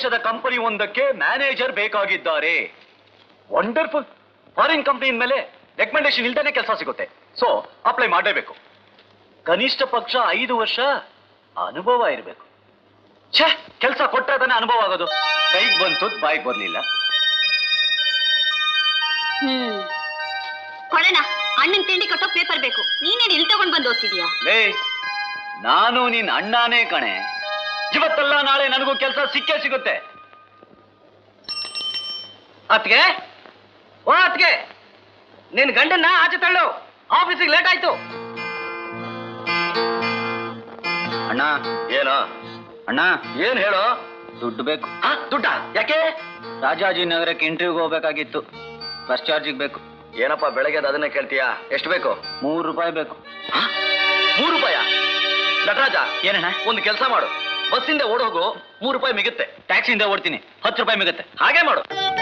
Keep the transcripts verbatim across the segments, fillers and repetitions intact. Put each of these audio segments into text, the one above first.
ವಿದೇಶದ ಕಂಪನಿ ಒಂದಕ್ಕೆ ಮ್ಯಾನೇಜರ್ ಬೇಕಾಗಿದ್ದಾರೆ. ವಂಡರ್ಫುಲ್. ಫಾರಿನ್ ಕಂಪನಿ ಮೇಲೆ ರೆಕಮೆಂಡೇಶನ್ ಇಲ್ದೇನೆ ಕೆಲಸ ಸಿಗುತ್ತೆ. ಸೊ ಅಪ್ಲೈ ಮಾಡಲೇಬೇಕು. ಕನಿಷ್ಠ ಪಕ್ಷ ಐದು ವರ್ಷ ಅನುಭವ ಇರಬೇಕು. ಛೇ, ಕೆಲಸ ಕೊಟ್ಟರೆ ತಾನೇ ಅನುಭವ ಆಗೋದು. ಕೈಗೆ ಬಂತು, ಬಾಯಿಗೆ ಬರ್ಲಿಲ್ಲ. ಹ್ಮ್ ಕೊಡೋಣ. ಅಣ್ಣನ ತಿಂಡಿ ಕೊಟ್ಟೋ ಪೇಪರ್ ಬೇಕು. ನೀನೇನು ಇಲ್ಲಿ ತಗೊಂಡ್ ಬಂದು ಓದ್ತಿದ್ಯಾ? ಲೇ, ನಾನು ನಿನ್ ಅಣ್ಣನೇ ಕಣೆ. ಇವತ್ತಲ್ಲ ನಾಳೆ ನನಗೂ ಕೆಲಸ ಸಿಕ್ಕೇ ಸಿಗುತ್ತೆ. ಅತ್ಗೆ, ಓ ಅತ್ಗೆ, ನಿನ್ ಗಂಡನ್ನ ಆಚೆ ತಳ್ಳು. ಆಫೀಸಿಗೆ ಲೇಟ್ ಆಯ್ತು. ಅಣ್ಣ. ಏನೋ ಅಣ್ಣ? ಏನ್ ಹೇಳೋ? ದುಡ್ಡು ಬೇಕು. ದುಡ್ಡ ಯಾಕೆ? ರಾಜಾಜಿನಗರಕ್ಕೆ ಇಂಟರ್ವ್ಯೂಗೆ ಹೋಗ್ಬೇಕಾಗಿತ್ತು. ಬಸ್ ಚಾರ್ಜಿಗೆ ಬೇಕು. ಏನಪ್ಪ ಬೆಳಗ್ಗೆ ಅದನ್ನೇ ಕೇಳ್ತೀಯಾ? ಎಷ್ಟು ಬೇಕು? ಮೂರು ರೂಪಾಯಿ ಬೇಕು. ಮೂರು ರೂಪಾಯ? ನಟರಾಜ, ಏನಣ್ಣ? ಒಂದು ಕೆಲಸ ಮಾಡು, ಬಸ್ಸಿಂದ ಓಡೋಗು, ಮೂರು ರೂಪಾಯಿ ಮಿಗುತ್ತೆ. ಟ್ಯಾಕ್ಸಿಯಿಂದ ಓಡ್ತೀನಿ, ಹತ್ತು ರೂಪಾಯಿ ಮಿಗುತ್ತೆ. ಹಾಗೆ ಮಾಡು.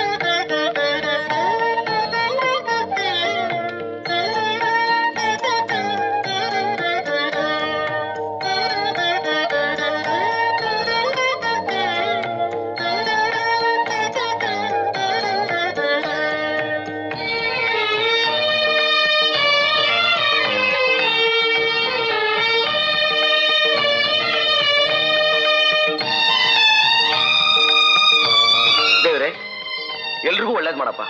ಎಲ್ರಿಗೂ ಒಳ್ಳೇದ್ ಮಾಡಪ್ಪ.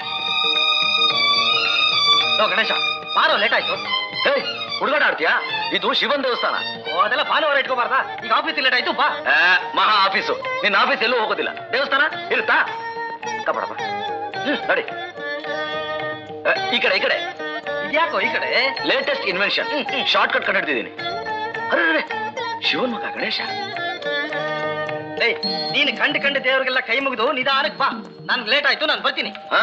ಗಣೇಶ, ಬಾರೋ, ಲೇಟ್ ಆಯ್ತು. ಹೇ, ಹುಡುಗಾಟ ಆಡ್ತೀಯಾ? ಇದು ಶಿವನ್ ದೇವಸ್ಥಾನ. ಅದೆಲ್ಲ ಭಾನುವಾರ ಇಟ್ಕೋಬಾರ್ದಾ? ಈಗ ಆಫೀಸ್ ಲೇಟ್ ಆಯ್ತು. ಬಾ. ಮಹಾ ಆಫೀಸು. ನಿನ್ನ ಆಫೀಸ್ ಎಲ್ಲೂ ಹೋಗೋದಿಲ್ಲ. ದೇವಸ್ಥಾನ ಇರುತ್ತಾ? ಕಬಡಪ್ಪ. ಹ್ಮ್, ನೋಡಿ. ಈ ಕಡೆ ಈ ಕಡೆ. ಇದ್ಯಾಕೋ ಈ ಕಡೆ? ಲೇಟೆಸ್ಟ್ ಇನ್ವೆನ್ಷನ್, ಶಾರ್ಟ್ ಕಟ್ ಕಂಡು ಹಿಡಿದಿದ್ದೀನಿ. ಅರೆ, ಶಿವನ್ ಮಗ ಗಣೇಶ. ನೀನು ಕಂಡು ಕಂಡು ದೇವರಿಗೆಲ್ಲ ಕೈ ಮುಗಿದು ನಿಧಾನಕ್ಕೆ ಬಾ. ನನ್ಗೆ ಲೇಟ್ ಆಯ್ತು, ನಾನು ಬರ್ತೀನಿ. ಹಾ,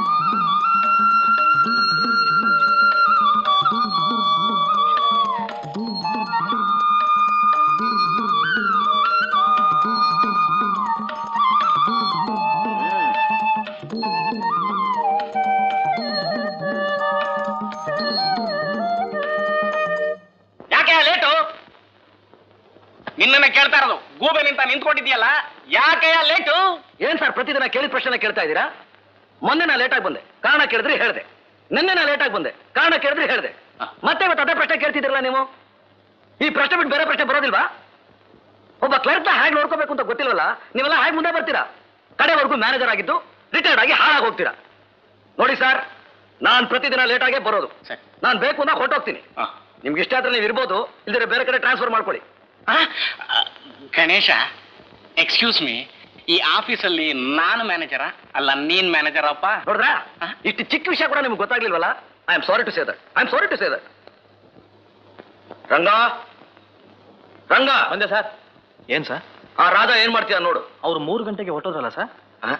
ಯಾಕೆ ಲೇಟು? ನಿನ್ನನ್ನ ಕೇಳ್ತಾ ಇರೋದು. ಗೂಬೆ ನಿಂತ ನಿಂತ್ಕೊಂಡಿದ್ಯಲ್ಲ, ಯಾಕೆ ಲೇಟು? ಏನ್ ಸರ್ ಪ್ರತಿದಿನ ಕೇಳಿದ ಪ್ರಶ್ನೆ ಕೇಳ್ತಾ ಇದ್ದೀರಾ? ಮೊನ್ನೆ ನಾ ಲೇಟಾಗಿ ಬಂದೆ, ಕಾರಣ ಕೇಳಿದ್ರಿ ಹೇಳ್ದೆ. ನಿನ್ನೆ ನಾ ಲೇಟಾಗಿ ಬಂದೆ, ಕಾರಣ ಕೇಳಿದ್ರಿ ಹೇಳ್ದೆ. ಮತ್ತೆ ಇವತ್ತು ಅದೇ ಪ್ರಶ್ನೆ ಕೇಳ್ತಿದ್ದೀರಲ್ಲ ನೀವು. ಈ ಪ್ರಶ್ನೆ ಬಿಟ್ಟು ಬೇರೆ ಪ್ರಶ್ನೆ ಬರೋದಿಲ್ವಾ? ಒಬ್ಬ ಕ್ಲರ್ಕ್ನ ಹೇಗೆ ನೋಡ್ಕೋಬೇಕು ಅಂತ ಗೊತ್ತಿಲ್ವಲ್ಲ. ನೀವೆಲ್ಲ ಹೇಗೆ ಮುಂದೆ ಬರ್ತೀರಾ? ಕಡೆವರೆಗೂ ಮ್ಯಾನೇಜರ್ ಆಗಿದ್ದು ರಿಟೈರ್ಡ್ ಆಗಿ ಹಾಳಾಗಿ ಹೋಗ್ತೀರಾ. ನೋಡಿ ಸರ್, ನಾನು ಪ್ರತಿದಿನ ಲೇಟಾಗೇ ಬರೋದು. ನಾನು ಬೇಕು ಅಂತ ಹೊರಟೋಗ್ತೀನಿ. ನಿಮ್ಗೆ ಇಷ್ಟ ಆದ್ರೆ ನೀವು ಇರ್ಬೋದು, ಇಲ್ದಿರ ಬೇರೆ ಕಡೆ ಟ್ರಾನ್ಸ್ಫರ್ ಮಾಡ್ಕೊಳ್ಳಿ. ಗಣೇಶ, ಎಕ್ಸ್ಕ್ಯೂಸ್ ಮೀ, ಈ ಆಫೀಸಲ್ಲಿ ನಾನು ಮ್ಯಾನೇಜರಾ ಅಲ್ಲ ನೀನ್ ಮ್ಯಾನೇಜರ್ ಅಪ್ಪ? ನೋಡ್ರಾ, ಇಷ್ಟು ಚಿಕ್ಕ ವಿಷಯ ಕೂಡ ನಿಮ್ಗೆ ಗೊತ್ತಾಗ್ಲಿಲ್ವಲ್ಲ. I am sorry to say that. I am sorry to say that. Ranga, Ranga. ಬಂದೆ ಸರ್. ಏನ್ ಸರ್? ಆ ರಾಜ ಏನ್ ಮಾಡ್ತೀಯ ನೋಡು. ಅವ್ರು ಮೂರು ಗಂಟೆಗೆ ಹೊಟ್ಟೋದ್ರಲ್ಲ ಸರ್.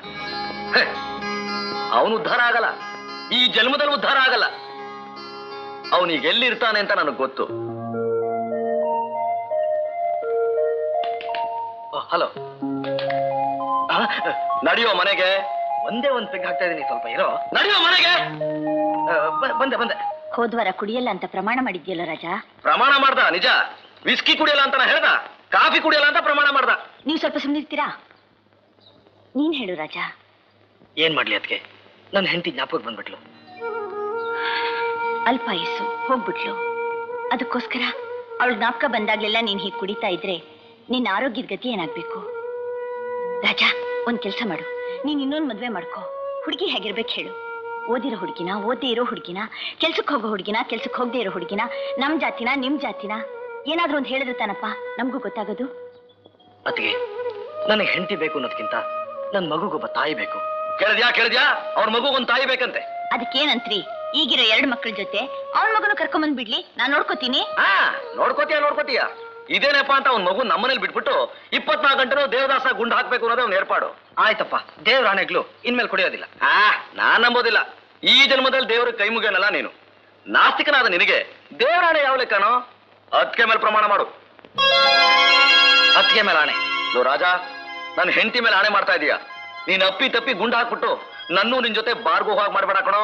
ಅವನು ಉದ್ಧಾರ ಆಗಲ್ಲ, ಈ ಜನ್ಮದಲ್ಲಿ ಉದ್ಧಾರ ಆಗಲ್ಲ. ಅವನಿಗೆ ಎಲ್ಲಿರ್ತಾನೆ ಅಂತ ನನಗೆ ಗೊತ್ತು. ಹಲೋ, ನಡೆಯೋ ಮನೆಗೆ. ಒಂದೇ ಒಂದ್ ಪೆಗ್ ಹಾಕ್ತಾ ಇದೀನಿ, ಸ್ವಲ್ಪ ಇರೋ. ನಡೆಯೋ ಮನೆಗೆ. ಬಂದೆ ಬಂದೆ. ಹೋದ್ವಾರ ಕುಡಿಯಲ್ಲ ಅಂತ ಪ್ರಮಾಣ ಮಾಡಿದ್ಯಲ್ಲ ರಾಜ? ಪ್ರಮಾಣ ಮಾಡ್ದ ನಿಜ. ವಿಸ್ಕಿ ಕುಡಿಯಲ್ಲ ಅಂತ ಹೇಳ್ದ, ಕಾಫಿ ಕುಡಿಯಲ್ಲ ಅಂತ ಪ್ರಮಾಣ ಮಾಡ್ದ. ನೀವು ಸ್ವಲ್ಪ ಸುಮ್ಮನಿರ್ತೀರಾ? ನೀನ್ ಹೇಳು ರಾಜ. ಏನ್ ಮಾಡ್ಲಿ ಅದಕ್ಕೆ? ನನ್ನ ಹೆಂಡತಿ ಜ್ಞಾಪಕ ಬಂದ್ಬಿಟ್ಲು. ಅಲ್ಪಾಯಸ್ಸು ಹೋಗ್ಬಿಟ್ಲು. ಅದಕ್ಕೋಸ್ಕರ ಅವಳು ಜ್ಞಾಪಕ ಬಂದಾಗ್ಲೆಲ್ಲ ನೀನ್ ಹೀಗೆ ಕುಡಿತಾ ಇದ್ರೆ ನಿನ್ನ ಆರೋಗ್ಯದ ಗತಿ ಏನಾಗ್ಬೇಕು? ರಾಜ, ಒಂದ್ ಕೆಲ್ಸ ಮಾಡು, ನೀನ್ ಇನ್ನೊಂದು ಮದ್ವೆ ಮಾಡ್ಕೋ. ಹುಡುಗಿ ಹೇಗಿರ್ಬೇಕು ಹೇಳು? ಓದಿರೋ ಹುಡುಗಿನ, ಓದೇ ಇರೋ ಹುಡುಗಿನ, ಕೆಲ್ಸಕ್ಕೆ ಹೋಗೋ ಹುಡುಗಿನ, ಕೆಲ್ಸಕ್ಕೆ ಹೋಗದೆ ಇರೋ ಹುಡುಗಿನ, ನಮ್ ಜಾತಿನ ನಿಮ್ ಜಾತಿನ, ಏನಾದ್ರೂ ಒಂದು ಹೇಳಿದ್ರೆ ತಾನಪ್ಪ ನಮಗೂ ಗೊತ್ತಾಗೋದು. ಅದಕ್ಕೆ ನನಗೆ ಹೆಂಡತಿ ಬೇಕು ಅನ್ನೋದಕ್ಕಿಂತ ನನ್ ಮಗುಗೊಬ್ಬ ತಾಯಿ ಬೇಕು. ಕೇಳಿದ್ಯಾ ಕೇಳಿದ್ಯಾ? ಅವ್ರ ಮಗುಗೊಂದು ತಾಯಿ ಬೇಕಂತೆ. ಅದಕ್ಕೇನಂತ್ರಿ? ಈಗಿರೋ ಎರಡು ಮಕ್ಕಳ ಜೊತೆ ಅವಳ ಮಗನು ಕರ್ಕೊಂಬಂದ್ ಬಿಡ್ಲಿ, ನಾನ್ ನೋಡ್ಕೋತೀನಿ. ಹಾ, ನೋಡ್ಕೋತೀಯ ನೋಡ್ಕೋತೀಯ. ಇದೇನಪ್ಪ ಅಂತ ಅವ್ನ ಮಗು ನಮ್ಮನೇಲಿ ಬಿಟ್ಬಿಟ್ಟು ಇಪ್ಪತ್ನಾಲ್ಕು ಗಂಟೆ ದೇವದಾಸ ಗುಂಡು ಹಾಕ್ಬೇಕು ಅನ್ನೋದೇ ಅವ್ನ ಏರ್ಪಾಡು. ಆಯ್ತಪ್ಪ, ದೇವ್ರಾಣೆಗ್ಲು ಇನ್ಮೇಲೆ ಕುಡಿಯೋದಿಲ್ಲ. ಆ ನಾನ್ ನಂಬೋದಿಲ್ಲ. ಈ ಜನ್ಮದಲ್ಲಿ ದೇವ್ರ ಕೈ ಮುಗಿಯೋನಲ್ಲ ನೀನು. ನಾಸ್ತಿಕನಾದ ನಿನಗೆ ದೇವರಾಣೆ ಯಾವ ಲೆಕ್ಕನೋ? ಅದಕ್ಕೆ ಮೇಲೆ ಪ್ರಮಾಣ ಮಾಡು. ಅದಕ್ಕೆ ಮೇಲೆ ಆಣೆ. ಲೋ ರಾಜ, ನನ್ನ ಹೆಂಡತಿ ಮೇಲೆ ಆಣೆ ಮಾಡ್ತಾ ಇದೀಯ. ನೀನ್ ಅಪ್ಪಿ ತಪ್ಪಿ ಗುಂಡು ಹಾಕ್ಬಿಟ್ಟು ನನ್ನೂ ನಿನ್ ಜೊತೆ ಬಾರ್ಗೋ ಹೋಗಿ ಮಾಡ್ಬೇಡ ಕಣೋ.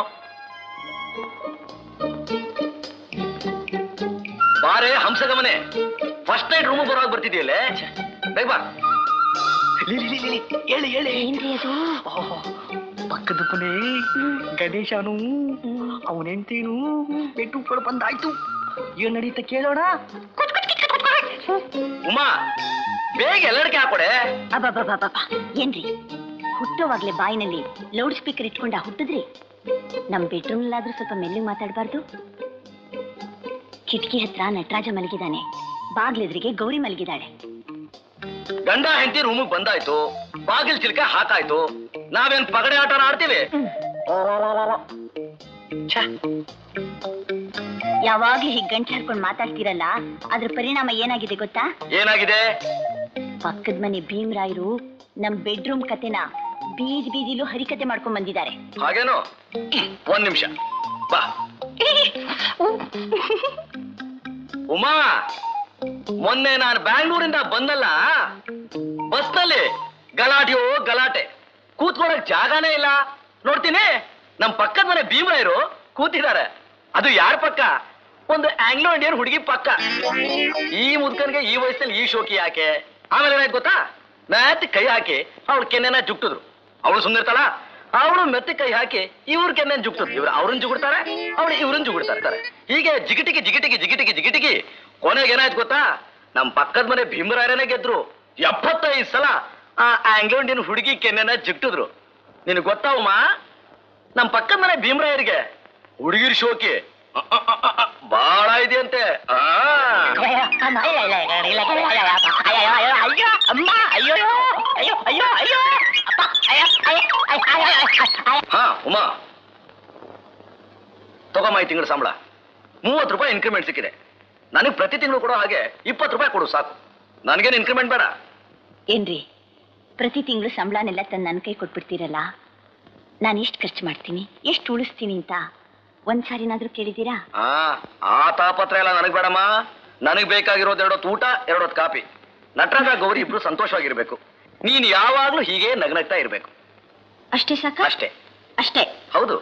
ಬಾರೆ ಹಂಸಗಮನೆ, ಫಸ್ಟ್ ನೈಟ್ ರೂಮ್ ಬರೋವಾಗ ಬರ್ತಿದ್ಯಲ್ಲೇ, ಬೇಗ ಬಾ. ಹೇಳಿ ಹೇಳಿ ಏನ್ರಿ ಅದು? ಪಕ್ಕದ ಮನೆ ಗಣೇಶನು ಅವನ ಹೆಂಡತಿನು ಬೆಟ್ಟು ಬಂದಾಯ್ತು. ಏನ್ ನಡೀತ ಕೇಳೋಣ. ಉಮಾ ಬೇಗ ಎಲ್ಲಡಿಕೆ ಹಾಕೊಡೆ. ಅಬ್ಬಬ್ಬಬ್ಬ ಏನ್ರಿ ಹುಟ್ಟೋವಾಗ್ಲೇ ಬಾಯಿನಲ್ಲಿ ಲೌಡ್ ಸ್ಪೀಕರ್ ಇಟ್ಕೊಂಡ ಹುಟ್ಟಿದ್ರಿ? ನಮ್ ಬೆಡ್ರೂಮ್ಲಾದ್ರೂ ಸ್ವಲ್ಪ ಮೆಲ್ಲಿಗೆ ಮಾತಾಡಬಾರ್ದು? ಕಿಟಕಿ ಹತ್ರ ನಟರಾಜ ಮಲಗಿದಾನೆ, ಬಾಗ್ಲೆದ್ರಿಗೆ ಗೌರಿ ಮಲಗಿದಾಳೆ. ಗಂಡ ಹೆಂಡತಿ ರೂಮಿಗೆ ಬಂದಾಯ್ತು, ಬಾಗಿಲ್ ಚಿಲ್ಕ ಹಾಕಾಯ್ತು, ನಾವೇನ್ ಪಗಡೆ ಆಟ ಆಡ್ತೀವಿ? ಯಾವಾಗ್ಲೂ ಹೀಗ್ ಗಂಟು ಹರ್ಕೊಂಡು ಮಾತಾಡ್ತೀರಲ್ಲ, ಅದ್ರ ಪರಿಣಾಮ ಏನಾಗಿದೆ ಗೊತ್ತಾ? ಏನಾಗಿದೆ? ಪಕ್ಕದ ಮನೆ ಭೀಮರಾಯರು ನಮ್ ಬೆಡ್ರೂಮ್ ಕತೆನ ಬೀದಿ ಬೀದಿಲೂ ಹರಿಕತೆ ಮಾಡ್ಕೊಂಡ್ ಬಂದಿದ್ದಾರೆ. ಹಾಗೇನೋ? ಒಂದ್ ನಿಮಿಷ ಬಾ. ಉಮಾ, ಮೊನ್ನೆ ನಾನು ಬ್ಯಾಂಗ್ಳೂರಿಂದ ಬಂದಲ್ಲ, ಬಸ್ನಲ್ಲಿ ಗಲಾಟೆಯೋ ಗಲಾಟೆ, ಕೂತ್ಕೊಳಕ್ ಜಾಗನೇ ಇಲ್ಲ. ನೋಡ್ತೀನಿ ನಮ್ ಪಕ್ಕದ ಮನೆ ಭೀಮರಾಯರು ಕೂತಿದ್ದಾರೆ. ಅದು ಯಾರ ಪಕ್ಕ? ಒಂದು ಆಂಗ್ಲೋ ಇಂಡಿಯನ್ ಹುಡುಗಿ ಪಕ್ಕ. ಈ ಮುದ್ಕನ್ಗೆ ಈ ವಯಸ್ಸಲ್ಲಿ ಈ ಶೋಕಿ ಯಾಕೆ? ಆಮೇಲೆ ಏನಾಯ್ತು ಗೊತ್ತಾ? ಮೆತ್ತ ಕೈ ಹಾಕಿ ಅವಳು ಕೆನ್ನೆನ ಜುಕ್ತಿದ್ರು. ಅವಳು ಸುಮ್ಮನಿರ್ತಾಳ, ಅವಳು ಮೆತ್ತ ಕೈ ಹಾಕಿ ಇವ್ರ ಕೆನ್ನೆನ ಜುಕ್ತದ್ರು. ಇವ್ರು ಅವ್ರನ್ನ ಜುಗುಡ್ತಾರೆ, ಅವಳು ಇವ್ರನ್ನ ಜುಗುಡ್ತಾರೆ. ಹೀಗೆ ಜಿಗಿಟಿಗೆ ಜಿಗಿಟಿಗೆ ಜಿಗಿಟಿಗೆ ಜಿಗಿಟಿಗೆ ಕೊನೆಗೆ ಏನಾಯ್ತು ಗೊತ್ತಾ? ನಮ್ ಪಕ್ಕದ ಮನೆ ಭೀಮರಾಯರೇ ಗೆದ್ರು. ಎಪ್ಪತ್ತೈದು ಸಲ ಆ ಆಂಗ್ಲೋ ಇಂಡಿಯನ್ ಹುಡುಗಿ ಕೆನ್ನೆನ ಜಿಕ್ಟಿದ್ರು. ನಿನಗೆ ಗೊತ್ತಾವಮ್ಮ, ನಮ್ ಪಕ್ಕದ ಮನೆ ಭೀಮರಾಯರಿಗೆ ಹುಡುಗಿರ್ ಶೋಕಿ ಬಾಳ ಇದೆಯಂತೆ. ಹಾ ಉಮಾ, ತಗೊಮ್ಮ ಈ ತಿಂಗಳ ಸಂಬಳ. ಮೂವತ್ತು ರೂಪಾಯಿ ಇನ್ಕ್ರಿಮೆಂಟ್ ಸಿಕ್ಕಿದೆ. ನನಗೆ ಪ್ರತಿ ತಿಂಗಳು ಕೊಡೋ ಹಾಗೆ ಇಪ್ಪತ್ತು ರೂಪಾಯಿ ಕೊಡು ಸಾಕು. ನನಗೇನು ಇನ್ಕ್ರಿಮೆಂಟ್ ಬೇಡ. ಏನ್ರಿ ಪ್ರತಿ ತಿಂಗಳು ಸಂಬಳನೆಲ್ಲ ತಂದು ನನ್ನ ಕೈ ಕೊಟ್ಬಿಡ್ತೀರಲ್ಲ, ನಾನು ಎಷ್ಟು ಖರ್ಚು ಮಾಡ್ತೀನಿ, ಎಷ್ಟು ಉಳಿಸ್ತೀನಿ ಅಂತ ಒಂದ್ಸಾರಿನಾದ್ರೂ ಕೇಳಿದ್ದೀರಾ? ಆ ಆ ತಾಪತ್ರ ಎಲ್ಲ ನನಗ್ ಬೇಡಮ್ಮ. ನನಗ್ ಬೇಕಾಗಿರೋದು ಎರಡೊತ್ತು ಊಟ, ಎರಡೊತ್ತು ಕಾಪಿ. ನಟರಾಜ ಗೌರಿ ಇಬ್ರು ಸಂತೋಷವಾಗಿರ್ಬೇಕು. ನೀನ್ ಯಾವಾಗ್ಲೂ ಹೀಗೆ ನಗ್ನಗ್ತಾ ಇರ್ಬೇಕು. ಅಷ್ಟೇ ಸಾಕ? ಅಷ್ಟೇ ಅಷ್ಟೇ. ಹೌದು.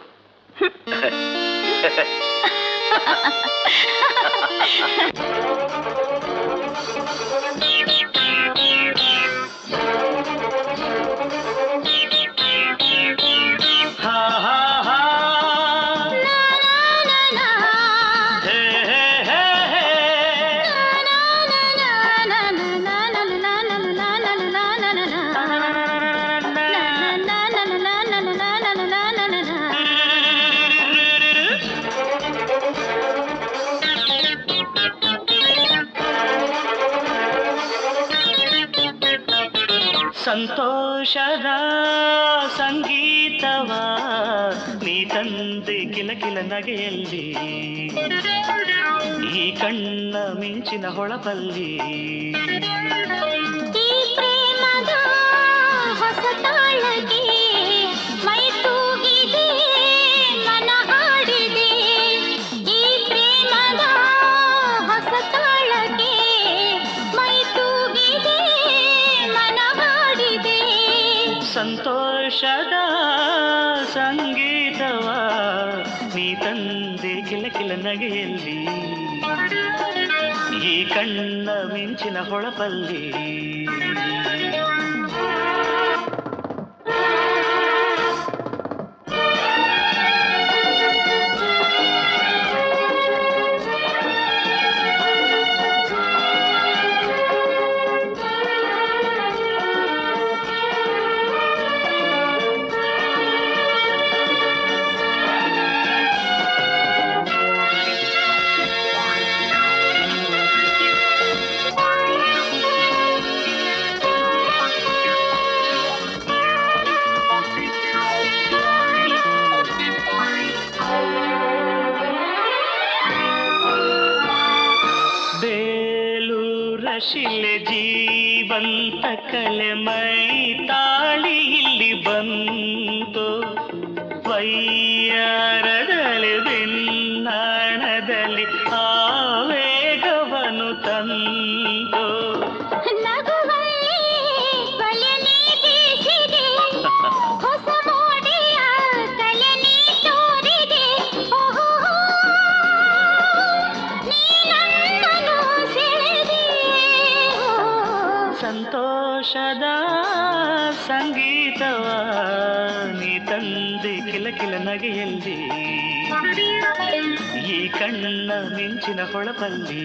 ಸಂತೋಷದ ಸಂಗೀತವ ನೀ ತಂದೆ ಕಿಲ ಕಿಲ ನಗೆಯಲ್ಲಿ, ಈ ಕಣ್ಣ ಮಿಂಚಿನ ಹೊಳಪಲ್ಲಿ, ಈ ಪ್ರೇಮದ ಹೊಸ ತಾಳಗೆ ಮೈ ತೂಗಿದೆ ಮನ ಹಾಡಿದೆ. ಈ ಪ್ರೇಮದ ಹೊಸ ತಾಳಗೆ ಮೈ ತೂಗಿದೆ ಮನ ಹಾಡಿದೆ. ಸಂತೋಷದ ಸಂಗೀತವ ನೀ ತಂದೆ ಕಿಲ ಕಿಲ ನಗೆಯಲ್ಲಿ, ಈ ಕಣ್ಣ ಮಿಂಚಿನ ಹೊಳಪಲ್ಲಿ. ಶಿಲೆ ಜೀವಂತ ಕಲೆ ಮೈ ತಾಳಿ ಇಲ್ಲಿ ಬಂತು, ವೈಯಾರದಲ್ಲಿ ಬಿನ್ನಾಣದಲ್ಲಿ ಆವೇಗವನ್ನು ತಂತು. ಹೊಸ ಮೋಡಿಯ ಕಲೆ ನೀ ತೋರಿದೆ. ಸಂತೋಷದ ಸಂಗೀತವ ನೀ ತಂದೆ ಕಿಲ ಕಿಲ ನಗೆಯಲ್ಲಿ ಈ ಕಣ್ಣ ಮಿಂಚಿನ ಹೊಳಪಲ್ಲಿ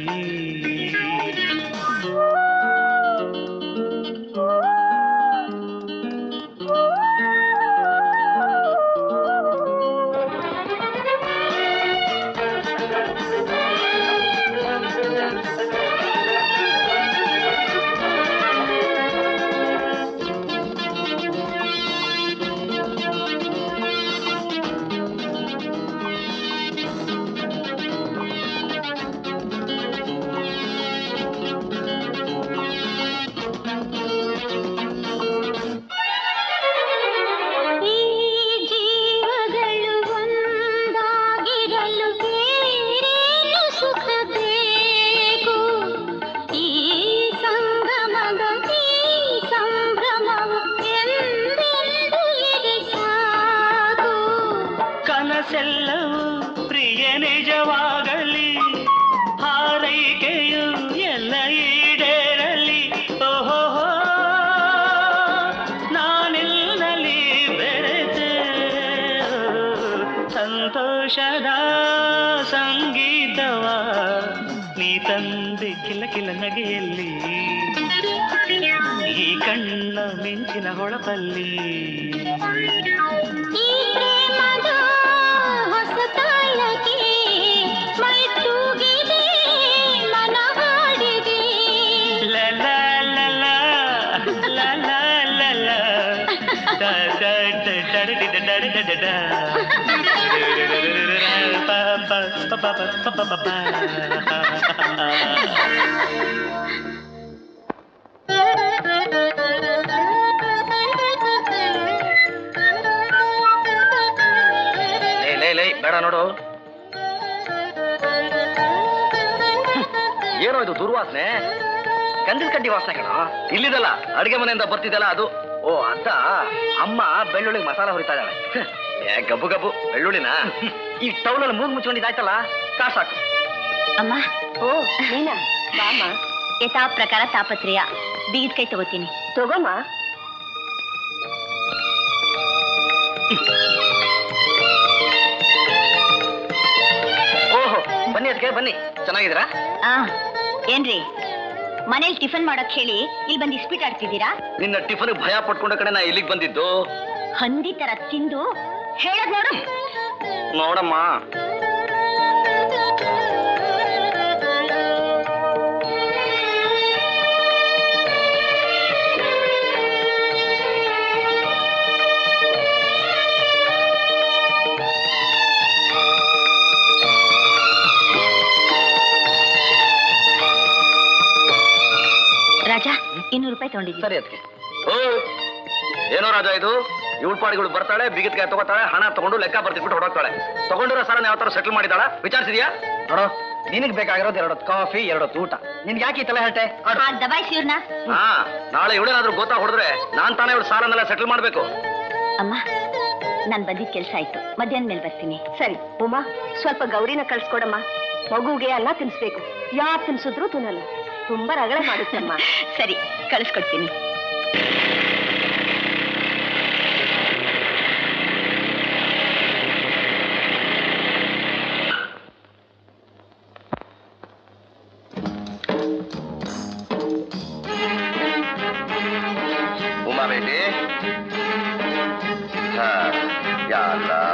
ಕನಸೆಲ್ಲವೂ ಪ್ರಿಯ ನಿಜವಾಗಲಿ ಹಾರೈಕೆಯು ಎಲ್ಲ ಈಡೇರಲಿ ಓಹೋ ನಾನಿಲ್ಲಲಿ ಬೆರೆತೆ ಸಂತೋಷದ ಸಂಗೀತವ ನೀ ತಂದೆ ಕಿಲ ಕಿಲ ನಗೆಯಲ್ಲಿ ಈ ಕಣ್ಣ ಮಿಂಚಿನ ಹೊಳಪಲ್ಲಿ ಬೇಡ ನೋಡು, ಏನೋ ಇದು ದುರ್ವಾಸನೆ, ಗಂಧದ ಕಡ್ಡಿ ವಾಸನೆ ಕಣ. ಇಲ್ಲಿದಲ್ಲ, ಅಡಿಗೆ ಮನೆಯಿಂದ ಬರ್ತಿದ್ದಲ್ಲ ಅದು. ಓ ಅಂತ ಅಮ್ಮ ಬೆಳ್ಳುಳ್ಳಿಗೆ ಮಸಾಲ ಹುರಿತಾ ಇದ್ದಾಳೆ. ಗಬ್ಬು ಗಬ್ಬು ಬೆಳ್ಳುಳ್ಳಿನ ಈ ಟೌಲಲ್ಲಿ ಮೂಗ್ ಮುಚ್ಕೊಂಡಿದ್ದಾಯ್ತಲ್ಲ, ಕಾಸಾಕು. ಅಮ್ಮ, ಓ ನೀನಾ? ಬಾಮ್ಮ. ಯಥಾ ಪ್ರಕಾರ ತಾಪತ್ರೆಯ ಬೀಗದ ಕೈ ತಗೋತೀನಿ, ತಗೋಮ್ಮ. ಓಹೋ, ಬನ್ನಿ ಅದಕ್ಕೆ ಬನ್ನಿ. ಚೆನ್ನಾಗಿದ್ದೀರಾ? ಆ ಏನ್ರಿ, ಮನೇಲಿ ಟಿಫನ್ ಮಾಡಕ್ ಹೇಳಿ ಇಲ್ಲಿ ಬಂದು ಇಸ್ಪೀಟ್ ಆಡ್ತಿದ್ದೀರಾ? ನಿನ್ನ ಟಿಫನ್ ಭಯ ಪಟ್ಕೊಂಡ ಕಡೆ ನಾ ಇಲ್ಲಿಗೆ ಬಂದಿದ್ದು. ಹಂದಿ ತರ ತಿಂದು ಹೇಳದ್ ನೋಡು. ನೋಡಮ್ಮ, ರಾಜ ಇನ್ನೂರು ರೂಪಾಯಿ ತಗೊಂಡಿದ್ದೀನಿ. ಸರಿ ಅದಕ್ಕೆ. ಓ ಏನೋ ರಾಜ ಇದು, ಇವಳು ಪಾಡಿಗಳು ಬರ್ತಾಳೆ, ಬಿಗಿತ್ಕಾಯಿ ತಗೋತಾಳೆ, ಹಣ ತಗೊಂಡು ಲೆಕ್ಕ ಬರ್ತಿಬಿಟ್ಟು ಹೊಡೋಗ್ತಾಳೆ. ತಗೊಂಡಿರೋ ಸಾಲ ಯಾವ ತರ ಸೆಟಲ್ ಮಾಡಿದಾಳ ವಿಚಾರಿಸಿದ್ಯಾ? ನೋಡೋ, ನಿನಗ್ ಬೇಕಾಗಿರೋದು ಎರಡೊತ್ತು ಕಾಫಿ, ಎರಡೊತ್ತು ಊಟ. ನಿನ್ಗೆ ಯಾಕೆ ತಲೆ ಹರಟೆ? ದಬಾಯಿಸಿ ಇವ್ರನ್ನ. ಹಾ, ನಾಳೆ ಇವಳೇನಾದ್ರೂ ಗೊತ್ತಾ ಹೊಡೆದ್ರೆ ನಾನ್ ತಾನೇ ಇವಳು ಸಾಲನೆಲ್ಲ ಸೆಟಲ್ ಮಾಡ್ಬೇಕು. ಅಮ್ಮ, ನಾನ್ ಬಂದಿದ್ ಕೆಲ್ಸ ಆಯ್ತು, ಮಧ್ಯಾಹ್ನ ಮೇಲೆ ಬರ್ತೀನಿ. ಸರಿ ಉಮಾ, ಸ್ವಲ್ಪ ಗೌರಿನ ಕಳ್ಸ್ಕೊಡಮ್ಮ. ಮಗುಗೆ ಅನ್ನ ತಿನ್ಸ್ಬೇಕು, ಯಾರು ತಿನ್ಸಿದ್ರು ತಿನ್ನಲ್ಲ, ತುಂಬಾ ರಗಳೆ ಮಾಡುತ್ತಮ್ಮ. ಸರಿ, ಕಳಿಸ್ಕೊಡ್ತೀನಿ. ಉಮಾ ಬೇಟಿ, ಯಾ ಅಲ್ಲಾ.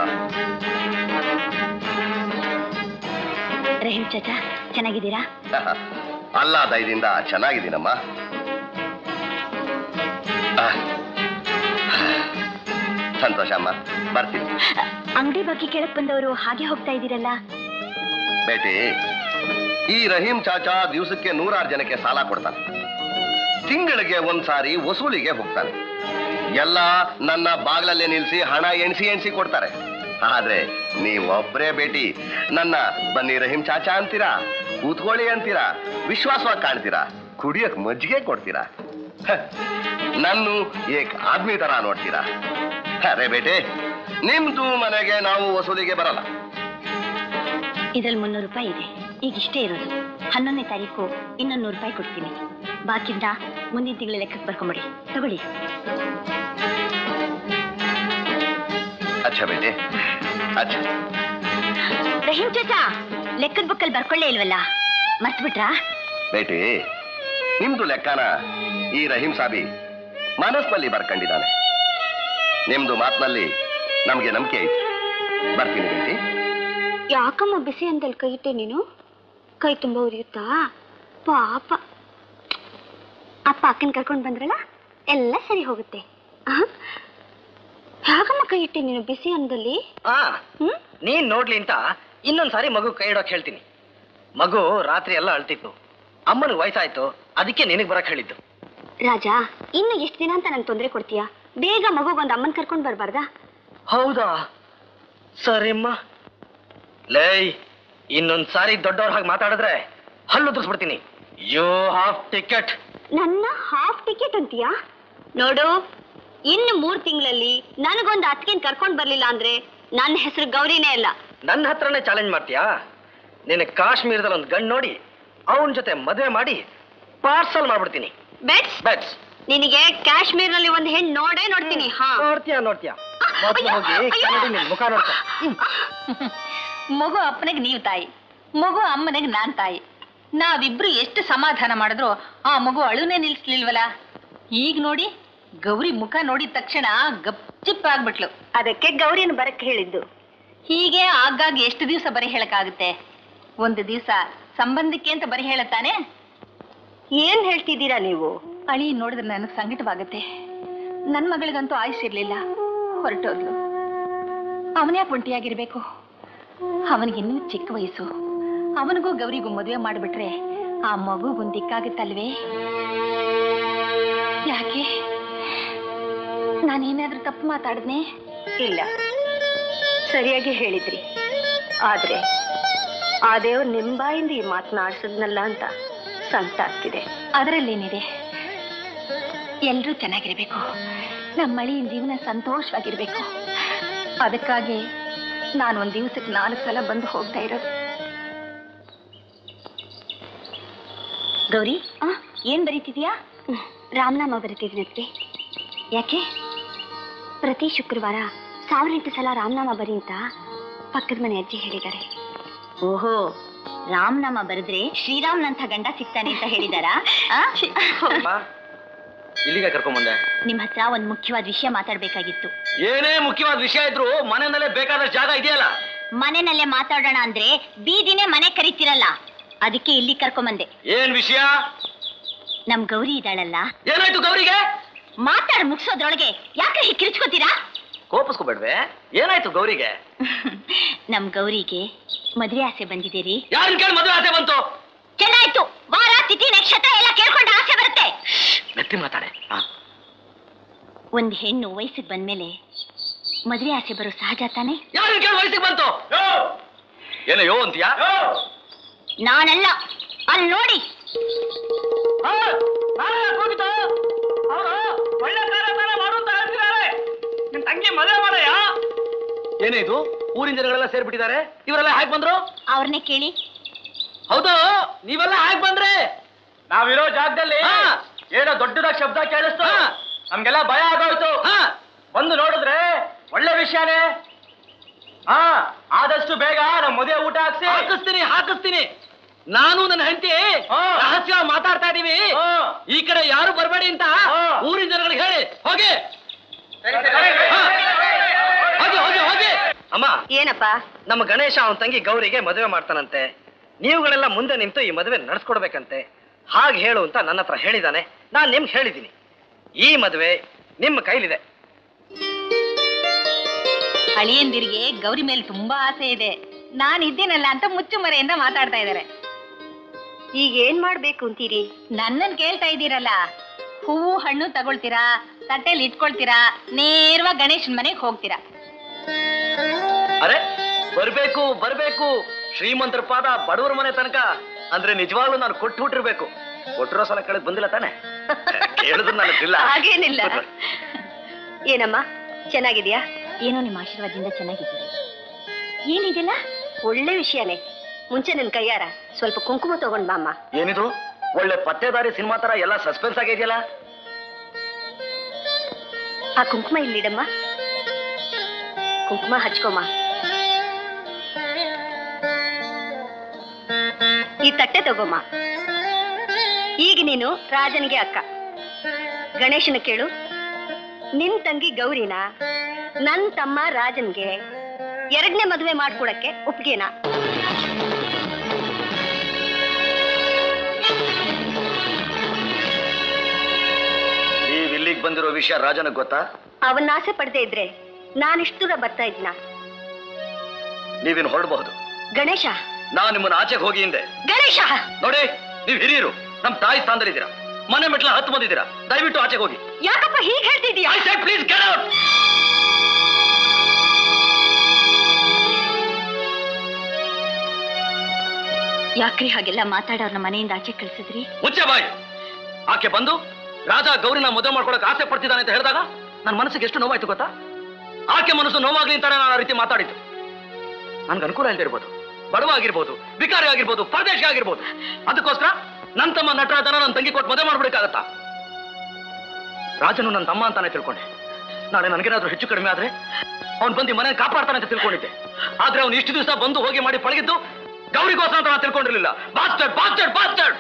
ರಹೀಂ ಚಾಚಾ, ಚೆನ್ನಾಗಿದ್ದೀರಾ? ಅಲ್ಲ ದಯದಿಂದ ಚೆನ್ನಾಗಿದ್ದೀನಮ್ಮ. ಸಂತೋಷ ಅಮ್ಮ, ಬರ್ತೀನಿ. ಅಂಗಡಿ ಬಾಕಿ ಕೇಳಕ್ ಬಂದವರು ಹಾಗೆ ಹೋಗ್ತಾ ಇದ್ದೀರಲ್ಲ? ಬೇಟಿ, ಈ ರಹೀಂ ಚಾಚಾ ದಿವಸಕ್ಕೆ ನೂರಾರು ಜನಕ್ಕೆ ಸಾಲ ಕೊಡ್ತಾನೆ, ತಿಂಗಳಿಗೆ ಒಂದ್ಸಾರಿ ವಸೂಲಿಗೆ ಹೋಗ್ತಾನೆ. ಎಲ್ಲ ನನ್ನ ಬಾಗ್ಲಲ್ಲೇ ನಿಲ್ಸಿ ಹಣ ಎಣಿಸಿ ಎಣಿಸಿ ಕೊಡ್ತಾರೆ. ಆದ್ರೆ ನೀವೊಬ್ರೇ ಬೇಟಿ ನನ್ನ ಬನ್ನಿ ರಹೀಂ ಚಾಚಾ ಅಂತೀರಾ, ಕೂತ್ಕೊಳ್ಳಿ ಅಂತೀರಾ, ವಿಶ್ವಾಸವಾಗಿ ಕಾಣ್ತೀರಾ, ಕುಡಿಯಕ್ ಮಜ್ಜಿಗೆ ಕೊಡ್ತೀರಾ, ನನ್ನು ಏಕ್ ಆದ್ಮಿ ತರ ನೋಡ್ತೀರಾ. ಅರೆ ಬೇಟೆ, ನಿಮ್ದು ಮನೆಗೆ ನಾವು ವಸೂಲಿಗೆ ಬರಲ್ಲ. ಇದ್ರಲ್ಲಿ ಮುನ್ನೂರು ರೂಪಾಯಿ ಇದೆ, ಈಗ ಇಷ್ಟೇ ಇರೋದು. ಹನ್ನೊಂದನೇ ತಾರೀಕು ಇನ್ನೊಂದು ನೂರು ರೂಪಾಯಿ ಕೊಡ್ತೀನಿ. ಬಾಕಿಂದ ಮುಂದಿನ ತಿಂಗಳ ಲೆಕ್ಕಕ್ಕೆ ಬರ್ಕೊಂಬಿಡಿ, ತಗೊಳ್ಳಿ. ಅಚ್ಚಾ ಬೇಟೆ ಅಚ್ಚಾ. ರಹೀಂ ಚಾಚಾ ಲೆಕ್ಕದ ಬುಕ್ಕಲ್ಲಿ ಬರ್ಕೊಳ್ಳೇ ಇಲ್ವಲ್ಲ, ಮರ್ತ್ಬಿಟ್ರಾ? ಬೇಟೆ ನಿಮ್ದು ಲೆಕ್ಕನ ಈ ರಹೀಂ ಸಾಬಿ ಮನಸ್ಸಿನಲ್ಲಿ ಬರ್ಕೊಂಡಿದ್ದಾನೆ. ನಿಮ್ದು ಮಾತಿನಲ್ಲಿ ನಮ್ಗೆ ನಂಬಿಕೆ ಐತಿ. ಬರ್ತೀನಿ ಬೇಟಿ. ಯಾಕಮ್ಮ ಬಿಸಿ ಅಂತಲ್ಲಿ ಕೈ ಇಟ್ಟೆ ನೀನು? ಕೈ ತುಂಬ ಉರಿಯುತ್ತಾ? ಪಾಪ. ಅಪ್ಪ ಅಕ್ಕನ ಕರ್ಕೊಂಡು ಬಂದ್ರಲ್ಲ, ಎಲ್ಲ ಸರಿ ಹೋಗುತ್ತೆ. ಯಾಕಮ್ಮ ಕೈ ಇಟ್ಟೆ ನೀನು ಬಿಸಿ ಅನ್ನದಲ್ಲಿ? ಆ ಹ್ಮ್ ನೀನ್ ನೋಡ್ಲಿ ಅಂತ ಇನ್ನೊಂದ್ಸಾರಿ ಮಗು ಕೈ ಇಡೋಕ್ ಹೇಳ್ತೀನಿ. ಮಗು ರಾತ್ರಿ ಎಲ್ಲ ಅಳ್ತಿತ್ತು, ಅಮ್ಮನಿಗೆ ವಯಸ್ಸಾಯ್ತು, ಅದಕ್ಕೆ ನಿನಗ್ ಬರಕ್ ಹೇಳಿದ್ದು. ರಾಜಾ, ಇನ್ನು ಎಷ್ಟು ದಿನ ಅಂತ ನಂಗೆ ತೊಂದರೆ ಕೊಡ್ತೀಯಾ? ಬೇಗ ಮಗುಗೊಂದು ಅಮ್ಮನ್ ಕರ್ಕೊಂಡು ಬರ್ಬಾರ್ದಾ? ಹೌದಾ? ಸರಿಮ್ಮ. ಲೈ, ಇನ್ನೊಂದ್ಸಾರಿ ದೊಡ್ಡವ್ರ ಹಾಗೆ ಮಾತಾಡಿದ್ರೆ ಹಲ್ಲು ಉದುರಿಸ್ಬಿಡ್ತೀನಿ. You half ticket. ನನ್ನ ಹಾಫ್ ಟಿಕೆಟ್ ಅಂತೀಯಾ? ನೋಡು, ಇನ್ನು ಮೂರ್ ತಿಂಗಳಲ್ಲಿ ನನಗೊಂದು ಅತ್ತಿಗೆನ್ ಕರ್ಕೊಂಡ್ ಬರ್ಲಿಲ್ಲ ಅಂದ್ರೆ ನನ್ನ ಹೆಸರು ಗೌರಿನೇ ಅಲ್ಲ. ನನ್ನ ಹತ್ರನೇ ಚಾಲೆಂಜ್ ಮಾಡ್ತೀಯಾ? ನಿನ್ನ ಕಾಶ್ಮೀರದಲ್ಲಿ ಒಂದು ಗಂಡು ನೋಡಿ ಅವನ ಜೊತೆ ಮದುವೆ ಮಾಡಿ ಪಾರ್ಸಲ್ ಮಾಡ್ಬಿಡ್ತೀನಿ. Bets bets. ನಿನಗೆ ಕಾಶ್ಮೀರ್ನಲ್ಲಿ ಒಂದು ಹೆಣ್ಣು ನೋಡೇ ನೋಡ್ತೀನಿ. ಹಾ, ನೋಡ್ತೀಯಾ ನೋಡ್ತೀಯಾ ಮೊದ್ಲು ಹೋಗಿ ಕನ್ನಡಿ ನಿನ್ ಮುಖ ನೋಡ್ತಾ. ಮಗು ಅಪ್ಪನಿಗೆ ನೀವು ತಾಯಿ, ಮಗು ಅಮ್ಮನಿಗೆ ನಾನ್ ತಾಯಿ. ನಾವಿಬ್ರು ಎಷ್ಟು ಸಮಾಧಾನ ಮಾಡಿದ್ರು ಆ ಮಗು ಅಳುನೇ ನಿಲ್ಸ್ಲಿಲ್ವಲ್ಲ. ಈಗ ನೋಡಿ, ಗೌರಿ ಮುಖ ನೋಡಿದ ತಕ್ಷಣ ಗಪ್ಚಿಪ್ಪಾಗ್ಬಿಟ್ಲು. ಅದಕ್ಕೆ ಗೌರಿನ ಬರಕ್ ಹೇಳಿದ್ದು. ಹೀಗೆ ಆಗಾಗ ಎಷ್ಟು ದಿವಸ ಬರೀ ಹೇಳಕ್ಕಾಗುತ್ತೆ? ಒಂದು ದಿವಸ ಸಂಬಂಧಕ್ಕೆ ಅಂತ ಬರೀ ಹೇಳತ್ತಾನೆ. ಏನ್ ಹೇಳ್ತಿದ್ದೀರಾ ನೀವು? ಅಳಿ ನೋಡಿದ್ರೆ ನನಗೆ ಸಂಕಟವಾಗುತ್ತೆ. ನನ್ನ ಮಗಳಿಗಂತೂ ಆಯುಷ್ಯಿರ್ಲಿಲ್ಲ, ಹೊರಟೋದ್ಲು. ಅವನ್ಯಾಕೆ ಒಂಟಿಯಾಗಿರ್ಬೇಕು? ಅವನಿಗಿನ್ನೂ ಚಿಕ್ಕ ವಯಸ್ಸು. ಅವನಿಗೂ ಗೌರಿಗೂ ಮದುವೆ ಮಾಡಿಬಿಟ್ರೆ ಆ ಮಗುಗೊಂದು ದಿಕ್ಕಾಗುತ್ತಲ್ವೇ? ಯಾಕೆ ನಾನೇನಾದ್ರೂ ತಪ್ಪು ಮಾತಾಡಿದ್ನೆ? ಇಲ್ಲ, ಸರಿಯಾಗಿ ಹೇಳಿದ್ರಿ. ಆದ್ರೆ ಆ ದೇವ್ರು ನಿಮ್ ಬಾಯಿಂದ ಈ ಮಾತನಾಡ್ಸದ್ನಲ್ಲ ಅಂತ ಸಂಕಟ ಆಗ್ತಿದೆ. ಅದರಲ್ಲೇನಿದೆ? ಎಲ್ರೂ ಚೆನ್ನಾಗಿರ್ಬೇಕು, ನಮ್ಮ ಮಳೆಯ ಜೀವನ ಸಂತೋಷವಾಗಿರ್ಬೇಕು. ಅದಕ್ಕಾಗಿ ನಾನು ಒಂದ್ ದಿವಸಕ್ಕೆ ನಾಲ್ಕು ಸಲ ಬಂದು ಹೋಗ್ತಾ ಇರೋದು. ಗೌರಿ, ಏನ್ ಬರೀತಿದ್ಯಾ? ರಾಮನಾಮ ಬರೀತಿದ್ನತ್ತೆ. ಯಾಕೆ? ಪ್ರತಿ ಶುಕ್ರವಾರ ಸಾವಿರೆಂಟು ಸಲ ರಾಮನಾಮ ಬರಿ ಅಂತ ಪಕ್ಕದ ಮನೆ ಅಜ್ಜಿ ಹೇಳಿದ್ದಾರೆ. ಓಹೋ, ರಾಮನಾಮ ಬರೆದ್ರೆ ಶ್ರೀರಾಮ್ನಂಥ ಗಂಡ ಸಿಗ್ತಾನೆ ಅಂತ ಹೇಳಿದಾರಾ? ಇಲ್ಲಿಗೆ ಕರ್ಕೊಂಬಂದೆ. ನಿಮ್ ಹತ್ರ ಒಂದ್ ಮುಖ್ಯವಾದ ವಿಷಯ ಮಾತಾಡ್ಬೇಕಾಗಿತ್ತು. ಏನೇ ಮುಖ್ಯವಾದ ವಿಷಯ ಇದ್ರು ಮನೆಯಲ್ಲೇ ಬೇಕಾದಷ್ಟು ಜಾಗ ಇದೆಯಲ್ಲ. ಮನೆಯಲ್ಲೇ ಮಾತಾಡೋಣ ಅಂದ್ರೆ ಬೀದಿನೇ ಮನೆ ಕರಿತಿರಲ್ಲ, ಅದಕ್ಕೆ ಇಲ್ಲಿ ಕರ್ಕೊಂಬಂದೆ. ಏನ್ ವಿಷಯ? ನಮ್ ಗೌರಿ ಇದ್ದಾಳಲ್ಲ. ಏನಾಯ್ತು ಗೌರಿಗೆ? ಮಾತಾಡ್ ಮುಗಿಸೋದ್ರೊಳಗೆ ಯಾಕೆ ಹೀಗೆ ಕಿರ್ಚ್ಕೋತೀರಾ? ಕೋಪಿಸ್ಕೋಬೇಡ್ವೆ. ಏನಾಯ್ತು ಗೌರಿಗೆ? ನಮ್ ಗೌರಿಗೆ ಮದ್ವೆ ಆಸೆ ಬಂದಿದ್ದೀರಿ. ಯಾರನ್ನ ಕೇಳಿ ಮದುವೆ ಆಸೆ ಬಂತು? ಚೆನ್ನಾಯ್ತು, ವಾರ ತಿಥಿ ನಕ್ಷತ್ರ ಎಲ್ಲ ಕೇಳ್ಕೊಂಡು ಆಸೆ ಬರುತ್ತೆ. ಮೆತ್ತಿ ಮಾತಾಡೆ. ಒಂದ್ ಹೆಣ್ಣು ವಯಸ್ಸಿಗೆ ಬಂದ್ಮೇಲೆ ಮದ್ವೆ ಆಸೆ ಬರೋ ಸಹಜ ತಾನೆ? ಯಾರನ್ನ ಕೇಳಿ ವಯಸ್ಸಿಗೆ ಬಂತು? ಏನೋ ಯೋ ಅಂತೀಯಾ? ನಾನಲ್ಲ, ಅಲ್ಲಿ ನೋಡಿ. ತಂಗಿ ಮದುವೆ ಮಾಡಯ್ಯ. ಏನಿದು? ಊರಿನ ಜನಗಳೆಲ್ಲ ಸೇರ್ಬಿಟ್ಟಿದ್ದಾರೆ. ಇವರೆಲ್ಲ ಹೇಗೆ ಬಂದ್ರು? ಅವ್ರನ್ನೇ ಕೇಳಿ. ಹೌದು, ನೀವೆಲ್ಲ ಹೇಗೆ ಬಂದ್ರೆ? ನಾವಿರೋ ಜಾಗದಲ್ಲಿ ಏನೋ ದೊಡ್ಡದಾಗಿ ಶಬ್ದ ಕೇಳಿಸ್ತು. ನಮ್ಗೆಲ್ಲ ಭಯ ಆಗೋಯ್ತು. ಬಂದು ನೋಡಿದ್ರೆ ಒಳ್ಳೆ ವಿಷಯನೇ. ಹಾ, ಆದಷ್ಟು ಬೇಗ ನಮ್ಮ ಮದುವೆ ಊಟ ಹಾಕ್ಸಿ. ಹಾಕಿಸ್ತೀನಿ ಹಾಕಿಸ್ತೀನಿ. ನಾನು ನನ್ನ ಹೆಂಡತಿ ರಹಸ್ಯ ಮಾತಾಡ್ತಾ ಇದೀವಿ. ಈ ಕಡೆ ಯಾರು ಬರಬೇಡಿ ಅಂತ ಊರಿನ ಜನಗಳಿಗೆ ಹೇಳಿ ಹೋಗಿ. ಹೋಗಿ ಹೋಗಿ ಹೋಗಿ. ಅಮ್ಮ, ಏನಪ್ಪ? ನಮ್ಮ ಗಣೇಶ ಅವನ ತಂಗಿ ಗೌರಿಗೆ ಮದುವೆ ಮಾಡ್ತಾನಂತೆ. ನೀವುಗಳೆಲ್ಲ ಮುಂದೆ ನಿಂತು ಈ ಮದುವೆ ನಡೆಸ್ಕೊಡ್ಬೇಕಂತೆ. ಹಾಗೆ ಹೇಳು ಅಂತ ನನ್ನ ಹತ್ರ ಹೇಳಿದಾನೆ. ನಾನು ನಿಮ್ಗೆ ಹೇಳಿದ್ದೀನಿ, ಈ ಮದುವೆ ನಿಮ್ಮ ಕೈಲಿದೆ. ಅಳಿಯಂದಿರಿಗೆ ಗೌರಿ ಮೇಲೆ ತುಂಬಾ ಆಸೆ ಇದೆ. ನಾನು ಇದ್ದೀನಲ್ಲ ಅಂತ ಮುಚ್ಚುಮರೆಯಿಂದ ಮಾತಾಡ್ತಾ ಇದ್ದಾರೆ. ಈಗ ಏನ್ ಮಾಡ್ಬೇಕು ಅಂತೀರಿ? ನನ್ನನ್ ಕೇಳ್ತಾ ಇದ್ದೀರಲ್ಲ, ಹೂವು ಹಣ್ಣು ತಗೊಳ್ತೀರಾ, ತಟ್ಟೆಲಿ ಇಟ್ಕೊಳ್ತೀರಾ, ನೇರವಾಗಿ ಗಣೇಶನ್ ಮನೆಗೆ ಹೋಗ್ತೀರಾ. ಅರೆ, ಬರ್ಬೇಕು ಬರ್ಬೇಕು. ಶ್ರೀಮಂತರ ಪಾದ ಬಡವರ ಮನೆ ತನಕ ಅಂದ್ರೆ ನಿಜವಾಗ್ಲೂ ನಾನು ಕೊಟ್ಟು ಹುಟ್ಟಿರ್ಬೇಕು. ಕೊಟ್ಟಿರೋ ಸಲ ಕಳೆದ್ ಬಂದಿಲ್ಲ ತಾನೆ? ಕೇಳಿದ್ರು ನನಗಿಲ್ಲ. ಹಾಗೇನಿಲ್ಲ. ಏನಮ್ಮ, ಚೆನ್ನಾಗಿದ್ಯಾ? ಏನೋ ನಿಮ್ಮ ಆಶೀರ್ವಾದದಿಂದ ಚೆನ್ನಾಗಿದ್ದೀರಿ. ಏನಿದೆಲ್ಲ ಒಳ್ಳೆ ವಿಷಯನೇ. ಮುಂಚೆ ನನ್ ಕೈಯಾರ ಸ್ವಲ್ಪ ಕುಂಕುಮ ತಗೊಂಡ್ ಬಾಮ್ಮ. ಏನಿದು? ಒಳ್ಳೆ ಪತ್ತೆದಾರಿ ಸಿನಿಮಾ ತರ ಎಲ್ಲ ಸಸ್ಪೆನ್ಸ್ ಆಗಿದೆಯಲ್ಲ. ಆ ಕುಂಕುಮ ಇಲ್ಲಿಡಮ್ಮ. ಕುಂಕುಮ ಹಚ್ಕೊಮ್ಮ. ಈ ತಟ್ಟೆ ತಗೋಮ್ಮ. ಈಗ ನೀನು ರಾಜನಿಗೆ ಅಕ್ಕ. ಗಣೇಶನ ಕೇಳು, ನಿನ್ ತಂಗಿ ಗೌರಿನ ನನ್ ತಮ್ಮ ರಾಜನ್ಗೆ ಎರಡನೇ ಮದುವೆ ಮಾಡ್ಕೊಡಕ್ಕೆ ಒಪ್ಪಿಗೆನಾ? ನೀವ್ ಇಲ್ಲಿಗೆ ಬಂದಿರೋ ವಿಷಯ ರಾಜನಿಗೆ ಗೊತ್ತಾ? ಅವನ್ನ ಆಸೆ ಪಡದೆ ಇದ್ರೆ ನಾನಿಷ್ಟು ದೂರ ಬರ್ತಾ ಇದ್ನ? ನೀವಿನ್ ಹೊರಡಬಹುದು. ಗಣೇಶ, ನಾನು ನಿಮ್ಮನ್ನ ಆಚೆಗೆ ಹೋಗಿ ಹಿಂದೆ. ಗಣೇಶ ನೋಡಿ, ನೀವ್ ಹಿರಿಯರು, ನಮ್ ತಾಯಿ ಸ್ಥಾನದಲ್ಲಿದ್ದೀರಾ, ಮನೆ ಮೆಟ್ಲ ಹತ್ತು ಬಂದಿದ್ದೀರಾ, ದಯವಿಟ್ಟು ಆಚೆಗೆ ಹೋಗಿ. ಯಾಕಪ್ಪ ಹೀಗೆ ಹೇಳ್ತಿದ್ದೀಯಾ? I said please get out. ಯಾಕ್ರಿ ಹಾಗೆಲ್ಲ ಮಾತಾಡೋರ್ನ ಮನೆಯಿಂದ ಆಚೆ ಕಳ್ಸಿದ್ರಿ? ಮುಚ್ಚೆ ಬಾಯಿ. ಆಕೆ ಬಂದು ರಾಜ ಗೌರಿನ ಮದುವೆ ಮಾಡ್ಕೊಳಕ್ ಆಸೆ ಪಡ್ತಿದ್ದಾನೆ ಅಂತ ಹೇಳಿದಾಗ ನನ್ನ ಮನಸ್ಸಿಗೆ ಎಷ್ಟು ನೋವಾಯ್ತು ಗೊತ್ತಾ? ಆಕೆ ಮನಸ್ಸು ನೋವಾಗ್ಲಿ ಅಂತಾನೆ ನಾನು ಆ ರೀತಿ ಮಾತಾಡಿದ್ದು. ನನ್ಗೆ ಅನುಕೂಲ ಇಲ್ಲದೆ ಇರ್ಬೋದು, ಬಡವ ಆಗಿರ್ಬೋದು, ವಿಕಾರಿ ಆಗಿರ್ಬೋದು, ಪರದೇಶ ಆಗಿರ್ಬೋದು. ಅದಕ್ಕೋಸ್ಕರ ನನ್ನ ತಮ್ಮ ನಟರಾಜನ ನನ್ನ ತಂಗಿ ಕೊಟ್ಟು ಮದುವೆ ಮಾಡ್ಬಿಡಕ್ಕಾಗತ್ತಾ? ರಾಜನು ನನ್ನ ತಮ್ಮ ಅಂತಾನೆ ತಿಳ್ಕೊಂಡೆ. ನಾಳೆ ನನಗೇನಾದ್ರೂ ಹೆಚ್ಚು ಕಡಿಮೆ ಆದ್ರೆ ಅವ್ನು ಬಂದು ಮನೆ ಕಾಪಾಡ್ತಾನೆ ಅಂತ ತಿಳ್ಕೊಂಡಿದ್ದೆ. ಆದ್ರೆ ಅವ್ನು ಇಷ್ಟು ದಿವಸ ಬಂದು ಹೋಗಿ ಮಾಡಿ ಪಳಗಿದ್ದು ಗೌರಿಗೋಸ್ಕರ ಅಂತ ನಾನು ತಿಳ್ಕೊಂಡಿರ್ಲಿಲ್ಲ. Bastard bastard bastard.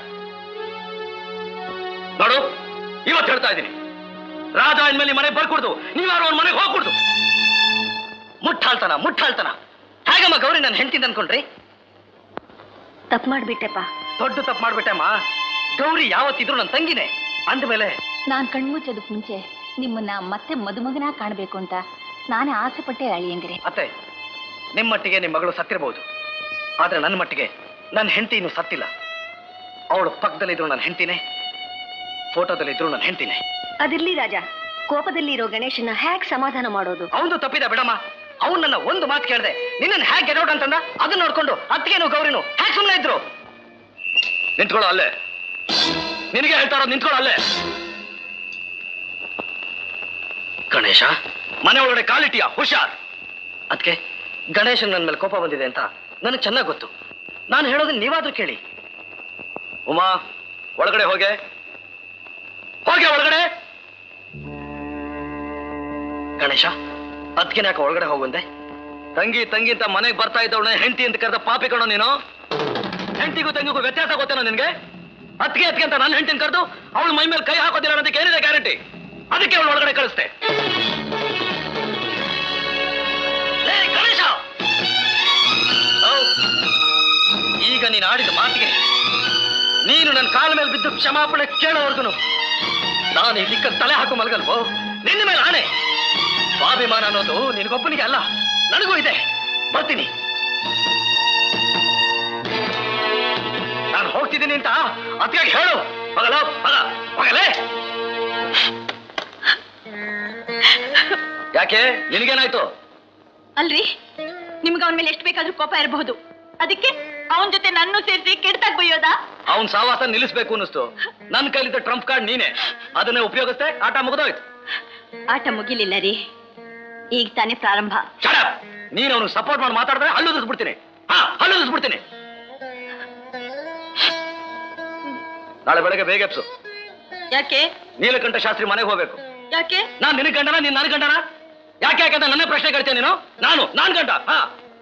ನೋಡು, ಇವತ್ತು ಹೇಳ್ತಾ ಇದ್ದೀನಿ, ರಾಜ ಇನ್ಮೇಲೆ ಮನೆಗೆ ಬರ್ಕೊಡ್ದು, ನೀವ್ಯಾರು ಅವ್ನ ಮನೆಗೆ ಹೋಗ್ಕೊಡ್ದು. ಮುಟ್ಟಾಳ್ತಾನ ಮುಟ್ಟಾಳ್ತಾನ. ಹೇಗಮ್ಮ ಗೌರಿ ನನ್ನ ಹೆಂಡತಿ ಅನ್ಕೊಂಡ್ರಿ? ತಪ್ಪು ಮಾಡ್ಬಿಟ್ಟೆಪ್ಪ. ದೊಡ್ಡ ತಪ್ಪು ಮಾಡ್ಬಿಟ್ಟೆಮ್ಮ. ಗೌರಿ ಯಾವತ್ತಿದ್ರು ನನ್ನ ತಂಗಿನೇ ಅಂದ್ಮೇಲೆ ನಾನ್ ಕಣ್ಮುಚ್ಚೋದಕ್ ಮುಂಚೆ ನಿಮ್ಮನ್ನ ಮತ್ತೆ ಮದುಮಗನ ಕಾಣ್ಬೇಕು ಅಂತ ನಾನೇ ಆಸೆ ಪಟ್ಟೆ ಅಳಿಯಂಗಿರೆ. ಅತ್ತೆ, ನಿಮ್ಮ ಮಟ್ಟಿಗೆ ನಿಮ್ಮ ಮಗಳು ಸತ್ತಿರಬಹುದು, ಆದ್ರೆ ನನ್ನ ಮಟ್ಟಿಗೆ ನನ್ನ ಹೆಂಡತಿ ಇನ್ನು ಸತ್ತಿಲ್ಲ. ಅವಳು ಪಕ್ಕದಲ್ಲಿದ್ರು ನನ್ನ ಹೆಂಡತಿನೇ, ಫೋಟೋದಲ್ಲಿದ್ರು ನನ್ನ ಹೆಂಡತಿನೇ. ಅದಿರ್ಲಿ ರಾಜ, ಕೋಪದಲ್ಲಿ ಇರೋ ಗಣೇಶನ ಹೇಗ್ ಸಮಾಧಾನ ಮಾಡೋದು? ಅವನು ತಪ್ಪಿದ ಬಿಡಮ್ಮ. ಅವನು ನನ್ನ ಒಂದು ಮಾತು ಕೇಳಿದೆ, ನಿನ್ನನ್ನು ಹ್ಯಾಕ್ ಗೆಟ್ ಔಟ್ ಅಂತಂದ. ಅದನ್ನ ನೋಡ್ಕೊಂಡು ಅತ್ತಿಗೆನು ಗೌರಿನು ಹ್ಯಾಕ್ ಸುಮ್ಮನೆ ಇದ್ರು. ನಿಂತ್ಕೊಳ್ಳೋ ಅಲ್ಲೇ, ನಿನಗೆ ಹೇಳ್ತಾ ಇರೋದು ನಿಂತ್ಕೊಳ್ಳೋ ಅಲ್ಲೇ. ಗಣೇಶ, ಮನೆ ಒಳಗಡೆ ಕಾಲಿಟ್ಟಿಯ ಹುಷಾರ್. ಅದಕ್ಕೆ ಗಣೇಶನ್ ನನ್ನ ಮೇಲೆ ಕೋಪ ಬಂದಿದೆ ಅಂತ ನನಗೆ ಚೆನ್ನಾಗಿ ಗೊತ್ತು. ನಾನು ಹೇಳೋದನ್ನ ನೀವಾದ್ರೂ ಕೇಳಿ. ಉಮಾ, ಒಳಗಡೆ ಹೋಗೆ ಹೋಗೆ ಒಳಗಡೆ. ಗಣೇಶ, ಅದಕ್ಕೆ ಯಾಕೆ ಒಳಗಡೆ ಹೋಗುಂದೆ? ತಂಗಿ ತಂಗಿ ಅಂತ ಮನೆಗೆ ಬರ್ತಾ ಇದ್ದವಳ ಹೆಂಡತಿ ಅಂತ ಕರೆದ ಪಾಪಿ ಕಣೋ ನೀನು. ಹೆಂಡತಿಗೂ ತಂಗಿಗೂ ವ್ಯತ್ಯಾಸ ಗೊತ್ತೇನೋ ನಿನ್ಗೆ? ಅದಕ್ಕೆ ಅದಕ್ಕೆ ಅಂತ ನನ್ನ ಹೆಂಡತಿನ ಕರೆದು ಅವಳು ಮೈ ಮೇಲೆ ಕೈ ಹಾಕೋದಿಲ್ಲ ಅನ್ನೋದಕ್ಕೆ ಏನಿದೆ ಗ್ಯಾರಂಟಿ? ಅದಕ್ಕೆ ಅವಳು ಒಳಗಡೆ ಕಳಿಸ್ತೆ. ಗಣೇಶ, ಈಗ ನೀನು ಆಡಿದ ಮಾತಿಗೆ ನೀನು ನನ್ನ ಕಾಲ ಮೇಲೆ ಬಿದ್ದು ಕ್ಷಮಾಪಣೆ ಕೇಳೋವರ್ಗುನು ನಾನು ಈ ದಿಕ್ಕಲ್ಲಿ ತಲೆ ಹಾಕೋ ಮಲಗಲ್ವೋ? ನಿನ್ನ ಮೇಲೆ ಆಣೆ. ಸ್ವಾಭಿಮಾನ ಅನ್ನೋದು ನಿನಗೊಬ್ಬನಿಗೆ ಅಲ್ಲ, ನನಗೂ ಇದೆ. ಬರ್ತೀನಿ. ನಾನು ಹೋಗ್ತಿದ್ದೀನಿ ಅಂತ ಅತಿಯಾಗಿ ಹೇಳು. ಮಗಲೋ ಮಗ ಮಗಲೇ. ಯಾಕೆ, ನಿನಗೇನಾಯ್ತು? ಅಲ್ರಿ, ನಿಮ್ಗೆ ಅವನ ಮೇಲೆ ಎಷ್ಟು ಬೇಕಾದ್ರೂ ಕೋಪ ಇರಬಹುದು, ಅದಕ್ಕೆ ಅವನ ಜೊತೆ ನನ್ನೂ ಸೇರಿಸಿ ಕೆಡ್ತಾಗ ಬೈಯೋದಾ? ಅವನ್ ಸಾವಾಸ ನಿಲ್ಲಿಸ್ಬೇಕು ಅನ್ನಿಸ್ತು. ನನ್ನ ಕೈಲಿದ್ದ ಟ್ರಂಪ್ ಕಾರ್ಡ್ ನೀನೆ, ಅದನ್ನೇ ಉಪಯೋಗಿಸ್ತೆ. ಆಟ ಮುಗಿದೋಯ್ತು. ಆಟ ಮುಗಿಲಿಲ್ಲ ರೀ, ಈಗ ತಾನೇ ಪ್ರಾರಂಭ. ನೀನು ಅವನಿಗೆ ಸಪೋರ್ಟ್ ಮಾಡಿ ಮಾತಾಡಿದ್ರೆ ಹಲ್ಲುದಿಸ್ಬಿಡ್ತೀನಿ. ಹಾ, ಹಲ್ಲುದಿಸ್ಬಿಡ್ತೀನಿ. ನಾಳೆ ಬೆಳಗ್ಗೆ ಬೇಗ ಎಪ್ಸು. ಯಾಕೆ? ನೀಲಕಂಠ ಶಾಸ್ತ್ರಿ ಮನೆಗೆ ಹೋಗ್ಬೇಕು. ಯಾಕೆ? ನಾನ್ ನಿನಗೆ ಗಂಡನ, ನೀನ್ ನನ್ ಗಂಡನ? ಯಾಕೆ ಯಾಕೆ ಅಂತ ನನ್ನೇ ಪ್ರಶ್ನೆ ಕೇಳ್ತೀಯ ನೀನು? ನಾನು ನಾನ್ ಗಂಡ? ಹಾ,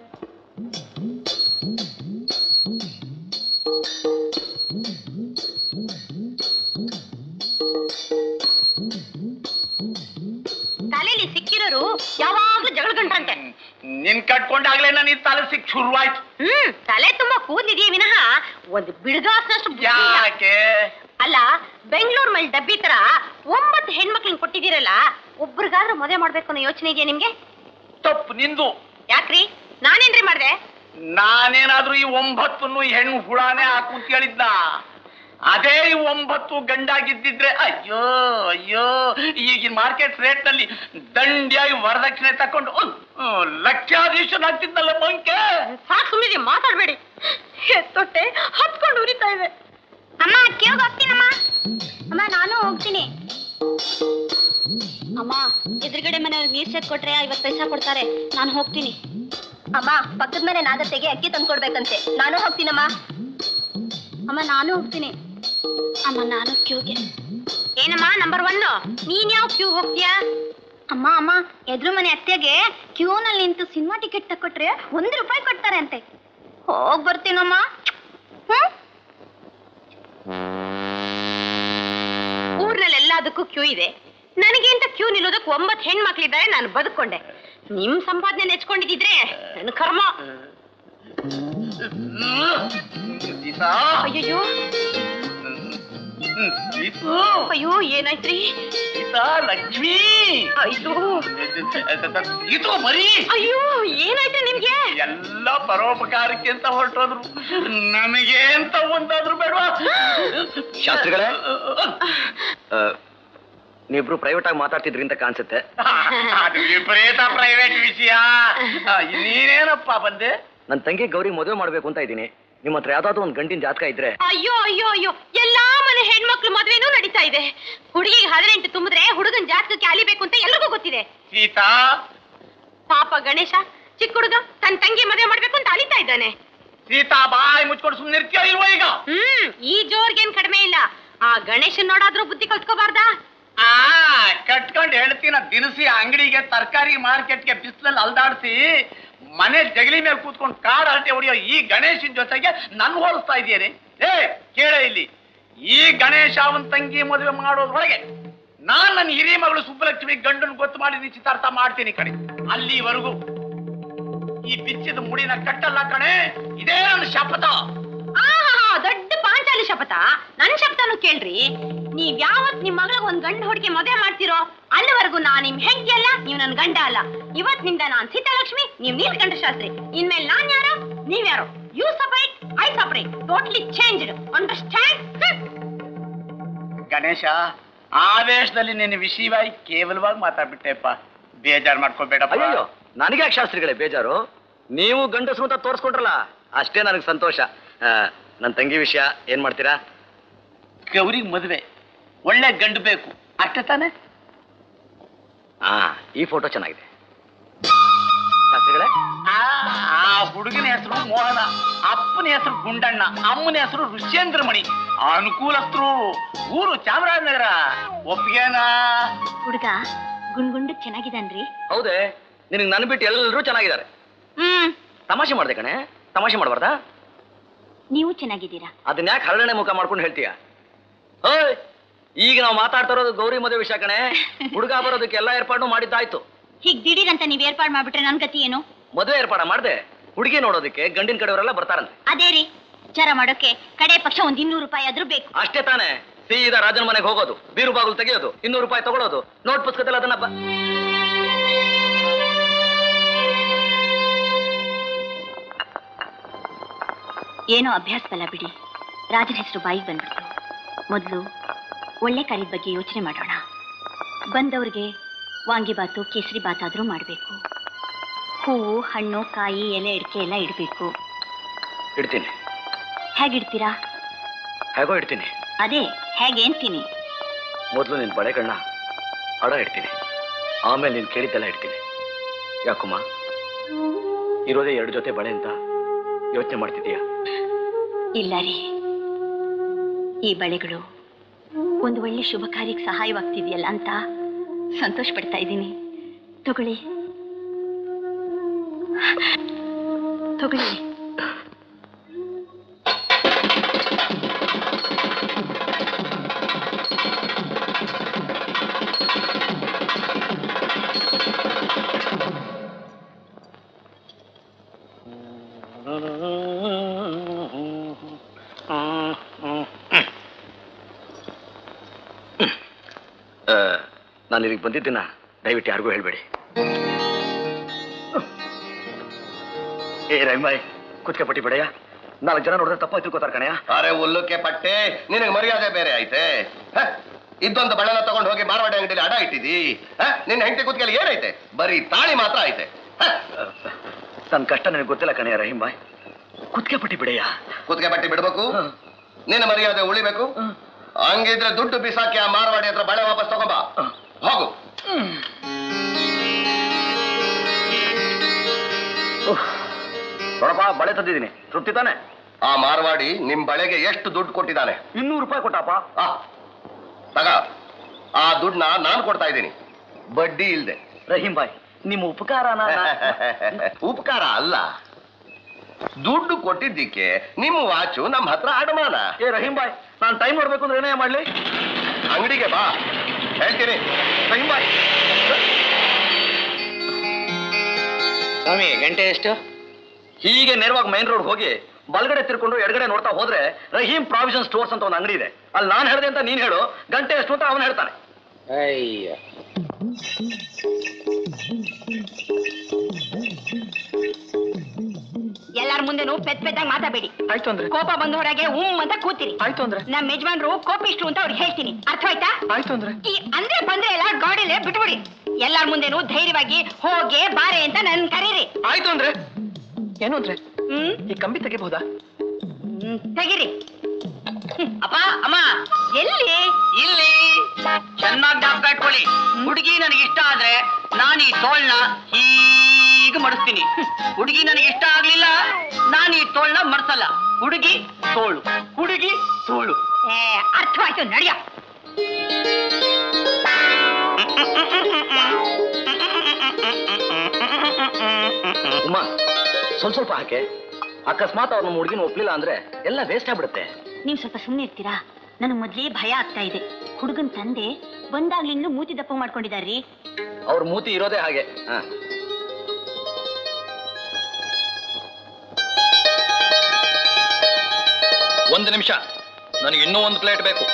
ತಲೆಯಲ್ಲಿ ಸಿಕ್ಕಿರೋರು ಯಾವಾಗ್ಲೂ ಜಗಳ ಗಂಟಂತೆ. ನಿನ್ ಕಟ್ಕೊಂಡಾಗ್ಲೇ ನಾನು ಈ ತಲೆ ಸಿಕ್ ಶುರುವಾಯ್ತು. ಹ್ಮ್, ತಲೆ ತುಂಬಾ ಕೂದಿದೆಯೇ ವಿನಃ ಒಂದು ಬಿಡುಗಾಸನಷ್ಟು ಬುದ್ಧಿ ಇಲ್ಲ. ಯಾಕೆ? ಅಲ್ಲ, ಬೆಂಗಳೂರು ಮೇಲೆ ಡಬ್ಬಿ ತರ ಒಂಬತ್ತು ಹೆಣ್ಮಕ್ಳನ್ನ ಕೊಟ್ಟಿದ್ದೀರಲ್ಲ, ಒಬ್ರಿಗಾದ್ರೂ ಮದುವೆ ಮಾಡ್ಬೇಕು ಅನ್ನೋ ಯೋಚನೆ ಇದೆಯಾ ನಿಮ್ಗೆ? ತಪ್ಪು ನಿಂದು. ಯಾಕ್ರಿ, ನಾನೇನ್ರಿ ಮಾಡ್ದೆ? ನಾನೇನಾದ್ರೂ ಈ ಒಂಬತ್ತನ್ನು ಹೆಣ್ಣು ಹುಳಾನೇ ಹಾಕು ಅಂತ ಹೇಳಿದ್ದ. ಅದೇ ಈ ಒಂಬತ್ತು ಗಂಡಾಗಿದ್ದಿದ್ರೆ ಅಯ್ಯೋ ಅಯ್ಯೋ, ಈಗಿನ ಮಾರ್ಕೆಟ್ ರೇಟ್ ನಲ್ಲಿ ದಂಡಿಯಾಗಿ ವರದಕ್ಷಿಣೆ ತಕೊಂಡು ಲಕ್ಷಾಧೀಶನಾಗ್ತಿದ್ದಲ್ಲ ಬಂಕೆ. ಸಾಕು, ಸುಮ್ಮನೆ ಮಾತಾಡ್ಬೇಡಿ. ತೊಟ್ಟೆ ಹತ್ಕೊಂಡು ಉರಿತಾ ಇದೆ. ಅಮ್ಮ, ಕೇಳ್ ಹೋಗ್ತೀನಮ್ಮ. ಅಮ್ಮ, ನಾನು ಹೋಗ್ತೀನಿ. ಅಮ್ಮ, ಎದುರುಗಡೆ ಮನೆಯವ್ರಿಗೆ ನೀರ್ ಸೇದ್ ಕೊಟ್ರೆ ಐವತ್ತು ಪೈಸಾ ಕೊಡ್ತಾರೆ. ನಾನು ಹೋಗ್ತೀನಿ. ಅಮ್ಮ, ಪಕ್ಕದ ಮನೆ ನಾಗತ್ತೆಗೆ ಅಕ್ಕಿ ತಂದ್ಕೊಡ್ಬೇಕಂತೆ. ನಾನು ಹೋಗ್ತೀನಮ್ಮ. ಅಮ್ಮ, ನಾನು ಹೋಗ್ತೀನಿ. ಅಮ್ಮ, ನಾನು ಕ್ಯೂಗೆ. ಏನಮ್ಮ ನಂಬರ್ ಒನ್, ನೀನ್ ಯಾವ ಕ್ಯೂ ಹೋಗ್ತೀಯಾ? ಅಮ್ಮ ಅಮ್ಮ ಎದುರು ಮನೆ ಅತ್ತೆಗೆ ಕ್ಯೂನಲ್ಲಿ ನಿಂತು ಸಿನಿಮಾ ಟಿಕೆಟ್ ತಕೊಟ್ರೆ ಒಂದು ರೂಪಾಯಿ ಕೊಡ್ತಾರೆ ಅಂತೆ. ಹೋಗ್ ಬರ್ತೀನಮ್ಮ. ಹ್ಮ್ ಊರ್ನಲ್ಲಿ ಎಲ್ಲದಕ್ಕೂ ಕ್ಯೂ ಇದೆ, ನನಗೆ ಅಂತ ಕ್ಯೂ ನಿಲ್ಲೋದಕ್ಕೆ ಒಂಬತ್ತು ಹೆಣ್ಮಕ್ಳಿದ್ದಾರೆ, ನಾನು ಬದುಕೊಂಡೆ. ನಿಮ್ ಸಂಪಾದನೆ ನೆಚ್ಕೊಂಡಿದ್ರೆ ನನ್ನ ಕರ್ಮ. ಅಯ್ಯೋ ಅಯ್ಯೋ ಏನಾಯ್ತ್ರಿ? ಲಕ್ಷ್ಮೀ ಅಯ್ಯೋ ಇದು ಮರಿ. ಅಯ್ಯೋ ಏನಾಯ್ತು ನಿಮ್ಗೆ? ಎಲ್ಲ ಪರೋಪಕಾರಕ್ಕೆ ಅಂತ ಹೊರಟೋದ್ರು, ನಮಗೆ ಅಂತ ಒಂದಾದ್ರು ಬೇಡವಾ? ಶಾಸ್ತ್ರಿಗಳೇ, ನೀವಿಬ್ರು ಪ್ರೈವೇಟ್ ಆಗಿ ಮಾತಾಡ್ತಿದ್ರಿ ಅಂತ ಕಾಣಿಸುತ್ತೆ. ಅದು ವಿಪರೀತ ಪ್ರೈವೇಟ್ ವಿಷಯ. ನೀನೇನಪ್ಪ ಬಂದೆ? ನನ್ನ ತಂಗಿ ಗೌರಿ ಮದುವೆ ಮಾಡ್ಬೇಕು ಅಂತ ಇದ್ದೀನಿ. ನಿಮ್ಮ ಹತ್ರ ಯಾವ್ದಾದ್ರು ಒಂದು ಗಂಟಿನ ಜಾತಕ ಇದ್ರೆ. ಅಯ್ಯೋ ಅಯ್ಯೋ ಅಯ್ಯೋ ಎಲ್ಲಾ ಮನೆ ಹೆಣ್ಮಕ್ಳು ಮದ್ವೆನೂ ನಡೀತಾ ಇದೆ. ಹುಡುಗಿಗೆ ಹದಿನೆಂಟು ತುಂಬಿದ್ರೆ ಹುಡುಗನ್ ಜಾತಕಕ್ಕೆ ಅಲಿಬೇಕು ಅಂತ ಎಲ್ರಿಗೂ ಗೊತ್ತಿದೆ. ಸೀತಾ ಪಾಪ ಗಣೇಶ ಚಿಕ್ಕ ಹುಡುಗ ತನ್ನ ತಂಗಿ ಮದುವೆ ಮಾಡ್ಬೇಕು ಅಂತ ಅಲಿತಾ ಇದ್ದಾನೆ. ಸೀತಾ ಬಾಯಿ ಮುಚ್ಕೊಂಡು ಸುಮ್ಮನೆ ಇರ್ತೀಯ ಇಲ್ವೋ ಈಗ? ಹ್ಮ್ ಈ ಜೋರ್ಗೇನ್ ಕಡಿಮೆ ಇಲ್ಲ. ಆ ಗಣೇಶನ್ ನೋಡಾದ್ರೂ ಬುದ್ಧಿ ಕಲ್ತ್ಕೋಬಾರ್ದಾ? ಆ ಕಟ್ಕೊಂಡು ಹೇಳ್ತೀನ ದಿನಸಿ ಅಂಗಡಿಗೆ ತರಕಾರಿ ಮಾರ್ಕೆಟ್ಗೆ ಬಿಸಿಲಲ್ಲಿ ಅಲ್ದಾಡ್ಸಿ ಮನೆ ಜಗಲಿ ಮೇಲೆ ಕೂತ್ಕೊಂಡು ಕಾಡ್ ಹರಟೆ ಹೊಡಿಯೋ ಈ ಗಣೇಶನ್ ಜೊತೆಗೆ ನನ್ ಹೋಲಿಸ್ತಾ ಇದೀರಿ? ಏ ಕೇಳ ಇಲ್ಲಿ, ಈ ಗಣೇಶ ಅವನ್ ತಂಗಿ ಮದುವೆ ಮಾಡೋದ್ರೊಳಗೆ ನಾನ್ ನನ್ನ ಹಿರಿಯ ಮಗಳು ಸುಬ್ಬಲಕ್ಷ್ಮಿ ಗಂಡನ್ ಗೊತ್ತು ಮಾಡಿ ನಿಶ್ಚಿತಾರ್ಥ ಮಾಡ್ತೀನಿ ಕಣೆ. ಅಲ್ಲಿವರೆಗೂ ಈ ಬಿಚ್ಚಿದ ಮುಡಿನ ಕಟ್ಟಲ್ಲ ಕಣೆ. ಇದೇ ನನ್ನ ಶಪಥ. ದೊಡ್ಡ ಪಾಂಚಾಲಿ ಶಪಥ. ನನ್ ಶಪಥನು ಕೇಳ್ರಿ. ನೀವ್ ಯಾವತ್ ನಿಮ್ ಮಗಳಿಗೆ ಒಂದ್ ಗಂಡ ಹುಡುಗಿ ಮದುವೆ ಮಾಡ್ತಿರೋ ಅಲ್ಲಿವರೆಗೂ ನಾನ್ ನಿಮ್ ಹೆಂಡತಿ ಅಲ್ಲ, ನೀವ್ ನನ್ ಗಂಡ ಅಲ್ಲ. ಇವತ್ತಿನಿಂದ ನಾನ್ ಸೀತಾಲಕ್ಷ್ಮಿ, ನೀವ್ ನೀಲಕಂಠ ಶಾಸ್ತ್ರಿ. ಇನ್ಮೇಲೆ ನಾನ್ ಯಾರೋ ನೀವ್ಯಾರೋ. You separate, I separate, totally changed. Understand? Ganesha, ಆವೇಶದಲ್ಲಿ ನಿನ್ನ ವಿಷಯವಾಗಿ ಕೇವಲವಾಗಿ ಮಾತಾಡ್ಬಿಟ್ಟೆಪ್ಪ. ಬೇಜಾರ್ ಮಾಡ್ಕೋಬೇಡಪ್ಪ. ಅಯ್ಯೋ ನನಗೆ ಯಾಕೆ ಶಾಸ್ತ್ರಿಗಳೇ ಬೇಜಾರು? ನೀವು ಗಂಡಸರು ಅಂತ ತೋರಿಸ್ಕೊಂಡ್ರಲ್ಲ ಅಷ್ಟೇ ನನಗೆ ಸಂತೋಷ. ನನ್ನ ತಂಗಿ ವಿಷಯ ಏನ್ ಮಾಡ್ತೀರಾ? ಗೌರಿಗೆ ಮದುವೆ, ಒಳ್ಳೆ ಗಂಡು ಬೇಕು ಅಷ್ಟೇ ತಾನೆ? ಹಾ ಈ ಫೋಟೋ ಚೆನ್ನಾಗಿದೆ ಶಾಸ್ತ್ರಿಗಳೇ. ಆ ಹುಡುಗನ ಹೆಸರು ಮೋಹನ, ಅಪ್ಪನ ಹೆಸರು ಗುಂಡಣ್ಣ, ಅಮ್ಮನ ಹೆಸರು ಋಷ್ಯೇಂದ್ರಮಣಿ. ಅನುಕೂಲಸ್ಥರು, ಊರು ಚಾಮರಾಜನಗರ. ಒಪ್ಪಿಗೆನಾ? ಹುಡುಗ ಗುಂಡ್ಗುಂಡು ಚೆನ್ನಾಗಿದ್ದಾನ್ರಿ. ಹೌದೇ? ನಿನಗೆ ನನ್ ಬಿಟ್ಟು ಎಲ್ಲರೂ ಚೆನ್ನಾಗಿದ್ದಾರೆ. ಹ್ಮ್ ತಮಾಷೆ ಮಾಡ್ದೆ ಕಣೆ. ತಮಾಷೆ ಮಾಡಬಾರ್ದಾ? ನೀವು ಚೆನ್ನಾಗಿದ್ದೀರಾ. ಅದನ್ನ ಯಾಕೆ ಹರಳನೆ ಮುಖ ಮಾಡ್ಕೊಂಡು ಹೇಳ್ತೀಯ? ಓಯ್ ಈಗ ನಾವು ಮಾತಾಡ್ತಾ ಇರೋದು ಗೌರಿ ಮದುವೆ ವಿಷಯ ಕಣೆ. ಹುಡುಗ ಬರೋದಕ್ಕೆ ಎಲ್ಲ ಏರ್ಪಾಡು ಮಾಡಿದ್ದಾಯ್ತು. ಹೀಗ್ ದಿಢೀರಂತ ನೀವ್ ಏರ್ಪಾಡು ಮಾಡ್ಬಿಟ್ರೆ ನನ್ ಗತಿ ಏನು? ಮದುವೆ ಏರ್ಪಾಡ ಮಾಡ್ದೆ, ಹುಡುಗಿ ನೋಡೋದಕ್ಕೆ ಗಂಡಿನ ಕಡೆಯವರೆಲ್ಲ ಬರ್ತಾರಂತೆ. ಅದೇ ರೀ, ವಿಚಾರ ಮಾಡೋಕೆ ಕಡೆ ಪಕ್ಷ ಒಂದ್ ಇನ್ನೂರು ರೂಪಾಯಿ ಆದ್ರೂ ಬೇಕು. ಅಷ್ಟೇ ತಾನೆ? ಸೀದಾ ರಾಜನ ಮನೆಗೆ ಹೋಗೋದು, ಬೀರು ಬಾಗಿಲು ತೆಗೆಯೋದು, ಇನ್ನೂರು ರೂಪಾಯಿ ತಗೊಳ್ಳೋದು, ನೋಟ್ ಪುಸ್ತಕದಲ್ಲಿ ಅದನ್ನ ಬ ಏನೋ ಅಭ್ಯಾಸವಲ್ಲ ಬಿಡಿ. ರಾಜನ ಹೆಸರು ಬಾಯಿಗೆ ಬಂದ್ಬಿಡ್ತು. ಮೊದಲು ಒಳ್ಳೆ ಕಾರ್ಯದ ಬಗ್ಗೆ ಯೋಚನೆ ಮಾಡೋಣ. ಬಂದವ್ರಿಗೆ ವಾಂಗಿಬಾತು ಕೇಸರಿ ಬಾತಾದ್ರೂ ಮಾಡಬೇಕು. ಹೂವು ಹಣ್ಣು ಕಾಯಿ ಎಲೆ ಅಡಿಕೆ ಎಲ್ಲ ಇಡಬೇಕು. ಇಡ್ತೀನಿ. ಹೇಗಿಡ್ತೀರಾ? ಹೇಗೋ ಇಡ್ತೀನಿ. ಅದೇ ಹೇಗೆ ಅಂತೀನಿ. ಮೊದಲು ನಿನ್ ಬಳೆಗಳನ್ನ ಅಡ ಇಡ್ತೀನಿ, ಆಮೇಲೆ ನೀನ್ ಕೇಳಿದ್ದೆಲ್ಲ ಇಡ್ತೀನಿ. ಯಾಕಮ್ಮ ಇರೋದೇ ಎರಡು ಜೊತೆ ಬಳೆ ಅಂತ ಯೋಚನೆ ಮಾಡ್ತಿದೀಯಾ? ಇಲ್ಲ ರೀ, ಈ ಬಳೆಗಳು ಒಂದು ಒಳ್ಳೆ ಶುಭ ಕಾರ್ಯಕ್ಕೆ ಸಹಾಯವಾಗ್ತಿದೆಯಲ್ಲ ಅಂತ ಸಂತೋಷ ಪಡ್ತಾ ಇದ್ದೀನಿ. ತಗೊಳ್ಳಿ ತಗೊಳ್ಳಿ. ನಾನು ಇಲ್ಲಿಗೆ ಬಂದಿದ್ದೀನ ದಯವಿಟ್ಟು ಯಾರಿಗೂ ಹೇಳ್ಬೇಡಿ. ಏ ರೈಮಾಯ್, ಕುತ್ಕೆ ಪಟ್ಟಿ ಬಿಡಯ್ಯ. ನಾಲ್ಕು ಜನ ನೋಡಿದ್ರೆ ತಪ್ಪಾಗಿ ತಿಳ್ಕೊತಾರೆ ಕಣಯ್ಯ. ಅರೆ ಉಲ್ಲುಕ್ಕೆ ಪಟ್ಟೆ, ನಿನಗೆ ಮರ್ಯಾದೆ ಬೇರೆ ಐತೆ. ಇದ್ದೊಂದು ಬಳೆನ ತಗೊಂಡು ಹೋಗಿ ಮಾರವಾಡಿ ಅಂಗಡಿಲಿ ಅಡ ಇಟ್ಟಿದಿ. ನಿನ್ನ ಹೆಂಡತಿ ಕುತ್ಕೆಯಲ್ಲಿ ಏನೈತೆ? ಬರೀ ತಾಳಿ ಮಾತ್ರ ಐತೆ. ನನ್ನ ಕಷ್ಟ ನನಗೆ ಗೊತ್ತಿಲ್ಲ ಕಣಯ್ಯ ರಹೀಮಾಯ್. ಕುತ್ಕೆ ಪಟ್ಟಿ ಬಿಡಯ್ಯ. ಕುತ್ಕೆ ಪಟ್ಟಿ ಬಿಡ್ಬೇಕು, ನಿನ್ನ ಮರ್ಯಾದೆ ಉಳಿಬೇಕು. ಹಂಗಿದ್ರೆ ದುಡ್ಡು ಬಿಸಾಕಿ ಆ ಮಾರವಾಡಿ ಹತ್ರ ಬಳೆ ವಾಪಸ್ ತಗೊಂಬ. ಹೋಗು. ನೋಡಪ್ಪ, ಬಳೆ ತಂದಿದ್ದೀನಿ, ತೃಪ್ತಿ ತಾನೆ? ಆ ಮಾರವಾಡಿ ನಿಮ್ ಬಳೆಗೆ ಎಷ್ಟು ದುಡ್ಡು ಕೊಟ್ಟಿದ್ದಾನೆ? ಇನ್ನೂರು ರೂಪಾಯಿ ಕೊಟ್ಟಪ್ಪ. ಆ ತಗ, ಆ ದುಡ್ಡನ್ನ ನಾನು ಕೊಡ್ತಾ ಇದ್ದೀನಿ. ಬಡ್ಡಿ ಇಲ್ದೆ. ರಹೀಂ ಬಾಯ್, ನಿಮ್ಮ ಉಪಕಾರನ ಉಪಕಾರ ಅಲ್ಲ, ದುಡ್ಡು ಕೊಟ್ಟಿದ್ದಕ್ಕೆ ನಿಮ್ಮ ವಾಚು ನಮ್ಮ ಹತ್ರ ಅಡಮಾನ. ಏ ರಹೀಂ ಬಾಯ್, ನಾನು ಟೈಮ್ ನೋಡ್ಬೇಕು ಅಂದ್ರೆ ಏನೇ ಮಾಡ್ಲಿ? ಅಂಗಡಿಗೆ ಬಾ, ಹೇಳ್ತೀನಿ. ರಹೀಂ ಬಾಯ್, ಸ್ವಾಮಿ ಗಂಟೆ ಎಷ್ಟು? ಹೀಗೆ ನೇರವಾಗಿ ಮೈನ್ ರೋಡ್ ಹೋಗಿ ಬಲ್ಗಡೆ ತಿರ್ಕೊಂಡು ಎಡಗಡೆ ನೋಡ್ತಾ ಹೋದ್ರೆ ರಹೀಂ ಪ್ರಾವಿಷನ್ ಸ್ಟೋರ್ಸ್ ಅಂತ ಒಂದು ಅಂಗಡಿ ಇದೆ. ಅಲ್ಲಿ ನಾನು ಹೇಳಿದೆ ಅಂತ ನೀನ್ ಹೇಳು, ಗಂಟೆ ಎಷ್ಟು ಅಂತ ಅವನು ಹೇಳ್ತಾನೆ. ಅಯ್ಯ, ಎಲ್ಲಾರ ಮುಂದೆನು ಪೆದ್ ಪೆದ್ದಾಗಿ ಮಾತಾಬೇಡಿ. ಆಯ್ತು ಅಂದ್ರೆ? ಕೋಪ ಬಂದ ಹೊರಗೆ ಹ್ಮ್ ಅಂತ ಕೂತಿರಿ. ಆಯ್ತು ಅಂದ್ರೆ? ನಮ್ಮ ಯಜಮಾನ್ರು ಕೋಪಿಷ್ಟು ಅಂತ ಅವ್ರಿಗೆ ಹೇಳ್ತೀನಿ, ಅರ್ಥವಾಯ್ತಾ? ಆಯ್ತು ಅಂದ್ರೆ? ಈ ಅಂದ್ರೆ ಬಂದ್ರೆ ಎಲ್ಲ ಗಾಡಿಲೇ ಬಿಟ್ಬಿಡಿ. ಎಲ್ಲಾರ ಮುಂದೆನು ಧೈರ್ಯವಾಗಿ ಹೋಗೆ ಬಾರೆ ಅಂತ ನನ್ ಕರೀರಿ. ಆಯ್ತು ಅಂದ್ರೆ? ಏನು ಅಂದ್ರೆ? ಹ್ಮ್ ಈ ಕಂಬಿ ತೆಗಿಬಹುದಾ? ಹ್ಮ್ ತೆಗಿರಿ. ಅಪ್ಪ ಅಮ್ಮ ಎಲ್ಲಿ? ಇಲ್ಲಿ ಚೆನ್ನಾಗಿ ಜ್ಞಾಪಕ ಇಟ್ಕೊಳ್ಳಿ. ಹುಡುಗಿ ನನಗೆ ಇಷ್ಟ ಆದ್ರೆ ನಾನು ಈ ತೋಳ್ನ ಹೀಗೆ ಮಡಿಸ್ತೀನಿ. ಹುಡುಗಿ ನನಗೆ ಇಷ್ಟ ಆಗ್ಲಿಲ್ಲ, ನಾನು ಈ ತೋಳ್ನ ಮಡ್ಸಲ್ಲ. ಹುಡುಗಿ ತೋಳು, ಹುಡುಗಿ ತೋಳು. ಏ ಅರ್ಥವಾಯ್ತು, ನಡಿಯ. ಉಮಾ, ಸ್ವಲ್ಪ ಸ್ವಲ್ಪ ಹಾಕೆ. ಅಕಸ್ಮಾತ್ ಅವ್ರ ನಮ್ಮ ಹುಡುಗಿನ ಒಪ್ಲಿಲ್ಲ ಅಂದ್ರೆ ಎಲ್ಲ ವೇಸ್ಟ್ ಆಗ್ಬಿಡುತ್ತೆ. ನೀವ್ ಸ್ವಲ್ಪ ಸುಮ್ಮನೆ ಇರ್ತೀರಾ? ನನಗ್ ಮೊದ್ಲೇ ಭಯ ಆಗ್ತಾ ಇದೆ. ಹುಡುಗನ್ ತಂದೆ ಬಂದಾಗ್ಲಿಂದ ಮೂತಿ ದಪ್ಪ ಮಾಡ್ಕೊಂಡಿದಾರ್ರಿ. ಅವ್ರ ಮೂತಿ ಇರೋದೇ ಹಾಗೆ. ಹ, ಒಂದು ನಿಮಿಷ, ನನಗೆ ಇನ್ನೂ ಒಂದು ಪ್ಲೇಟ್ ಬೇಕು.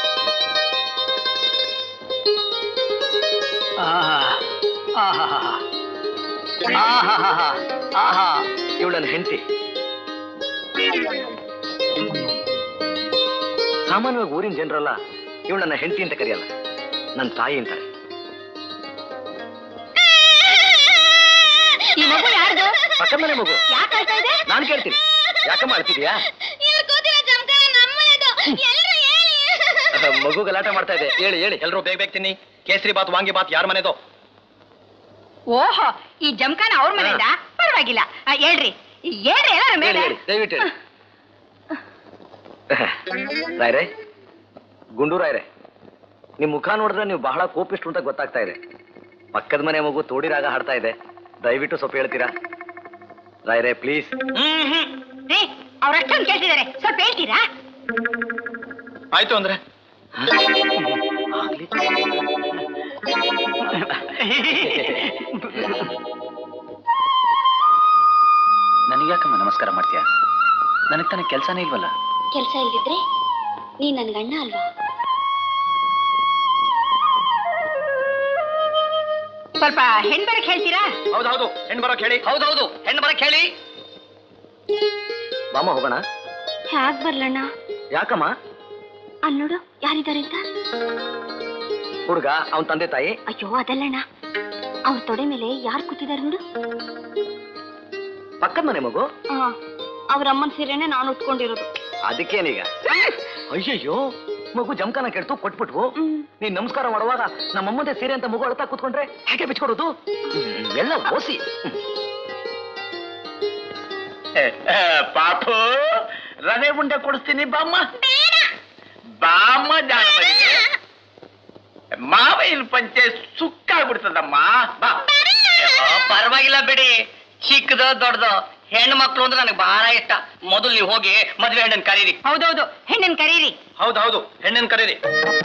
ಇವಳು ನನ್ನ ಹೆಂಡತಿ. ಸಾಮಾನ್ಯವಾಗಿ ಊರಿನ ಜನರಲ್ಲ ಇವಳು ನನ್ನ ಹೆಂಡತಿ ಅಂತ ಕರೆಯಲ್ಲ, ನನ್ನ ತಾಯಿ ಅಂತಾರೆ. ಈ ಮಗು ಯಾರ್ದು? ಪಕ್ಕದ ಮನೆ ಮಗು. ಯಾಕೆ ಅಳ್ತಾ ಇದೆ? ನಾನು ಕೇಳ್ತೀನಿ, ಯಾಕಮ್ಮ ಅಳ್ತಿದ್ಯಾ? ಮಗು ಗಲಾಟೆ ಮಾಡ್ತಾ ಇದೆ. ಹೇಳಿ ಹೇಳಿ, ಎಲ್ರು ಬೇಗ ಬೇಗ ತಿನ್ನಿ. ಕೇಸರಿ ಬಾತ್ ವಾಂಗಿ ಬಾತ್ ಯಾರ ಮನೆದು? ಓಹೋ, ಈ ಜಮಖಾನ ಅವ್ರ ಮನೆಯಿಂದ? ಪರವಾಗಿಲ್ಲ, ಆ, ಹೇಳ್ರಿ ಹೇಳ್ರಿ ಎಲ್ಲಾರ ಹೇಳಿ ಮೇಲೆ. ಹೇಳಿ, ದಯವಿಟ್ಟು ಹೇಳಿ. ರಾಯ್ರೆ, ಗುಂಡು ರಾಯ್ರೆ, ನಿಮ್ ಮುಖ ನೋಡಿದ್ರೆ ನೀವು ಬಹಳ ಕೋಪಿಷ್ಟು ಅಂತ ಗೊತ್ತಾಗ್ತಾ ಇದೆ. ಪಕ್ಕದ ಮನೆ ಮಗು ತೋಡಿರಾಗ ಹಾಡ್ತಾ ಇದೆ. ದಯವಿಟ್ಟು ಸ್ವಲ್ಪ ಹೇಳ್ತೀರಾ ರಾಯ್ರೆ, ಪ್ಲೀಸ್? ಹ್ಮ್ ಹ್ಮ್ ರೀ, ಅವ್ರಷ್ಟೊಂದು ಕೇಳ್ತಿದ್ದಾರೆ, ಸ್ವಲ್ಪ ಹೇಳ್ತೀರಾ? ಆಯ್ತು ಅಂದ್ರೆ? ನನಗ್ಯಾಕಮ್ಮ ನಮಸ್ಕಾರ ಮಾಡ್ತೀಯಾ? ನನಗೆ ತಾನೇ ಕೆಲಸನೇ ಇಲ್ವಲ್ಲ. ಕೆಲಸ ಇಲ್ದಿದ್ರೆ ನೀನ್ ನನ್ ಗಂಡ ಅಲ್ವಾ? ಸ್ವಲ್ಪ ಹೆಣ್ ಬರಕ್ ಹೇಳ್ತೀರಾ? ಹೌದೌದು, ಹೆಣ್ಣು ಬರೋಕ್ ಹೇಳಿ. ಹೌದೌದು, ಹೆಣ್ಣು ಬರಕ್ ಹೇಳಿ. ಬಾಮ ಹೋಗೋಣ. ಹ್ಯಾಕ್ ಬರ್ಲಣ್ಣ? ಯಾಕಮ್ಮ? ಅಲ್ಲಿ ನೋಡು ಯಾರಿದ್ದಾರೆ ಅಂತ. ಹುಡುಗ, ಅವನ್ ತಂದೆ ತಾಯಿ. ಅಯ್ಯೋ ಅದಲ್ಲಣ್ಣ, ಅವ್ರ ತೊಡೆ ಮೇಲೆ ಯಾರು ಕೂತಿದ್ದಾರೆ ನೋಡು. ಪಕ್ಕದ ಮನೆ ಮಗು. ಅವ್ರ ಅಮ್ಮನ ಸೀರೆನೆ ನಾನು ಉಟ್ಕೊಂಡಿರೋದು. ಅದಕ್ಕೇನೀಗ? ಅಯ್ಯಯ್ಯೋ, ಮಗು ಜಮಖಾನ ಕೆಡ್ತು ಕೊಟ್ಬಿಟ್ವು. ನೀನ್ ನಮಸ್ಕಾರ ಮಾಡುವಾಗ ನಮ್ಮಮ್ಮಂದೆ ಸೀರೆ ಅಂತ ಮಗು ಅಳ್ತಾ ಕೂತ್ಕೊಂಡ್ರೆ ಹೇಗೆ ಬಿಚ್ಕೊಡೋದು? ಎಲ್ಲ ಓಸಿ. ಪಾಪು, ರವೆ ಉಂಡೆ ಕೊಡಿಸ್ತೀನಿ ಬಾಮ್ಮ. ಬಾಮ್ಮ ಜಾನಪದಿ ಮಾವ ಇಲ್ಲಿ ಪಂಚೆ ಸುಕ್ಕಾಗ್ಬಿಡ್ತದಮ್ಮ. ಬಾ. ಪರವಾಗಿಲ್ಲ ಬಿಡಿ, ಚಿಕ್ಕದೋ ದೊಡ್ಡದೋ, ಹೆಣ್ಣು ಮಕ್ಳು ಅಂದ್ರೆ ನನಗೆ ಬಹಳ ಇಷ್ಟ. ಮೊದಲು ನೀವು ಹೋಗಿ ಮದ್ವೆ ಹೆಣ್ಣನ್ ಕರೀರಿ. ಹೌದೌದು, ಹೆಣ್ಣನ್ ಕರೀರಿ. ಹೌದೌದು, ಹೆಣ್ಣನ್ ಕರೀರಿ.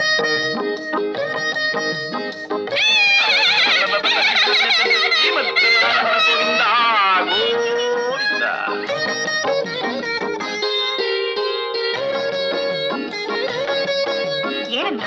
ಏನಮ್ಮ?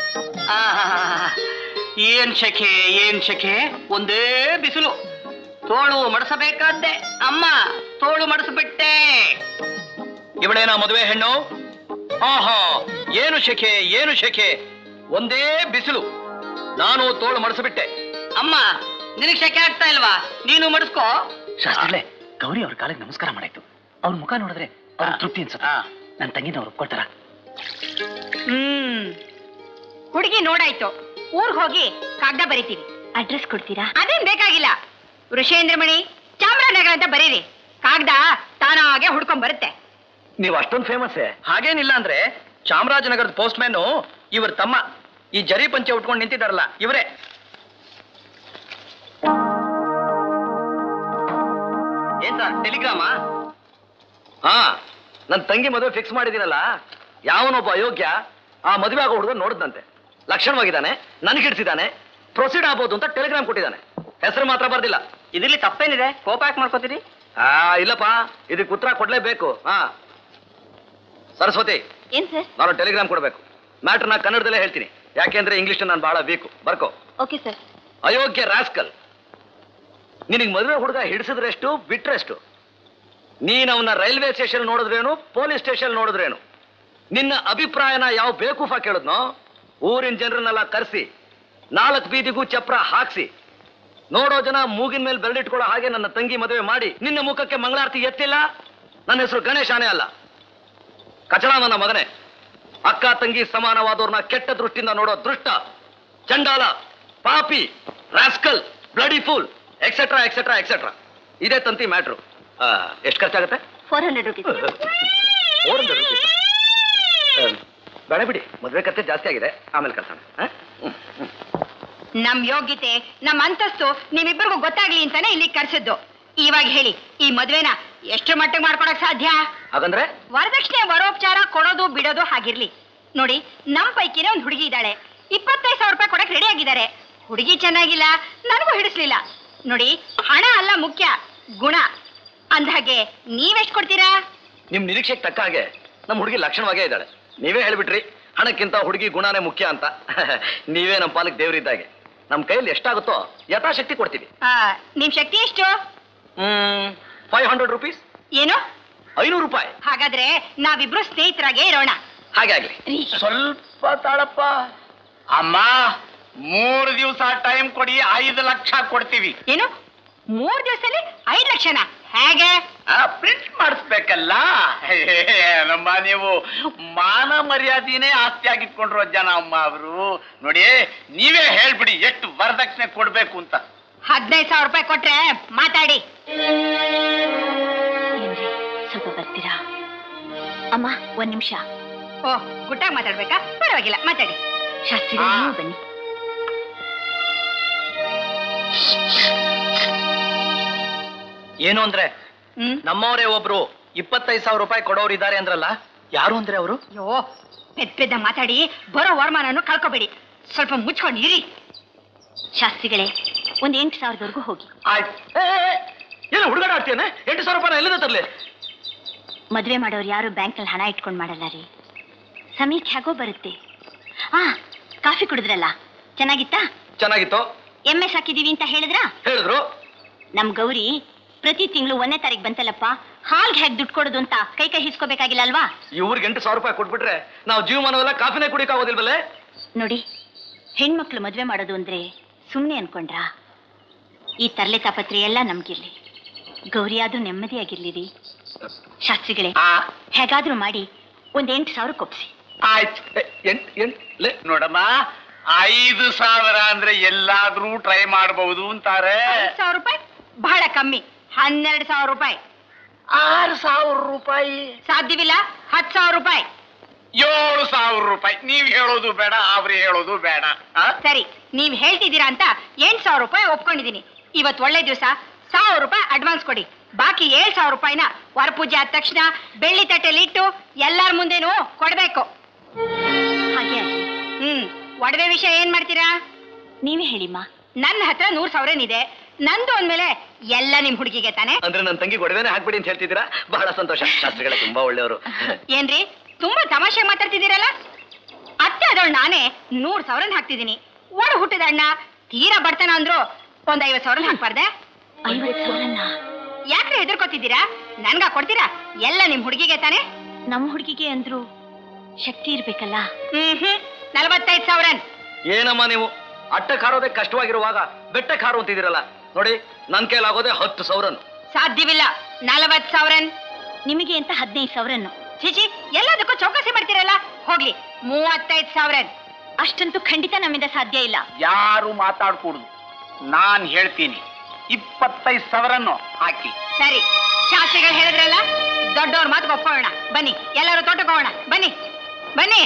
ಏನ್ ಶೆಕೆ ಏನ್ ಶೆಕೆ, ಒಂದೇ ಬಿಸಿಲು. ತೋಳು ಮಡಿಸಬೇಕಾದ್ದೆ, ಅಮ್ಮ ತೋಳು ಮಡಿಸ್ಬಿಟ್ಟೆ. ಇವಳೇನ ಮದುವೆ ಹೆಣ್ಣು? ಆಹಾ, ಏನು ಶೆಕೆ ಏನು ಶೆಕೆ, ಒಂದೇ ಬಿಸಿಲು. ನಾನು ತೋಳು ಮಡಿಸ್ಬಿಟ್ಟೆ. ಅಮ್ಮ, ನಿನಗೆ ಶೆಕೆ ಆಗ್ತಾ ಇಲ್ವಾ? ನೀನು ಮಡಿಸ್ಕೋ. ಶಾಸ್ತ್ರಗಳೇ, ಗೌರಿ ಅವ್ರ ಕಾಲಿಗೆ ನಮಸ್ಕಾರ ಮಾಡಾಯ್ತು. ಅವ್ರ ಮುಖ ನೋಡಿದ್ರೆ ಅವ್ರ ತೃಪ್ತಿ ಅನ್ಸುತ್ತ. ನನ್ನ ತಂಗಿನ ಅವ್ರು ಒಪ್ಕೊಳ್ತಾರ? ಹ್ಮ್, ಹುಡುಗಿ ನೋಡಾಯ್ತು. ಊರ್ಗ್ ಹೋಗಿ ಕಾಗದ ಬರೀತೀವಿ. ಅಡ್ರೆಸ್ ಕೊಡ್ತೀರಾ? ಅದೇನ್ ಬೇಕಾಗಿಲ್ಲ. ಋಷೇಂದ್ರಮಣಿ, ಚಾಮರಾಜನಗರ ಅಂತ ಬರೀರಿ. ಕಾಗದ ತಾನಾಗೆ ಹುಡ್ಕೊಂಡ್ ಬರುತ್ತೆ. ನೀವು ಅಷ್ಟೊಂದು ಫೇಮಸ್. ಹಾಗೇನಿಲ್ಲ ಅಂದ್ರೆ ಚಾಮರಾಜನಗರದ ಪೋಸ್ಟ್ ಮ್ಯಾನು ಇವ್ರ ತಮ್ಮ. ಈ ಜರಿ ಪಂಚೆ ಉಟ್ಕೊಂಡು ನಿಂತಿದ್ದಾರಲ್ಲ ಇವರೇ. ಸರ್ ಟೆಲಿಗ್ರಾಮಾ? ಹಾ, ನನ್ನ ತಂಗಿ ಮದುವೆ ಫಿಕ್ಸ್ ಮಾಡಿದ್ದೀನಲ್ಲ, ಯಾವನೊಬ್ಬ ಅಯೋಗ್ಯ ಆ ಮದುವೆ ಆಗೋ ಹುಡುಗ ನೋಡಿದಂತೆ, ಲಕ್ಷಣವಾಗಿದ್ದಾನೆ, ನನ್ಗಿಡ್ಸಿದ್ದಾನೆ, ಪ್ರೊಸೀಡ್ ಆಗ್ಬೋದು ಅಂತ ಟೆಲಿಗ್ರಾಮ್ ಕೊಟ್ಟಿದ್ದಾನೆ. ಹೆಸರು ಮಾತ್ರ ಬರ್ದಿಲ್ಲ. ಇದರಲ್ಲಿ ತಪ್ಪೇನಿದೆ? ಕೋಪ ಯಾಕೆ ಮಾಡ್ಕೋತೀರಿ? ಆ ಇಲ್ಲಪ್ಪ, ಇದಕ್ಕೆ ಉತ್ತರ ಕೊಡ್ಲೇಬೇಕು. ಹಾ ಸರಸ್ವತಿ, ಏನ್ ಸರ್? ನಾನು ಟೆಲಿಗ್ರಾಮ್ ಕೊಡ್ಬೇಕು. ಮ್ಯಾಟ್ರನ್ನ ಕನ್ನಡದಲ್ಲೇ ಹೇಳ್ತೀನಿ, ಯಾಕೆಂದ್ರೆ ಇಂಗ್ಲಿಷ್ ನಾನು ಬಹಳ ವೀಕು. ಬರ್ಕೋ. Okay sir. ಅಯೋಗ್ಯ ರಾಸ್ಕಲ್, ನಿನಗೆ ಮದುವೆ ಹುಡುಗ ಹಿಡಿಸಿದ್ರೆಷ್ಟು ಬಿಟ್ರೆಷ್ಟು? ನೀನ್ ಅವನ ರೈಲ್ವೆ ಸ್ಟೇಷನ್ ನೋಡಿದ್ರೇನು, ಪೊಲೀಸ್ ಸ್ಟೇಷನ್ ನೋಡಿದ್ರೇನು? ನಿನ್ನ ಅಭಿಪ್ರಾಯನ ಯಾವ ಬೇಕೂಫ ಕೇಳಿದ್ನೋ, ಊರಿನ ಜನರನ್ನೆಲ್ಲ ಕರೆಸಿ ನಾಲ್ಕು ಬೀದಿಗೂ ಚಪ್ರ ಹಾಕ್ಸಿ ನೋಡೋ ಜನ ಮೂಗಿನ ಮೇಲೆ ಬೆರಳಿಟ್ಕೊಳ್ಳೋ ಹಾಗೆ ನನ್ನ ತಂಗಿ ಮದುವೆ ಮಾಡಿ ನಿನ್ನ ಮುಖಕ್ಕೆ ಮಂಗಳಾರತಿ ಎತ್ತಿಲ್ಲ. ನನ್ನ ಹೆಸರು ಗಣೇಶಾನೇ ಅಲ್ಲ, ಕಚಡ ನನ್ನ ಮಗನೇ. ಅಕ್ಕ ತಂಗಿ ಸಮಾನವಾದವ್ರನ್ನ ಕೆಟ್ಟ ದೃಷ್ಟಿಯಿಂದ ನೋಡೋ ದೃಷ್ಟ, ಚಂಡಾಲ, ಪಾಪಿ, rascal, bloody fool, etcetera etcetera etcetera. ಇದೇ ತಂತಿ ಮ್ಯಾಟ್ರು. ಎಷ್ಟು ಖರ್ಚಾಗುತ್ತೆ? Four hundred rupees. Four hundred rupees ಬೇಡ ಬಿಡಿ, ಮದುವೆ ಖರ್ಚು ಜಾಸ್ತಿ ಆಗಿದೆ, ಆಮೇಲೆ ಕಳ್ಸೋಣ. ನಮ್ ಯೋಗ್ಯತೆ, ನಮ್ ಅಂತಸ್ತು ನಿಮ್ಮಿಬ್ಬರಿಗೂ ಗೊತ್ತಾಗ್ಲಿ ಅಂತಾನೆ ಇಲ್ಲಿ ಕರ್ಸಿದ್ದು. ಇವಾಗ ಹೇಳಿ, ಈ ಮದ್ವೆನ ಎಷ್ಟು ಮಟ್ಟಿಗೆ ಮಾಡ್ಕೊಡಕ್ ಸಾಧ್ಯ? ಹಾಗಂದ್ರೆ ವರದಕ್ಷಿಣೆ ವರೋಪಚಾರ ಕೊಡೋದು ಬಿಡೋದು ಹಾಗಿರ್ಲಿ. ನೋಡಿ, ನಮ್ ಪೈಕಿನೇ ಒಂದು ಹುಡುಗಿ ಇದ್ದಾಳೆ, ಇಪ್ಪತ್ತೈದು ಸಾವಿರ ರೂಪಾಯಿ ಕೊಡಕ್ ರೆಡಿ ಆಗಿದ್ದಾರೆ. ಹುಡುಗಿ ಚೆನ್ನಾಗಿಲ್ಲ, ನನಗೂ ಹಿಡಿಸ್ಲಿಲ್ಲ. ನೋಡಿ, ಹಣ ಅಲ್ಲ ಮುಖ್ಯ, ಗುಣ. ಅಂದ್ಹಾಗೆ ನೀವೆಷ್ಟು ಕೊಡ್ತೀರಾ? ನಿಮ್ ನಿರೀಕ್ಷೆಗೆ ತಕ್ಕ ಹಾಗೆ ನಮ್ಮ ಹುಡುಗಿ ಲಕ್ಷಣವಾಗೇ ಇದ್ದಾಳೆ. ನೀವೇ ಹೇಳ್ಬಿಟ್ರಿ ಹಣಕ್ಕಿಂತ ಹುಡುಗಿ ಗುಣನೇ ಮುಖ್ಯ ಅಂತ. ನೀವೇ ನಮ್ಮ ಪಾಲಕ್ ದೇವರಿದ್ದಾಗೆ. ನಮ್ಮ ಕೈಯಲ್ಲಿ ಎಷ್ಟಾಗುತ್ತೋ ಯಥಾಶಕ್ತಿ ಕೊಡ್ತೀವಿ. ನಿಮ್ ಶಕ್ತಿ ಎಷ್ಟು? Hmm five hundred rupees. ಏನು? ಐನೂರು ರೂಪಾಯಿ. ಹಾಗಾದ್ರೆ ನಾವಿಬ್ರು ಸ್ನೇಹಿತರಾಗೇ ಇರೋಣ. ಹಾಗೆ ಆಗ್ಲಿ. ಸ್ವಲ್ಪ ತಾಳಪ್ಪ ಅಮ್ಮ, ಮೂರು ದಿವಸ ಟೈಮ್ ಕೊಡಿ, ಐದು ಲಕ್ಷ ಕೊಡ್ತೀವಿ. ಏನು? ಮೂರ್ ದಿವಸದಲ್ಲಿ ಐದು ಲಕ್ಷನ? ಹೇಗೆ? ಪ್ರಿಂಟ್ ಮಾಡಿಸ್ಬೇಕಲ್ಲ. ನಮ್ಮ ನೀವು ಮಾನ ಮರ್ಯಾದೆನೇ ಆಸ್ತಿ ಆಗಿಟ್ಕೊಂಡ್ರು ಜನ ಅಮ್ಮ ಅವರು. ನೋಡಿ, ನೀವೇ ಹೇಳ್ಬಿಡಿ ಎಷ್ಟು ವರದಕ್ಷಿಣೆ ಕೊಡ್ಬೇಕು ಅಂತ. ಹದಿನೈದು ಸಾವಿರ ರೂಪಾಯಿ ಕೊಟ್ರೆ ಮಾತಾಡಿ. ಸ್ವಲ್ಪ ಬರ್ತೀರಾ? ಅಮ್ಮ, ಒಂದ್ ನಿಮಿಷ. ಓ, ಗುಟ್ಟಾಗಿ ಮಾತಾಡ್ಬೇಕಾ? ಪರವಾಗಿಲ್ಲ, ಮಾತಾಡಿ. ಶಾಸ್ತ್ರಿ, ನೀವು ಬನ್ನಿ. ಏನು ಅಂದ್ರೆ, ಹ್ಮ್ ನಮ್ಮವರೇ ಒಬ್ರು ಇಪ್ಪತ್ತೈದು ಸಾವಿರ ರೂಪಾಯಿ ಕೊಡೋರು ಇದ್ದಾರೆ ಅಂದ್ರಲ್ಲ, ಯಾರು ಅಂದ್ರೆ ಅವರು? ಅಯ್ಯೋ, ಪೆದ್ದ ಪೆದ್ದ ಮಾತಾಡಿ ಬರೋ ವರಮಾನನ್ನು ಕಳ್ಕೊಬೇಡಿ. ಸ್ವಲ್ಪ ಮುಚ್ಕೊಂಡು ಇರಿ. ಶಾಸ್ತ್ರಿಗಳೇ, ಒಂದ್ ಎಂಟು ಸಾವಿರದವರೆಗೂ ಹೋಗಿ. ಆಯ್ತು. ಏನು ಹುಡುಗಾಟ ಆಡ್ತೇನೆ? ಎಂಟು ಸಾವಿರ ರೂಪಾಯಿ ಎಲ್ಲಿಂದ ತರಲಿ? ಮದ್ವೆ ಮಾಡೋರು ಯಾರು ಬ್ಯಾಂಕಲ್ಲಿ ಹಣ ಇಟ್ಕೊಂಡು ಮಾಡಲ್ಲ ರೀ. ಸಮಯಕ್ಕೆ ಹೇಗೋ ಬರುತ್ತೆ. ಹಾ, ಕಾಫಿ ಕುಡಿದ್ರಲ್ಲ, ಚೆನ್ನಾಗಿತ್ತಾ? ಚೆನ್ನಾಗಿತ್ತು. ಎಮ್ಮೆ ಸಾಕಿದೀವಿ ಅಂತ ಹೇಳಿದ್ರ? ಹೇಳಿದ್ರು. ನಮ್ ಗೌರಿ ಪ್ರತಿ ತಿಂಗಳು ಒಂದನೇ ತಾರೀಕು ಬಂತಲ್ಲಪ್ಪ, ಹಾಲ್ಗೆ ಹೇಗೆ ದುಡ್ಡು ಕೊಡೋದು ಅಂತ ಕೈ ಕೈ ಹಿಸ್ಕೋಬೇಕಾಗಿಲ್ಲ ಅಲ್ವಾ? ಇವ್ರಿಗೆ ಎಂಟು ಸಾವಿರ ರೂಪಾಯಿ ಕೊಟ್ಬಿಟ್ರೆ ನಾವು ಜೀವಮಾನವೆಲ್ಲ ಕಾಫಿನೇ ಕುಡಿಕಾಗೋದಿಲ್ವಲ್ಲೇ? ನೋಡಿ, ಹೆಣ್ಮಕ್ಳು ಮದ್ವೆ ಮಾಡೋದು ಅಂದ್ರೆ ಸುಮ್ಮನೆ ಅನ್ಕೊಂಡ್ರ? ಈ ತರ್ಲೆ ತಾಪತ್ರೆ ಎಲ್ಲ ನಮ್ಗಿರ್ಲಿ, ಗೌರಿ ಆದ್ರೂ ನೆಮ್ಮದಿಯಾಗಿರ್ಲಿರಿ. ಶಾಸ್ತ್ರಿಗಳೇ, ಹೇಗಾದ್ರೂ ಮಾಡಿ ಒಂದ್ ಎಂಟು ಸಾವಿರ ಕೊಪ್ಸಿ. ಆಯ್ತು. ನೋಡಮ್ಮ, ಐದು ಸಾವಿರ ಅಂದ್ರೆ ಎಲ್ಲಾದ್ರೂ ಟ್ರೈ ಮಾಡಬಹುದು ಅಂತಾರೆ. ಸಾವಿರ ರೂಪಾಯಿ ಬಹಳ ಕಮ್ಮಿ. ಹನ್ನೆರಡು ಸಾವಿರ ರೂಪಾಯಿ. ಆರು ಸಾವಿರ ರೂಪಾಯಿ ಸಾಧ್ಯವಿಲ್ಲ. ಹತ್ತು ಸಾವಿರ ರೂಪಾಯಿ. ಏಳು ಸಾವಿರ ರೂಪಾಯಿ. ನೀವ್ ಹೇಳೋದು ಬೇಡ, ಅವ್ರು ಹೇಳೋದು ಬೇಡ. ಸರಿ, ನೀವ್ ಹೇಳ್ತಿದ್ದೀರಾ ಅಂತ ಎಂಟು ಸಾವಿರ ರೂಪಾಯಿ ಒಪ್ಕೊಂಡಿದೀನಿ. ಇವತ್ತು ಒಳ್ಳೆ ದಿವಸ, ಸಾವಿರ ರೂಪಾಯಿ ಅಡ್ವಾನ್ಸ್ ಕೊಡಿ. ಬಾಕಿ ಏಳು ಸಾವಿರ ರೂಪಾಯಿನ ವರಪೂಜೆ ಆದ ತಕ್ಷಣ ಬೆಳ್ಳಿ ತಟ್ಟೆಲಿ ಇಟ್ಟು ಎಲ್ಲಾರ ಮುಂದೆನೂ ಕೊಡ್ಬೇಕು. ಹಾಗೆ ಆಗ್ಲಿ. ಹ್ಮ್ ಒಡವೆ ವಿಷಯ ಏನ್ ಮಾಡ್ತೀರಾ? ನೀವೇ ಹೇಳಿಮ್ಮ. ನನ್ನ ಹತ್ರ ನೂರ್ ಸಾವಿರನಿದೆ, ನಂದು ಅಂದ್ಮೇಲೆ ಎಲ್ಲ ನಿಮ್ ಹುಡುಗಿಗೆ ತಾನೆ. ಅಂದ್ರೆ ನನ್ನ ತಂಗಿ ಒಡವೆನೇ ಹಾಕ್ಬಿಡಿ ಅಂತ ಹೇಳ್ತಿದ್ದೀರಾ? ಬಹಳ ಸಂತೋಷ. ಶಾಸ್ತ್ರಿಗಳೇ ತುಂಬಾ ಒಳ್ಳೆಯವರು. ಏನ್ರಿ, ತುಂಬಾ ತಮಾಷೆ ಮಾತಾಡ್ತಿದ್ದೀರಲ್ಲ? ಅತ್ತೆ ಅದೊಳ್ ನಾನೇ ನೂರ್ ಸಾವಿರನ್ ಹಾಕ್ತಿದ್ದೀನಿ. ಒಡ ಹುಟ್ಟಿದ ಅಣ್ಣ ತೀರಾ ಬಡ್ತಾನ ಅಂದ್ರು ಒಂದ್ ಐವತ್ ಸಾವಿರ ಹಾಕ್ಬಾರ್ದೆ? ಐವತ್ ಸಾವಿರನ ಯಾಕ್ರೆ ಹೆದರ್ಕೋತಿದ್ದೀರಾ? ನನ್ಗ ಕೊಡ್ತೀರಾ? ಎಲ್ಲ ನಿಮ್ ಹುಡುಗಿಗೆ ತಾನೆ. ನಮ್ ಹುಡುಗಿಗೆ ಅಂದ್ರು ಶಕ್ತಿ ಇರ್ಬೇಕಲ್ಲ. ಹ್ಮ್ ಹ್ಮ್ ನಲವತ್ತೈದು ಸಾವಿರ. ಏನಮ್ಮ ನೀವು ಅಟ್ಟಕ್ಕೆ ಹಾರೋದೇ ಕಷ್ಟವಾಗಿರುವಾಗ ಬೆಟ್ಟಕ್ಕೆ ಹಾರು ಅಂತಿದ್ದೀರಲ್ಲ? ನೋಡಿ, ನನ್ ಕೈಲಾಗೋದೆ ಹತ್ತು ಸಾವಿರನ್. ಸಾಧ್ಯವಿಲ್ಲ. ನಲವತ್ ಸಾವಿರನ್ ನಿಮಗೆ ಅಂತ ಹದಿನೈದು ಸಾವಿರನ್ನು. ಚಿಚಿ, ಎಲ್ಲದಕ್ಕೂ ಚೌಕಾಸಿ ಮಾಡ್ತೀರಲ್ಲ. ಹೋಗ್ಲಿ, ಮೂವತ್ತೈದು ಸಾವಿರ. ಅಷ್ಟಂತೂ ಖಂಡಿತ ನಮ್ಮಿಂದ ಸಾಧ್ಯ ಇಲ್ಲ. ಯಾರು ಮಾತಾಡ್ಕೂಡುದು, ನಾನ್ ಹೇಳ್ತೀನಿ. ಇಪ್ಪತ್ತೈದು ಸಾವಿರನ್ನು ಹಾಕಿ. ಸರಿ, ಶಾಸ್ತ್ರಿಗಳು ಹೇಳಿದ್ರಲ್ಲ, ದೊಡ್ಡವ್ರ ಮಾತು ಒಪ್ಕೊಳ್ಳೋಣ. ಬನ್ನಿ, ಎಲ್ಲರೂ ತೋಟಕ್ಕೆ ಹೋಗೋಣ. ಬನ್ನಿ ಬನ್ನಿ.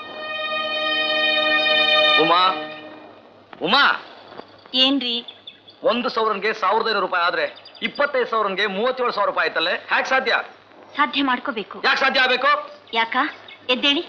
ಉಮಾ, ಉಮಾ, ಏನ್ರಿ? ಒಂದು ಸಾವಿರನ್ಗೆ ಸಾವಿರದ ಐನೂರು ರೂಪಾಯಿ ಆದ್ರೆ ಇಪ್ಪತ್ತೈದು ಸಾವಿರನ್ಗೆ ಮೂವತ್ತೇಳು ಸಾವಿರ ರೂಪಾಯಿ ಆಯ್ತಲ್ಲೇ? ಹ್ಯಾಕ್ ಸಾಧ್ಯ? ಸಾಧ್ಯ ಮಾಡ್ಕೋಬೇಕು. ಯಾಕೆ ಸಾಧ್ಯ ಆಗ್ಬೇಕು? ಯಾಕ ಎದ್ದೇಳಿ.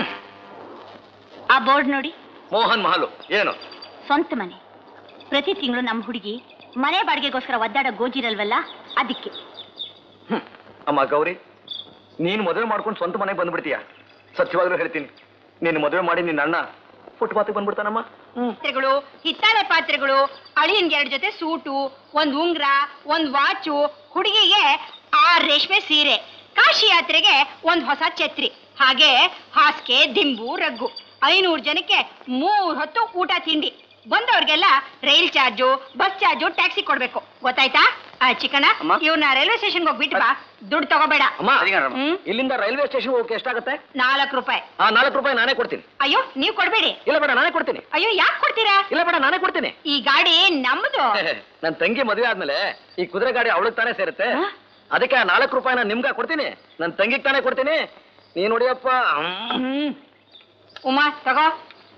ಆ ಬೋರ್ಡ್ ನೋಡಿ. ಮೋಹನ್ ಮಹಲು ಏನು? ಸ್ವಂತ ಮನೆ. ಪ್ರತಿ ತಿಂಗಳು ನಮ್ಮ ಹುಡುಗಿ ಮನೆ ಬಾಡಿಗೆಗೋಸ್ಕರ ಒದ್ದಾಡ ಗೋಜಿರಲ್ವಲ್ಲ, ಅದಕ್ಕೆ. ಅಮ್ಮ ಗೌರಿ, ನೀನು ಮದುವೆ ಮಾಡ್ಕೊಂಡು ಸ್ವಂತ ಮನೆಗೆ ಬಂದ್ಬಿಡ್ತೀಯ. ಸತ್ಯವಾಗ್ಲೂ ಹೇಳ್ತೀನಿ, ನೀನು ಮದುವೆ ಮಾಡಿ ನಿನ್ನ ಅಣ್ಣ ಫುಟ್ಪಾತಿಗೆ ಬಂದ್ಬಿಡ್ತಾನಮ್ಮ. ಪಾತ್ರೆಗಳು, ಹಿತ್ತಾಳೆ ಪಾತ್ರೆಗಳು, ಅಳಿಯನ್ಗೆ ಎರಡು ಜೊತೆ ಸೂಟು, ಒಂದ್ ಉಂಗ್ರ, ಒಂದ್ ವಾಚು, ಹುಡುಗಿಗೆ ಆರ್ ರೇಷ್ಮೆ ಸೀರೆ, ಕಾಶಿ ಯಾತ್ರೆಗೆ ಒಂದ್ ಹೊಸ ಛತ್ರಿ, ಹಾಗೆ ಹಾಸಿಗೆ, ದಿಂಬು, ರಗ್ಗು. ಐನೂರು ಜನಕ್ಕೆ ಮೂರ್ ಹೊತ್ತು ಊಟ ತಿಂಡಿ. ಬಂದವ್ರಿಗೆಲ್ಲ rail charge, bus charge, taxi ಕೊಡ್ಬೇಕು. ಗೊತ್ತಾಯ್ತಾ? ಚಿಕ್ಕಣ್ಣ, ಇವ್ನ ರೈಲ್ವೆ ಸ್ಟೇಷನ್ಗೆ ಹೋಗಿ ಬಿಟ್ಟು ಬಾ. ದುಡ್ಡು ತಗೋಬೇಡ. ಇಲ್ಲಿಂದ ರೈಲ್ವೆ ಸ್ಟೇಷನ್ ಹೋಗಕ್ಕೆ ಎಷ್ಟಾಗುತ್ತೆ? ನಾಲ್ಕು ರೂಪಾಯಿ. ಆ ನಾಲ್ಕು ರೂಪಾಯಿ ನಾನೇ ಕೊಡ್ತೀನಿ. ಅಯ್ಯೋ, ನೀವ್ ಕೊಡ್ಬೇಡಿ. ಇಲ್ಲ ಬೇಡ, ನಾನೇ ಕೊಡ್ತೀನಿ. ಅಯ್ಯೋ, ಯಾಕೆ ಕೊಡ್ತೀರಾ? ಇಲ್ಲ ಬೇಡ, ನಾನೇ ಕೊಡ್ತೀನಿ. ಈ ಗಾಡಿ ನಮ್ದು. ನನ್ನ ತಂಗಿ ಮದುವೆ ಆದ್ಮೇಲೆ ಈ ಕುದುರೆ ಗಾಡಿ ಅವಳಿಗೆ ತಾನೇ ಸೇರುತ್ತೆ. ಅದಕ್ಕೆ ಆ ನಾಲ್ಕು ರೂಪಾಯಿನ ನಿಮ್ಗ ಕೊಡ್ತೀನಿ, ನನ್ನ ತಂಗಿಗೆ ತಾನೇ ಕೊಡ್ತೀನಿ. ನೀನ್ ನೋಡಿಯಪ್ಪ. ಉಮಾ, ತಗೋ.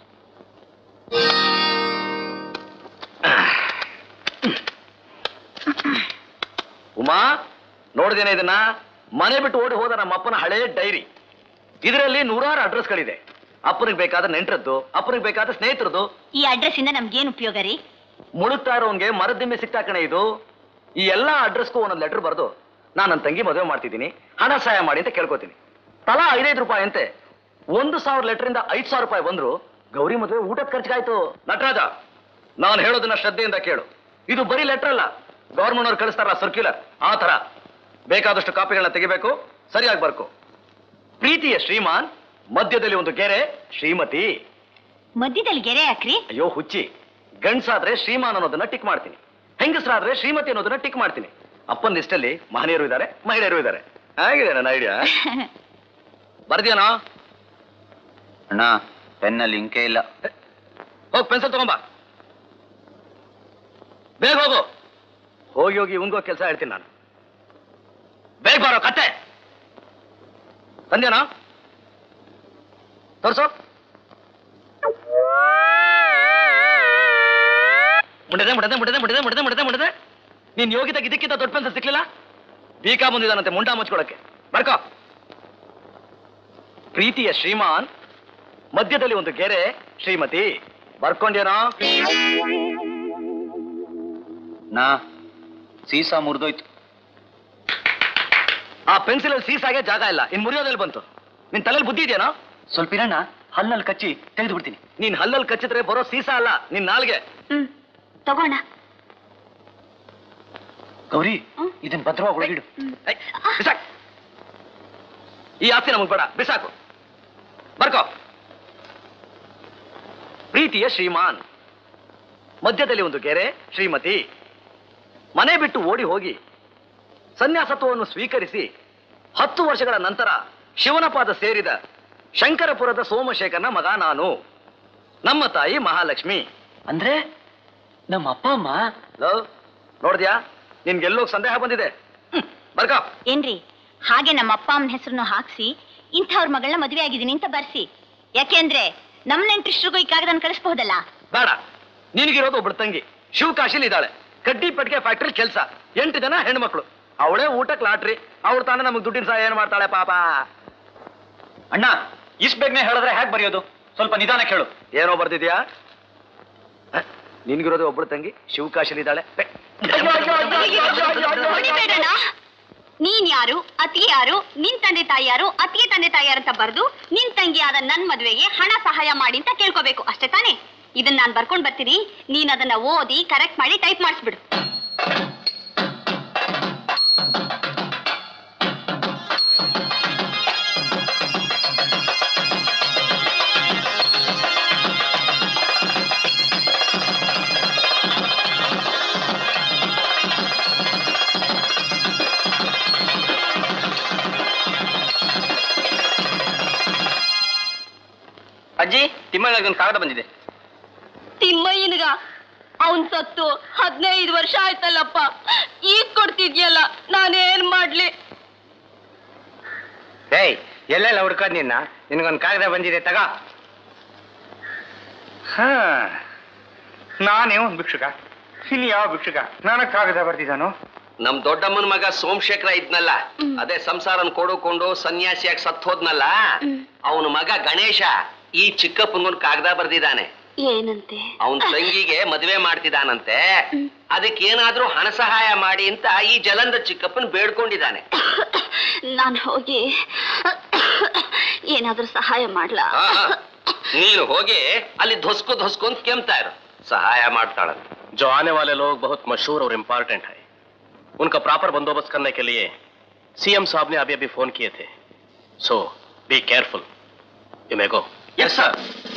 ಉಮಾ, ನೋಡ್ದೇನೆ ಇದನ್ನ? ಮನೆ ಬಿಟ್ಟು ಓಡಿ ಹೋದ ನಮ್ಮ ಅಪ್ಪನ ಹಳೆ ಡೈರಿ. ಇದರಲ್ಲಿ ನೂರಾರು ಅಡ್ರೆಸ್ಗಳಿದೆ. ಅಪ್ಪನಿಗೆ ಬೇಕಾದ ನೆಂಟರದ್ದು, ಅಪ್ಪನಿಗೆ ಬೇಕಾದ ಸ್ನೇಹಿತರದ್ದು. ಈ ಅಡ್ರೆಸ್ ಇಂದ ನಮ್ಗೇನು ಉಪಯೋಗ ರೀ? ಮುಳುಗ್ತಾ ಇರೋನ್ಗೆ ಮರದಿಮ್ಮೆ ಸಿಕ್ತಾ ಕಣೆ ಇದು. ಈ ಎಲ್ಲಾ ಅಡ್ರೆಸ್ಗೂ ಒಂದೊಂದು ಲೆಟರ್ ಬರೆದು ನಾನು ನನ್ನ ತಂಗಿ ಮದುವೆ ಮಾಡ್ತಿದ್ದೀನಿ, ಹಣ ಸಹಾಯ ಮಾಡಿ ಅಂತ ಕೇಳ್ಕೊತೀನಿ. ತಲಾ ಐದೈದು ರೂಪಾಯಿ ಅಂತೆ. ಒಂದು ಸಾವಿರ ಲೆಟರ್ ಇಂದ ಐದು ಸಾವಿರ ರೂಪಾಯಿ ಬಂದ್ರು ಗೌರಿ ಮದುವೆ ಊಟದ ಖರ್ಚಿಗಾಯ್ತು. ನಟರಾಜ, ನಾನು ಹೇಳೋದನ್ನ ಶ್ರದ್ಧೆಯಿಂದ ಕೇಳು. ಇದು ಬರೀ ಲೆಟರ್ ಅಲ್ಲ, ಗವರ್ಮೆಂಟ್ ಅವ್ರು ಕಳಿಸ್ತಾರ ಸರ್ಕ್ಯುಲರ್, ಆ ತರ. ಬೇಕಾದಷ್ಟು ಕಾಪಿಗಳನ್ನ ತೆಗಿಬೇಕು, ಸರಿಯಾಗಿ ಬರ್ಕೋ. ಪ್ರೀತಿಯ ಶ್ರೀಮಾನ್, ಮಧ್ಯದಲ್ಲಿ ಒಂದು ಗೆರೆ ಶ್ರೀಮತಿ. ಮಧ್ಯದಲ್ಲಿ ಗೆರೆ ಯಾಕ್ರಿ? ಅಯ್ಯೋ ಹುಚ್ಚಿ, ಗಂಡ್ಸಾದ್ರೆ ಶ್ರೀಮಾನ್ ಅನ್ನೋದನ್ನ ಟಿಕ್ ಮಾಡ್ತೀನಿ, ಹೆಂಗಸರಾದ್ರೆ ಶ್ರೀಮತಿ ಅನ್ನೋದನ್ನ ಟಿಕ್ ಮಾಡ್ತೀನಿ. ಅಪ್ಪನ ಲಿಸ್ಟಲ್ಲಿ ಮಹನೀಯರು ಇದ್ದಾರೆ, ಮಹಿಳೆಯರು ಇದ್ದಾರೆ. ಹೇಗಿದೆ ನನ್ನ ಐಡಿಯಾ? ಬರ್ದಿಯಾನೋ? ಅಣ್ಣ, ಪೆನ್ನಲ್ಲಿ ಇಂಕೆ ಇಲ್ಲ. ಹೋಗ್ ಪೆನ್ಸಿಲ್ ತಗೊಂಬ. ಬೇಗ ಹೋಗು. ಹೋಗಿ ಹೋಗಿ ಉಂಗೋ ಕೆಲಸ ಹೇಳ್ತೀನಿ ನಾನು. ಬೇಗ ಬಾರೋ ಕತ್ತೆ. ತಂದೇನೋ? ತೋರ್ಸು. ಮುಡದೆ ಮುಡದೆ ಮುಡದೆ ಮುಡದೆ ಮುಡದೆ ಮುಡದೆ ಮುಡದೆ. ನೀನ್ ಯೋಗಿದಾಗ ಇದಕ್ಕಿಂತ ದೊಡ್ಡ ಪೆನ್ಸಿಲ್ ಸಿಕ್ಲಿಲ್ಲ? ಬೀಕಾ ಬಂದಿದ್ದಾನಂತೆ ಮುಂಡಾ ಮುಚ್ಕೊಳಕ್ಕೆ. ಬರ್ಕೋ. ಪ್ರೀತಿಯ ಶ್ರೀಮಾನ್, ಮಧ್ಯದಲ್ಲಿ ಒಂದು ಗೆರೆ ಶ್ರೀಮತಿ. ಬರ್ಕೊಂಡೇನೋ? ನಾ ಸೀಸಾ ಮುರಿದೋಯ್ತು. ಆ ಪೆನ್ಸಿಲ್ ಸೀಸಾಗೆ ಜಾಗ ಇಲ್ಲ, ಇನ್ ಮುರಿಯೋದಲ್ಲಿ ಬಂತು. ನಿನ್ ತಲೆಯಲ್ಲಿ ಬುದ್ಧಿ ಇದೆಯೇನೋ? ಸ್ವಲ್ಪ ಇರೋಣ, ಹಲ್ಲಲ್ಲಿ ಕಚ್ಚಿ ತೆಗೆದು ಬಿಡ್ತೀನಿ. ನೀನ್ ಹಲ್ಲಲ್ಲಿ ಕಚ್ಚಿದ್ರೆ ಬರೋ ಸೀಸಾ ಅಲ್ಲ, ನಿನ್ ನಾಲ್ಗೆ. ಹ್ಮ್, ತಗೋಣ. ಗೌರಿ, ಇದನ್ ಭದ್ರವಾಗಿ ಒಳಗಿಡು. ಬಿಸಾಕ್. ಈ ಆಸ್ತಿ ನಮಗ್ ಬೇಡ, ಬಿಸಾಕು. ಬರ್ಕೋ. ಪ್ರೀತಿಯ ಶ್ರೀಮಾನ್, ಮಧ್ಯದಲ್ಲಿ ಒಂದು ಗೆರೆ ಶ್ರೀಮತಿ. ಮನೆ ಬಿಟ್ಟು ಓಡಿ ಹೋಗಿ ಸನ್ಯಾಸತ್ವವನ್ನು ಸ್ವೀಕರಿಸಿ ಹತ್ತು ವರ್ಷಗಳ ನಂತರ ಶಿವನ ಪಾದ ಸೇರಿದ ಶಂಕರಪುರದ ಸೋಮಶೇಖರನ ಮಗ ನಾನು. ನಮ್ಮ ತಾಯಿ ಮಹಾಲಕ್ಷ್ಮಿ. ಅಂದ್ರೆ ನಮ್ಮ ಅಪ್ಪ ಅಮ್ಮ. ನೋಡ್ದ್ಯಾ, ನಿನ್ಗೆಲ್ಲೋಗ್ ಸಂದೇಹ ಬಂದಿದೆ. ಬರ್ಕ. ಏನ್ರಿ, ಹಾಗೆ ನಮ್ಮ ಅಪ್ಪ ಅಮ್ಮನ ಹೆಸರನ್ನು ಹಾಕ್ಸಿ ಇಂಥವ್ರ ಮಗಳನ್ನ ಮದುವೆ ಆಗಿದ್ದೀನಿ ಅಂತ ಬರ್ಸಿ. ಯಾಕೆಂದ್ರೆ ನಮ್ ನೆಂಟ್ರಿಷ್ಟ್ರಿಗೂ ಈ ಕಾಗದನ್ನ ಕಳಿಸಬಹುದಲ್ಲ. ಬೇಡ, ನಿನಗಿರೋದು ಒಬ್ಳು ತಂಗಿ ಶಿವಕಾಶಿಲಿ ಇದ್ದಾಳೆ. ಕಡ್ಡಿ ಪೆಟ್ಟಿಗೆ ಫ್ಯಾಕ್ಟ್ರಿ ಕೆಲಸ, ಎಂಟು ಜನ ಹೆಣ್ಮಕ್ಳು. ಅವಳೇ ಊಟಕ್ಕೆ ಲಾಟ್ರಿ. ಅವಳು ತಾನೇ ನಮಗ್ ದುಡ್ಡಿನ ಸಹ ಏನ್ ಮಾಡ್ತಾಳೆ ಪಾಪ. ಅಣ್ಣ, ಇಷ್ಟ ಬೇಗನೆ ಹೇಳಿದ್ರೆ ಹೇಗೆ ಬರೆಯೋದು? ಸ್ವಲ್ಪ ನಿಧಾನ ಕೇಳು. ಏನೋ ಬರ್ದಿದ್ಯಾ? ನಿನ್ಗಿರೋದು ಒಬ್ಳು ತಂಗಿ ಶಿವಕಾಶಿಲಿ ಇದ್ದಾಳೆ. ನೀನ್ ಯಾರು, ಅತ್ತಿಗೆ ಯಾರು, ನಿನ್ ತಂದೆ ತಾಯಿ ಯಾರು, ಅತ್ತಿಗೆ ತಂದೆ ತಾಯಿ ಯಾರು ಅಂತ ಬರ್ದು ನಿನ್ ತಂಗಿ ಆದ ನನ್ ಮದ್ವೆಗೆ ಹಣ ಸಹಾಯ ಮಾಡಿ ಅಂತ ಕೇಳ್ಕೋಬೇಕು, ಅಷ್ಟೇ ತಾನೇ? ಇದನ್ನ ನಾನ್ ಬರ್ಕೊಂಡ್ ಬರ್ತೀನಿ, ನೀನ್ ಅದನ್ನ ಓದಿ ಕರೆಕ್ಟ್ ಮಾಡಿ ಟೈಪ್ ಮಾಡಿಸ್ಬಿಡು. ಅಜ್ಜಿ, ತಿಮ್ಮಣ್ಣಗೊಂದು ಕಾಗದ ಬಂದಿದೆ. ತಿಮ್ಮಯ್ಯನಿಗ? ಅವನ್ ಸತ್ತು ಹದಿನೈದು ವರ್ಷ ಆಯ್ತಲ್ಲಪ್ಪ, ಈಗ ಕೊಡ್ತಿದ್ಯಲ್ಲ, ನಾನೇನ್ ಮಾಡ್ಲಿ? ಏಯ್, ಎಲ್ಲೆಲ್ಲ ಹುಡ್ಕೋದ್ ನಿನ್ನ? ನಿನ್ಗೊಂದು ಕಾಗದ ಬಂದಿದೆ, ತಗ. ಹಾ, ನಾನೇ ಒಂದು ಭಿಕ್ಷುಕ, ಇನ್ನು ಯಾವ ಭಿಕ್ಷುಕ ನನಗೆ ಕಾಗದ ಬರ್ತಿದ್ದಾನು? ನಮ್ ದೊಡ್ಡಮ್ಮನ ಮಗ ಸೋಮಶೇಖರ ಇದ್ನಲ್ಲ, ಅದೇ ಸಂಸಾರನ್ ಕೊಡುಕೊಂಡು ಸನ್ಯಾಸಿಯಾಗಿ ಸತ್ ಹೋದ್ನಲ್ಲ, ಅವನ ಮಗ ಗಣೇಶ ಈ ಚಿಕ್ಕಪ್ಪಂಗೊಂದು ಕಾಗದ ಬರ್ದಿದ್ದಾನೆ. ಏನಂತೆ? ಅವನ್ ತಂಗಿಗೆ ಮದುವೆ ಮಾಡ್ತಿದ್ದಾನಂತೆ, ಅದಕ್ಕೇನಾದ್ರೂ ಹಣ ಸಹಾಯ ಮಾಡಿ ಅಂತ ಈ ಜಲಂಧ ಚಿಕ್ಕಪ್ಪನ್ ಬೇಡ್ಕೊಂಡಿದ್ದಾನೆ. ನಾನು ಹೋಗಿ ಏನಾದ್ರೂ ಸಹಾಯ ಮಾಡ್ಲಾ? ನೀನು ಹೋಗಿ ಅಲ್ಲಿ ಧೊಸ್ಕು ಧೊಸ್ಕೊಂಡ್ ಕೆಮ್ತಾ ಇರು, ಸಹಾಯ ಮಾಡ್ತಾಳ. जो आने वाले लोग बहुत मशहूर और इम्पोर्टेंट है, उनका प्रॉपर बंदोबस्त करने के लिए सीएम साहब ने अभी अभी फोन किए थे, so be careful. You may go. Yes sir.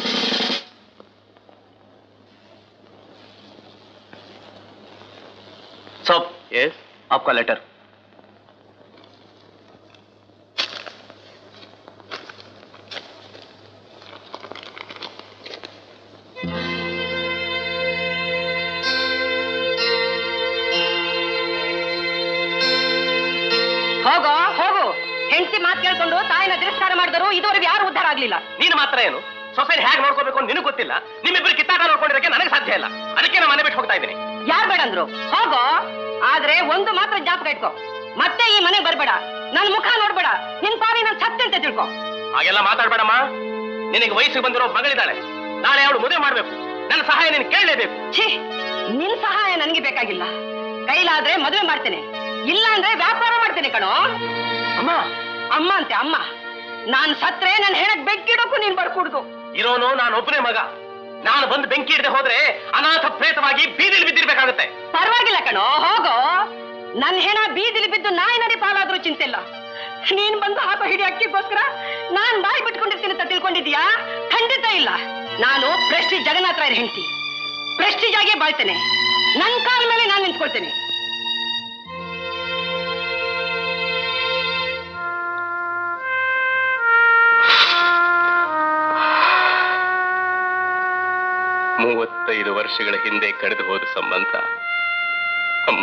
सब यस, आपका लेटर. ಹೋಗೋ ಹೋಗು. ಹೆಂಡತಿ ಮಾತು ಕೇಳ್ಕೊಂಡು ತಾಯಿನ ತಿರಸ್ಕಾರ ಮಾಡಿದ್ರು ಇದುವರೆಗೆ ಯಾರು ಉದ್ಧಾರ ಆಗ್ಲಿಲ್ಲ. ನೀನು ಮಾತ್ರ ಏನು ಸೊಸೈಟಿ ಹೇಗೆ ನೋಡ್ಕೋಬೇಕು ಅಂತ ನಿನಗೆ ಗೊತ್ತಿಲ್ಲ. ನಿಮ್ಮಿಬ್ಬರು ಕಿತ್ತಾಟ ನೋಡ್ಕೊಂಡಿರಕ್ಕೆ ನನಗೆ ಸಾಧ್ಯ ಇಲ್ಲ. ಅದಕ್ಕೆ ನಾನು ಮನೆ ಬಿಟ್ಟು ಹೋಗ್ತಾ ಇದ್ದೀನಿ. ಯಾರು ಬೇಡಂದ್ರು? ಹೋಗೋ. ಆದ್ರೆ ಒಂದು ಮಾತ್ರ ಜ್ಞಾಪಕ ಇಟ್ಕೋ, ಮತ್ತೆ ಈ ಮನೆಗೆ ಬರ್ಬೇಡ, ನನ್ ಮುಖ ನೋಡ್ಬೇಡ, ನಿನ್ ಪಾರಿ ನನ್ ಸತ್ತೆ ಅಂತ ತಿಳ್ಕೊ. ಹಾಗೆಲ್ಲ ಮಾತಾಡ್ಬೇಡಮ್ಮ. ನಿನಗೆ ವಯಸ್ಸಿಗೆ ಬಂದಿರೋ ಮಗಳಿದ್ದಾಳೆ, ನಾಳೆ ಅವಳು ಮದುವೆ ಮಾಡ್ಬೇಕು, ನನ್ನ ಸಹಾಯ ನೀನು ಕೇಳಲೇಬೇಕು. ಛೀ, ನಿನ್ ಸಹಾಯ ನನಗೆ ಬೇಕಾಗಿಲ್ಲ. ಕೈಲಾದ್ರೆ ಮದುವೆ ಮಾಡ್ತೇನೆ, ಇಲ್ಲ ಅಂದ್ರೆ ವ್ಯಾಪಾರ ಮಾಡ್ತೇನೆ ಕಣೋ. ಅಮ್ಮ ಅಮ್ಮ ಅಂತೆ ಅಮ್ಮ. ನಾನ್ ಸತ್ರೆ ನನ್ ಹೆಣಕ್ ಬೆಂಕಿಡೋಕು ನೀನ್ ಬರ್ಕೂಡ್ದು. ಇರೋನು ನಾನು ಒಬ್ಬನೇ ಮಗ. ನಾನು ಬಂದು ಬೆಂಕಿ ಹಿಡದೆ ಹೋದ್ರೆ ಅನಾಥ ಪ್ರೇತವಾಗಿ ಬೀದಿಲಿ ಬಿದ್ದಿರ್ಬೇಕಾಗುತ್ತೆ. ಪರವಾಗಿಲ್ಲ ಕಣೋ, ಹೋಗೋ. ನನ್ ಹೆಣ ಬೀದಿಲಿ ಬಿದ್ದು ನಾಯಿ ನದಿ ಪಾಲಾದ್ರೂ ಚಿಂತೆ ಇಲ್ಲ. ನೀನ್ ಬಂದು ಹಾಕೋ ಹಿಡಿ ಅಕ್ಕಿಗೋಸ್ಕರ ನಾನ್ ಬಾಯಿ ಬಿಟ್ಕೊಂಡಿರ್ತೀನಿ ಅಂತ ತಿಳ್ಕೊಂಡಿದ್ಯಾ? ಖಂಡಿತ ಇಲ್ಲ. ನಾನು ಪ್ರೆಸ್ಟೀಜ್ ಜಗನ್ನಾಥ ರಾಯರ್ ಹೆಂಡತಿ, ಪ್ರೆಸ್ಟೀಜ್ ಆಗೇ ಬಾಳ್ತೇನೆ. ನನ್ ಕಾಲ ಮೇಲೆ ನಾನು ನಿಂತ್ಕೊಳ್ತೇನೆ. ಮೂವತ್ತೈದು ವರ್ಷಗಳ ಹಿಂದೆ ಕಳೆದು ಹೋದ ಸಂಬಂಧ ಅಮ್ಮ.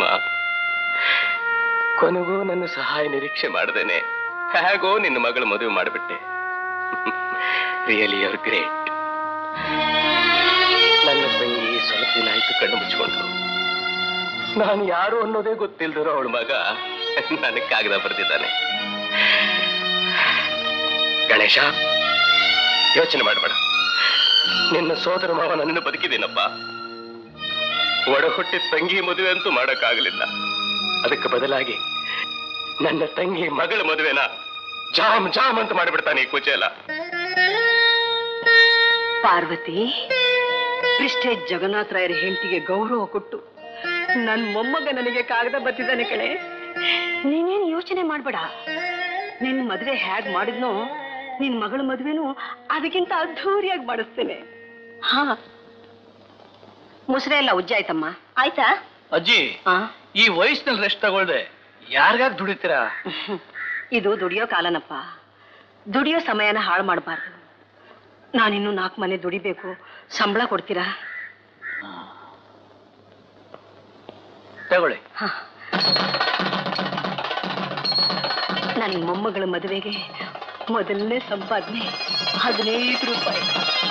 ಕೊನೆಗೂ ನನ್ನ ಸಹಾಯ ನಿರೀಕ್ಷೆ ಮಾಡದೇನೆ ಹೇಗೋ ನಿನ್ನ ಮಗಳ ಮದುವೆ ಮಾಡಿಬಿಟ್ಟೆ. Really your great. ನನ್ನ ತಂಗಿ ಸ್ವಲ್ಪ ದಿನ ಆಯ್ತು ಕಣ್ಣು ಮುಚ್ಚಿಕೊಂಡು. ನಾನು ಯಾರು ಅನ್ನೋದೇ ಗೊತ್ತಿಲ್ದಿರೋ ಅವಳ ಮಗ ನನಗೆ ಕಾಗದ ಬರೆದಿದ್ದಾನೆ. ಗಣೇಶ, ಯೋಚನೆ ಮಾಡಬೇಡ. ನಿನ್ನ ಸೋದರ ಮಾವ ನನ್ನನ್ನು ಬದುಕಿದ್ದೇನಪ್ಪ. ಒಡ ಹುಟ್ಟಿದ ತಂಗಿ ಮದುವೆ ಅಂತೂ ಮಾಡಕ್ಕಾಗಲಿಲ್ಲ. ಅದಕ್ಕೆ ಬದಲಾಗಿ ನನ್ನ ತಂಗಿ ಮಗಳ ಮದುವೆನ ಜಾಮ್ ಜಾಮ್ ಅಂತ ಮಾಡಿಬಿಡ್ತಾನೆ ಈ ಕುಚೇಲ. ಪಾರ್ವತಿ, ಪ್ರೆಸ್ಟೀಜ್ ಜಗನ್ನಾಥ ರಾಯರ ಹೆಂಡತಿಗೆ ಗೌರವ ಕೊಟ್ಟು ನನ್ ಮೊಮ್ಮಗ ನನಗೆ ಕಾಗದ ಬರ್ತಿದ್ದಾನೆ ಕಣೆ. ನೀನೇನು ಯೋಚನೆ ಮಾಡ್ಬೇಡ. ನಿನ್ ಮದುವೆ ಹೇಗ್ ಮಾಡಿದ್ನೋ ನಿನ್ ಮಗಳ ಮದುವೆನೂ ಅದಕ್ಕಿಂತ ಅದ್ಧೂರಿಯಾಗಿ ಮಾಡಿಸ್ತೇನೆ. ಹಾ, ಮುಸ್ರೆ ಎಲ್ಲ ಉಜ್ಜ ಆಯ್ತಮ್ಮ. ಆಯ್ತಾ? ಅಜ್ಜಿ, ಈ ವಯಸ್ಸಿನಲ್ಲಿ ರೆಸ್ಟ್ ತಗೊಳ್ದೆ ಯಾರಿಗಾಗ ದುಡಿತೀರಾ? ಇದು ದುಡಿಯೋ ಕಾಲನಪ್ಪ. ದುಡಿಯೋ ಸಮಯನ ಹಾಳು ಮಾಡಬಾರ್ದು. ನಾನಿನ್ನು ನಾಲ್ಕು ಮನೆ ದುಡಿಬೇಕು. ಸಂಬಳ ಕೊಡ್ತೀರಾ? ತಗೊಳ್ಳಿ. ನನ್ನ ಮೊಮ್ಮಗಳ ಮದುವೆಗೆ ಮೊದಲನೇ ಸಂಪಾದನೆ ಹದಿನೈದು ರೂಪಾಯಿ.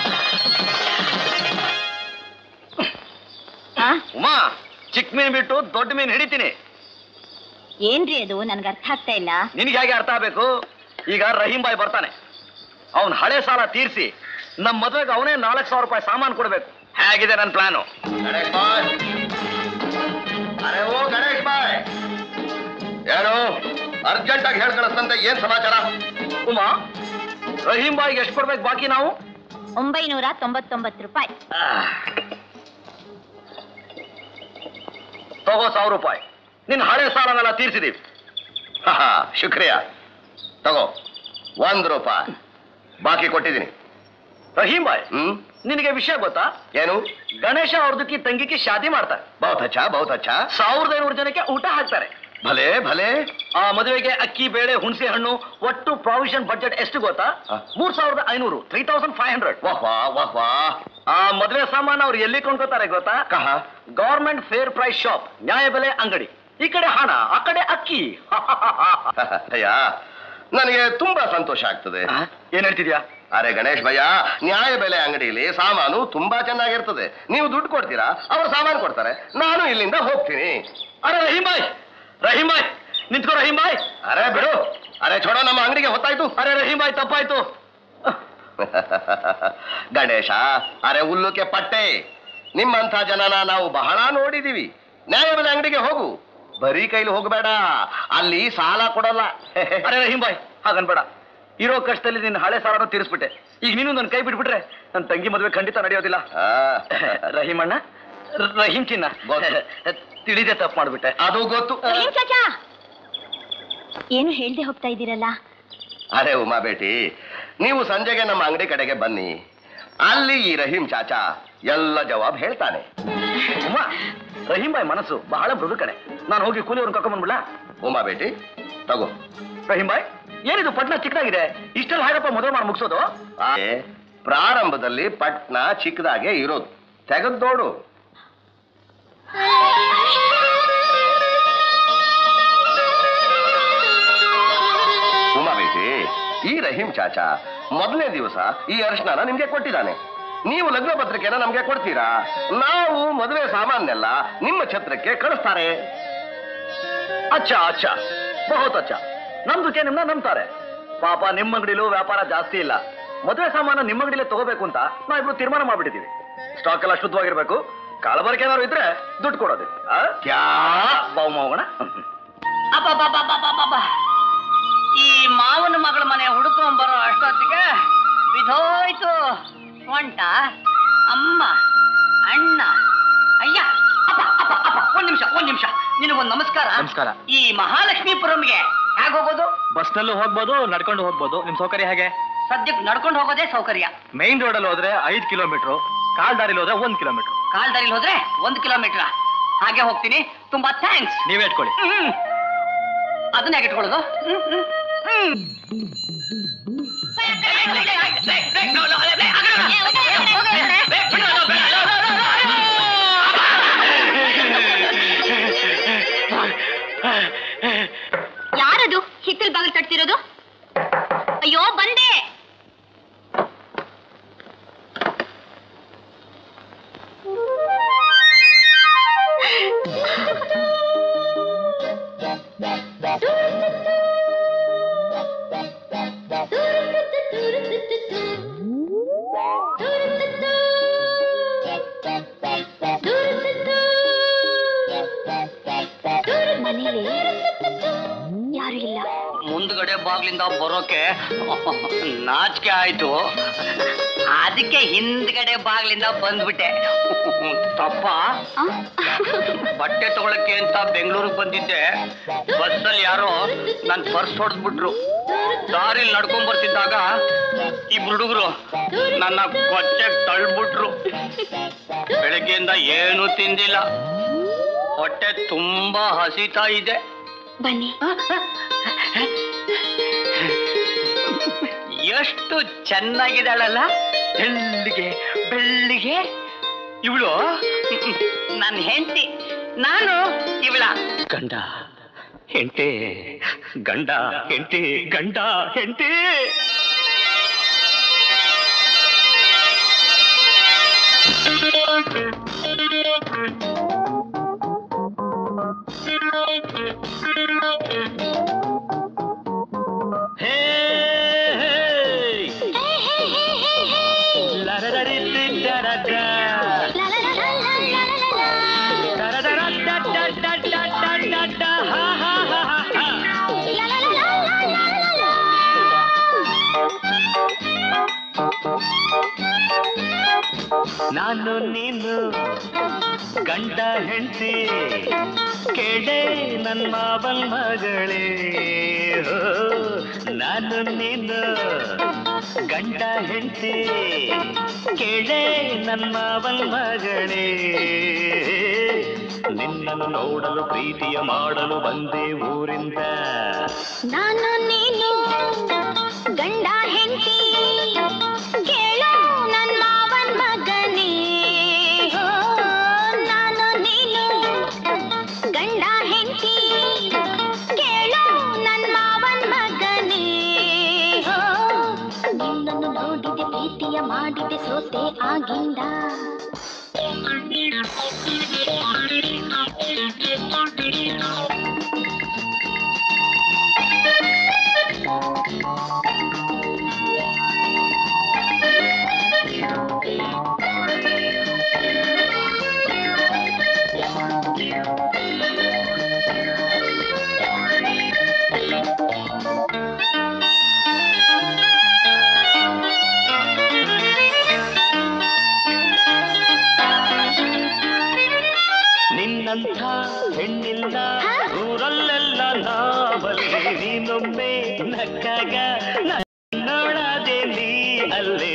ಉಮಾ, ಚಿಕ್ಕ ಮೀನು ಬಿಟ್ಟು ದೊಡ್ಡ ಮೀನು ಹಿಡಿತೀನಿ. ಏನ್ರಿ ಅದು? ನನ್ಗೆ ಅರ್ಥ ಆಗ್ತಾ ಇಲ್ಲ. ನಿನಗೆ ಹೇಗೆ ಅರ್ಥ ಆಗ್ಬೇಕು? ಈಗ ರಹೀಂ ಬಾಯ್ ಬರ್ತಾನೆ. ಅವನ್ ಹಳೆ ಸಾಲ ತೀರಿಸಿ ನಮ್ಮ ಮದುವೆಗೆ ಅವನೇ ನಾಲ್ಕು ಸಾವಿರ ರೂಪಾಯಿ ಸಾಮಾನು ಕೊಡ್ಬೇಕು. ಹೇಗಿದೆ ನನ್ನ ಪ್ಲಾನು? ಗಣೇಶ್ ಬಾಯ್, ಅರೆ ಓ ಗಣೇಶ್ ಬಾಯ್, ಏನು ಅರ್ಜೆಂಟ್ ಆಗಿ ಹೇಳ್ಕಳಿಸ್ತಂತೆ? ಏನ್ ಸಮಾಚಾರ? ಉಮಾ, ರಹೀಂ ಬಾಯ್ಗೆ ಎಷ್ಟು ಕೊಡ್ಬೇಕು ಬಾಕಿ ನಾವು? ಒಂಬೈನೂರ ತೊಂಬತ್ತೊಂಬತ್ತು ರೂಪಾಯಿ. ತಗೋ ಸಾವಿರ ರೂಪಾಯಿ. ನಿನ್ನ ಹಳೆ ಸಾಲನೆಲ್ಲ ತೀರ್ಸಿದೀವಿ. ಶುಕ್ರಿಯ. ತಗೋ ಒಂದ್ ರೂಪಾಯಿ ಬಾಕಿ ಕೊಟ್ಟಿದ್ದೀನಿ. ರಹೀಂ ಬಾಯ್, ಹ್ಮ್ ನಿನಗೆ ವಿಷಯ ಗೊತ್ತಾ? ಏನು? ಗಣೇಶ ಅವ್ರದಕ್ಕೆ ತಂಗಿಗೆ ಶಾದಿ ಮಾಡ್ತಾರೆ. ಬಹುತ್ ಅಚ್ಚಾ ಬಹುತ್ ಅಚ್ಚಾ. ಸಾವಿರದ ಐನೂರು ಜನಕ್ಕೆ ಊಟ ಹಾಕ್ತಾರೆ. ಭಲೆ ಭಲೆ. ಆ ಮದುವೆಗೆ ಅಕ್ಕಿ, ಬೇಳೆ, ಹುಣಸೆ ಹಣ್ಣು, ಒಟ್ಟು ಪ್ರಾವಿಷನ್ ಬಜೆಟ್ ಎಷ್ಟು ಗೊತ್ತಾ? ಮೂರ್ ಸಾವಿರದ ಐನೂರು ತ್ರೀ ತೌಸಂಡ್ ಫೈವ್ ಹಂಡ್ರೆಡ್. ವಾಹ್ ವಾಹ್ ವಾಹ್ ವಾಹ್. ಆ ಮದುವೆ ಸಾಮಾನು ಅವ್ರು ಎಲ್ಲಿ ಕೊಂಡ್ಕೋತಾರೆ ಗೊತ್ತಾ? ಕಹ ಗವರ್ಮೆಂಟ್ ಫೇರ್ ಪ್ರೈಸ್ ಶಾಪ್, ನ್ಯಾಯಬೆಲೆ ಅಂಗಡಿ. ಈ ಕಡೆ ಹಣ, ಆ ಕಡೆ ಅಕ್ಕಿ. ಅಯ್ಯ, ನನಗೆ ತುಂಬಾ ಸಂತೋಷ ಆಗ್ತದೆ. ಏನ್ ಹೇಳ್ತಿದ್ಯಾ? ಅರೆ ಗಣೇಶ್ ಭಯ್ಯ, ನ್ಯಾಯ ಬೆಲೆ ಅಂಗಡಿಯಲ್ಲಿ ಸಾಮಾನು ತುಂಬಾ ಚೆನ್ನಾಗಿರ್ತದೆ. ನೀವು ದುಡ್ಡು ಕೊಡ್ತೀರಾ, ಅವರು ಸಾಮಾನು ಕೊಡ್ತಾರೆ, ನಾನು ಇಲ್ಲಿಂದ ಹೋಗ್ತೀನಿ. ಅರೆ ರಹೀಂ ಬಾಯ್, ರಹೀಂ ಬಾಯ್ ನಿಂತ್ಕೋ ರಹೀಂ ಬಾಯ್. ಅರೆ ಬಿಡು, ಅರೆ छोड़ो, ನಮ್ಮ ಅಂಗಡಿಗೆ ಹೊತ್ತಾಯ್ತು. ಅರೆ ರಹೀಂ ಬಾಯ್ ತಪ್ಪಾಯ್ತು. ಗಣೇಶ, ಅರೆ ಹುಲ್ಲುಕೆ ಪಟ್ಟೆ, ನಿಮ್ಮಂಥ ಜನನ ನಾವು ಬಹಳ ನೋಡಿದೀವಿ. ನ್ಯಾಯಬೆಲೆ ಅಂಗಡಿಗೆ ಹೋಗು, ಬರೀ ಕೈಲಿ ಹೋಗಬೇಡ, ಅಲ್ಲಿ ಸಾಲ ಕೊಡಲ್ಲ. ಅರೆ ರಹೀಂ ಬಾಯ್ ಹಾಗನ್ಬೇಡ, ಇರೋ ಕಷ್ಟದಲ್ಲಿ ನಿನ್ನ ಹಳೆ ಸಾಲನ ತೀರಿಸ್ಬಿಟ್ಟೆ. ಈಗ ನೀನು ನನ್ನ ಕೈ ಬಿಟ್ಬಿಟ್ರೆ ನನ್ನ ತಂಗಿ ಮದುವೆ ಖಂಡಿತ ನಡೆಯೋದಿಲ್ಲ. ರಹೀಂ ಅಣ್ಣ, ರಹೀಂ ಚಿನ್ನ, ತಿಳಿದೆ ತಪ್ಪು ಮಾಡ್ಬಿಟ್ಟೆ. ಅದು ಗೊತ್ತು. ಚಾಚಾ ಏನು ಹೇಳ್ದೆ ಹೋಗ್ತಾ ಇದ್ದೀರಲ್ಲ? ಅರೆ ಉಮಾ ಬೇಟಿ, ನೀವು ಸಂಜೆಗೆ ನಮ್ಮ ಅಂಗಡಿ ಕಡೆಗೆ ಬನ್ನಿ, ಅಲ್ಲಿ ಈ ರಹೀಂ ಚಾಚಾ ಎಲ್ಲ ಜವಾಬ್ ಹೇಳ್ತಾನೆ. ಉಮಾ, ರಹೀಂ ಬಾಯ್ ಮನಸ್ಸು ಬಹಳ ಮೃದು ಕಡೆ. ನಾನು ಹೋಗಿ ಕೂಲಿಯವ್ರನ್ನ ಕರ್ಕೊಂಡ್ಬಂದ್ಬಿಡ? ಉಮಾ ಬೇಟಿ ತಗೋ. ರಹೀಂ ಬಾಯ್, ಏನಿದು ಪಟ್ನ ಚಿಕ್ಕದಾಗಿದೆ, ಇಷ್ಟೆಲ್ಲ ಹೇಗಪ್ಪ ಮದುವೆ ಮಾಡಿ ಮುಗಿಸೋದು? ಪ್ರಾರಂಭದಲ್ಲಿ ಪಟ್ನ ಚಿಕ್ಕದಾಗೆ ಇರೋದು, ತೆಗೆದೋಡು. ಉಮಾ ಬೇಟಿ, ಈ ರಹೀಂ ಚಾಚಾ ಮೊದಲನೇ ದಿವಸ ಈ ಅರಿಶಿನ ನಿಮ್ಗೆ ಕೊಟ್ಟಿದ್ದಾನೆ. ನೀವು ಲಗ್ನ ಪತ್ರಿಕೆನ ನಮ್ಗೆ ಕೊಡ್ತೀರಾ, ನಾವು ಮದುವೆ ಸಾಮಾನೆಲ್ಲ ನಿಮ್ಮ ಛತ್ರಕ್ಕೆ ಕಳಿಸ್ತಾರೆ. ಅಚ್ಚಾ ಅಚ್ಚಾ, ಬಹುತ್ ಅಚ್ಚಾ. ನಮ್ದಕ್ಕೆ ನಿಮ್ನ ನಂಬ್ತಾರೆ. ಪಾಪ ನಿಮ್ಮ ಅಂಗಡಿಲೂ ವ್ಯಾಪಾರ ಜಾಸ್ತಿ ಇಲ್ಲ, ಮದುವೆ ಸಾಮಾನ ನಿಮ್ಮ ಅಂಗಡಿಲೇ ತಗೋಬೇಕು ಅಂತ ನಾವಿಬ್ರು ತೀರ್ಮಾನ ಮಾಡ್ಬಿಟ್ಟಿದೀವಿ. ಸ್ಟಾಕ್ ಎಲ್ಲ ಶುದ್ಧವಾಗಿರ್ಬೇಕು, ಕಾಲಬರಕೆ ಏನಾದ್ರು ಇದ್ರೆ ದುಡ್ಡು ಕೊಡೋದು. ಬಾವು ಹೋಗೋಣ. ಅಬ್ಬಬ್ಬಬ್ಬಬ್ಬಬ್ಬಬ್ಬ. ಈ ಮಾವನ ಮಗಳ ಮನೆ ಹುಡುಕೊಂಡ್ ಬರೋ ಅಷ್ಟೊತ್ತಿಗೆ ಬಿಧೋಯ್ತು. ಒಂಟ ಅಮ್ಮ ಅಣ್ಣ ಅಯ್ಯ ಅಪ್ಪ ಅಪ್ಪ ಅಪ್ಪ ಒಂದ್ ನಿಮಿಷ ಒಂದ್ ನಿಮಿಷ ನಿನಗೊಂದು ನಮಸ್ಕಾರ. ನಮಸ್ಕಾರ. ಈ ಮಹಾಲಕ್ಷ್ಮೀಪುರಂಗೆ ಹೇಗೆ ಹೋಗೋದು? ಬಸ್ನಲ್ಲೂ ಹೋಗ್ಬೋದು, ನಡ್ಕೊಂಡು ಹೋಗ್ಬೋದು. ನಿಮ್ ಸೌಕರ್ಯ ಹೇಗೆ? ಸದ್ಯಕ್ಕೆ ನಡ್ಕೊಂಡು ಹೋಗೋದೇ ಸೌಕರ್ಯ. ಮೈನ್ ರೋಡ್ ಅಲ್ಲಿ ಹೋದ್ರೆ ಐದ್ ಕಿಲೋಮೀಟರ್, ಕಾಲ್ ದಾರಿಲಿ ಹೋದ್ರೆ ಒಂದ್ ಕಿಲೋಮೀಟರ್. ಕಾಲ್ ದಾರಿಲಿ ಹೋದ್ರೆ ಒಂದ್ ಕಿಲೋಮೀಟರ್. ಹಾಗೆ ಹೋಗ್ತೀನಿ, ತುಂಬಾ ಥ್ಯಾಂಕ್ಸ್. ನೀವೇ ಇಟ್ಕೊಳ್ಳಿ. ಹ್ಮ್ ಅದನ್ನ ಹೇಗೆ ಇಟ್ಕೊಳ್ಳೋದು? ಹ್ಮ್ ಹ್ಮ್ ಹ್ಮ್ ಯಾರದು ಹಿತ್ತಲ್ ಬಾಗಿಲು ತಟ್ತಿರೋದು? ಅಯ್ಯೋ ಬಂದೆ. ಮನೇಲಿ ಯಾರು ಇಲ್ಲ. ಮುಂದ್ಗಡೆ ಬಾಗ್ಲಿಂದ ಬರೋಕೆ ನಾಚಿಕೆ ಆಯ್ತು, ಅದಕ್ಕೆ ಹಿಂದ್ಗಡೆ ಬಾಗ್ಲಿಂದ ಬಂದ್ಬಿಟ್ಟೆ. ತಪ್ಪ? ಬಟ್ಟೆ ತಗೊಳಕ್ಕೆ ಅಂತ ಬೆಂಗಳೂರಿಗೆ ಬಂದಿದ್ದೆ. ಬಸ್ಸಲ್ಲಿ ಯಾರೋ ನನ್ ಪರ್ಸ್ ಹೊಡೆದ್ಬಿಟ್ರು. ದಾರಿಲಿ ನಡ್ಕೊಂಡ್ ಬರ್ತಿದ್ದಾಗ ಇಬ್ರು ಹುಡುಗರು ನನ್ನ ಕೊಚ್ಚೆಗೆ ತಳ್ಬಿಟ್ರು. ಬೆಳಗ್ಗೆಯಿಂದ ಏನು ತಿಂದಿಲ್ಲ, ಹೊಟ್ಟೆ ತುಂಬಾ ಹಸಿತಾ ಇದೆ. ಬನ್ನಿ. ಎಷ್ಟು ಚೆನ್ನಾಗಿದ್ದಾಳಲ್ಲ, ಬೆಳ್ಳಿಗೆ ಬೆಳ್ಳಿಗೆ. ಇವಳು ನನ್ನ ಹೆಂಡತಿ, ನಾನು ಇವಳ ಗಂಡ ಹೆಂಡತಿ, ಗಂಡ ಹೆಂಡತಿ, ಗಂಡ ಹೆಂಡತಿ. ನಾನು ನೀನು ಗಂಡ ಹೆಂಡತಿ, ಕೇಳೆ ನನ್ನ ಮಾವನ್ ಮಗಳೇ. ನಾನು ನೀನು ಗಂಡ ಹೆಂಡತಿ, ಕೇಳೆ ನನ್ನ ಮಾವನ್ ಮಗಳೇ. ನಿನ್ನನ್ನು ನೋಡಲು ಪ್ರೀತಿಯ ಮಾಡಲು ಬಂದೆ ಊರಿಂದ. ನಾನು ನೀನು ಗಂಡ ಹೆಂಡತಿ, ಕೇಳು ನನ್ನ ಮಾವನ್ ಮಗನೇ. ನಾನು ನೀನು ಗಂಡ ಹೆಂಡತಿ, ಕೇಳು ನನ್ನ ಮಾವನ್ ಮಗನೇ. ನಿನ್ನನ್ನು ನೋಡಿದೆ ಪ್ರೀತಿಯ ಮಾಡಿದೆ ಸೋತೆ ಆಗಿಂದ. ನಿನ್ನಂಥ ಹೆಣ್ಣಿಲ್ಲ ಊರಲ್ಲೆಲ್ಲ ನಾವಲ್ಲಿ ನೀನೊಮ್ಮೆ ನಕ್ಕಾಗ ನೋಡದೆ ನೀ ಅಲ್ಲೇ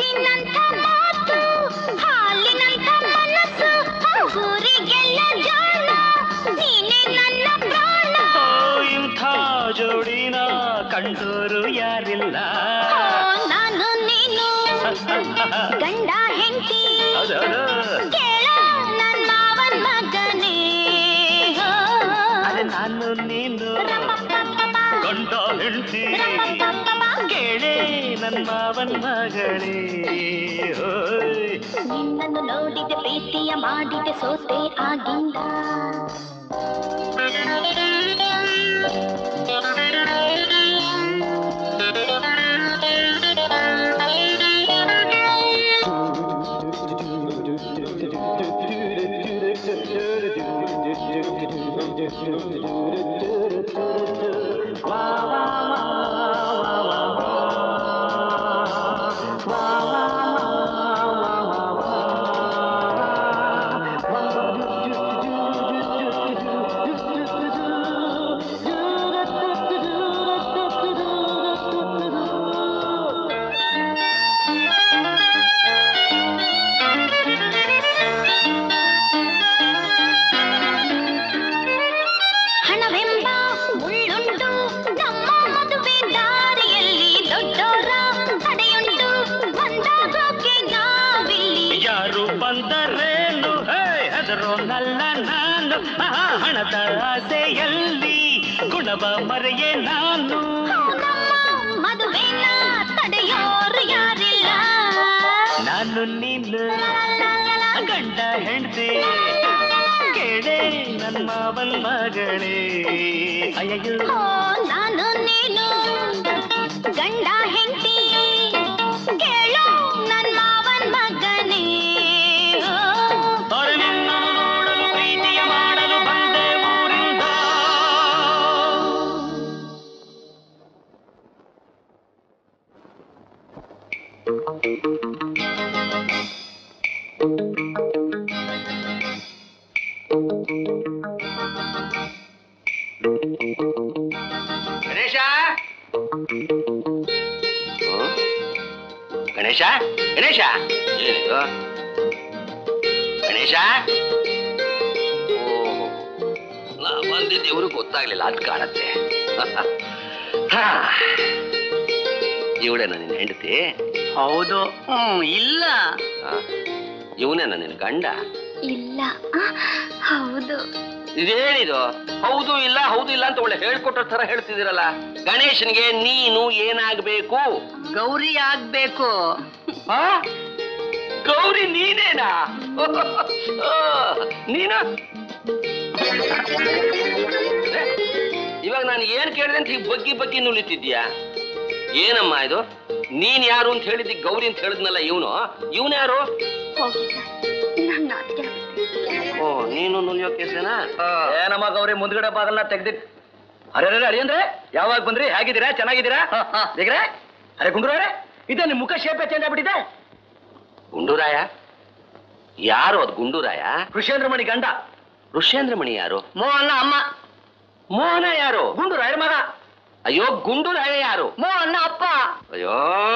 ಇಂಥ ಜೋಡಿನ ಕಂಡೋರು ಯಾರಿಲ್ಲ ನಾನು ನೀನು ಗಂಡ ಹೆಂಡತಿ ನನ್ನ ಮಾವನ್ ಮಗನೇ ಅರೆ ನಾನು ನೀನು ಗಂಡ ಹೆಂಡತಿ ಕೇಳೇ ನನ್ನ ಮಾವನ್ ಮಗಳೇ ನಿನ್ನನ್ನು ನೋಡಿದೆ ಪ್ರೀತಿಯ ಮಾಡಿದೆ ಸೋತೆ ಆಗಿಂದ ಹಣದ ಆಸೆಯಲ್ಲಿ ಗುಣವ ಮರೆಯೇ ನಾನು ಮದುವೆನ ತಡೆಯೋರು ಯಾರಿಲ್ಲ ನಾನು ನೀನು ಗಂಡ ಹೆಂಡತಿ ಕೇಳೇ ನನ್ನ ಮಾವನ್ ಮಗಳೇ ಅಯ್ಯಯ್ಯೋ ನಾನು ನೀನು ಗಂಡ ಹೆಂಡತಿ ಕೇಳು ನನ್ನ ಮಾವನ್ ಮಗನೇ ಗಣೇಶ ಗಣೇಶ ಗಣೇಶ ಏನಿದು ಗಣೇಶ ಓಹೋ ನಾ ಬಂದಿದ್ದು ಇವರು ಗೊತ್ತಾಗ್ಲಿಲ್ಲ ಅದು ಕಾಣತ್ತೆ ಇವಳೇನ ನಿನ್ನ ಹೆಂಡತಿ ಹೌದು ಹ್ಮ್ ಇಲ್ಲ ಇವನೇನ ನಿನ್ನ ಗಂಡ ಇಲ್ಲ ಹೌದು ಇದೇನಿದು ಹೌದು ಇಲ್ಲ ಹೌದು ಇಲ್ಲ ಅಂತ ಒಳ್ಳೆ ಹೇಳ್ಕೊಟ್ರ ತರ ಹೇಳ್ತಿದ್ದೀರಲ್ಲ ಗಣೇಶನ್ಗೆ ನೀನು ಏನಾಗ್ಬೇಕು ಗೌರಿ ಆಗ್ಬೇಕು ಗೌರಿ ನೀನೇನಾ ನೀನು ಇವಾಗ ನಾನು ಏನ್ ಕೇಳಿದೆ ಅಂತ ಈಗ ಬಗ್ಗಿ ಬಗ್ಗಿ ನುಲಿತಿದ್ಯಾ ಏನಮ್ಮ ಇದು ನೀನ್ ಯಾರು ಅಂತ ಹೇಳಿದ್ದಿ ಗೌರಿ ಅಂತ ಹೇಳಿದ್ನಲ್ಲ ಇವನು ಇವನು ಯಾರು ಓ ನೀನು ನುಲಿಯೋ ಕೇಸೇನಾ ಏನಮ್ಮ ಗೌರಿ ಮುಂದ್ಗಡೆ ಬಾಗಲ್ನ ತೆಗ್ದಿಟ್ ಅರೆ ಅಳಿ ಅಂದ್ರೆ ಯಾವಾಗ ಬಂದ್ರಿ ಹೇಗಿದ್ದೀರಾ ಚೆನ್ನಾಗಿದ್ದೀರಾ ಹೇಗ್ರೆ ಅರೆ ಗುಂಡ್ರವ್ರೆ ಇದೆ ನಿಮ್ ಮುಖ ಶೇಪೆ ಚೇಂಜ್ ಆಗ್ಬಿಟ್ಟಿದೆ ಗುಂಡೂರಾಯ ಯಾರು ಅದು ಗುಂಡೂರಾಯ ಋಷೇಂದ್ರಮಣಿ ಗಂಡ ಋಷೇಂದ್ರಮಣಿ ಯಾರು ಮೋಹನ ಅಮ್ಮ ಮೋಹನ ಯಾರು ಗುಂಡೂರಾಯರ ಮಗ ಅಯ್ಯೋ ಗುಂಡೂರಾಯ ಯಾರು ಮೋಹನ ಅಪ್ಪ ಅಯ್ಯೋ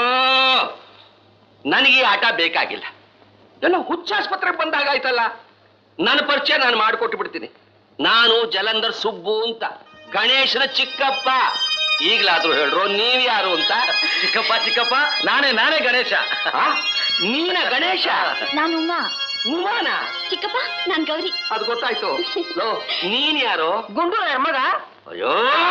ನನಗೆ ಈ ಆಟ ಬೇಕಾಗಿಲ್ಲ ಎಲ್ಲ ಹುಚ್ಚಾಸ್ಪತ್ರೆಗೆ ಬಂದಾಗಾಯ್ತಲ್ಲ ನನ್ನ ಪರಿಚಯ ನಾನು ಮಾಡಿಕೊಟ್ಟು ಬಿಡ್ತೀನಿ ನಾನು ಜಲಂಧರ್ ಸುಬ್ಬು ಅಂತ ಗಣೇಶನ ಚಿಕ್ಕಪ್ಪ ಈಗ್ಲಾದ್ರೂ ಹೇಳ್ರು ನೀವ್ ಯಾರು ಅಂತ ಚಿಕ್ಕಪ್ಪ ಚಿಕ್ಕಪ್ಪ ನಾನೇ ನಾನೇ ಗಣೇಶ ನೀನ ಗಣೇಶ ನಾನು ಉಮಾ ಉಮಾನ ಚಿಕ್ಕಪ್ಪ ನಾನ್ ಗೌರಿ ಅದು ಗೊತ್ತಾಯ್ತು ಲೋ ನೀನ್ ಯಾರು ಗುಂಡೂರಾಯರ ಮಗ ಅಯ್ಯೋ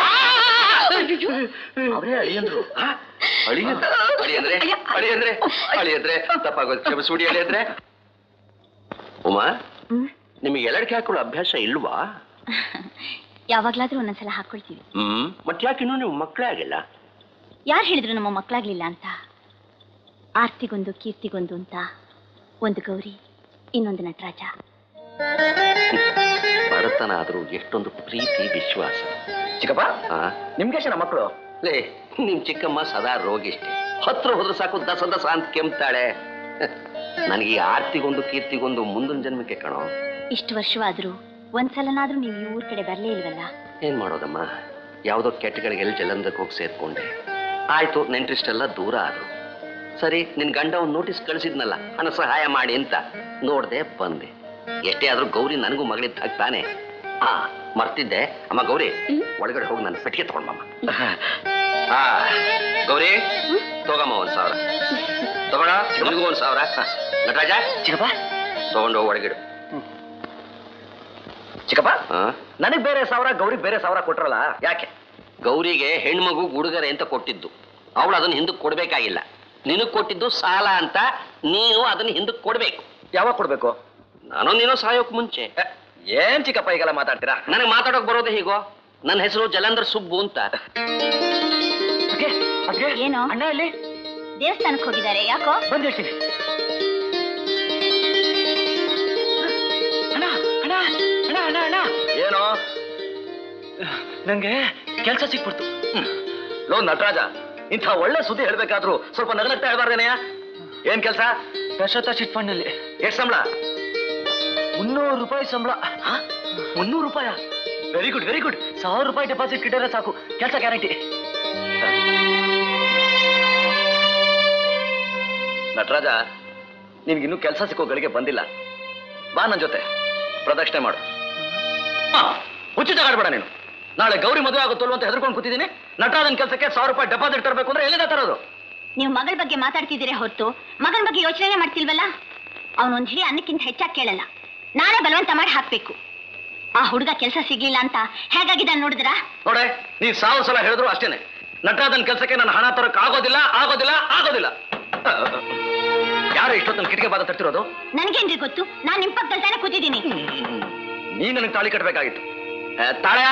ಅವರೇ ಅಳಿಯಂದ್ರು ಅಳಿಯಂದ್ರೆ ಅಳಿಯಂದ್ರೆ ಅಳಿಯಂದ್ರೆ ಅಳಿಯಂದ್ರೆ ತಪ್ಪಾಗೋದು ಕ್ಷಮಿಸ್ಬಿಡಿ ಅಳಿಯಂದ್ರೆ ಉಮಾ ನಿಮಗೆ ಎಲ್ಲಡಿಕೆ ಹಾಕೊಳ್ಳೋ ಅಭ್ಯಾಸ ಇಲ್ವಾ ಯಾವಾಗ್ಲಾದ್ರೂ ಒಂದೊಂದ್ಸಲ ಹಾಕೊಳ್ತೀವಿ ಹ್ಮ್ ಮತ್ತೆ ಯಾಕೆ ಇನ್ನೂ ನೀವು ಮಕ್ಕಳೇ ಆಗಿಲ್ಲ ಯಾರು ಹೇಳಿದ್ರು ನಮ್ಮ ಮಕ್ಕಳಾಗ್ಲಿಲ್ಲ ಅಂತ? ಆರ್ತಿಗೊಂದು ಕೀರ್ತಿಗೊಂದು ಅಂತ ಒಂದು ಗೌರಿ, ಇನ್ನೊಂದು ನಟರಾಜ. ಬಡತನ ಆದ್ರೂ ಎಷ್ಟೊಂದು ಪ್ರೀತಿ ವಿಶ್ವಾಸ. ಚಿಕ್ಕಪ್ಪ, ನಿಮ್ಗೆ ಎಷ್ಟು ಮಕ್ಕಳು? ಲೇ, ನಿಮ್ ಚಿಕ್ಕಮ್ಮ ಸದಾ ರೋಗಿಷ್ಟೆ. ಹತ್ರ ಹೋದ್ರೆ ಸಾಕು ದಸ ದಸ ಅಂತ ಕೆಮ್ತಾಳೆ. ನನಗೆ ಈ ಆರ್ತಿಗೊಂದು ಕೀರ್ತಿಗೊಂದು ಮುಂದಿನ ಜನ್ಮಕ್ಕೆ ಕಣೋ. ಇಷ್ಟು ವರ್ಷವಾದ್ರೂ ಒಂದ್ಸಲನಾದ್ರೂ ನೀವು ಈ ಊರ್ ಕಡೆ ಬರ್ಲೇ ಇಲ್ವಲ್ಲ? ಏನ್ ಮಾಡೋದಮ್ಮ, ಯಾವುದೋ ಕೆಟ್ಟಗಳಿಗೆಲ್ಲ ಜಲಂಧಕ್ಕೆ ಹೋಗಿ ಸೇರ್ಕೊಂಡೆ. ಆಯ್ತು, ನೆಂಟ್ರಿಷ್ಟೆಲ್ಲ ದೂರ ಆದ್ರು. ಸರಿ, ನಿನ್ ಗಂಡ ಒಂದು ನೋಟಿಸ್ ಕಳಿಸಿದ್ನಲ್ಲ ಹಣ ಸಹಾಯ ಮಾಡಿ ಅಂತ, ನೋಡ್ದೆ ಬಂದೆ. ಎಷ್ಟೇ ಆದ್ರೂ ಗೌರಿ ನನಗೂ ಮಗಳಿದ್ದ ತಾನೆ. ಹಾ, ಮರ್ತಿದ್ದೆ. ಅಮ್ಮ ಗೌರಿ, ಒಳಗಡೆ ಹೋಗಿ ನನ್ನ ಪೆಟ್ಟಿಗೆ ತಗೊಂಡಮ್ಮ. ಹಾ ಗೌರಿ, ತಗೋಮ್ಮ ಒಂದ್ ಸಾವಿರ ತಗೋಣ. ನಿಮಗೂ ಒಂದ್ ಸಾವಿರ. ನಟರಾಜ, ಚಿಕ್ಕಪ್ಪ ತಗೊಂಡು ಒಳಗಿಡು. ಚಿಕ್ಕಪ್ಪ, ನನಗ್ ಬೇರೆ ಸಾವಿರ, ಗೌರಿಗೆ ಬೇರೆ ಸಾವಿರ ಕೊಟ್ರಲ್ಲ, ಯಾಕೆ? ಗೌರಿಗೆ ಹೆಣ್ಮಗು ಉಡುಗೊರೆ ಅಂತ ಕೊಟ್ಟಿದ್ದು, ಅವಳು ಅದನ್ನ ಹಿಂದಕ್ಕೆ ಕೊಡ್ಬೇಕಾಗಿಲ್ಲ. ನಿನಗ್ ಕೊಟ್ಟಿದ್ದು ಸಾಲ ಅಂತ, ನೀನು ಅದನ್ನ ಹಿಂದಕ್ಕೆ ಕೊಡ್ಬೇಕು. ಯಾವಾಗ ಕೊಡ್ಬೇಕು? ನಾನು ನೀನು ಸಾಯೋಕ್ ಮುಂಚೆ. ಏನ್ ಚಿಕ್ಕಪ್ಪ ಈಗೆಲ್ಲ ಮಾತಾಡ್ತೀರಾ? ನನಗೆ ಮಾತಾಡೋಕ್ ಬರೋದು ಹೀಗೋ. ನನ್ನ ಹೆಸರು ಜಲಂಧರ್ ಸುಬ್ಬು ಅಂತ. ಏನೋ ಅಣ್ಣ ಇಲ್ಲಿ ದೇವಸ್ಥಾನಕ್ಕೆ ಹೋಗಿದ್ದಾರೆ, ಯಾಕೋ? ಬಂದ್ ಹೇಳ್ತೀನಿ. ಅಣ್ಣ ಅಣ್ಣ ಅಣ್ಣ ಅಣ್ಣ ಅಣ್ಣ ಏನೋ? ನಂಗೆ ಕೆಲ್ಸ ಸಿಕ್ಬಿಡ್ತು. ಲೋ ನಟರಾಜ, ಇಂಥ ಒಳ್ಳೆ ಸುದ್ದಿ ಹೇಳ್ಬೇಕಾದ್ರು ಸ್ವಲ್ಪ ನಗನಗ್ತಾ ಹೇಳ್ಬಾರ್ದೇನೆಯ? ಏನ್ ಕೆಲ್ಸ? ಯಶೋತ ಚಿಟ್ ಫಂಡ್ ನಲ್ಲಿ. ಎಷ್ಟು ಸಂಬಳ? ಮುನ್ನೂರು ರೂಪಾಯಿ ಸಂಬಳ. ಮುನ್ನೂರು ರೂಪಾಯ? Very good very good. ಸಾವಿರ ರೂಪಾಯಿ ಡೆಪಾಸಿಟ್ ಇಟ್ಟರೆ ಸಾಕು, ಕೆಲಸ ಗ್ಯಾರಂಟಿ. ನಟರಾಜ, ನಿನ್ಗಿನ್ನೂ ಕೆಲಸ ಸಿಕ್ಕೋ ಗಳಿಗೆ ಬಂದಿಲ್ಲ. ಬಾ ನನ್ನ ಜೊತೆ, ಪ್ರದಕ್ಷಿಣೆ ಮಾಡು. ಹುಚ್ಚು ತಗಾಡ್ಬೇಡ ನೀನು. ನಾಳೆ ಗೌರಿ ಮದುವೆ ಆಗುತ್ತಲ್ವ ಅಂತ ಹೆದರ್ಕೊಂಡು ಕೂತಿದ್ದೀನಿ. ನಟರಾಜನ ಕೆಲಸಕ್ಕೆ ಸಾವಿರ ರೂಪಾಯಿ ಡೆಪಾಸಿಟ್ ತರಬೇಕು ಅಂದ್ರೆ ಎಲ್ಲಿಂದ ತರೋದು? ನೀವು ಮಗಳ ಬಗ್ಗೆ ಮಾತಾಡ್ತಿದ್ದೀರಾ ಹೊರತು ಮಗನ ಬಗ್ಗೆ ಯೋಚನೆ ಮಾಡ್ತಿಲ್ವಲ್ಲ? ಅವನೊಂದ್ ಹಿಡಿ ಅನ್ನಕ್ಕಿಂತ ಹೆಚ್ಚಾಗಿ ಕೇಳಲ್ಲ. ನಾನೇ ಬಲವಂತ ಮಾಡಿ ಹಾಕ್ಬೇಕು. ಆ ಹುಡುಗ ಕೆಲಸ ಸಿಗ್ಲಿಲ್ಲ ಅಂತ ಹೇಗಾಗಿದ್ದಾನೆ ನೋಡಿದ್ರ? ನೋಡೆ, ನೀವ್ ಸಾವಿರ ಸಲ ಹೇಳಿದ್ರು ಅಷ್ಟೇನೆ. ನಟರಾಜನ ಕೆಲಸಕ್ಕೆ ನಾನು ಹಣ ತರಕ್ ಆಗೋದಿಲ್ಲ ಆಗೋದಿಲ್ಲ ಆಗೋದಿಲ್ಲ. ಯಾರು ಇಷ್ಟೊತ್ತನ ಕಿಟಕಿ ಬಾದ ತಟ್ಟಿರೋದು? ನನ್ಗೇನ್ರಿ ಗೊತ್ತು? ನಾನ್ ನಿಮ್ ಪಕ್ಕದಲ್ಲಿ ತಾನೇ ಕೂತಿದ್ದೀನಿ. ನೀ ನನಗೆ ತಾಳಿ ಕಟ್ಬೇಕಾಗಿತ್ತು. ತಾಳ್ಯ.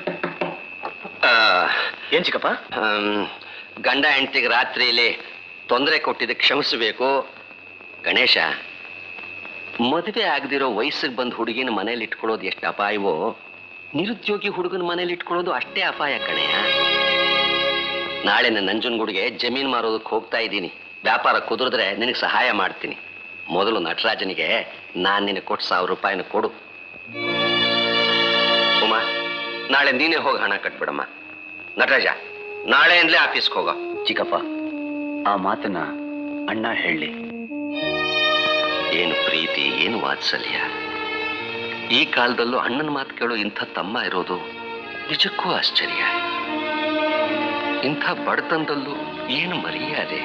ಏನ್ ಚಿಕ್ಕಪ್ಪ? ಗಂಡ ಹೆಂಡತಿಗೆ ರಾತ್ರಿಯಲ್ಲಿ ತೊಂದರೆ ಕೊಟ್ಟಿದ್ದ ಕ್ಷಮಿಸಬೇಕು. ಗಣೇಶ, ಮದುವೆ ಆಗದಿರೋ ವಯಸ್ಸಿಗೆ ಬಂದ ಹುಡುಗಿನ ಮನೇಲಿ ಇಟ್ಕೊಳ್ಳೋದು ಎಷ್ಟು ಅಪಾಯವೋ, ನಿರುದ್ಯೋಗಿ ಹುಡುಗನ ಮನೇಲಿ ಇಟ್ಕೊಳ್ಳೋದು ಅಷ್ಟೇ ಅಪಾಯ ಕಣೆಯ. ನಾಳೆ ನನ್ನ ನಂಜನಗೂಡಿಗೆ ಜಮೀನ್ ಮಾರೋದಕ್ಕೆ ಹೋಗ್ತಾ ಇದ್ದೀನಿ. ವ್ಯಾಪಾರ ಕುದುರಿದ್ರೆ ನಿನಗೆ ಸಹಾಯ ಮಾಡ್ತೀನಿ. ಮೊದಲು ನಟರಾಜನಿಗೆ ನಾನು ನಿನಗೆ ಕೊಟ್ಟು ಸಾವಿರ ರೂಪಾಯಿನ ಕೊಡು. ಉಮಾ, ನಾಳೆ ನೀನೇ ಹೋಗಿ ಹಣ ಕಟ್ಬಿಡಮ್ಮ. ನಟರಾಜ, ನಾಳೆಯಿಂದಲೇ ಆಫೀಸ್ಗೆ ಹೋಗೋ. ಚಿಕ್ಕಪ್ಪ, ಆ ಮಾತನ್ನ ಅಣ್ಣ ಹೇಳಿ. ಏನು ಪ್ರೀತಿ, ಏನು ವಾತ್ಸಲ್ಯ. ಈ ಕಾಲದಲ್ಲೂ ಅಣ್ಣನ ಮಾತು ಕೇಳೋ ಇಂಥ ತಮ್ಮ ಇರೋದು ನಿಜಕ್ಕೂ ಆಶ್ಚರ್ಯ. ಇಂಥ ಬಡತನದಲ್ಲೂ ಏನು ಮರ್ಯಾದೆ.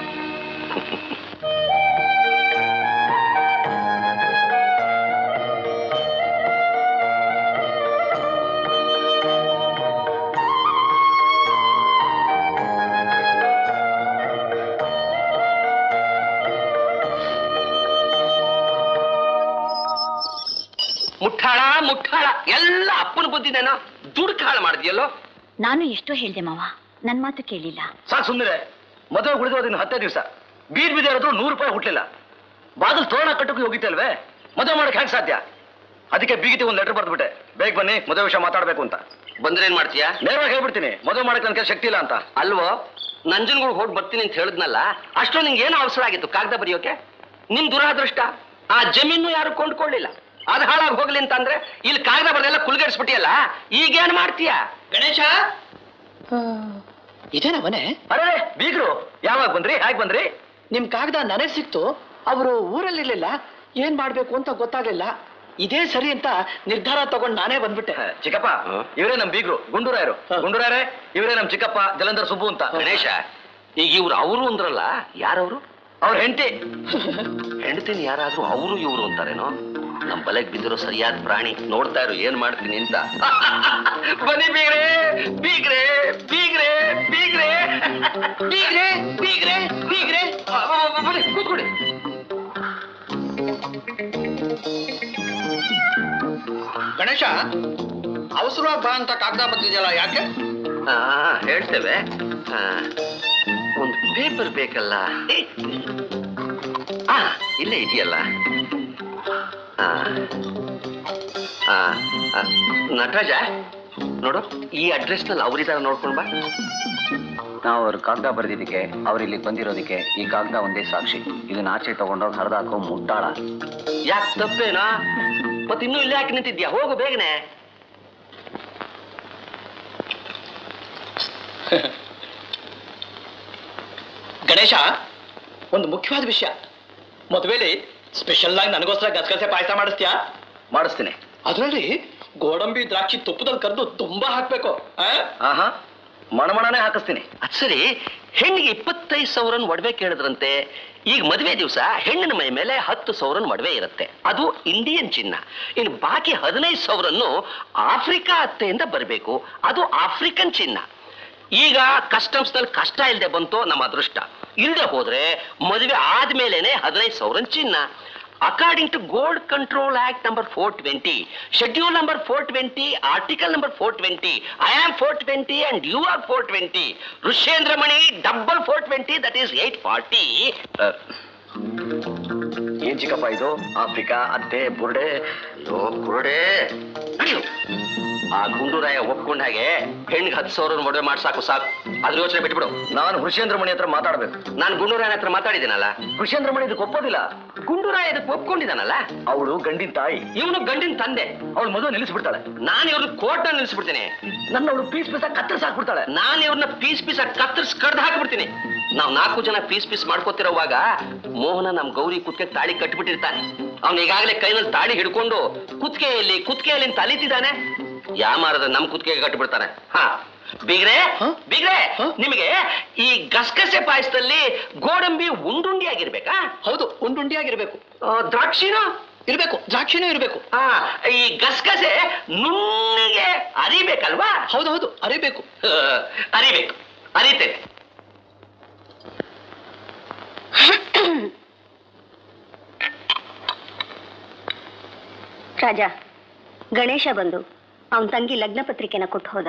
ಮುಟ್ಟಾಳ ಮುಟ್ಟಾಳ ಎಲ್ಲ ಅಪ್ಪನ ಬುದ್ಧಿನೇನೋ. ದುಡ್ಡು ಕಾಳು ಮಾಡಿದ್ಯಲ್ಲೋ. ನಾನು ಎಷ್ಟೋ ಹೇಳ್ದೆ ಮಾವ, ನನ್ ಮಾತು ಕೇಳಿಲ್ಲ. ಸಾಕು ಸುಮ್ಮನೆ. ಮದುವೆ ಉಳಿದಿರೋದಿನ ಹತ್ತೇ ದಿವಸ. ಬೀದ್ ಬೀದಿ ಹೇಳಿದ್ರು ನೂರು ರೂಪಾಯಿ ಹುಟ್ಲಿಲ್ಲ. ಬಾಗಿಲು ತೋರಣ ಕಟ್ಟಕ್ಕೆ ಹೋಗಿತ್ತಲ್ವೇ, ಮದುವೆ ಮಾಡಕ್ಕೆ ಹೇಗೆ ಸಾಧ್ಯ? ಅದಕ್ಕೆ ಬೀಗಿತಿ ಒಂದು ಲೆಟರ್ ಬರ್ದ್ಬಿಟ್ಟೆ, ಬೇಗ ಬನ್ನಿ ಮದುವೆ ವಿಷಯ ಮಾತಾಡ್ಬೇಕು ಅಂತ. ಬಂದ್ರೆ ಏನ್ ಮಾಡ್ತೀಯಾ? ನೇರವಾಗಿ ಹೇಳ್ಬಿಡ್ತೀನಿ, ಮದುವೆ ಮಾಡಕ್ಕೆ ನನ್ನ ಶಕ್ತಿ ಇಲ್ಲ ಅಂತ. ಅಲ್ವೋ, ನಂಜನಗೂಡು ಹೋಗಿ ಬರ್ತೀನಿ ಅಂತ ಹೇಳಿದ್ನಲ್ಲ, ಅಷ್ಟೋ ನಿಂಗೆ ಏನು ಅವಸರ ಆಗಿತ್ತು ಕಾಗದ ಬರೆಯೋಕೆ? ನಿನ್ ದುರಾದೃಷ್ಟ, ಆ ಜಮೀನು ಯಾರು ಕೊಂಡ್ಕೊಳ್ಳಿಲ್ಲ. ಅದು ಹಾಳಾಗಿ ಹೋಗ್ಲಿ ಅಂತಂದ್ರೆ ಇಲ್ಲಿ ಕಾಗದ ಬರೆದೆಲ್ಲ ಕುಲ್ಗೇರಿಸ್ಬಿಟ್ಟಿಯಲ್ಲ, ಈಗೇನ್ ಮಾಡ್ತೀಯಾ? ಗಣೇಶ, ಇದೇನ ಮನೆ? ಅರೆ ಬೀಗ್ರು, ಯಾವಾಗ ಬಂದ್ರಿ, ಹೇಗೆ ಬಂದ್ರಿ? ನಿಮ್ ಕಾಗದ ನನಗ್ ಸಿಕ್ತು. ಅವರು ಊರಲ್ಲಿರ್ಲಿಲ್ಲ, ಏನ್ ಮಾಡ್ಬೇಕು ಅಂತ ಗೊತ್ತಾಗ್ಲಿಲ್ಲ. ಇದೇ ಸರಿ ಅಂತ ನಿರ್ಧಾರ ತಗೊಂಡ್ ನಾನೇ ಬಂದ್ಬಿಟ್ಟೆ. ಚಿಕ್ಕಪ್ಪ, ಇವರೇ ನಮ್ ಬೀಗ್ರು ಗುಂಡೂರಾಯರು. ಗುಂಡೂರಾಯರೇ, ಇವರೇ ನಮ್ ಚಿಕ್ಕಪ್ಪ ಜಲಂಧರ್ ಸುಬ್ಬು ಅಂತ. ಗಣೇಶ, ಈಗ ಇವ್ರು ಅವರು ಅಂದ್ರಲ್ಲ, ಯಾರವರು? ಅವ್ರ ಹೆಂಡತಿ. ಹೆಂಡತಿನ ಯಾರಾದ್ರೂ ಅವರು ಇವರು ಅಂತಾರೇನೋ? ನಮ್ ಬಲೆಗ್ ಬಿದ್ದಿರೋ ಸರಿಯಾದ ಪ್ರಾಣಿ. ನೋಡ್ತಾ ಇರು ಏನ್ ಮಾಡ್ತೀನಿ ಅಂತ. ಬನ್ನಿ ಬೀಗ್ರೆ, ಬೀಗ್ರೆ ಬೀಗ್ರೆ ಬೀಗ್ರೆ ಬೀಗ್ರೆ ಬೀಗ್ರೆ ಬೀಗ್ರೆ ಬನ್ನಿ ಕೂತ್ಕೊಡಿ. ಗಣೇಶ, ಅವಸರವಾಗಿ ಬಾ ಅಂತ ಕಾಗದ ಬರ್ತಿದ್ಯಲ್ಲ, ಯಾಕೆ? ಹೇಳ್ತೇವೆ. ಒಂದು ಪೇಪರ್ ಬೇಕಲ್ಲ. ಆ ಇಲ್ಲೇ ಇದೆಯಲ್ಲ. ಆ, ಆ, ಆ, ನಟರಾಜ ನೋಡು, ಈ ಅಡ್ರೆಸ್ ನಲ್ಲಿ ಅವರಿದಾರ ನೋಡ್ಕೊಂಡ್ ಬಾ. ನಾವು ಅವ್ರ ಕಾಗದ ಬರೆದಿದ್ದಕ್ಕೆ ಅವ್ರು ಇಲ್ಲಿಗೆ ಬಂದಿರೋದಕ್ಕೆ ಈ ಕಾಗದ ಒಂದೇ ಸಾಕ್ಷಿ. ಇದನ್ನ ಆಚೆ ತಗೊಂಡೋಗಿ ಹರಿದಾಕೋ ಮುಟ್ಟಾಳ. ಯಾಕೆ ತಪ್ಪೇನಾ? ಮತ್ತೆ ಇನ್ನೂ ಇಲ್ಲೇ ಯಾಕೆ ನಿಂತಿದ್ಯಾ? ಹೋಗು ಬೇಗನೆ. ಗಣೇಶ, ಒಂದು ಮುಖ್ಯವಾದ ವಿಷಯ. ಮದುವೆಲಿ ಸ್ಪೆಷಲ್ ಆಗಿ ನನಗೋಸ್ಕರ ಗಸಗಸೆ ಪಾಯಸ ಮಾಡಿಸ್ತೀಯಾ? ಮಾಡಿಸ್ತೀನಿ. ಅದರಲ್ಲಿ ಗೋಡಂಬಿ ದ್ರಾಕ್ಷಿ ತುಪ್ಪದಲ್ಲಿ ಕರೆದು ತುಂಬಾ ಹಾಕ್ಬೇಕು. ಆಹಾ, ಮಣಮಣನೆ ಹಾಕಿಸ್ತೀನಿ. ಅದ್ ಸರಿ, ಹೆಣ್ಣಿಗೆ ಇಪ್ಪತ್ತೈದು ಸಾವಿರನ್ ಒಡವೆ ಕೇಳಿದ್ರಂತೆ. ಈಗ ಮದುವೆ ದಿವಸ ಹೆಣ್ಣಿನ ಮೈ ಮೇಲೆ ಹತ್ತು ಸಾವಿರನ್ ಒಡವೆ ಇರುತ್ತೆ, ಅದು ಇಂಡಿಯನ್ ಚಿನ್ನ. ಇನ್ನು ಬಾಕಿ ಹದಿನೈದು ಸಾವಿರನ್ನು ಆಫ್ರಿಕಾ ಅತ್ತೆಯಿಂದ ಬರಬೇಕು, ಅದು ಆಫ್ರಿಕನ್ ಚಿನ್ನ. ಈಗ ಕಸ್ಟಮ್ಸ್ ನಲ್ಲಿ ಕಷ್ಟ ಇಲ್ಲದೆ ಬಂತು ನಮ್ಮ ಅದೃಷ್ಟ. ಇಲ್ಲದೆ ಹೋದ್ರೆ ಮದುವೆ ಆದ್ಮೇಲೆನೆ ಹದಿನೈದು ಸಾವಿರ ಚಿನ್ನ. According to gold control act number four twenty, schedule number four twenty, article number four twenty, I am four twenty and you are four twenty, Rishendra Mani double four twenty, that is eight forty. ಏನ್ ಚಿಕ್ಕಪ್ಪ ಇದು? Africa ಅತ್ತೆ ಬುರ್ಡೆ? ಅಯ್ಯೋ ಬುರ್ಡೆ, ಆ ಗುಂಡೂರಾಯ ಒಪ್ಕೊಂಡ ಹಾಗೆ ಹೆಣ್ಣಿಗೆ ಹತ್ತು ಸಾವಿರ ಮದುವೆ ಮಾಡ್ಸಾಕು ಸಾಕು. ಅದ್ರ ಯೋಚನೆ ಬಿಟ್ಬಿಡು. ನಾನು ಋಷೇಂದ್ರ ಮಣಿ ಹತ್ರ ಮಾತಾಡ್ಬೇಕು. ನಾನು ಗುಂಡೂರಾಯನ ಹತ್ರ ಮಾತಾಡಿದ್ದೀನಲ್ಲ. ಋಷೇಂದ್ರ ಮಣಿ ಇದಕ್ಕೆ ಒಪ್ಪೋದಿಲ್ಲ. ಗುಂಡೂರಾಯ ಇದಕ್ಕೆ ಒಪ್ಕೊಂಡಿದ್ದಾನಲ್ಲ. ಅವಳು ಗಂಡಿನ ತಾಯಿ, ಇವನು ಗಂಡಿನ ತಂದೆ. ಅವಳು ಮದುವೆ ನಿಲ್ಲಿಸ್ಬಿಡ್ತಾಳೆ. ನಾನು ಇವ್ರನ್ನ ಕೋರ್ಟ್ ನಲ್ಲಿ ನಿಲ್ಲಿಸ್ಬಿಡ್ತೀನಿ. ನನ್ನ ಅವಳು ಪೀಸ್ ಪೀಸ್ ಕತ್ತರಿಸಿ ಹಾಕ್ಬಿಡ್ತಾಳೆ. ನಾನು ಇವ್ರನ್ನ ಪೀಸ್ ಪೀಸ್ ಕತ್ತರಿಸಿ ಕಡ್ದು ಹಾಕ್ಬಿಡ್ತೀನಿ. ನಾವು ನಾಲ್ಕು ಜನ ಪೀಸ್ ಪೀಸ್ ಮಾಡ್ಕೋತಿರೋವಾಗ ಮೋಹನ ನಮ್ ಗೌರಿ ಕುತ್ತಿಗೆ ತಾಳಿ ಕಟ್ಬಿಟ್ಟಿರ್ತಾನೆ. ಅವ್ನು ಈಗಾಗಲೇ ಕೈನಲ್ಲಿ ತಾಳಿ ಹಿಡ್ಕೊಂಡು ಕುತ್ತಿಗೆಯಲ್ಲಿ ಕುತ್ತಿಗೆಯಲ್ಲಿ ಅಂತ ಅಲಿತಿದ್ದಾನೆ. ಯಾಮಾರದ ನಮ್ ಕುತ್ತಿಗೆಗೆ ಕಟ್ಟಿಬಿಡ್ತಾನೆ. ಹಾ ಬೀಗ್ರೆ, ಬೀಗ್ರೆ, ನಿಮಗೆ ಈ ಗಸಗಸೆ ಪಾಯಸದಲ್ಲಿ ಗೋಡಂಬಿ ಉಂಡುಂಡಿ ಆಗಿರ್ಬೇಕಾ? ಹೌದು, ಉಂಡುಂಡಿ ಆಗಿರ್ಬೇಕು. ದ್ರಾಕ್ಷಿನೂ ಇರ್ಬೇಕು, ದ್ರಾಕ್ಷಿನೂ ಇರ್ಬೇಕು. ಹಾ, ಈ ಗಸಗಸೆ ನುಣ್ಣಗೆ ಅರಿಬೇಕಲ್ವಾ? ಹೌದೌದು, ಅರಿಬೇಕು. ಅರಿಬೇಕು, ಅರಿತೇನೆ. ರಾಜ, ಗಣೇಶ ಬಂದು ಅವನ ತಂಗಿ ಲಗ್ನ ಪತ್ರಿಕೆನ ಕೊಟ್ಟು ಹೋದ.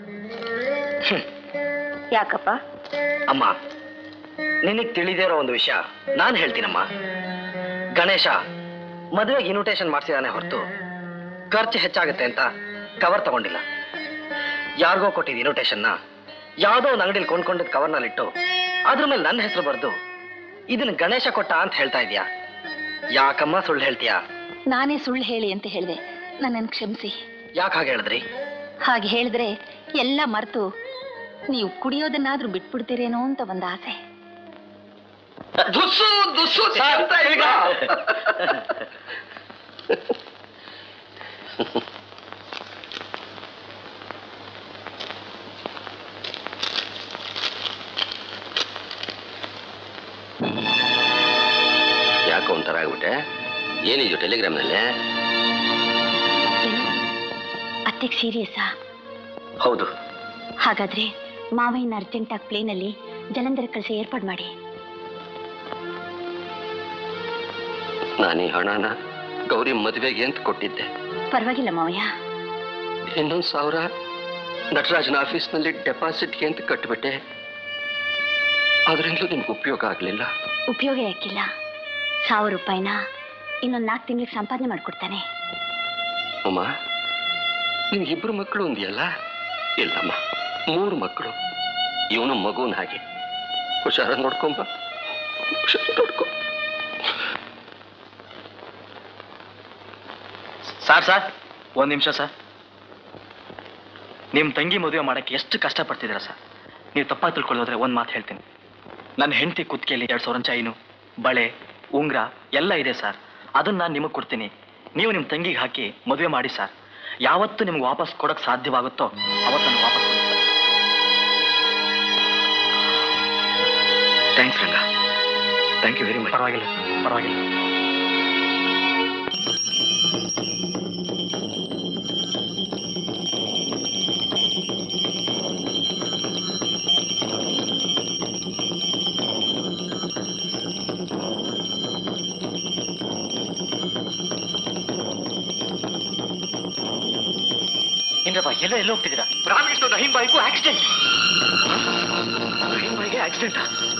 ಯಾಕಪ್ಪ? ಅಮ್ಮ, ನಿನಗ್ ತಿಳಿದೇ ಇರೋ ಒಂದು ವಿಷಯ ನಾನು ಹೇಳ್ತೀನಮ್ಮ. ಗಣೇಶ ಮದುವೆಗೆ ಇನ್ವಿಟೇಷನ್ ಮಾಡಿಸಿದಾನೆ ಹೊರತು ಖರ್ಚು ಹೆಚ್ಚಾಗುತ್ತೆ ಅಂತ ಕವರ್ ತಗೊಂಡಿಲ್ಲ. ಯಾರಿಗೋ ಕೊಟ್ಟಿದ್ದ ಇನ್ವಿಟೇಷನ್ನ ಯಾವುದೋ ಒಂದು ಅಂಗಡಿಲಿ ಕೊಂಡ್ಕೊಂಡಿದ್ದ ಕವರ್ನಲ್ಲಿಟ್ಟು ಅದ್ರ ಮೇಲೆ ನನ್ನ ಹೆಸರು ಬರೆದು ಇದನ್ನ ಗಣೇಶ ಕೊಟ್ಟ ಅಂತ ಹೇಳ್ತಾ ಇದೀಯಾ? ಯಾಕಮ್ಮ ಸುಳ್ಳು ಹೇಳ್ತೀಯಾ? ನಾನೇ ಸುಳ್ಳು ಹೇಳಿ ಅಂತ ಹೇಳಿದೆ, ನನ್ನನ್ನು ಕ್ಷಮಿಸಿ. ಯಾಕೆ ಹಾಗೆ ಹೇಳಿದ್ರಿ? ಹಾಗೆ ಹೇಳಿದ್ರೆ ಎಲ್ಲ ಮರೆತು ನೀವು ಕುಡಿಯೋದನ್ನಾದ್ರೂ ಬಿಟ್ಬಿಡ್ತೀರೇನೋ ಅಂತ ಒಂದು ಆಸೆ. ದುಸ್ಸು ದುಸ್ಸು ಈಗ ಯಾಕೋ ಒಂಥರ ಆಗ್ಬಿಟ್ಟೆ. ಏನಿದು ಟೆಲಿಗ್ರಾಮ್ನಲ್ಲಿ? ಅತ್ತೆಗೆ ಸೀರಿಯಸ್ಸಾ? ಹೌದು. ಹಾಗಾದ್ರೆ ಮಾವಯ್ಯನ ಅರ್ಜೆಂಟಾಗಿ ಪ್ಲೇನಲ್ಲಿ ಜಲಂಧರ ಕಳಿಸಿ ಏರ್ಪಾಡು ಮಾಡಿ. ನಾನೀ ಹಣನ ಗೌರಿ ಮದುವೆಗೆ ಅಂತ ಕೊಟ್ಟಿದ್ದೆ. ಪರವಾಗಿಲ್ಲ ಮಾವಯ್ಯ. ಇನ್ನೊಂದು ಸಾವಿರ ನಟರಾಜನ ಆಫೀಸ್ನಲ್ಲಿ ಡೆಪಾಸಿಟ್ಗೆ ಅಂತ ಕಟ್ಟಿಬಿಟ್ಟೆ. ಅದರಿಂದಲೂ ನಿಮ್ಗೆ ಉಪಯೋಗ ಆಗಲಿಲ್ಲ. ಉಪಯೋಗ ಯಾಕಿಲ್ಲ? ಸಾವಿರ ರೂಪಾಯಿನ ಇನ್ನೊಂದು ನಾಲ್ಕು ತಿಂಗಳಿಗೆ ಸಂಪಾದನೆ ಮಾಡ್ಕೊಡ್ತಾನೆ. ಅಮ್ಮ, ನಿಮ್ಗಿಬ್ರು ಮಕ್ಕಳು ಒಂದಿಯಲ್ಲ? ಇಲ್ಲಮ್ಮ, ಮೂರು ಮಕ್ಕಳು. ಇವನು ಮಗುನ ಹಾಗೆ. ಹುಷಾರ ನೋಡ್ಕೊಂಬ, ಹುಷಾರ ನೋಡ್ಕೊ. ಸಾರ್ ಸಾರ್ ಒಂದ್ ನಿಮಿಷ ಸರ್. ನಿಮ್ ತಂಗಿ ಮದುವೆ ಮಾಡಕ್ಕೆ ಎಷ್ಟು ಕಷ್ಟಪಡ್ತಿದ್ದೀರಾ ಸರ್. ನೀವು ತಪ್ಪಾಗಿ ತಿಳ್ಕೊಳ್ಳೋದ್ರೆ ಒಂದ್ ಮಾತು ಹೇಳ್ತೀನಿ. ನನ್ನ ಹೆಂಡತಿ ಕುತ್ತಿಗೆಯಲ್ಲಿ ಎರಡ್ ಸಾವಿರ ಚೈನು, ಬಳೆ, ಉಂಗ್ರ ಎಲ್ಲ ಇದೆ ಸರ್. ಅದನ್ನ ನಾನು ನಿಮಗೆ ಕೊಡ್ತೀನಿ. ನೀವು ನಿಮ್ಮ ತಂಗಿಗೆ ಹಾಕಿ ಮದುವೆ ಮಾಡಿ ಸರ್. ಯಾವತ್ತು ನಿಮ್ಗೆ ವಾಪಸ್ ಕೊಡಕ್ ಸಾಧ್ಯವಾಗುತ್ತೋ ಅವತ್ತು ನಾನು ವಾಪಸ್ ಕೊಡಿ sir. Thanks Ranga. Thank you very much. ಪರವಾಗಿಲ್ಲ ಪರವಾಗಿಲ್ಲ. ಇಂದ್ರಪ್ಪ, ಎಲ್ಲ ಎಲ್ಲ ಹೋಗ್ತಿದ್ದೀರಾ? ರಾಮಕೃಷ್ಣ ರಹೀಂ ಬಾಯಿಗೂ accident. Accident.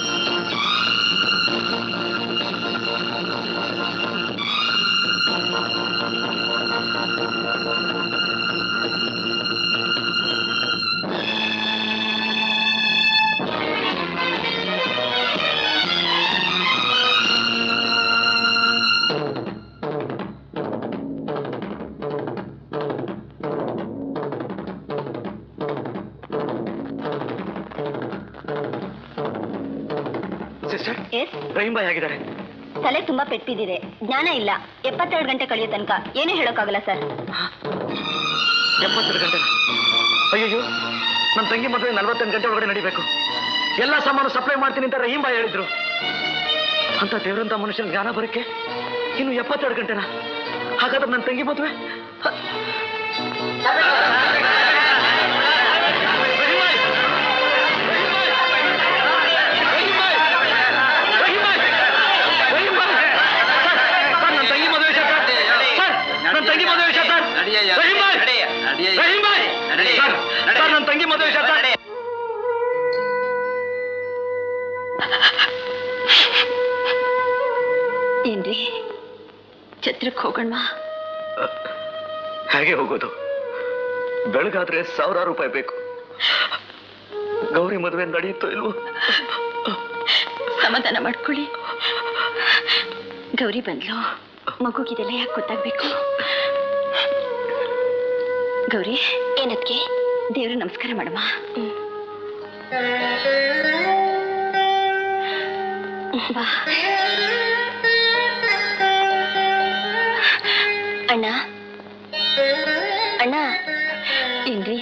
Sister, Rahim Bhai ಆಗಿದ್ದಾರೆ. ತಲೆ ತುಂಬಾ ಪೆಟ್ಟಿದೆ, ಜ್ಞಾನ ಇಲ್ಲ. ಎಪ್ಪತ್ತೆರಡು ಗಂಟೆ ಕಳೆಯೋ ತನಕ ಏನೂ ಹೇಳೋಕ್ಕಾಗಲ್ಲ ಸರ್. ಎಪ್ಪತ್ತೆರಡು ಗಂಟೆ? ಅಯ್ಯೋ, ನನ್ನ ತಂಗಿ ಮದುವೆ ನಲ್ವತ್ತೆಂಟು ಗಂಟೆ ಒಳಗಡೆ ನಡಿಬೇಕು. ಎಲ್ಲ ಸಾಮಾನು ಸಪ್ಲೈ ಮಾಡ್ತೀನಿ ಅಂತ ರಹೀಂ ಬಾಯ್ ಹೇಳಿದ್ರು. ಅಂತ ದೇವರಂತ ಮನುಷ್ಯನ ಜ್ಞಾನ ಬರಕ್ಕೆ ಇನ್ನು ಎಪ್ಪತ್ತೆರಡು ಗಂಟೆನಾ? ಹಾಗಾದ್ರೆ ನನ್ನ ತಂಗಿ ಮದುವೆ ನನ್ನ ತಂಗಿ ಮದುವೆ ವಿಷಯ ಸರ್. ರಹೀಂ ಬಾಯ್, ರಹೀಂ ಬಾಯ್, ಸರ್ ನನ್ನ ತಂಗಿ ಮದುವೆ ವಿಷಯ ಸರ್. ಏನ್ರಿ, ಛತ್ರಕ್ಕೆ ಹೋಗೋಣ? ಹೇಗೆ ಹೋಗೋದು? ಬೆಳಗಾದ್ರೆ ಸಾವಿರಾರು ರೂಪಾಯಿ ಬೇಕು. ಗೌರಿ ಮದುವೆ ನಡೆಯುತ್ತೋ ಇಲ್ವೋ? ಸಮಾಧಾನ ಮಾಡ್ಕೊಳ್ಳಿ. ಗೌರಿ ಬಂದ್ಲು, ಮಗುಗಿದೆಲ್ಲ ಯಾಕೆ ಗೊತ್ತಾಗ್ಬೇಕು? ಗೌರಿ, ಏನಕ್ಕೆ? ದೇವ್ರು ನಮಸ್ಕಾರ ಮಾಡಮ್ಮ. ಬಾ ಅಣ್ಣ. ಅಣ್ಣ ಏನ್ರಿ?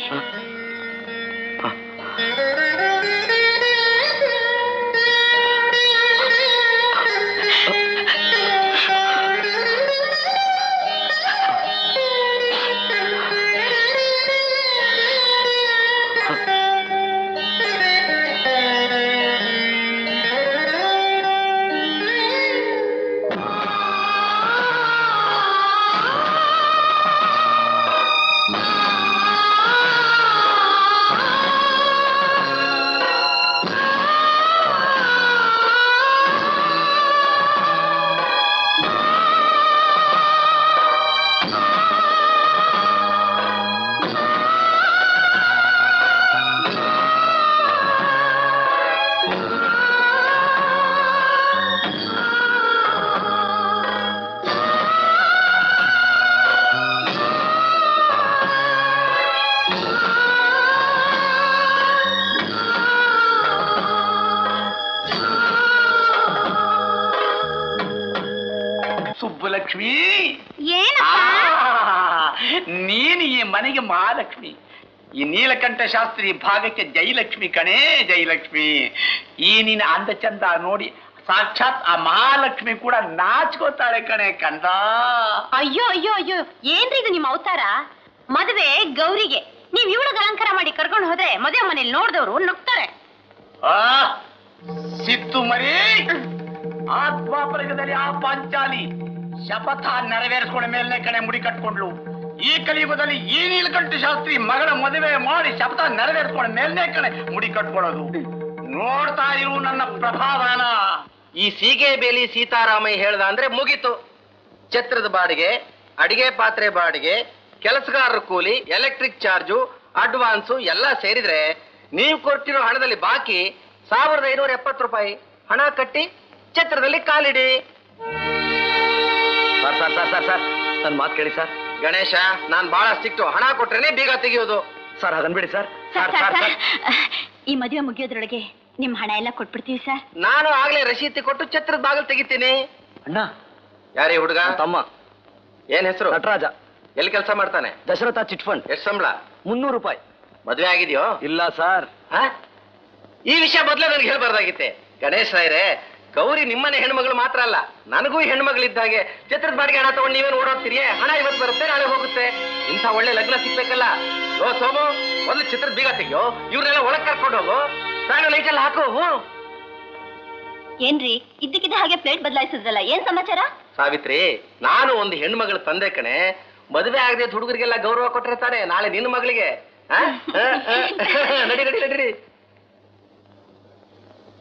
ಸುಬ್ಬಲಕ್ಷ್ಮಿ, ಏನಪ್ಪ? ನೀನು ಈ ಮನೆಗೆ ಮಹಾಲಕ್ಷ್ಮಿ. ಈ ನೀಲಕಂಠ ಶಾಸ್ತ್ರಿ ಭಾಗಕ್ಕೆ ಜಯಲಕ್ಷ್ಮಿ ಕಣೇ, ಜಯಲಕ್ಷ್ಮಿ. ಈ ನೀನು ಅಂದ ಚಂದ ನೋಡಿ ಸಾಕ್ಷಾತ್ ಆ ಮಹಾಲಕ್ಷ್ಮಿ ಕೂಡ ನಾಚ್ಕೋತಾಳೆ ಕಣೆ ಕಂದ. ಅಯ್ಯೋ ಅಯ್ಯೋ ಅಯ್ಯೋ, ಏನ್ರಿ ಇದು ನಿಮ್ಮ ಅವತಾರ? ಮದುವೆ ಗೌರಿಗೆ ನೀವ್ ಇವಳಿಗೆ ಅಲಂಕಾರ ಮಾಡಿ ಕರ್ಕೊಂಡು ಹೋದ್ರೆ ಮದುವೆ ಮನೇಲಿ ನೋಡಿದವರು ನಗ್ತಾರೆ. ಆ ಸಿತ್ತು ಮರಿ, ಆತ್ಮಾಪರಗದಲ್ಲಿ ಆ ಪಾಂಚಾಲಿ ಶಪಥ ನೆರವೇರಿಸ್ಕೊಂಡ ಮೇಲನೆ ಕಣೆ ಮುಡಿ ಕಟ್ಕೊಂಡ್ಲು. ಈ ಕಲಿಯುಗದಲ್ಲಿ ಈ ನೀಲಕಂಠ ಶಾಸ್ತ್ರಿ ಮಗಳ ಮದುವೆ ಮಾಡಿ ಶಪಥ ನೆರವೇರಿಸ್ಕೊಂಡ ಮೇಲನೆ ಕಣೆ ಮುಡಿ ಕಟ್ಕೊಳ್ಳೋದು. ನೋಡ್ತಾ ಇರು ನನ್ನ ಪ್ರಭಾವನ. ಈ ಸೀಗೆ ಬೇಲಿ ಸೀತಾರಾಮಯ್ಯ ಹೇಳ್ದ ಅಂದ್ರೆ ಮುಗೀತು. ಛತ್ರದ ಬಾಡಿಗೆ, ಅಡಿಗೆ ಪಾತ್ರೆ ಬಾಡಿಗೆ, ಕೆಲಸಗಾರರ ಕೂಲಿ, ಎಲೆಕ್ಟ್ರಿಕ್ ಚಾರ್ಜು, ಅಡ್ವಾನ್ಸು ಎಲ್ಲ ಸೇರಿದ್ರೆ ನೀವು ಕೊಟ್ಟಿರೋ ಹಣದಲ್ಲಿ ಬಾಕಿ ಸಾವಿರದ ಐನೂರ ಎಪ್ಪತ್ತು ರೂಪಾಯಿ. ಹಣ ಕಟ್ಟಿ ಛತ್ರದಲ್ಲಿ ಕಾಲಿಡಿ. Sir sir sir sir sir ನನ್ನ ಮಾತು ಕೇಳಿ ಸರ್. ಗಣೇಶ, ನಾನ್ ಬಹಳ ಸ್ಟ್ರಿಕ್ಟು. ಹಣ ಕೊಟ್ರೇನೆ ಬೀಗ ತೆಗೆಯೋದು. ಸರ್ ಹಾಗನ್ಬೇಡಿ ಸರ್. ಸರ್ ಸರ್ ಸರ್ ಈ ಮದುವೆ ಮುಗಿಯೋದ್ರೊಳಗೆ ನಿಮ್ ಹಣ ಎಲ್ಲ ಕೊಟ್ಬಿಡ್ತೀವಿ ಸರ್. ನಾನು ಆಗ್ಲೇ ರಶೀತಿ ಕೊಟ್ಟು ಛತ್ರದ ಬಾಗಿಲು ತೆಗಿತೀನಿ. ಅಣ್ಣ, ಯಾರೇ ಹುಡುಗ? ತಮ್ಮ. ಏನ್ ಹೆಸರು? ನಟರಾಜ. ಎಲ್ಲಿ ಕೆಲಸ ಮಾಡ್ತಾನೆ? Dasharatha chit fund. ಎಷ್ಟು ಸಂಬಳ? ಮುನ್ನೂರು ರೂಪಾಯಿ. ಮದ್ವೆ ಆಗಿದೆಯೋ? ಇಲ್ಲ ಸರ್. ಈ ವಿಷಯ ಮೊದ್ಲೇ ನನಗೆ ಹೇಳ್ಬಾರ್ದಾಗಿತ್ತೆ. ಗಣೇಶ್ ರಾಯರೇ, ಗೌರಿ ನಿಮ್ಮನೆ ಹೆಣ್ಮಗಳು ಮಾತ್ರ ಅಲ್ಲ, ನನಗೂ ಹೆಣ್ಮಗಳಿದ್ದಾಗೆ. ಛತ್ರದ ಬಾಡಿಗೆ ಹಣ ತಗೊಂಡು ನೀವೇನು ಓಡೋಗ್ತೀರಿ? ಹಣ ಇವತ್ತು ಬರುತ್ತೆ, ನಾಳೆ ಹೋಗುತ್ತೆ. ಇಂಥ ಒಳ್ಳೆ ಲಗ್ನ ಸಿಗ್ಬೇಕಲ್ಲ. ಓ ಸೋಮು, ಮೊದಲು ಛತ್ರದ ಬೀಗ ತೆಗಿಯೋ, ಇವ್ರನ್ನೆಲ್ಲ ಒಳಗ್ ಕರ್ಕೊಂಡು ಹೋಗು, ಫ್ಯಾನ್ ಲೈಟ್ ಎಲ್ಲ ಹಾಕು. ಏನ್ರಿ ಇದ್ದಕ್ಕಿದ್ದ ಹಾಗೆ ಪ್ಲೇಟ್ ಬದಲಾಯಿಸಿದ್ರಲ್ಲ, ಏನ್ ಸಮಾಚಾರ? ಸಾವಿತ್ರಿ, ನಾನು ಒಂದು ಹೆಣ್ಮಗಳ ತಂದೆ ಕಣೆ. ಮದುವೆ ಆಗದೆ ಹುಡುಗರಿಗೆಲ್ಲ ಗೌರವ ಕೊಟ್ರೆ ತಾನೆ ನಾಳೆ ನಿನ್ನ ಮಗಳಿಗೆ. ನಡಿ ನಡಿ ನಡಿ.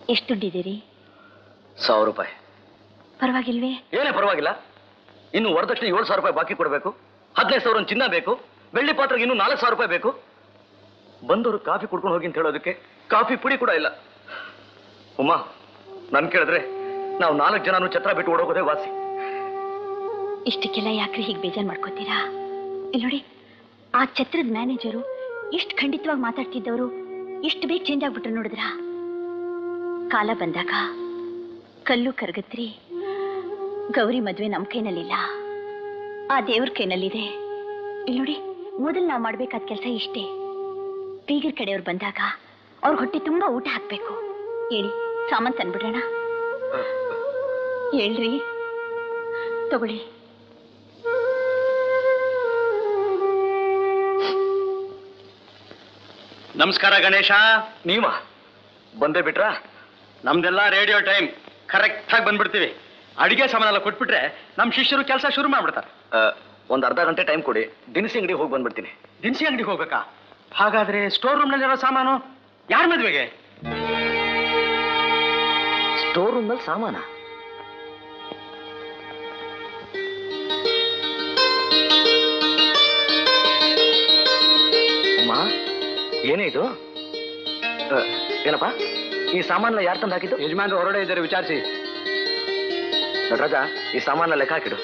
ಎಷ್ಟು ದುಡ್ಡಿದ್ದೀರಿ? ಸಾವಿರ ರೂಪಾಯಿ. ಪರವಾಗಿಲ್ವೇ? ಏನೇ ಪರವಾಗಿಲ್ಲ. ಇನ್ನು ವರದಕ್ಷಿಣೆ ಏಳು ಸಾವಿರ ರೂಪಾಯಿ ಬಾಕಿ ಕೊಡಬೇಕು, ಹದಿನೈದು ಸಾವಿರ ಚಿನ್ನ ಬೇಕು, ಬೆಳ್ಳಿ ಪಾತ್ರೆಗೆ ಇನ್ನೂ ನಾಲ್ಕು ಸಾವಿರ ರೂಪಾಯಿ ಬೇಕು. ಬಂದವರು ಕಾಫಿ ಕುಡ್ಕೊಂಡು ಹೋಗಿ ಅಂತ ಹೇಳೋದಕ್ಕೆ ಕಾಫಿ ಪುಡಿ ಕೂಡ ಇಲ್ಲ. ಉಮಾ, ನನ್ ಕೇಳಿದ್ರೆ ನಾವು ನಾಲ್ಕು ಜನನು ಛತ್ರ ಬಿಟ್ಟು ಓಡೋಗೋದೇ ವಾಸಿ. ಇಷ್ಟಕ್ಕೆಲ್ಲ ಯಾಕ್ರಿ ಹೀಗೆ ಬೇಜಾರು ಮಾಡ್ಕೋತೀರಾ? ಇಲ್ಲಿ ನೋಡಿ, ಆ ಛತ್ರದ ಮ್ಯಾನೇಜರು ಎಷ್ಟು ಖಂಡಿತವಾಗಿ ಮಾತಾಡ್ತಿದ್ದವರು ಎಷ್ಟು ಬೇಗ ಚೇಂಜ್ ಆಗ್ಬಿಟ್ರು ನೋಡಿದ್ರ. ಕಾಲ ಬಂದಾಗ ಕಲ್ಲು ಕರಗತ್ರಿ. ಗೌರಿ ಮದ್ವೆ ನಮ್ಮ ಕೈನಲ್ಲಿಲ್ಲ, ಆ ದೇವ್ರ ಕೈನಲ್ಲಿದೆ. ಇಲ್ಲಿ ನೋಡಿ, ಮೊದಲು ನಾವು ಮಾಡ್ಬೇಕಾದ ಕೆಲಸ ಇಷ್ಟೇ. ಬೀಗರ ಕಡೆಯವ್ರು ಬಂದಾಗ ಅವ್ರ ಹೊಟ್ಟೆ ತುಂಬಾ ಊಟ ಹಾಕ್ಬೇಕು. ಹೇಳಿ, ಸಾಮಾನ್ ತಂದ್ಬಿಡೋಣ. ಹೇಳ್ರಿ, ತಗೊಳ್ಳಿ. ನಮಸ್ಕಾರ ಗಣೇಶ. ನೀವ ಬಂದೇ ಬಿಟ್ರಾ? ನಮ್ದೆಲ್ಲ ರೇಡಿಯೋ ಟೈಮ್ ಕರೆಕ್ಟ್ ಆಗಿ ಬಂದ್ಬಿಡ್ತೀವಿ. ಅಡಿಗೆ ಸಾಮಾನೆಲ್ಲ ಕೊಟ್ಬಿಟ್ರೆ ನಮ್ಮ ಶಿಷ್ಯರು ಕೆಲಸ ಶುರು ಮಾಡ್ಬಿಡ್ತಾರೆ. ಒಂದ್ ಅರ್ಧ ಗಂಟೆ ಟೈಮ್ ಕೊಡಿ, ದಿನಸಿ ಅಂಗಡಿ ಹೋಗಿ ಬಂದ್ಬಿಡ್ತೀನಿ. ದಿನಸಿ ಅಂಗಡಿಗೆ ಹೋಗ್ಬೇಕಾ? ಹಾಗಾದ್ರೆ ಸ್ಟೋರ್ ರೂಮ್ ನಲ್ಲಿರೋ ಸಾಮಾನು ಯಾರ ಮದ್ವೆಗೆ? ಸ್ಟೋರ್ ರೂಮ್ ನಲ್ಲಿ ಸಾಮಾನ? ಅಮ್ಮ, ಏನೇ ಇದು? ಏನಪ್ಪ ಈ ಸಾಮಾನ ಯಾರು ತಂದು ಹಾಕಿದ್ದು? ಯಜಮಾನ್ರು ಹೊರಡೆ ಇದ್ದಾರೆ, ವಿಚಾರಿಸಿ. ನಟರಾಜ, ಈ ಸಾಮಾನ ಲೆಕ್ಕ ಹಾಕಿಡು.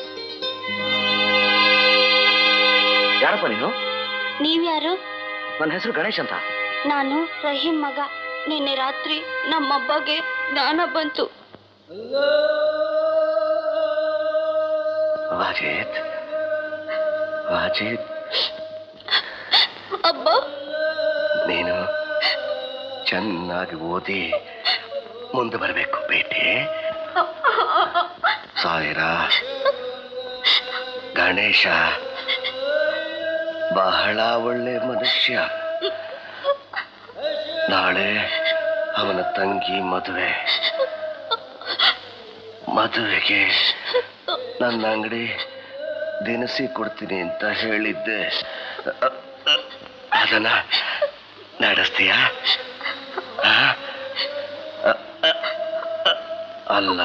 ಯಾರಪ್ಪ ನೀನು? ನೀವ್ಯಾರು? ನನ್ನ ಹೆಸರು ಗಣೇಶ್ ಅಂತ. ನಾನು ರಹೀಂ ಮಗ. ನಿನ್ನೆ ರಾತ್ರಿ ನಮ್ಮಬ್ಬಗೆ ಜ್ಞಾನ ಬಂತು. ವಾಜಿದ್, ವಾಜಿದ್, ಅಬ್ಬ, ನೀನು ಚೆನ್ನಾಗಿ ಓದಿ ಮುಂದೆ ಬರಬೇಕು ಬೇಟೆ. ಸಾಯಿರ ಗಣೇಶ ಬಹಳ ಒಳ್ಳೆ ಮನುಷ್ಯ. ನಾಳೆ ಅವನ ತಂಗಿ ಮದುವೆ. ಮದುವೆಗೆ ನನ್ನ ಅಂಗಡಿ ದಿನಸಿ ಕೊಡ್ತೀನಿ ಅಂತ ಹೇಳಿದ್ದೆ. ಅದನ್ನ ನಡೆಸ್ತೀಯಾ? ಅಲ್ಲ,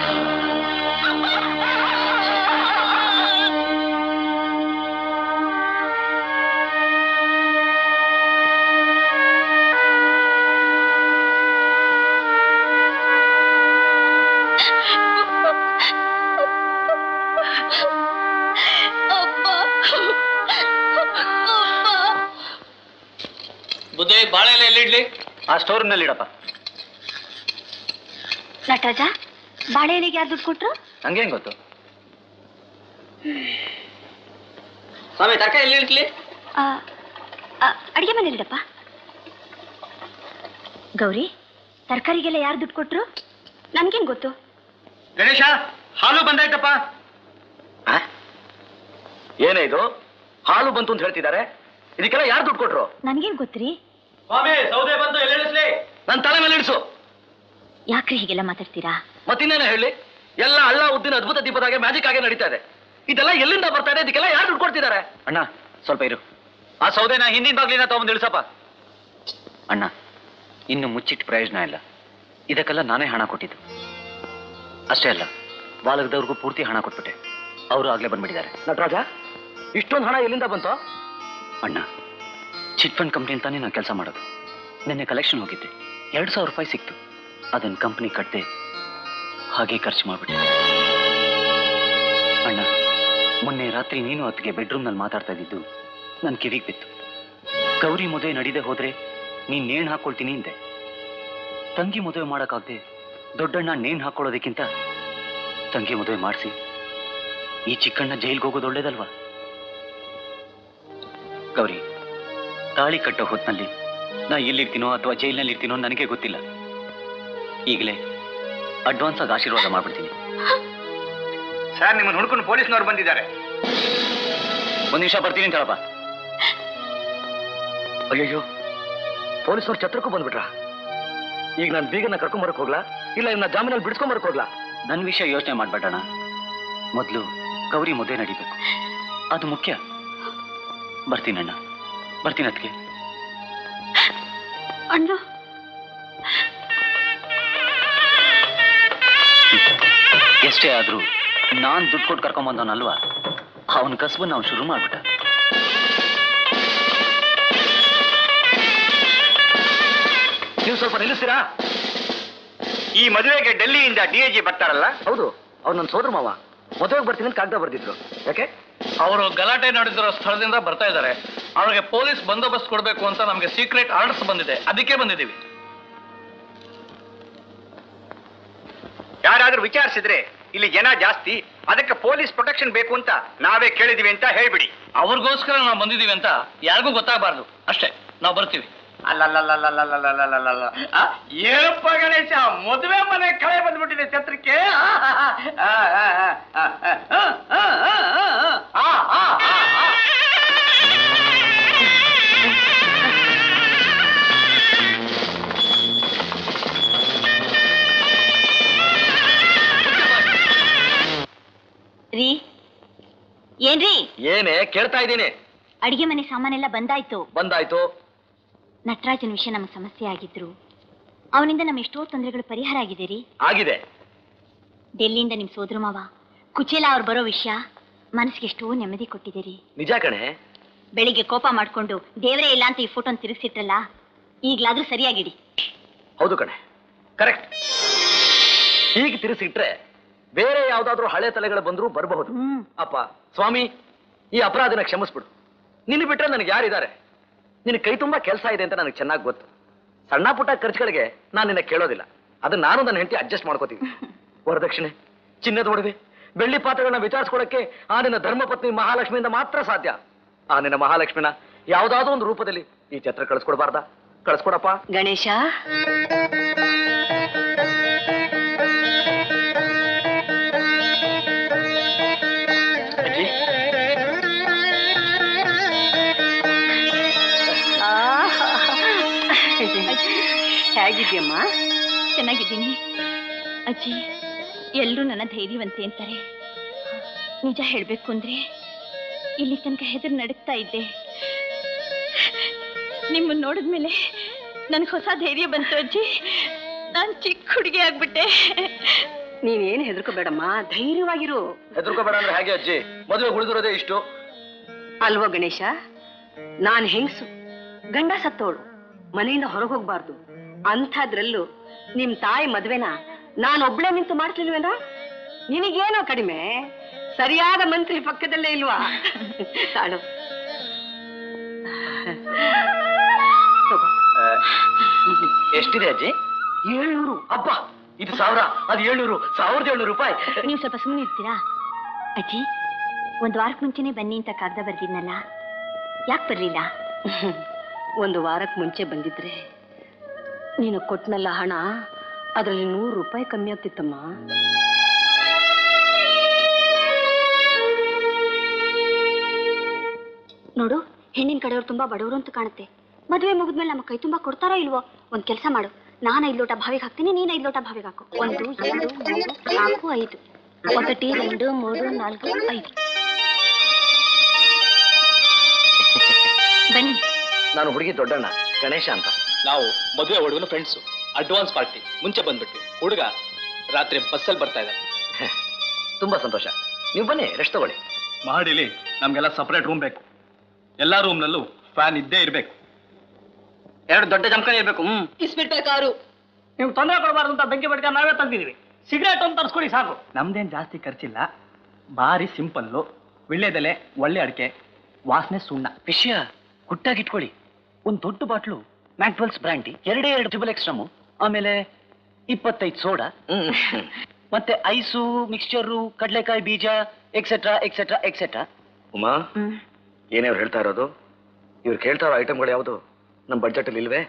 ಬುದ್ಧಿ ಬಾಳೆಲೆ ಎಲ್ಲಿಡ್ಲಿ? ಆ ಸ್ಟೋರ್ ರೂಮ್ ನಲ್ಲಿ ಇಡಪ್ಪ. ನಟರಾಜ, ಬಾಳೆ ಎಲೆಗೆ ಯಾರು ದುಡ್ಡು ಕೊಟ್ರು? ನಂಗೇನ್ ಗೊತ್ತು? ಸ್ವಾಮಿ, ತರಕಾರಿ ಎಲ್ಲಿ ಇಡ್ಲಿ? ಅಡಿಗೆ ಮನೇಲಿ ಇಡಪ್ಪ. ಗೌರಿ, ತರಕಾರಿಗೆಲ್ಲ ಯಾರು ದುಡ್ಡು ಕೊಟ್ರು? ನನ್ಗೇನ್ ಗೊತ್ತು? ಗಣೇಶ, ಹಾಲು ಬಂದಾಯ್ತಪ್ಪ. ಏನೇ ಇದು? ಹಾಲು ಬಂತು ಅಂತ ಹೇಳ್ತಿದ್ದಾರೆ. ಇದಕ್ಕೆಲ್ಲ ಯಾರು ದುಡ್ಡು ಕೊಟ್ರು? ನನ್ಗೇನ್ ಗೊತ್ತ್ರಿ? ಸ್ವಾಮಿ, ಸೌದೆ ಬಂತು, ಎಲ್ಲಿ ಇಳಿಸ್ಲಿ? ನನ್ನ ತಲೆ ಮೇಲೆ ಇಳಿಸು. ಯಾಕ್ರಿ ಹೀಗೆಲ್ಲ ಮಾತಾಡ್ತೀರಾ? ಮತ್ತಿನ್ನೇನ ಹೇಳಿ? ಎಲ್ಲ ಹಳ್ಳ ಉದ್ದಿನ ಅದ್ಭುತ ದೀಪದಾಗೆ ಮ್ಯಾಜಿಕ್ ಆಗಿ ನಡೀತಾ ಇದೆ. ಇದೆಲ್ಲ ಎಲ್ಲಿಂದ ಬರ್ತಾ ಇದೆ? ಇದಕ್ಕೆಲ್ಲ ಯಾರು ದುಡ್ಡು ಕೊಡ್ತಿದ್ದಾರೆ? ಅಣ್ಣ, ಸ್ವಲ್ಪ ಇರು. ಆ ಸೌದೆನ ಹಿಂದಿನ ಬಾಗ್ಲಿನ ತಗೊಂಡು ಇಳಿಸಪ್ಪ. ಅಣ್ಣ, ಇನ್ನು ಮುಚ್ಚಿಟ್ಟು ಪ್ರಯೋಜನ ಇಲ್ಲ. ಇದಕ್ಕೆಲ್ಲ ನಾನೇ ಹಣ ಕೊಟ್ಟಿದ್ದು. ಅಷ್ಟೇ ಅಲ್ಲ, ಬಾಲಕದವ್ರಿಗೂ ಪೂರ್ತಿ ಹಣ ಕೊಟ್ಬಿಟ್ಟೆ. ಅವರು ಆಗ್ಲೇ ಬಂದ್ಬಿಟ್ಟಿದ್ದಾರೆ. ನಟರಾಜ, ಇಷ್ಟೊಂದು ಹಣ ಎಲ್ಲಿಂದ ಬಂತು? ಅಣ್ಣ, ಚಿಟ್ ಫಂಡ್ ಕಂಪ್ನಿ ಅಂತಾನೆ ನಾನು ಕೆಲಸ ಮಾಡೋದು. ನಿನ್ನೆ ಕಲೆಕ್ಷನ್ ಹೋಗಿದ್ದೆ, ಎರಡು ಸಾವಿರ ರೂಪಾಯಿ ಸಿಕ್ತು. ಅದನ್ನ ಕಂಪ್ನಿ ಕಟ್ಟದೆ ಹಾಗೆ ಖರ್ಚು ಮಾಡ್ಬಿಟ್ಟೆ. ಅಣ್ಣ, ಮೊನ್ನೆ ರಾತ್ರಿ ನೀನು ಅತ್ತಿಗೆ ಬೆಡ್ರೂಮ್ನಲ್ಲಿ ಮಾತಾಡ್ತಾ ಇದ್ದಿದ್ದು ನನ್ನ ಕಿವಿಗೆ ಬಿತ್ತು. ಗೌರಿ ಮದುವೆ ನಡೀದೆ ಹೋದ್ರೆ ನೀನ್ ನೇಣು ಹಾಕೊಳ್ತೀನಿ ಹಿಂದೆ. ತಂಗಿ ಮದುವೆ ಮಾಡೋಕ್ಕಾಗದೆ ದೊಡ್ಡಣ್ಣ ನೇಣು ಹಾಕೊಳ್ಳೋದಕ್ಕಿಂತ ತಂಗಿ ಮದುವೆ ಮಾಡಿಸಿ ಈ ಚಿಕ್ಕಣ್ಣ ಜೈಲ್ಗೆ ಹೋಗೋದು ಒಳ್ಳೇದಲ್ವಾ? ಗೌರಿ, ತಾಳಿ ಕಟ್ಟೋ ಹೊತ್ನಲ್ಲಿ ನಾ ಎಲ್ಲಿರ್ತೀನೋ ಅಥವಾ ಜೈಲಿನಲ್ಲಿ ಇರ್ತೀನೋ ನನಗೆ ಗೊತ್ತಿಲ್ಲ. ಈಗಲೇ ಅಡ್ವಾನ್ಸ್ ಆಗಿ ಆಶೀರ್ವಾದ ಮಾಡ್ಬಿಡ್ತೀನಿ. ಸರ್, ನಿಮ್ಮನ್ನು ಹುಡ್ಕೊಂಡು ಪೊಲೀಸ್ನವ್ರು ಬಂದಿದ್ದಾರೆ. ಒಂದ್ ನಿಮಿಷ ಬರ್ತೀನಿ ಅಂತ ಹೇಳಪ್ಪ. ಅಯ್ಯಯ್ಯೋ, ಪೊಲೀಸ್ನವ್ರು ಛತ್ರಕ್ಕೂ ಬಂದ್ಬಿಟ್ರ. ಈಗ ನಾನು ಬೀಗನ್ನ ಕರ್ಕೊಂಬರಕ್ ಹೋಗ್ಲಾ, ಇಲ್ಲ ಇನ್ನ ಜಾಮೀನಲ್ಲಿ ಬಿಡಿಸ್ಕೊಂಬರಕ್ ಹೋಗ್ಲಾ? ನನ್ನ ವಿಷಯ ಯೋಚನೆ ಮಾಡ್ಬೇಡಣ. ಮೊದಲು ಗೌರಿ ಮದುವೆ ನಡಿಬೇಕು, ಅದು ಮುಖ್ಯ. ಬರ್ತೀನಣ್ಣ, ಬರ್ತೀನಿ ಅದಕ್ಕೆ. ಅಣ್ಣ, ಎಷ್ಟೇ ಆದ್ರೂ ನಾನ್ ದುಡ್ಡು ಕೊಟ್ಟು ಕರ್ಕೊಂಬಂದವನಲ್ವಾ, ಅವನ ಕಸಬು ನಾವು ಶುರು ಮಾಡ್ಬಿಟ್ಟ. ನೀವು ಸ್ವಲ್ಪ ನಿಲ್ಲಿಸ್ತೀರಾ? ಈ ಮದುವೆಗೆ ಡೆಲ್ಲಿಯಿಂದ ಡಿ ಎ ಜಿ ಬರ್ತಾರಲ್ಲ? ಹೌದು, ಅವ್ರು ನನ್ನ ಸೋದರ ಮಾವ. ಮದುವೆಗೆ ಬರ್ತೀನಿ ಅಂತ ಕಾಗದ ಬರ್ದಿದ್ರು. ಯಾಕೆ? ಅವರು ಗಲಾಟೆ ನಡೆದಿರೋ ಸ್ಥಳದಿಂದ ಬರ್ತಾ ಇದ್ದಾರೆ. ಅವ್ರಿಗೆ ಪೊಲೀಸ್ ಬಂದೋಬಸ್ತ್ ಕೊಡಬೇಕು ಅಂತ ನಮಗೆ ಸೀಕ್ರೆಟ್ ಆರ್ಡರ್ಸ್ ಬಂದಿದೆ, ಅದಕ್ಕೆ ಬಂದಿದ್ದೀವಿ. ಯಾರಾದ್ರೂ ವಿಚಾರಿಸಿದ್ರೆ ಇಲ್ಲಿ ಜನ ಜಾಸ್ತಿ, ಅದಕ್ಕೆ ಪೊಲೀಸ್ ಪ್ರೊಟೆಕ್ಷನ್ ಬೇಕು ಅಂತ ನಾವೇ ಕೇಳಿದೀವಿ ಅಂತ ಹೇಳ್ಬಿಡಿ. ಅವ್ರಿಗೋಸ್ಕರ ನಾವು ಬಂದಿದ್ದೀವಿ ಅಂತ ಯಾರಿಗೂ ಗೊತ್ತಾಗಬಾರ್ದು ಅಷ್ಟೇ. ನಾವು ಬರ್ತೀವಿ. ಅಲ್ಲಲ್ಲಲ್ಲಲ್ಲಲ್ಲಲ್ಲಲ್ಲಲ್ಲಲ್ಲ ಏನಪ್ಪ ಗಣೇಶ, ಮದುವೆ ಮನೆ ಕಳೆ ಬಂದ್ಬಿಟ್ಟಿದೆ ಛತ್ರಕ್ಕೆ. ರೀ ಏನ್ರಿ? ಏನೇ ಕೇಳ್ತಾ ಇದ್ದೀನಿ? ಅಡಿಗೆ ಮನೆ ಸಾಮಾನೆಲ್ಲ ಬಂದಾಯ್ತು. ಬಂದಾಯ್ತು. ನಟರಾಜನ್ ವಿಷಯ ನಮಗೆ ಸಮಸ್ಯೆ ಆಗಿದ್ರು, ಅವನಿಂದ ನಮ್ಮ ಎಷ್ಟೋ ತೊಂದರೆಗಳು ಪರಿಹಾರ ಆಗಿದೆ ರೀ. ಆಗಿದೆ. ಡೆಲ್ಲಿಯಿಂದ ನಿಮ್ ಸೋದರ ಮಾವ ಕುಚೇಲ ಅವ್ರು ಬರೋ ವಿಷಯ ಮನಸ್ಸಿಗೆ ಎಷ್ಟೋ ನೆಮ್ಮದಿ ಕೊಟ್ಟಿದೆ ರೀ. ನಿಜ ಕಣೆ. ಬೆಳಿಗ್ಗೆ ಕೋಪ ಮಾಡ್ಕೊಂಡು ದೇವರೇ ಇಲ್ಲ ಅಂತ ಈ ಫೋಟೋನ್ ತಿರುಗಿಸಿಟ್ರಲ್ಲ, ಈಗ್ಲಾದ್ರೂ ಸರಿಯಾಗಿಡಿ. ಹೌದು ಕಣೆ, ಕರೆಕ್ಟ್. ಹೀಗೆ ತಿರುಗಿಸಿಟ್ರೆ ಬೇರೆ ಯಾವ್ದಾದ್ರು ಹಳೆ ತಲೆಗಳು ಬಂದ್ರು ಬರಬಹುದು. ಅಪ್ಪ ಸ್ವಾಮಿ, ಈ ಅಪರಾಧನ ಕ್ಷಮಿಸ್ಬಿಡು. ನಿನ್ನ ಬಿಟ್ರೆ ನನಗೆ ಯಾರಿದ್ದಾರೆ? ನಿನ್ನ ಕೈ ತುಂಬಾ ಕೆಲಸ ಇದೆ ಅಂತ ನನಗೆ ಚೆನ್ನಾಗಿ ಗೊತ್ತು. ಸಣ್ಣ ಪುಟ್ಟ ಖರ್ಚುಗಳಿಗೆ ನಾನು ನಿನ್ನ ಕೇಳೋದಿಲ್ಲ. ಅದನ್ನ ನಾನು ನನ್ನ ಹೆಂಡತಿ ಅಡ್ಜಸ್ಟ್ ಮಾಡ್ಕೋತೀವಿ. ವರದಕ್ಷಿಣೆ, ಚಿನ್ನದ ಒಡವೆ, ಬೆಳ್ಳಿ ಪಾತ್ರೆಗಳನ್ನ ವಿಚಾರಿಸ್ಕೊಳಕ್ಕೆ ಆ ನಿನ್ನ ಧರ್ಮಪತ್ನಿ ಮಹಾಲಕ್ಷ್ಮಿಯಿಂದ ಮಾತ್ರ ಸಾಧ್ಯ. ಆ ನಿನ್ನ ಮಹಾಲಕ್ಷ್ಮಿನ ಯಾವ್ದಾದ್ರು ಒಂದು ರೂಪದಲ್ಲಿ ಈ ಛತ್ರ ಕಳಿಸ್ಕೊಡ್ಬಾರ್ದಾ? ಕಳಿಸ್ಕೊಡಪ್ಪ. ಗಣೇಶ, ಹೇಗಿದ್ಯಮ್ಮ? ಚೆನ್ನಾಗಿದ್ದೀನಿ ಅಜ್ಜಿ. ಎಲ್ಲರೂ ನನ್ನ ಧೈರ್ಯವಂತೆ ಅಂತಾರೆ. ನಿಜ ಹೇಳ್ಬೇಕು ಅಂದ್ರೆ ಇಲ್ಲಿ ತನಕ ಹೆದರ್ ನಡುಕ್ತಾ ಇದ್ದೆ. ನಿಮ್ಮನ್ನ ನೋಡಿದ್ಮೇಲೆ ನನ್ಗೆ ಹೊಸ ಧೈರ್ಯ ಬಂತು ಅಜ್ಜಿ. ನಾನ್ ಚಿಕ್ಕ ಹುಡುಗಿ ಆಗ್ಬಿಟ್ಟೆ. ನೀನೇನು ಹೆದರ್ಕೋಬೇಡಮ್ಮ, ಧೈರ್ಯವಾಗಿರು. ಹೆದರ್ಕೋಬೇಡ ಅಂದ್ರೆ ಹೇಗೆ ಅಜ್ಜಿ? ಮದುವೆ ಉಳಿದಿರೋದೇ ಇಷ್ಟು ಅಲ್ವೋ ಗಣೇಶ? ನಾನ್ ಹೆಂಗ್ಸು, ಗಂಡ ಸತ್ತೋಳು, ಮನೆಯಿಂದ ಹೊರಗೆ ಹೋಗ್ಬಾರ್ದು. ಅಂಥದ್ರಲ್ಲೂ ನಿಮ್ ತಾಯಿ ಮದ್ವೆನ ನಾನೊಬ್ಳೆ ನಿಂತು ಮಾಡ್ತಿಲ್ವೇನ? ನಿನಗೇನೋ ಕಡಿಮೆ, ಸರಿಯಾದ ಮಂತ್ರಿ ಪಕ್ಕದಲ್ಲೇ ಇಲ್ವಾ? ತಾಳು ಎಷ್ಟಿದೆ ಅಜ್ಜಿ? ಏಳ್ನೂರು. ಅಬ್ಬ, ಇದು ಸಾವಿರ, ಅದು ಏಳ್ನೂರು, ಸಾವಿರದ ಏಳ್ನೂರು ರೂಪಾಯಿ. ನೀವು ಸ್ವಲ್ಪ ಸುಮ್ಮನೆ ಇರ್ತೀರಾ? ಅಜ್ಜಿ, ಒಂದ್ ವಾರಕ್ಕೆ ಮುಂಚೆನೆ ಬನ್ನಿ ಅಂತ ಕಾಗದ ಬರ್ದಿದ್ನಲ್ಲ, ಯಾಕೆ ಬರ್ಲಿಲ್ಲ? ಒಂದು ವಾರಕ್ಕೆ ಮುಂಚೆ ಬಂದಿದ್ರೆ ನೀನು ಕೊಟ್ಟನಲ್ಲ ಹಣ, ಅದರಲ್ಲಿ ನೂರು ರೂಪಾಯಿ ಕಮ್ಮಿ ಆಗ್ತಿತ್ತಮ್ಮ. ನೋಡು, ಹೆಣ್ಣಿನ ಕಡೆಯವ್ರು ತುಂಬಾ ಬಡವರು ಅಂತ ಕಾಣುತ್ತೆ. ಮದುವೆ ಮುಗಿದ್ಮೇಲೆ ನಮ್ಮ ಕೈ ತುಂಬಾ ಕೊಡ್ತಾರೋ ಇಲ್ವೋ? ಒಂದ್ ಕೆಲಸ ಮಾಡು, ನಾನು ಐದು ಲೋಟ ಬಾವಿಗೆ ಹಾಕ್ತೀನಿ, ನೀನು ಐದು ಲೋಟ ಬಾವಿಗೆ ಹಾಕು. ಒಂದು, ಎರಡು, ಮೂರು, ನಾಲ್ಕು, ಐದು. ఒకటి రెండు మూడు నాలుగు ఐదు. ಬನ್ನಿ. ನಾನು ಹುಡುಗಿ ದೊಡ್ಡಣ್ಣ, ಗಣೇಶ ಅಂತ. ನಾವು ಮದುವೆ ಹುಡುಗನ ಫ್ರೆಂಡ್ಸು. ಅಡ್ವಾನ್ಸ್ ಪಾರ್ಟಿ ಮುಂಚೆ ಬಂದ್ಬಿಟ್ವಿ. ಹುಡುಗ ರಾತ್ರಿ ಬಸ್ಸಲ್ಲಿ ಬರ್ತಾ ಇದ್ದಾರೆ. ತುಂಬಾ ಸಂತೋಷ. ನೀವು ಬನ್ನಿ, ರೆಸ್ಟ್ ತಗೊಳ್ಳಿ. ಮಹಡಿಲಿ ನಮ್ಗೆಲ್ಲ ಸಪರೇಟ್ ರೂಮ್ ಬೇಕು. ಎಲ್ಲಾ ರೂಮ್ನಲ್ಲೂ ಫ್ಯಾನ್ ಇದ್ದೇ ಇರ್ಬೇಕು. ಎರಡು ದೊಡ್ಡ ಜಮಖಾನೆ ಇರ್ಬೇಕು. ಹ್ಮ್ ಇಸ್ಬಿಡ್ಬೇಕಾರು. ನೀವು ತೊಂದರೆ ಕೊಡಬಾರ್ದು ಅಂತ ಬೆಂಕಿ ಬಡ್ಕ ನಾವೇ ತಂದಿದೀವಿ. ಸಿಗರೇಟ್ ಒಂದು ತರಿಸ್ಕೊಡಿ ಸಾಕು. ನಮ್ದೇನ್ ಜಾಸ್ತಿ ಖರ್ಚಿಲ್ಲ, ಭಾರಿ ಸಿಂಪಲ್ಲು. ವಿಳ್ಳೆದೆಲೆ, ಒಳ್ಳೆ ಅಡಿಕೆ, ವಾಸನೆ ಸುಣ್ಣ. ವಿಷಯ ಗುಟ್ಟಾಗಿಟ್ಕೊಳ್ಳಿ. ಒಂದು ದೊಡ್ಡ ಬಾಟ್ಲು ಮ್ಯಾಕ್ಡ್ವೆಲ್ಸ್ ಬ್ರ್ಯಾಂಡಿ, ಎರಡೇ ಎರಡು ಟ್ರಿಬಲ್ ಎಕ್ಸ್ಟ್ರಮು, ಆಮೇಲೆ ಇಪ್ಪತ್ತೈದು ಸೋಡಾ, ಮತ್ತೆ ಐಸು, ಮಿಕ್ಸ್ಚರು, ಕಡಲೆಕಾಯಿ ಬೀಜ, ಎಕ್ಸೆಟ್ರಾ ಎಕ್ಸೆಟ್ರಾ ಎಕ್ಸೆಟ್ರಾ. ಉಮಾ, ಏನೇ ಅವ್ರು ಹೇಳ್ತಾ ಇರೋದು? ಇವ್ರು ಕೇಳ್ತಾ ಇರೋ ಐಟಮ್ಗಳು ಯಾವುದು ನಮ್ಮ ಬಡ್ಜೆಟಲ್ಲಿ ಇಲ್ವೇ?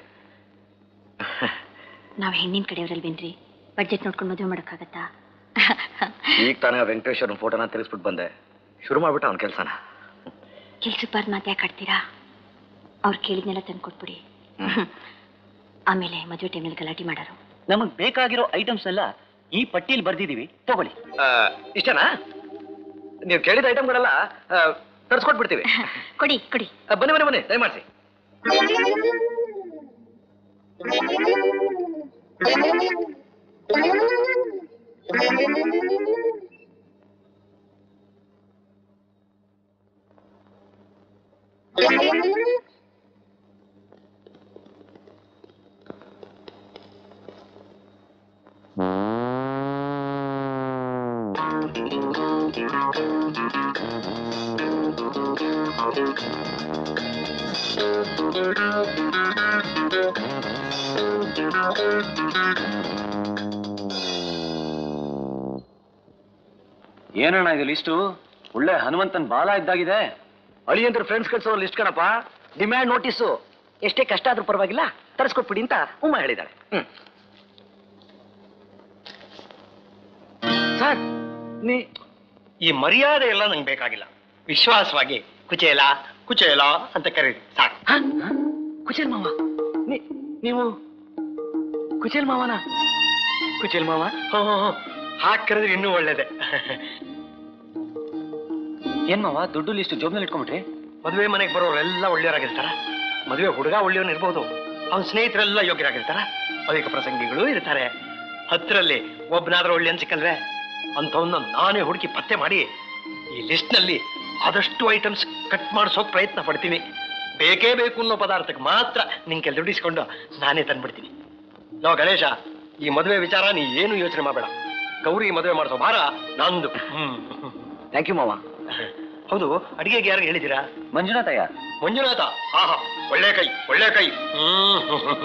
ನಾವು ಹೆಣ್ಣಿನ ಕಡೆಯವರಲ್ವೇನ್ರಿ, ಬಡ್ಜೆಟ್ ನೋಡ್ಕೊಂಡು ಮದುವೆ ಮಾಡೋಕ್ಕಾಗತ್ತಾ? ಈಗ ತಾನೇ ವೆಂಕಟೇಶ್ವರನ ಫೋಟೋನ ತಿರ್ಸ್ಬಿಟ್ಟು ಬಂದೆ. ಶುರು ಮಾಡ್ಬಿಟ್ಟ ಅವ್ನ ಕೆಲಸನ. ಕೆಲ್ಸಕ್ಕೆ ಬಾರ್ದು ಮಾತು ಯಾಕೆ ಆಡ್ತೀರಾ? ಅವ್ರು ಕೇಳಿದ್ನೆಲ್ಲ ತಂದು ಕೊಟ್ಬಿಡಿ. ಆಮೇಲೆ ಮದುವೆ ಟೈಮಲ್ಲಿ ಗಲಾಟೆ ಮಾಡೋರು. ನಮಗ್ ಬೇಕಾಗಿರೋ ಐಟಮ್ಸ್ ಎಲ್ಲ ಈ ಪಟ್ಟಿಯಲ್ಲಿ ಬರ್ದಿದೀವಿ, ತಗೊಳ್ಳಿ. ಇಷ್ಟನಾ? ನೀವು ಕೇಳಿದ ಐಟಮ್ಗಳೆಲ್ಲ ತರಿಸ್ಕೊಟ್ಬಿಡ್ತೀವಿ. ಕೊಡಿ ಕೊಡಿ. ಬನ್ನಿ ಬನ್ನಿ ಬನ್ನಿ, ದಯಮಾಡಿಸಿ. ಏನಣ್ಣ ಇದು ಲಿಸ್ಟು? ಒಳ್ಳೆ ಹನುಮಂತನ್ ಬಾಲ ಇದ್ದಾಗಿದೆ. ಅಳಿಯಂದ್ರ ಫ್ರೆಂಡ್ಸ್ ಕಳ್ಸೋ ಲಿಸ್ಟ್ ಕಣಪ್ಪ. Demand notice. ಎಷ್ಟೇ ಕಷ್ಟ ಆದ್ರೂ ಪರವಾಗಿಲ್ಲ, ತರಿಸ್ಕೊಟ್ಬಿಡಿ ಅಂತ ಉಮ್ಮ ಹೇಳಿದಾಳೆ. ಹ್ಮ್ ಸರ್, ನೀ ಈ ಮರ್ಯಾದೆ ಎಲ್ಲ ನಂಗೆ ಬೇಕಾಗಿಲ್ಲ. ವಿಶ್ವಾಸವಾಗಿ ಕುಚೇಲ ಕುಚೇಲ ಅಂತ ಕರೀರಿ ಸಾಕು. ಕುಚೇಲ್ ಮಾವ, ನೀವು ಕುಚೇಲ್ ಮಾವನ? ಕುಚೇಲ್ ಮಾವ ಹಾಕಿ ಕರೆದ್ರೆ ಇನ್ನೂ ಒಳ್ಳೇದೆ. ಏನ್ ಮಾವ ದುಡ್ಡು ಲಿಸ್ಟ್ ಜೋಬ್ನಲ್ಲಿ ಇಟ್ಕೊಂಡ್ಬಿಟ್ರಿ? ಮದುವೆ ಮನೆಗೆ ಬರೋರೆಲ್ಲ ಒಳ್ಳೆಯವರಾಗಿರ್ತಾರ. ಮದುವೆ ಹುಡುಗ ಒಳ್ಳೆಯವನು ಇರ್ಬೋದು, ಅವನ ಸ್ನೇಹಿತರೆಲ್ಲ ಯೋಗ್ಯರಾಗಿರ್ತಾರ. ಅನೇಕ ಪ್ರಸಂಗಿಗಳು ಇರ್ತಾರೆ. ಹತ್ತರಲ್ಲಿ ಒಬ್ಬನಾದ್ರೂ ಒಳ್ಳೆ ಅನ್ಸಿಕಂದ್ರೆ ಅಂಥವನ್ನ ನಾನೇ ಹುಡುಕಿ ಪತ್ತೆ ಮಾಡಿ ಈ ಲಿಸ್ಟ್ ನಲ್ಲಿ ಆದಷ್ಟು ಐಟಮ್ಸ್ ಕಟ್ ಮಾಡಿಸೋಕ್ ಪ್ರಯತ್ನ ಪಡ್ತೀನಿ. ಬೇಕೇ ಬೇಕು ಅನ್ನೋ ಪದಾರ್ಥಕ್ಕೆ ಮಾತ್ರ ನಿನ್ ಕೆಲ್ ದುಡ್ಡಿಸ್ಕೊಂಡು ನಾನೇ ತಂದ್ಬಿಡ್ತೀನಿ. ನಾವು ಗಣೇಶ, ಈ ಮದುವೆ ವಿಚಾರ ನೀ ಏನು ಯೋಚನೆ ಮಾಡಬೇಡ. ಗೌರಿ ಮದುವೆ ಮಾಡಿಸೋ ಭಾರ ನಂದು. ಹ್ಮ್ ಥ್ಯಾಂಕ್ ಯು ಮಾವ. ಹೌದು, ಅಡಿಗೆಗೆ ಯಾರಿಗೆ ಹೇಳಿದ್ದೀರಾ? ಮಂಜುನಾಥಯ್ಯ. ಮಂಜುನಾಥ, ಆಹಾ ಒಳ್ಳೆ ಕೈ ಒಳ್ಳೆ ಕೈ. ಹ್ಮ್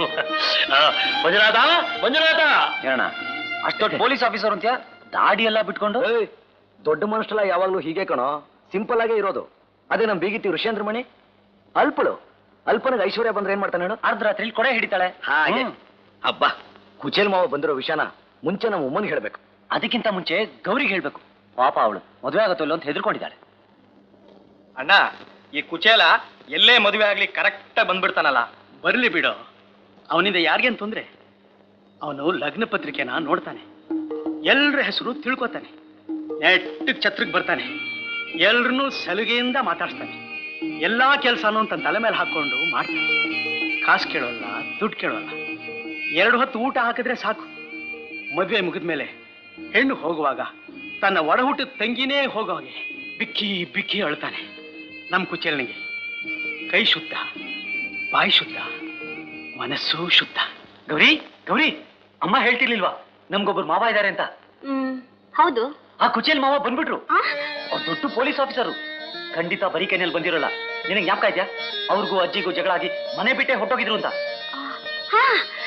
ಮಂಜುನಾಥ ಮಂಜುನಾಥ ಹೇಳೋಣ. ಅಷ್ಟೊಟ್ಟು ಪೊಲೀಸ್ ಆಫೀಸರ್ ಅಂತ್ಯಾ? ದಾಡಿ ಎಲ್ಲ ಬಿಟ್ಕೊಂಡು? ದೊಡ್ಡ ಮನುಷ್ಯಲ್ಲ ಯಾವಾಗ್ಲೂ ಹೀಗೆ ಕಣೋ, ಸಿಂಪಲ್ ಆಗೇ ಇರೋದು. ಅದೇ ನಮ್ ಬೀಗಿತಿ ಋಷೇಂದ್ರ ಮಣಿ ಅಲ್ಪಳು. ಅಲ್ಪನಿಗೆ ಐಶ್ವರ್ಯ ಬಂದ್ರೆ ಏನ್ ಮಾಡ್ತಾನೆ ಹೇಳು? ಅರ್ಧರಾತ್ರಿ ಕೊಡೆ ಹಿಡಿತಾಳೆ. ಹಾಗೆ ಹಬ್ಬ. ಕುಚೇಲ್ ಮಾವ ಬಂದಿರೋ ವಿಷಯನ ಮುಂಚೆ ನಮ್ಮ ಉಮ್ಮನಿಗೆ ಹೇಳ್ಬೇಕು. ಅದಕ್ಕಿಂತ ಮುಂಚೆ ಗೌರಿಗೆ ಹೇಳ್ಬೇಕು. ಪಾಪ ಅವಳು ಮದುವೆ ಆಗತ್ತೋ ಇಲ್ಲ ಅಂತ ಹೆದರ್ಕೊಂಡಿದ್ದಾಳೆ. ಅಣ್ಣ, ಈ ಕುಚೇಲ ಎಲ್ಲೇ ಮದುವೆ ಆಗ್ಲಿ ಕರೆಕ್ಟ್ ಬಂದ್ಬಿಡ್ತಾನಲ್ಲ. ಬರ್ಲಿ ಬಿಡು, ಅವನಿಂದ ಯಾರಿಗೇನು ತೊಂದ್ರೆ? ಅವನು ಲಗ್ನ ಪತ್ರಿಕೆನ ನೋಡ್ತಾನೆ, ಎಲ್ರ ಹೆಸರು ತಿಳ್ಕೊತಾನೆ, ನೆಟ್ಟಿಗೆ ಛತ್ರಕ್ಕೆ ಬರ್ತಾನೆ, ಎಲ್ರನ್ನೂ ಸಲುಗೆಯಿಂದ ಮಾತಾಡ್ತಾನೆ, ಎಲ್ಲಾ ಕೆಲಸನೂ ತನ್ನ ತಲೆ ಮೇಲೆ ಹಾಕೊಂಡು ಮಾಡ್ತಾನೆ. ಕಾಸು ಕೇಳೋಲ್ಲ, ದುಡ್ಡು ಕೇಳೋಲ್ಲ. ಎರಡು ಹೊತ್ತು ಊಟ ಹಾಕಿದ್ರೆ ಸಾಕು. ಮದುವೆ ಮುಗಿದ್ಮೇಲೆ ಹೆಣ್ಣು ಹೋಗುವಾಗ ತನ್ನ ಒಡ ಹುಟ್ಟಿದ ತಂಗಿನೇ ಹೋಗೋ ಹಾಗೆ ಬಿಕ್ಕಿ ಬಿಕ್ಕಿ ಅಳ್ತಾನೆ. ನಮ್ಮ ಕುಚೇಲನಿಗೆ ಕೈ ಶುದ್ಧ, ಬಾಯಿ ಶುದ್ಧ, ಮನಸ್ಸು ಶುದ್ಧ. ಗೌರಿ ಗೌರಿ, ಅಮ್ಮ ಹೇಳ್ತಿರ್ಲಿಲ್ವಾ ನಮ್ಗೊಬ್ಬರು ಮಾವ ಇದ್ದಾರೆ ಅಂತ? ಹ್ಮ್ ಹೌದು. ಆ ಕುಚೇಲ್ ಮಾವ ಬಂದ್ಬಿಟ್ರು. ಅವ್ರು ದೊಡ್ಡ ಪೊಲೀಸ್ ಆಫೀಸರು. ಖಂಡಿತ ಬರೀ ಕೈನಲ್ಲಿ ಬಂದಿರೋಲ್ಲ. ನಿನಗೆ ಜ್ಞಾಪಕ ಇದೆಯಾ? ಅವ್ರಿಗೂ ಅಜ್ಜಿಗೂ ಜಗಳ ಆಗಿ ಮನೆ ಬಿಟ್ಟೆ ಹೊಟ್ಟೋಗಿದ್ರು ಅಂತ. ಹಾ,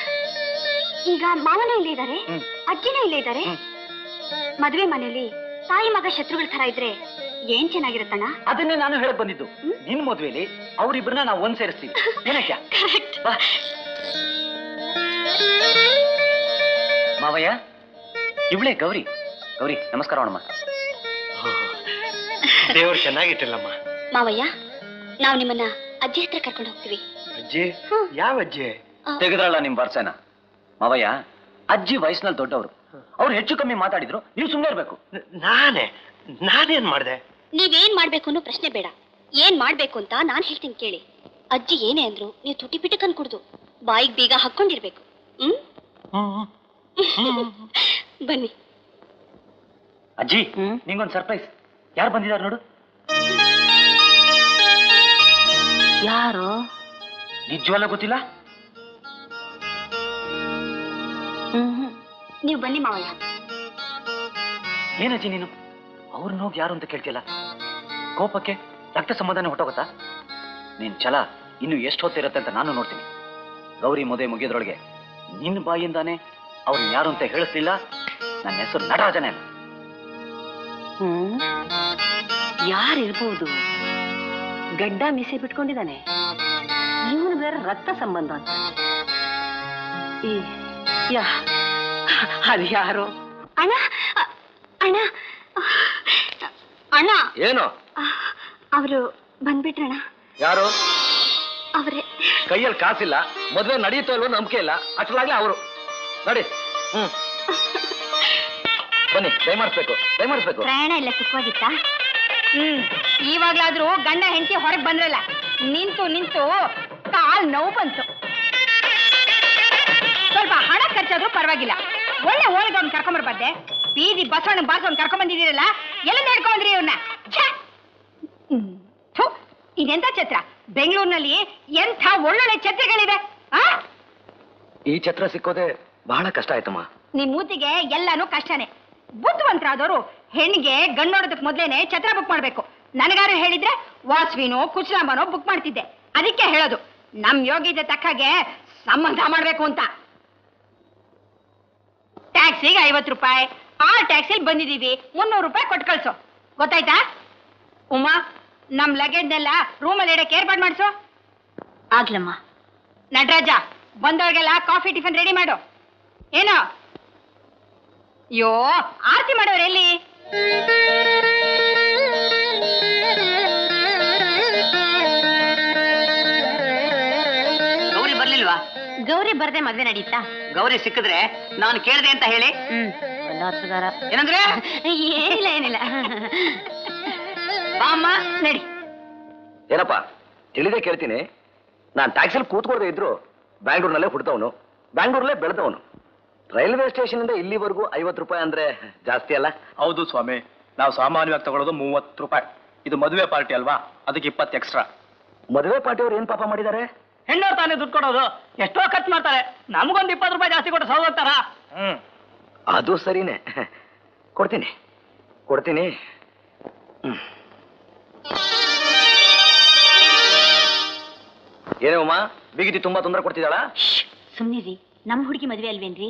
ಈಗ ಮಾವನ ಇಲ್ಲೇ ಇದ್ದಾರೆ, ಅಜ್ಜಿನೂ ಇಲ್ಲೇ ಇದ್ದಾರೆ. ಮದುವೆ ಮನೆಯಲ್ಲಿ ತಾಯಿ ಮಗ ಶತ್ರುಗಳ ತರ ಇದ್ರೆ ಏನ್ ಚೆನ್ನಾಗಿರುತ್ತಣ್ಣ? ಅದನ್ನೇ ನಾನು ಹೇಳಕ್ ಬಂದಿದ್ದು. ನಿನ್ ಮದುವೆಲಿ ಅವ್ರಿಬ್ರನ್ನ ನಾವು ಒಂದ್ ಸೇರಿಸ್ತೀವಿ. ಏನಕ್ಕೆ ಮಾವಯ್ಯ? ಇವಳೇ ಗೌರಿ. ಗೌರಿ ನಮಸ್ಕಾರ ಅಣ್ಣಮ್ಮ. ದೇವರು ಚೆನ್ನಾಗಿಟ್ಟಿಲ್ಲಮ್ಮ. ಮಾವಯ್ಯ, ನಾವು ನಿಮ್ಮನ್ನ ಅಜ್ಜಿ ಹತ್ರ ಕರ್ಕೊಂಡು ಹೋಗ್ತೀವಿ. ಅಜ್ಜಿ? ಯಾವ ಅಜ್ಜಿ? ತೆಗೆದ್ರಲ್ಲ ನಿಮ್ ಬರ್ಸನ. ಮಾವಯ್ಯ, ಅಜ್ಜಿ ವಯಸ್ಸಿನಲ್ಲಿ ದೊಡ್ಡವರು. ಅವ್ರು ಹೆಚ್ಚು ಕಮ್ಮಿ ಮಾತಾಡಿದ್ರು, ನೀವು ಸುಮ್ಮನೆ ಇರ್ಬೇಕು. ನಾನೇ ನಾನೇನ್ ಮಾಡ್ದೆ? ನೀವೇನ್ ಮಾಡ್ಬೇಕು ಅನ್ನೋ ಪ್ರಶ್ನೆ ಬೇಡ. ಏನ್ ಮಾಡ್ಬೇಕು ಅಂತ ನಾನ್ ಹೇಳ್ತೀನಿ ಕೇಳಿ. ಅಜ್ಜಿ ಏನೇ ಅಂದ್ರು ನೀವು ತುಟಿ ಪಿಟಕ್ ಅನ್ಕೂಡ್ದು, ಬಾಯಿಗೆ ಬೀಗ ಹಾಕೊಂಡಿರ್ಬೇಕು. ಹ್ಮ್ ಬನ್ನಿ. ಅಜ್ಜಿ, ನಿಂಗೊಂದು ಸರ್ಪ್ರೈಸ್. ಯಾರು ಬಂದಿದ್ದಾರೆ ನೋಡು. ಯಾರು? ನಿಜವಲ್ಲ ಗೊತ್ತಿಲ್ಲ. ನೀವು ಬನ್ನಿ ಮಾವಯ್ಯ. ಏನಜ್ಜಿ ನೀನು ಅವ್ರನ್ನ ಹೋಗಿ ಯಾರು ಅಂತ ಕೇಳ್ತಿಲ್ಲ? ಕೋಪಕ್ಕೆ ರಕ್ತ ಸಂಬಂಧನೇ ಹೊಟ್ಟೋಗುತ್ತಾ? ನೀನ್ ಛಲ ಇನ್ನು ಎಷ್ಟು ಹೊತ್ತಿರುತ್ತೆ ಅಂತ ನಾನು ನೋಡ್ತೀನಿ. ಗೌರಿ ಮದುವೆ ಮುಗಿಯೋದ್ರೊಳಗೆ ನಿನ್ನ ಬಾಯಿಂದಾನೆ ಅವ್ರನ್ನ ಯಾರು ಅಂತ ಹೇಳಿಸ್ಲಿಲ್ಲ. ನನ್ನ ಹೆಸರು ನಟರಾಜನೇ. ಹ್ಮ್ ಯಾರಿರ್ಬೋದು? ಗಡ್ಡ ಮೀಸೆ ಬಿಟ್ಕೊಂಡಿದ್ದಾನೆ. ಇವನು ಬೇರೆ ರಕ್ತ ಸಂಬಂಧ ಅಂತ. ಈ ಯಾ ಅದು ಯಾರು? ಅಣ್ಣ ಅಣ್ಣ ಅಣ್ಣ. ಏನು? ಅವರು ಬಂದ್ಬಿಟ್ರಣ್ಣ. ಯಾರು? ಅವರೇ. ಕೈಯಲ್ಲಿ ಕಾಸಿಲ್ಲ, ಮದುವೆ ನಡೆಯುತ್ತೋ ಇಲ್ವೋ ನಂಬಿಕೆ ಇಲ್ಲ, ಅಷ್ಟಲಾಗ್ಲೇ ಅವರು. ನೋಡಿ. ಹ್ಮ್ ಬನ್ನಿ, ದಯಮಾಡಿಸ್ಬೇಕು ದಯಮಾಡಿಸ್ಬೇಕು. ಪ್ರಯಾಣ ಎಲ್ಲ ಸುಖವಾಗಿತ್ತಾ? ಹ್ಮ್ ಇವಾಗ್ಲಾದ್ರೂ ಗಂಡ ಹೆಂಡತಿ ಹೊರಗೆ ಬಂದ್ರಲ್ಲ, ನಿಂತು ನಿಂತು ಕಾಲ್ ನೋವು ಬಂತು. ಸ್ವಲ್ಪ ಹಣ ಖರ್ಚಾದ್ರೂ ಪರವಾಗಿಲ್ಲ, ಒಳ್ಳೆ ಓಳಿಗೆ ಅವ್ನು ಕರ್ಕೊಂಬರ್ಬಾರ್ದೆ. ಬೀದಿ ಬಸವಣ್ಣ ಬಾಸವನ್ ಕರ್ಕೊಂಡ್ ಬಂದಿದ್ದೀರಲ್ಲ ಎಲ್ಲ ನಡ್ಕೊಂಡ್ರಿ ಇವ್ನ ಇದೆಂತ ಛತ್ರ? ಬೆಂಗಳೂರಿನಲ್ಲಿ ಎಂಥ ಒಳ್ಳೊಳ್ಳೆ ಛತ್ರಿಗಳಿವೆ. ಆ ಈ ಛತ್ರ ಸಿಕ್ಕೋದೆ ಬಹಳ ಕಷ್ಟ ಆಯ್ತಮ್ಮ. ನಿಮ್ ಮೂತಿಗೆ ಎಲ್ಲಾನು ಕಷ್ಟನೇ. ಬುದ್ಧಿವಂತರಾದವರು ಹೆಣ್ಣಿಗೆ ಗಣ್ಣೋಡೋದಕ್ ಮೊದ್ಲೇನೆ ಛತ್ರ ಬುಕ್ ಮಾಡ್ಬೇಕು. ನನಗಾರು ಹೇಳಿದ್ರೆ ವಾಸ್ವಿನೋ ಕುಚ್ಲಾಂಬನೋ ಬುಕ್ ಮಾಡ್ತಿದ್ದೆ. ಅದಕ್ಕೆ ಹೇಳೋದು ನಮ್ ಯೋಗ್ಯತೆ ತಕ್ಕಾಗೆ ಸಂಬಂಧ ಮಾಡ್ಬೇಕು ಅಂತ. ಟ್ಯಾಕ್ಸಿಗೆ ಐವತ್ತು ರೂಪಾಯಿ, ಆ ಟ್ಯಾಕ್ಸಿಲಿ ಬಂದಿದೀವಿ, ಮುನ್ನೂರು ರೂಪಾಯಿ ಕೊಟ್ಟು ಕಳ್ಸೋ. ಗೊತ್ತಾಯ್ತಾ? ಉಮಾ, ನಮ್ ಲಗೇಜ್ನೆಲ್ಲ ರೂಮಲ್ಲಿ ಇಡಕ್ಕೆ ಏರ್ಪಾಡು ಮಾಡಿಸು. ಆಗ್ಲಮ್ಮ. ನಟರಾಜ, ಬಂದವ್ರಿಗೆಲ್ಲ ಕಾಫಿ ಟಿಫನ್ ರೆಡಿ ಮಾಡು. ಏನೋ ಅಯ್ಯೋ, ಆರತಿ ಮಾಡೋರು ಎಲ್ಲಿ? ಗೌರಿ ಬರ್ಲಿಲ್ವಾ? ಗೌರಿ ಬರ್ದೆ ಮದ್ವೆ ನಡೀತಾ? ಗೌರಿ ಸಿಕ್ಕಿದ್ರೆ ನಾನು ಕೇಳಿದೆ ಅಂತ ಹೇಳಿ. ಏನಂದ್ರೆ? ಏನಿಲ್ಲ ಏನಿಲ್ಲ. ಅಮ್ಮ ನಡಿ. ಏನಪ್ಪ ತಿಳಿದೇ ಕೇಳ್ತೀನಿ. ನಾನು ಟ್ಯಾಕ್ಸಿಲಿ ಕೂತ್ಕೊಳ್ದೆ ಇದ್ರು ಬ್ಯಾಂಗ್ಳೂರ್ನಲ್ಲೇ ಹುಡ್ತವನು, ಬ್ಯಾಂಗ್ಳೂರ್ಲೇ ಬೆಳೆದವನು. ರೈಲ್ವೆ ಸ್ಟೇಷನ್ ಇಂದ ಇಲ್ಲಿವರೆಗೂ ಐವತ್ತು ರೂಪಾಯಿ ಅಂದ್ರೆ ಜಾಸ್ತಿ ಅಲ್ಲ? ಹೌದು ಸ್ವಾಮಿ, ನಾವು ಸಾಮಾನ್ಯವಾಗಿ ತಗೊಳ್ಳೋದು ಮೂವತ್ತು ರೂಪಾಯಿ. ಇದು ಮದುವೆ ಪಾರ್ಟಿ ಅಲ್ವಾ, ಅದಕ್ಕೆ ಇಪ್ಪತ್ತು ಎಕ್ಸ್ಟ್ರಾ. ಮದುವೆ ಪಾರ್ಟಿಯವ್ರು ಏನ್ ಪಾಪ ಮಾಡಿದ್ದಾರೆ? ಹೆಣ್ಣವ್ರು ತಾನೇ ದುಡ್ಡು ಕೊಡೋದು, ಎಷ್ಟೋ ಖರ್ಚು ಮಾಡ್ತಾರೆ. ನಮಗೊಂದು ಇಪ್ಪತ್ತು ರೂಪಾಯಿ ಜಾಸ್ತಿ ಕೊಟ್ಟು ಸೌ ಹೋಗ್ತಾರ. ಹ್ಮ್, ಅದು ಸರಿನೇ. ಕೊಡ್ತೀನಿ ಕೊಡ್ತೀನಿ. ಹ್ಮ್. ಏನೇ ಉಮಾ, ಬಿಗಿತಿ ತುಂಬಾ ತೊಂದರೆ ಕೊಡ್ತಿದ್ದಾಳ? ಸುಮ್ನಿರಿ, ನಮ್ ಹುಡುಗಿ ಮದ್ವೆ ಅಲ್ವೇನ್ರಿ?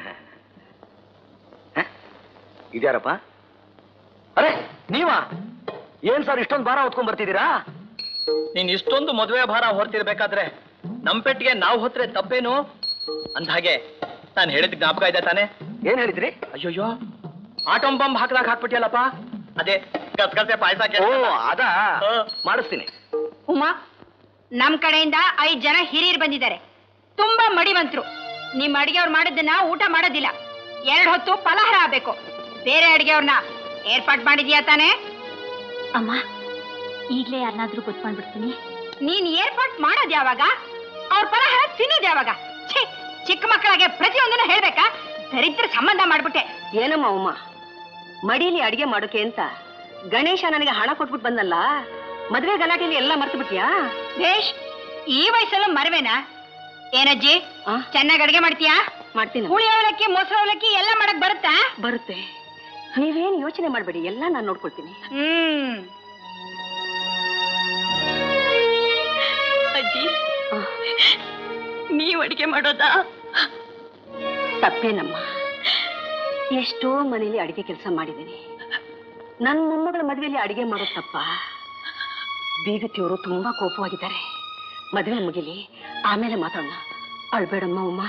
ಇದ್ಯಾರಪ್ಪ? ಅರೆ ನೀವಾ? ಏನ್ ಸರ್ ಇಷ್ಟೊಂದು ಭಾರ ಹೊತ್ಕೊಂಡ್ ಬರ್ತಿದ್ದೀರಾ? ನೀನ್ ಇಷ್ಟೊಂದು ಮದುವೆ ಭಾರ ಹೊರ್ತಿರ್ಬೇಕಾದ್ರೆ ನಮ್ ಪೆಟ್ಟಿಗೆ ನಾವು ಹೊತ್ರೆ ತಪ್ಪೇನು? ಅಂದ ಹಾಗೆ ನಾನು ಹೇಳಿದ ಜ್ಞಾಪಕ ಇದೆ ತಾನೆ? ಏನ್ ಹೇಳಿದ್ರಿ? ಅಯ್ಯೋಯ್ಯೋ, ಆಟೋಮ್ ಬಾಂಬ್ ಹಾಕ್ದಾಗ ಹಾಕ್ಬಿಟ್ಟಿಯಲ್ಲಪ್ಪ. ಅದೇ ಗಸಗಸೆ ಪಾಯಸ. ಓ ಅದ ಮಾಡಿಸ್ತೀನಿ. ಉಮಾ, ನಮ್ ಕಡೆಯಿಂದ ಐದ್ ಜನ ಹಿರಿಯರು ಬಂದಿದ್ದಾರೆ. ತುಂಬಾ ಮಡಿವಂತರು. ನಿಮ್ ಅಡಿಗೆಯವ್ರು ಮಾಡಿದ್ದನ್ನ ಊಟ ಮಾಡೋದಿಲ್ಲ. ಎರಡ್ ಹೊತ್ತು ಫಲಹಾರ ಆಗ್ಬೇಕು. ಬೇರೆ ಅಡಿಗೆಯವ್ರನ್ನ ಏರ್ಪಾಟ್ ಮಾಡಿದ್ಯಾ ತಾನೆ? ಅಮ್ಮ, ಈಗ್ಲೇ ಯಾರನ್ನಾದ್ರೂ ಗೊತ್ಕೊಂಡ್ಬಿಡ್ತೀನಿ. ನೀನ್ ಏರ್ಪಾಟ್ ಮಾಡೋದ್ ಯಾವಾಗ? ಅವ್ರ ಫಲಹಾರ ತಿನ್ನೋದ್ ಯಾವಾಗ? ಛೇ, ಚಿಕ್ಕ ಮಕ್ಕಳಿಗೆ ಪ್ರತಿಯೊಂದನ್ನು ಹೇಳ್ಬೇಕಾ? ದರಿದ್ರ ಸಂಬಂಧ ಮಾಡ್ಬಿಟ್ಟೆ. ಏನಮ್ಮ ಉಮ್ಮ, ಮಡಿಲಿ ಅಡಿಗೆ ಮಾಡೋಕೆ ಅಂತ ಗಣೇಶ ನನಗೆ ಹಣ ಕೊಟ್ಬಿಟ್ಟು ಬಂದಲ್ಲ, ಮದ್ವೆ ಗಲಾಟೆಯಲ್ಲಿ ಎಲ್ಲ ಮರ್ತು ಬಿಟ್ಯಾ? ಬೇಷ್, ಈ ವಯಸ್ಸಲ್ಲೂ ಮರವೇನಾ? ಏನಜ್ಜಿ, ಚೆನ್ನಾಗಿ ಅಡಿಗೆ ಮಾಡ್ತೀಯಾ? ಮಾಡ್ತೀನಿ. ಹುಳಿ ಅವಲಕ್ಕಿ, ಮೊಸರು ಅವಲಕ್ಕಿ ಎಲ್ಲ ಮಾಡಕ್ ಬರುತ್ತಾ? ಬರುತ್ತೆ. ನೀವೇನ್ ಯೋಚನೆ ಮಾಡ್ಬೇಡಿ, ಎಲ್ಲ ನಾನು ನೋಡ್ಕೊಳ್ತೀನಿ. ಹ್ಮ್. ಅಜ್ಜಿ, ನೀವ್ ಅಡಿಗೆ ಮಾಡೋದಾ? ತಪ್ಪೇನಮ್ಮ, ಎಷ್ಟೋ ಮನೇಲಿ ಅಡಿಗೆ ಕೆಲಸ ಮಾಡಿದ್ದೀನಿ. ನನ್ನ ಮೊಮ್ಮಗಳ ಮದುವೆಯಲ್ಲಿ ಅಡಿಗೆ ಮಾಡೋದು ತಪ್ಪ? ಬೀಗತಿಯವರು ತುಂಬಾ ಕೋಪವಾಗಿದ್ದಾರೆ. ಮದುವೆ ಮುಗಿಲಿ, ಆಮೇಲೆ ಮಾತಾಡೋಣ. ಅಳ್ಬೇಡಮ್ಮ ಉಮ್ಮ.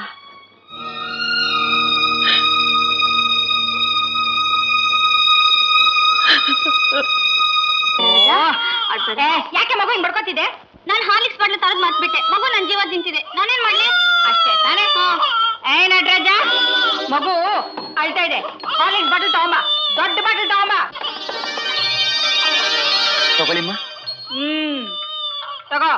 ಯಾಕೆ ಮಗು ಹಿಂಗ್ ಬಡ್ಕೋತಿದೆ? ನಾನು ಹಾರ್ಲಿಕ್ಸ್ ಬಾಟ್ಲು ತರದ್ ಮಾತ್ಬಿಟ್ಟೆ. ಮಗು ನನ್ ಜೀವ ತಿಂತಿದೆ, ನಾನೇನ್ ಮಾಡ್ಲಿ? ಅಷ್ಟೇ ತಾನೇ? ಏ ನಟರಾಜ, ಮಗು ಅಳ್ತಾ ಇದೆ. ಹಾರ್ಲಿಕ್ಸ್ ಬಾಟಲ್ ತಗೊಂಬ, ದೊಡ್ಡ ಬಾಟಲ್ ತಗೊಂಬ. ತಗೊಳ್ಳಿಮ್ಮ. ಹ್ಮ್, ತಗೋ.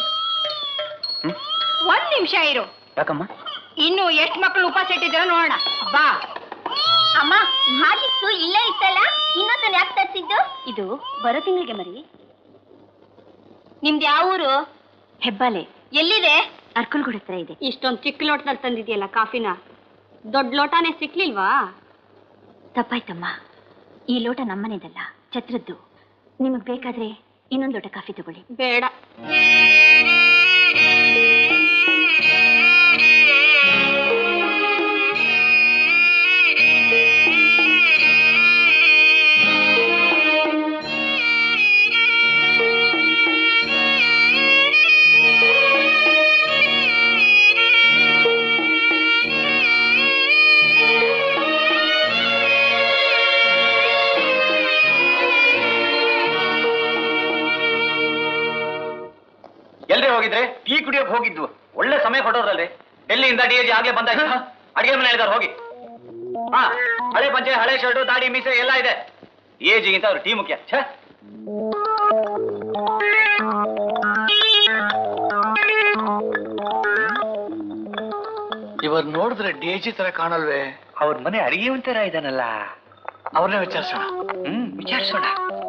ಒಂದ್ ನಿಮಿಷ ಇರು. ಯಾಕಮ್ಮ? ಇನ್ನು ಎಷ್ಟು ಮಕ್ಕಳು ಉಪವಾಸ ಇಟ್ಟಿದ್ದೀರೋ ನೋಡೋಣ. ಬಾ. ಅಮ್ಮ, ಹಾರ್ಲಿಕ್ಸು ಇಲ್ಲೇ ಇತ್ತಲ್ಲ, ಇನ್ನೊಂದನ್ನ ಯಾಕೆ ತರಿಸಿದ್ದು? ಇದು ಬರೋ ತಿಂಗಳಿಗೆ ಮರಿ. ನಿಮ್ದು ಯಾವ ಊರು? ಹೆಬ್ಬಾಲೆ. ಎಲ್ಲಿದೆ? ಅರ್ಕಲ್ಗೂಡ ಹತ್ರ ಇದೆ. ಇಷ್ಟೊಂದ್ ಚಿಕ್ಕ ಲೋಟದಲ್ಲಿ ತಂದಿದ್ಯಲ್ಲ ಕಾಫಿನ, ದೊಡ್ಡ ಲೋಟಾನೇ ಸಿಕ್ಲಿಲ್ವಾ? ತಪ್ಪಾಯ್ತಮ್ಮ, ಈ ಲೋಟ ನಮ್ಮನೆದಲ್ಲ, ಛತ್ರದ್ದು. ನಿಮಗ್ ಬೇಕಾದ್ರೆ ಇನ್ನೊಂದು ಲೋಟ ಕಾಫಿ ತಗೊಳ್ಳಿ. ಬೇಡ. ಎಲ್ರಿ ಹೋಗಿದ್ರೆ? ಟೀ ಕುಡಿಯೋಕ್ ಹೋಗಿದ್ವು. ಒಳ್ಳೆ ಸಮಯ ಕೊಟ್ಟೋದ್ರಲ್ಲಿ. ಡೆಲ್ಲಿಯಿಂದ ಡಿ ಎಜಿ ಆಗ್ಲೇ ಬಂದಾಯ್ತು. ಅಡಿಗೆ ಮನೆ ಹೇಳಿದಾರೆ ಹೋಗಿ. ಹಾ, ಹಳೆ ಪಂಚೆ, ಹಳೆ ಶರ್ಟು, ದಾಡಿ, ಮೀಸೆ ಎಲ್ಲ ಇದೆ. ಏಜಿಗಿಂತ ಅವ್ರು ಟೀ ಮುಖ್ಯ. ಛೇ, ಇವರು ನೋಡಿದ್ರೆ ಡಿ ಎಜಿ ತರ ಕಾಣಲ್ವೇ? ಅವ್ರ ಮನೆ ಅಡಿಗೆ ಒಂಥರ ಇದಾನಲ್ಲ. ಅವ್ರನ್ನೇ ವಿಚಾರಿಸೋಣ. ಹ್ಮ್ ವಿಚಾರಿಸೋಣ.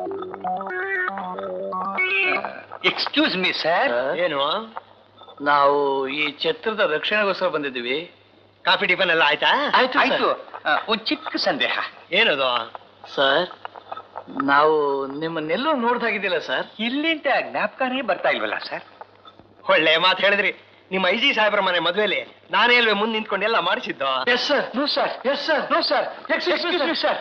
Excuse me sir. ಏನು? ನಾವು ಈ ಛತ್ರದ ರಕ್ಷಣೆಗೋಸ್ಕರ ಬಂದಿದ್ದೀವಿ. ಕಾಫಿ ಟಿಫನ್ ಎಲ್ಲ ಆಯ್ತಾ? ಆಯ್ತು ಆಯ್ತು. ಒಂದು ಚಿಕ್ಕ ಸಂದೇಹ. ಏನದು? ಸರ್ ನಾವು ನಿಮ್ಮನ್ನೆಲ್ಲೋ ನೋಡ್ದಾಗಿದ್ದಿಲ್ಲ ಸರ್. ಇಲ್ಲಿಂದ ಜ್ಞಾಪಕನೇ ಬರ್ತಾ ಇಲ್ವಲ್ಲ ಸರ್? ಒಳ್ಳೆ ಮಾತು ಹೇಳಿದ್ರಿ. ನಿಮ್ಮ ಐ ಜಿ ಸಾಹೇಬ್ರ ಮನೆ ಮದುವೆಲಿ ನಾನೇ ಅಲ್ವೇ ಮುಂದೆ ನಿಂತ್ಕೊಂಡು ಎಲ್ಲ ಮಾಡಿಸಿದ್ದು. Yes sir. No sir. Yes sir. No sir. Excuse me sir.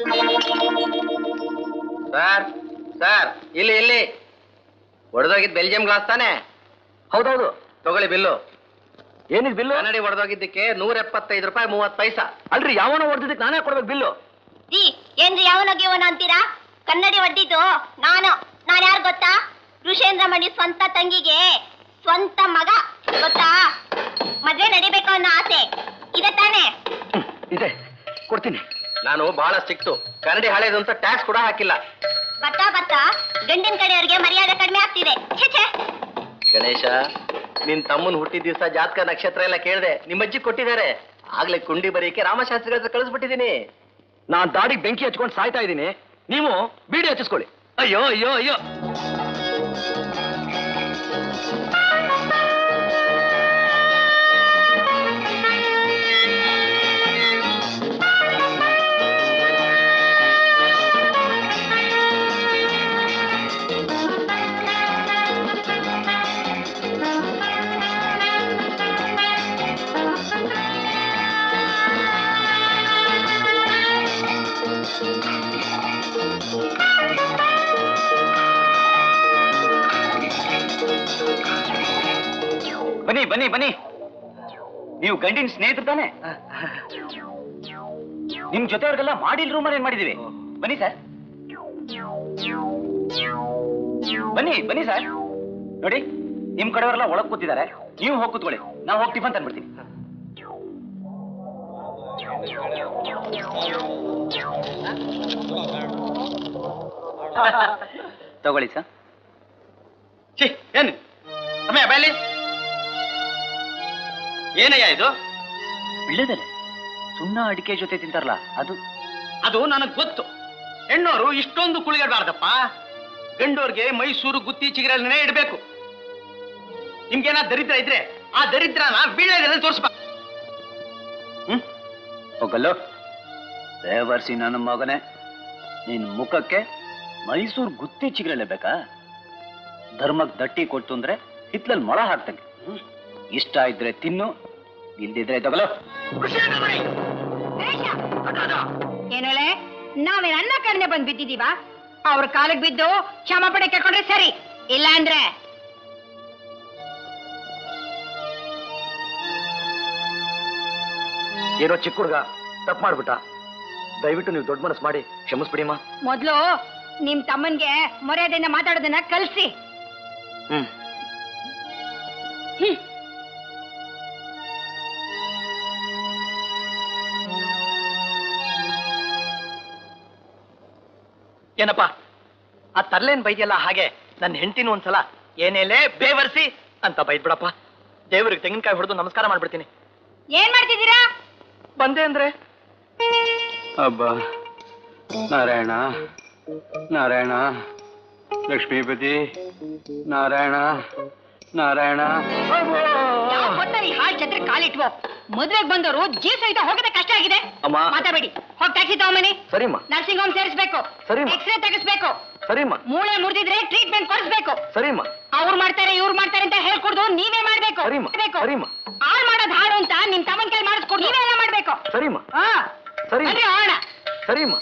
Sir sir ಇಲ್ಲಿ ಇಲ್ಲಿ ಒಡೆದೋಗಿದ್ ಬೆಲ್ಜಿಯಂ ಗ್ಲಾಸ್ ತಾನೆ? ಹೌದೌದು, ತಗೊಳ್ಳಿ ಬಿಲ್ಲು. ಏನಿದ್ ಬಿಲ್ಲು? ಕನ್ನಡಿ ಒಡೆದೋಗಿದ್ದಕ್ಕೆ ನೂರ ಎಪ್ಪತ್ತೈದು ರೂಪಾಯಿ ಮೂವತ್ತು ಪೈಸಾ. ಅಲ್ರಿ ಯಾವನ ಹೊಡೆದಿದ್ದಕ್ಕೆ ನಾನೇ ಕೊಡ್ಬೇಕು ಬಿಲ್ಲು. ಈ ಏನ್ರಿ ಯಾವನೋಗಿ ಅವನ ಅಂತೀರಾ? ಕನ್ನಡಿ ಹೊಡ್ದಿದ್ದು ನಾನು. ನಾನು ಯಾರು ಗೊತ್ತಾ? ಋಷೇಂದ್ರ ಮಣಿ ಸ್ವಂತ ತಂಗಿಗೆ ಸ್ವಂತ ಮಗ ಗೊತ್ತಾ? ಮದ್ವೆ ನಡಿಬೇಕು ಅನ್ನೋ ಆಸೆ ಇದೆ ತಾನೆ? ಇದೆ, ಕೊಡ್ತೀನಿ. ನಾನು ಬಹಳ ಸ್ಟ್ರಿಕ್ಟು. ಕನ್ನಡಿ ಹಳೇದು ಅಂತ ಟ್ಯಾಕ್ಸ್ ಕೂಡ ಹಾಕಿಲ್ಲ. ಬರ್ತಾ ಬರ್ತಾ ಗಂಡಿನ ಕಡೆಯವ್ರಿಗೆ ಮರ್ಯಾದೆ ಕಡಿಮೆ ಆಗ್ತಿದೆ. ಛೇ ಛೇ. ಗಣೇಶ, ನಿನ್ ತಮ್ಮನ್ ಹುಟ್ಟಿದ ದಿವಸ ಜಾತಕ ನಕ್ಷತ್ರ ಎಲ್ಲ ಕೇಳಿದೆ. ನಿಮ್ಮಜ್ಜಿ ಕೊಟ್ಟಿದ್ದಾರೆ. ಆಗ್ಲೇ ಕುಂಡಿ ಬರೀಕೆ ರಾಮಶಾಸ್ತ್ರಿಗಳ ಹತ್ರ ಕಳಿಸ್ಬಿಟ್ಟಿದ್ದೀನಿ. ನಾನ್ ದಾಡಿಗೆ ಬೆಂಕಿ ಹಚ್ಕೊಂಡು ಸಾಯ್ತಾ ಇದ್ದೀನಿ, ನೀವು ಬೀಡಿ ಹಚ್ಚಿಸ್ಕೊಳ್ಳಿ. ಅಯ್ಯೋ ಅಯ್ಯೋ ಅಯ್ಯೋ. ಬನ್ನಿ ಬನ್ನಿ ಬನ್ನಿ. ನೀವು ಗಂಡಿನ ಸ್ನೇಹಿತರು ತಾನೆ? ನಿಮ್ ಜೊತೆಯವ್ರಿಗೆಲ್ಲ ಮಾಡಿಲ್ ರೂಮಲ್ಲಿ ಏನ್ ಮಾಡಿದೀವಿ. ಬನ್ನಿ ಸರ್, ಬನ್ನಿ ಬನ್ನಿ ಸರ್. ನೋಡಿ, ನಿಮ್ ಕಡೆಯವರೆಲ್ಲ ಒಳಗ್ ಕೂತಿದ್ದಾರೆ. ನೀವು ಹೋಗಿ ಕೂತ್ಕೊಳ್ಳಿ, ನಾವು ಹೋಗಿ ಟಿಫನ್ ತಂದ್ಬಿಡ್ತೀನಿ. ತಗೊಳ್ಳಿ ಸರ್. ಛೀ, ಏನು ಸಮಯ ಬಯಲಿ. ಏನಯ್ಯ ಇದು? ಬಿಳ್ಳೆದೆಲೆ ಸುಣ್ಣ ಅಡಿಕೆ ಜೊತೆ ತಿಂತಾರಲ್ಲ ಅದು. ಅದು ನನಗ್ ಗೊತ್ತು. ಹೆಣ್ಣೋರು ಇಷ್ಟೊಂದು ಕುಳಿಗಾಡಬಾರ್ದಪ್ಪ. ಗಂಡೋರ್ಗೆ ಮೈಸೂರು ಗುತ್ತಿ ಚಿಗಿರಲ್ಲೇ ಇಡಬೇಕು. ನಿಮ್ಗೇನ ದರಿದ್ರ ಇದ್ರೆ ಆ ದರಿದ್ರನ ಬೀಳದಲ್ಲಿ ತೋರಿಸ್ಬ. ಹ್ಮ್ ಹೋಗಲ್ಲೋ ದೇವರ್ಸಿ ನನ್ನ ಮಗನೇ. ನಿನ್ ಮುಖಕ್ಕೆ ಮೈಸೂರು ಗುತ್ತಿ ಚಿಗಿರಲ್ಲೇ ಬೇಕಾ? ಧರ್ಮಕ್ ದಟ್ಟಿ ಕೊಟ್ಟು ಅಂದ್ರೆ ಹಿತ್ಲಲ್ಲಿ ಮೊಳ ಹಾಕ್ತಂಗೆ. ಇಷ್ಟ ಇದ್ರೆ ತಿನ್ನು, ಇಲ್ದಿದ್ರೆ ತಗೊಳ್ಳೋ. ಏನೋಲೆ, ನಾವೇನ್ ಅನ್ನ ಕರ್ನೆ ಬಂದ್ ಬಿದ್ದಿದೀವ? ಅವ್ರ ಕಾಲಕ್ಕೆ ಬಿದ್ದು ಕ್ಷಮಾಪಣೆ ಕೇಳ್ಕೊಂಡ್ರೆ ಸರಿ. ಇಲ್ಲ ಅಂದ್ರೆ ಏನೋ ಚಿಕ್ಕ ಹುಡುಗ ತಪ್ಪು ಮಾಡ್ಬಿಟ್ಟ. ದಯವಿಟ್ಟು ನೀವು ದೊಡ್ಡ ಮನಸ್ಸು ಮಾಡಿ ಕ್ಷಮಿಸ್ಬಿಡಿಮ್ಮ. ಮೊದ್ಲು ನಿಮ್ ತಮ್ಮನ್ಗೆ ಮರ್ಯಾದೆಯಿಂದ ಮಾತಾಡೋದನ್ನ ಕಲ್ಸಿ. ಹ್ಮ್ ಹ್ಮ್ ಏನಪ್ಪ ಆ ತರ್ಲೇನ್ ಬೈದ್ಯಲ್ಲ, ಹಾಗೆ ನನ್ನ ಹೆಂಡತಿನ ಒಂದ್ಸಲ ಏನೇಲೇ ಬೇವರ್ಸಿ ಅಂತ ಬೈದ್ಬಿಡಪ್ಪ. ದೇವ್ರಿಗೆ ತೆಂಗಿನಕಾಯಿ ಹೊಡೆದು ನಮಸ್ಕಾರ ಮಾಡ್ಬಿಡ್ತೀನಿ. ಏನ್ ಮಾಡ್ತಿದ್ದೀರಾ? ಬಂದೆ ಅಂದ್ರೆ ಅಬ್ಬಾ, ನಾರಾಯಣ ನಾರಾಯಣ, ಲಕ್ಷ್ಮೀಪತಿ ನಾರಾಯಣ ನಾರಾಯಣ. ಹಾಳ್ ಛತ್ರ ಕಾಲಿಟ್ವೋ. ಮದ್ವೆಗ್ ಬಂದವರು ಜೀವ ಸಹಿತ ಹೋಗದೆ ಕಷ್ಟ ಆಗಿದೆ. ಅಮ್ಮ. ಮಾತಾಬೇಡಿ, ಹೋಗಿ ಟ್ಯಾಕ್ಸಿ ತಗೊಂಬನ್ನಿ. ಸರಿಮ್ಮ. ನರ್ಸಿಂಗ್ ಹೋಮ್ ಸೇರಿಸ್ಬೇಕು. ಸರಿಮ್ಮ. ಎಕ್ಸ್ರೇ ತೆಗಿಸ್ಬೇಕು. ಸರಿಮ್ಮ. ಮೂಳೆ ಮುರಿದಿದ್ರೆ ಟ್ರೀಟ್ಮೆಂಟ್ ಕೊಡಿಸ್ಬೇಕು. ಸರಿಮ್ಮ. ಅವ್ರು ಮಾಡ್ತಾರೆ ಇವ್ರು ಮಾಡ್ತಾರೆ ಅಂತ ಹೇಳ್ಕೊಡ್ದು ನೀವೇ ಮಾಡ್ಬೇಕು. ಸರಿಮ್ಮ. ಸರಿಮ್ಮ. ಹಾಳು ಮಾಡೋದು ಹಾಳು ಅಂತ ನಿಮ್ ತಮ್ಮನ್ ಕೈ ಮಾಡಿಸ್ಕೊಡು. ನೀವೇ ಎಲ್ಲ ಮಾಡ್ಬೇಕು. ಸರಿಮ್ಮ. ಹಾ ಸರಿ ಬನ್ರಿ ಹೋಗೋಣ. ಸರಿಮ್ಮ.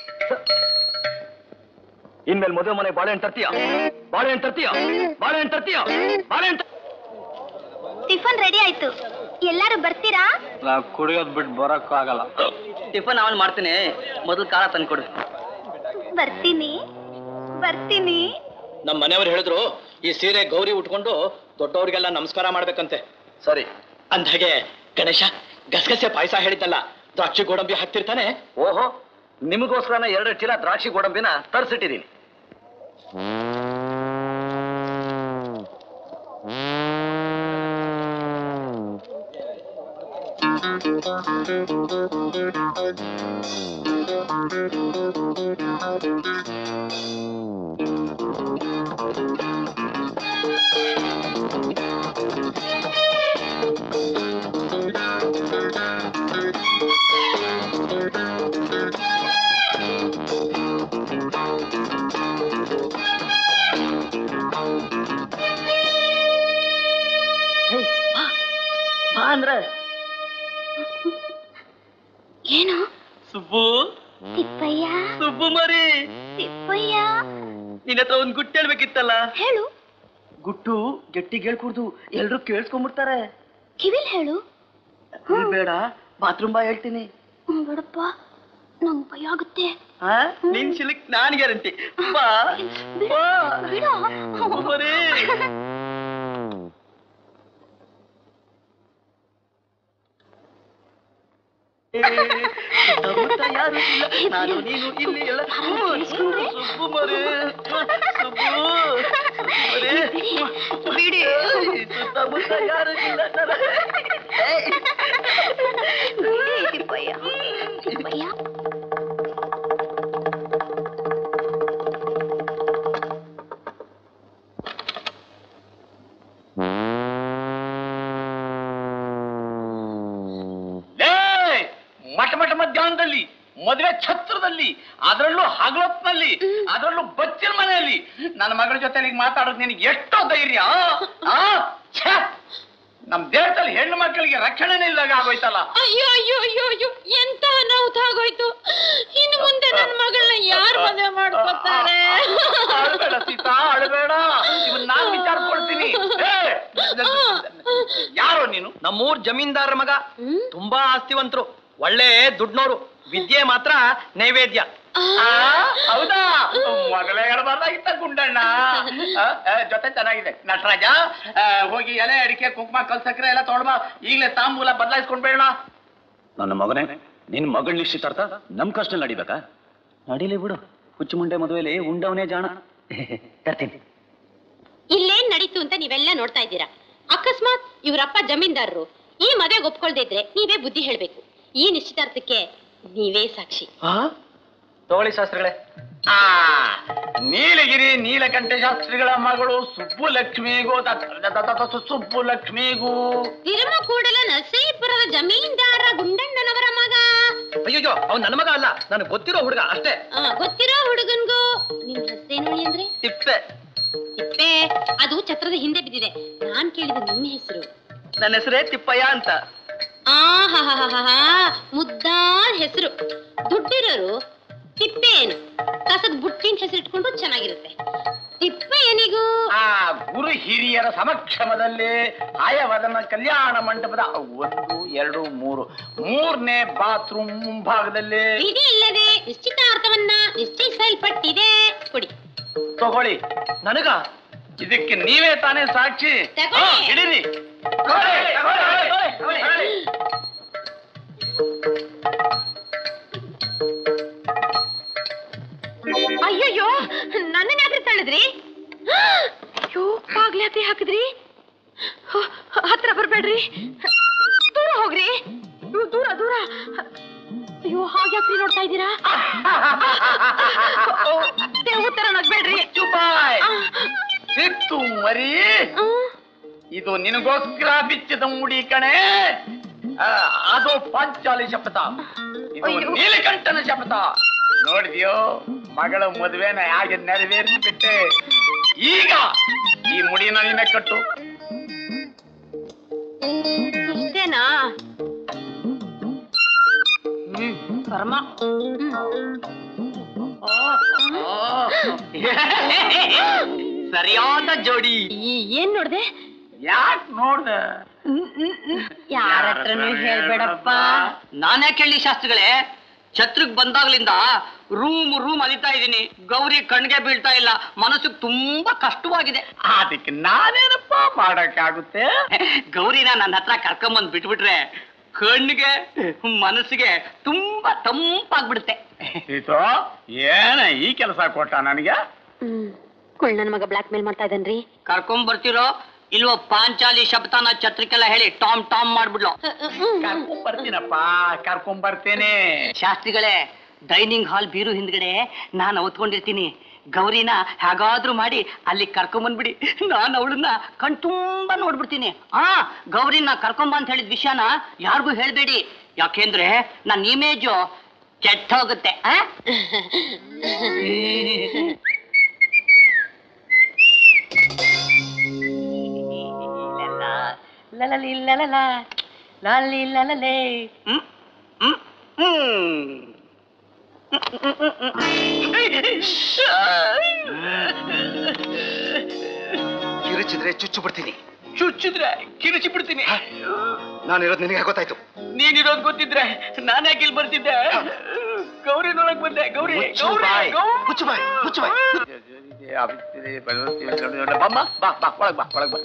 ಇನ್ಮೇಲೆ ಮದುವೆ ಮನೆ ಬಾಳೆಹಣ್ಣು ತರ್ತೀಯ? ಬಾಳೆಹಣ್ಣು ತರ್ತೀಯ? ಬಾಳೆಹಣ್ಣು ತರ್ತೀಯ? ಬಾಳೆಹಣ್ಣು. ಟಿಫನ್ ರೆಡಿ ಆಯ್ತು, ಎಲ್ಲಾರು ಬರ್ತೀರಾ? ನಾ ಕುಡಿಯೋದ್ ಬಿಟ್ಟು ಬರಕ್ ಆಗಲ್ಲ. ಟಿಫನ್ ಅವನ್ ಮಾಡ್ತೀನಿ, ಮೊದಲು ಕಾಳ ತಂದ್ಕೊಡು. ಬರ್ತೀನಿ ಬರ್ತೀನಿ. ನಮ್ಮ ಮನೆಯವ್ರು ಹೇಳಿದ್ರು ಈ ಸೀರೆ ಗೌರಿ ಉಟ್ಕೊಂಡು ದೊಡ್ಡವ್ರಿಗೆಲ್ಲ ನಮಸ್ಕಾರ ಮಾಡ್ಬೇಕಂತೆ. ಸರಿ. ಅಂದ್ಹಾಗೆ ಗಣೇಶ ಗಸಗಸೆ ಪಾಯಸ ಹೇಳಿದ್ದಲ್ಲ, ದ್ರಾಕ್ಷಿ ಗೋಡಂಬಿ ಹಾಕ್ತಿರ್ತಾನೆ. ಓಹೋ, ನಿಮಗೋಸ್ಕರನ ಎರಡು ಚೀಲ ದ್ರಾಕ್ಷಿ ಗೋಡಂಬಿನ ತರಿಸಿಟ್ಟಿದ್ದೀನಿ. ಅಂದ್ರೆ ಏನು ಸುಬ್ಬು ತಿಪ್ಪಯ್ಯ ಸುಬ್ಬು ಮರಿ ತಿಪ್ಪಯ್ಯ ನಿನ್ನ ಹತ್ರ ಒಂದ್ ಗುಟ್ಟು ಹೇಳ್ಬೇಕಿತ್ತಲ್ಲ. ಹೇಳು. ಗುಟ್ಟು ಗಟ್ಟಿಗೆ ಹೇಳ್ಕೂಡ್ದು, ಎಲ್ರು ಕೇಳಿಸ್ಕೊಂಡ್ಬಿಡ್ತಾರೆ. ಕಿವಿಲ್ ಹೇಳು. ಬೇಡ, ಬಾತ್ರೂಮ್ ಬಾ ಹೇಳ್ತೀನಿ. ಬೇಡಪ್ಪ, ನಂಗ್ ಭಯ ಆಗುತ್ತೆ. ನಿನ್ ಶಿಲಕ್ ನಾನ್ ಗ್ಯಾರಂಟಿ. ಬಾ ಮರಿ. ಯಾರು ಇಲ್ಲ, ನಾನು ನೀನು ಇಲ್ಲಿ ಎಲ್ಲ. ಸುಬ್ಬು ಮರಿ, ಸುಬ್ಬು ಮರಿ ಬಿಡಿ. ಸುತ್ತಮುತ್ತ ಯಾರು ಇಲ್ಲ. ತಿಪ್ಪಯ್ಯ ತಿಪ್ಪಯ್ಯ ಮಠ ಮಠ ಮಧ್ಯಾಹ್ನದಲ್ಲಿ, ಮದುವೆ ಛತ್ರದಲ್ಲಿ, ಅದರಲ್ಲೂ ಹಗಲೊತ್ನಲ್ಲಿ, ಅದರಲ್ಲೂ ಬಚ್ಚಿನ ಮನೆಯಲ್ಲಿ ನನ್ನ ಮಗಳ ಜೊತೆ ಮಾತಾಡೋದು ನಿನಗೆ ಎಷ್ಟೋ ಧೈರ್ಯ. ನಮ್ ದೇಶದಲ್ಲಿ ಹೆಣ್ಣು ಮಕ್ಕಳಿಗೆ ರಕ್ಷಣೆನೇ ಇಲ್ದಾಗ ಆಗೋಯ್ತಲ್ಲ. ಅಯ್ಯೋ ಅಯ್ಯೋ ಅಯ್ಯೋ ಅಯ್ಯೋ, ಎಂತ ಅನಾಹುತ ಆಗೋಯ್ತು. ಇನ್ನು ಮುಂದೆ ನನ್ನ ಮಗಳನ್ನ ಯಾರು ಮದುವೆ ಮಾಡ್ಕೊತಾರೆ? ಅಳಬೇಡ ಸೀತಾ, ಅಳಬೇಡ. ಇವನ್ ನಾನ್ ವಿಚಾರಿಸ್ಕೊಳ್ತೀನಿ. ಯಾರೋ ನೀನು? ನಮ್ಮೂರ್ ಜಮೀನ್ದಾರ ಮಗ, ತುಂಬಾ ಆಸ್ತಿವಂತರು, ಒಳ್ಳೆ ದುಡ್ನೋರು, ವಿದ್ಯೆ ಮಾತ್ರ ನೈವೇದ್ಯ. ಹೌದಾ? ಮಗಳೇ ಹೇಳ್ಬಾರ್ದಾಗಿತ್ತ ಗುಂಡಣ್ಣ. ಜೊತೆ ಚೆನ್ನಾಗಿದೆ. ನಟರಾಜ, ಹೋಗಿ ಎಲೆ ಅಡಿಕೆ ಕುಂಕುಮ ಕಲ್ಸಕ್ರೆ ಎಲ್ಲ ತೊಗೊಂಡ್ಬಾ. ಈಗಲೇ ತಾಂಬೂಲ ಬದಲಾಯಿಸ್ಕೊಂಡ್ಬೇಡ. ನನ್ನ ಮಗನೇ, ನಿನ್ ಮಗಳ ನಿಶ್ಚಿತಾರ್ಥ ನಮ್ ಕಷ್ಟ ನಡಿಬೇಕಾ? ನಡೀಲಿ ಬಿಡು. ಹುಚ್ಚು ಮುಂಡೆ ಮದುವೆಲಿ ಉಂಡವನೇ ಜಾಣ. ತರ್ತೀನಿ. ಇಲ್ಲೇನ್ ನಡೀತು ಅಂತ ನೀವೆಲ್ಲ ನೋಡ್ತಾ ಇದ್ದೀರಾ. ಅಕಸ್ಮಾತ್ ಇವರಪ್ಪ ಜಮೀನ್ದಾರರು ಈ ಮದುವೆಗೆ ಒಪ್ಕೊಳ್ದೇ ಇದ್ರೆ ನೀವೇ ಬುದ್ಧಿ ಹೇಳ್ಬೇಕು. ಈ ನಿಶ್ಚಿತಾರ್ಥಕ್ಕೆ ನೀವೇ ಸಾಕ್ಷಿ. ತಗೊಳ್ಳಿ ಶಾಸ್ತ್ರಿಗಳೇ. ಆ ನೀಲಗಿರಿ ನೀಲಕಂಠ ಶಾಸ್ತ್ರಿಗಳ ಮಗಳು ಸುಬ್ಬುಲಕ್ಷ್ಮಿಗೂ ಸುಬ್ಬುಲಕ್ಷ್ಮಿಗೂ ತಿರುಮಕೂಡಲ ನರಸೀಪುರದ ಜಮೀನ್ದಾರ ಗುಂಡಣ್ಣನವರ ಮಗ. ಅಯ್ಯೋ, ಅವ್ನು ನನ್ನ ಮಗ ಅಲ್ಲ, ನನಗೆ ಗೊತ್ತಿರೋ ಹುಡುಗ ಅಷ್ಟೇ. ಗೊತ್ತಿರೋ ಹುಡುಗನ್ಗೂ ನಿಮ್ ಹೆಸರೇನು ಅಂದ್ರೆ? ತಿಪ್ಪೆ. ತಿಪ್ಪೆ ಅದು ಛತ್ರದ ಹಿಂದೆ ಬಿದ್ದಿದೆ. ನಾನ್ ಕೇಳಿದ ನಿಮ್ಮ ಹೆಸರು? ನನ್ನ ಹೆಸರೇ ತಿಪ್ಪಯ್ಯ ಅಂತ. ಆಹಾ, ಮುದ್ದಾದ ಹೆಸರು. ದುಡ್ಡಿರೋರು ತಿಪ್ಪೇನು ಕಸದ ಬುಟ್ಟಿನ ಹೆಸರು ಇಟ್ಕೊಂಡು ಚೆನ್ನಾಗಿರುತ್ತೆ. ತಿಪ್ಪಯ್ಯನಿಗೂ ಆ ಗುರು ಹಿರಿಯರ ಸಮಕ್ಷಮದಲ್ಲಿ ಆಯವದನ ಕಲ್ಯಾಣ ಮಂಟಪದ ಒಂದು ಎರಡು ಮೂರು ಮೂರನೇ ಬಾತ್ರೂಮ್ ಮುಂಭಾಗದಲ್ಲಿ ವಿಧಿ ಇಲ್ಲದೆ ನಿಶ್ಚಿತಾರ್ಥವನ್ನ ನಿಶ್ಚಯಿಸಲ್ಪಟ್ಟಿದೆ. ಕೊಡಿ. ತಗೊಳ್ಳಿ. ನನಗ ಇದಕ್ಕೆ ನೀವೇ ತಾನೇ ಸಾಕ್ಷಿ. ಹಿಡೀರಿ. ಅಯ್ಯಯ್ಯೋ, ನನ್ನ ಯಾಕ್ರಿ ತಳ್ಳಿದ್ರಿ? ಅಯ್ಯೋ, ಬಾಗ್ಲ ಯಾಕೆ ಹಾಕಿದ್ರಿ? ಹತ್ರ ಬರ್ಬೇಡ್ರಿ, ದೂರ ಹೋಗ್ರಿ. ದೂರ ದೂರ. ಅಯ್ಯೋ, ಹಾಗ್ಯಾಕ್ರಿ ನೋಡ್ತಾ ಇದ್ದೀರಾ? ಉತ್ತರ ನಗ್ಬೇಡ್ರಿ. ಸಿಕ್ತು ಮರಿ. ಇದು ನಿನಗೋಸ್ಕರ ಬಿಚ್ಚಿದ ಮುಡಿ ಕಣೆ. ಅದು ಪಾಂಚಾಲಿ ಶಪಥ, ಇದು ನೀಲಕಂಠನ ಶಪಥ. ನೋಡಿದ್ಯೋ, ಮಗಳ ಮದುವೆನ ಹಾಗೆ ನೆರವೇರಿಸಿಬಿಟ್ಟೆ. ಈಗ ಈ ಮುಡಿನ ನೀನೆ ಕಟ್ಟು. ಇಷ್ಟೇನಾ? ಹ್ಮ್, ಕರ್ಮ. ಸರಿಯಾದ ಜೋಡಿ. ಏನ್ ನೋಡ್ದೆ? ಯಾಕೆ ನೋಡ್ದೆ? ಯಾರ ಹತ್ರನೂ ಹೇಳ್ಬೇಡಪ್ಪ. ನಾನೇ ಕೇಳಿ ಶಾಸ್ತ್ರಿಗಳೇ, ಛತ್ರಕ್ ಬಂದಾಗ್ಲಿಂದ ರೂಮ್ ರೂಮ್ ಅಲಿತಾ ಇದ್ದೀನಿ. ಗೌರಿ ಕಣ್ಗೆ ಬೀಳ್ತಾ ಇಲ್ಲ. ಮನಸ್ಸಿಗೆ ತುಂಬಾ ಕಷ್ಟವಾಗಿದೆ. ಅದಕ್ಕೆ ನಾನೇನಪ್ಪ ಮಾಡಕ್ಕಾಗುತ್ತೆ? ಗೌರಿನ ನನ್ನ ಹತ್ರ ಕರ್ಕೊಂಬಂದ್ ಬಿಟ್ಬಿಟ್ರೆ ಕಣ್ಣಿಗೆ ಮನಸ್ಸಿಗೆ ತುಂಬಾ ತಂಪಾಗ್ಬಿಡುತ್ತೆ. ಏನ ಈ ಕೆಲಸ ಕೊಟ್ಟ ನನಗೆ? ಹ್ಮ್, ಕುಳ್ ನನ್ ಮಗ ಬ್ಲಾಕ್ ಮೇಲ್ ಮಾಡ್ತಾ ಇದ್ದಾನ್ರಿ. ಕರ್ಕೊಂಡ್ ಬರ್ತಿರೋ ಇಲ್ವೋ ಪಾಂಚಾಲಿ ಶಬ್ದನ ಛತ್ರಕ್ಕೆಲ್ಲ ಹೇಳಿ ಟಾಮ್ ಟಾಮ್ ಮಾಡ್ಬಿಡ್ಲು. ಕರ್ಕೊಂಡ್ ಬರ್ತೀನಪ್ಪ, ಕರ್ಕೊಂಡ್ ಬರ್ತೇನೆ. ಶಾಸ್ತ್ರಿಗಳೇ, ಡೈನಿಂಗ್ ಹಾಲ್ ಬೀರು ಹಿಂದ್ಗಡೆ ನಾನು ಅವತ್ಕೊಂಡಿರ್ತೀನಿ. ಗೌರಿನ ಹೇಗಾದ್ರೂ ಮಾಡಿ ಅಲ್ಲಿ ಕರ್ಕೊಂಬಂದ್ಬಿಡಿ. ನಾನು ಅವಳನ್ನ ಕಣ್ ತುಂಬಾ ನೋಡ್ಬಿಡ್ತೀನಿ. ಆ ಗೌರಿನ ಕರ್ಕೊಂಬ ಅಂತ ಹೇಳಿದ ವಿಷಯನ ಯಾರಿಗೂ ಹೇಳ್ಬೇಡಿ, ಯಾಕೆಂದ್ರೆ ನನ್ನ ಇಮೇಜು ಕೆಟ್ಟ ಹೋಗುತ್ತೆ. ಕಿರುಚಿದ್ರೆ ಚುಚ್ಚು ಬಿಡ್ತೀನಿ. ಚುಚ್ಚಿದ್ರೆ ಕಿರುಚಿ ಬಿಡ್ತೀನಿ. ನಾನಿರೋದು ನಿನಗೆ ಗೊತ್ತಾಯ್ತು. ನೀನಿರೋದು ಗೊತ್ತಿದ್ರೆ ನಾನು ಯಾಕೆ ಇಲ್ಲಿ ಬರ್ತಿದ್ದೆ? ಗೌರಿನೊಳಗ್ ಬಂದೆ. ಗೌರಿ ಮುಚ್ಚು ಬಾಯ್, ಮುಚ್ಚು ಬಾಯ್. ಬಮ್ಮ, ಬಾ ಬಾ ಒಳಗ್ ಬಾ, ಒಳಗ್ ಬಾ.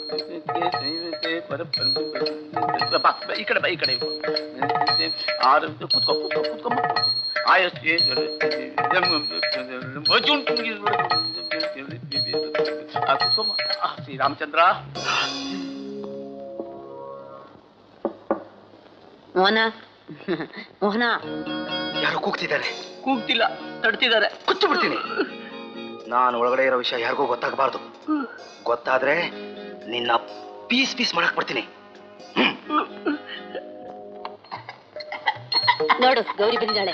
ಬಾ ಈ ಕಡೆ ಬಾ, ಈ ಕಡೆ ಕೂತ್ಕೋ ಕೂತ್ಕೋ ಕೂತ್ಕೊಂಬ. ಆಯಷ್ಟು ಕೂತ್ಕೊಂಬ. ಶ್ರೀರಾಮಚಂದ್ರ. ಮೋಹನ, ಮೋಹನ. ಯಾರು ಕೂಗ್ತಿದ್ದಾರೆ? ಕೂಗ್ತಿಲ್ಲ, ತಡ್ತಿದ್ದಾರೆ. ಕುಚ್ಚು ಬಿಡ್ತೀನಿ. ನಾನು ಒಳಗಡೆ ಇರೋ ವಿಷಯ ಯಾರಿಗೂ ಗೊತ್ತಾಗಬಾರ್ದು. ಗೊತ್ತಾದ್ರೆ ನಿನ್ನ ಪೀಸ್ ಪೀಸ್ ಮಾಡಕ್ ಬರ್ತೀನಿ. ನೋಡು, ಗೌರಿ ಬಂದಾಳೆ.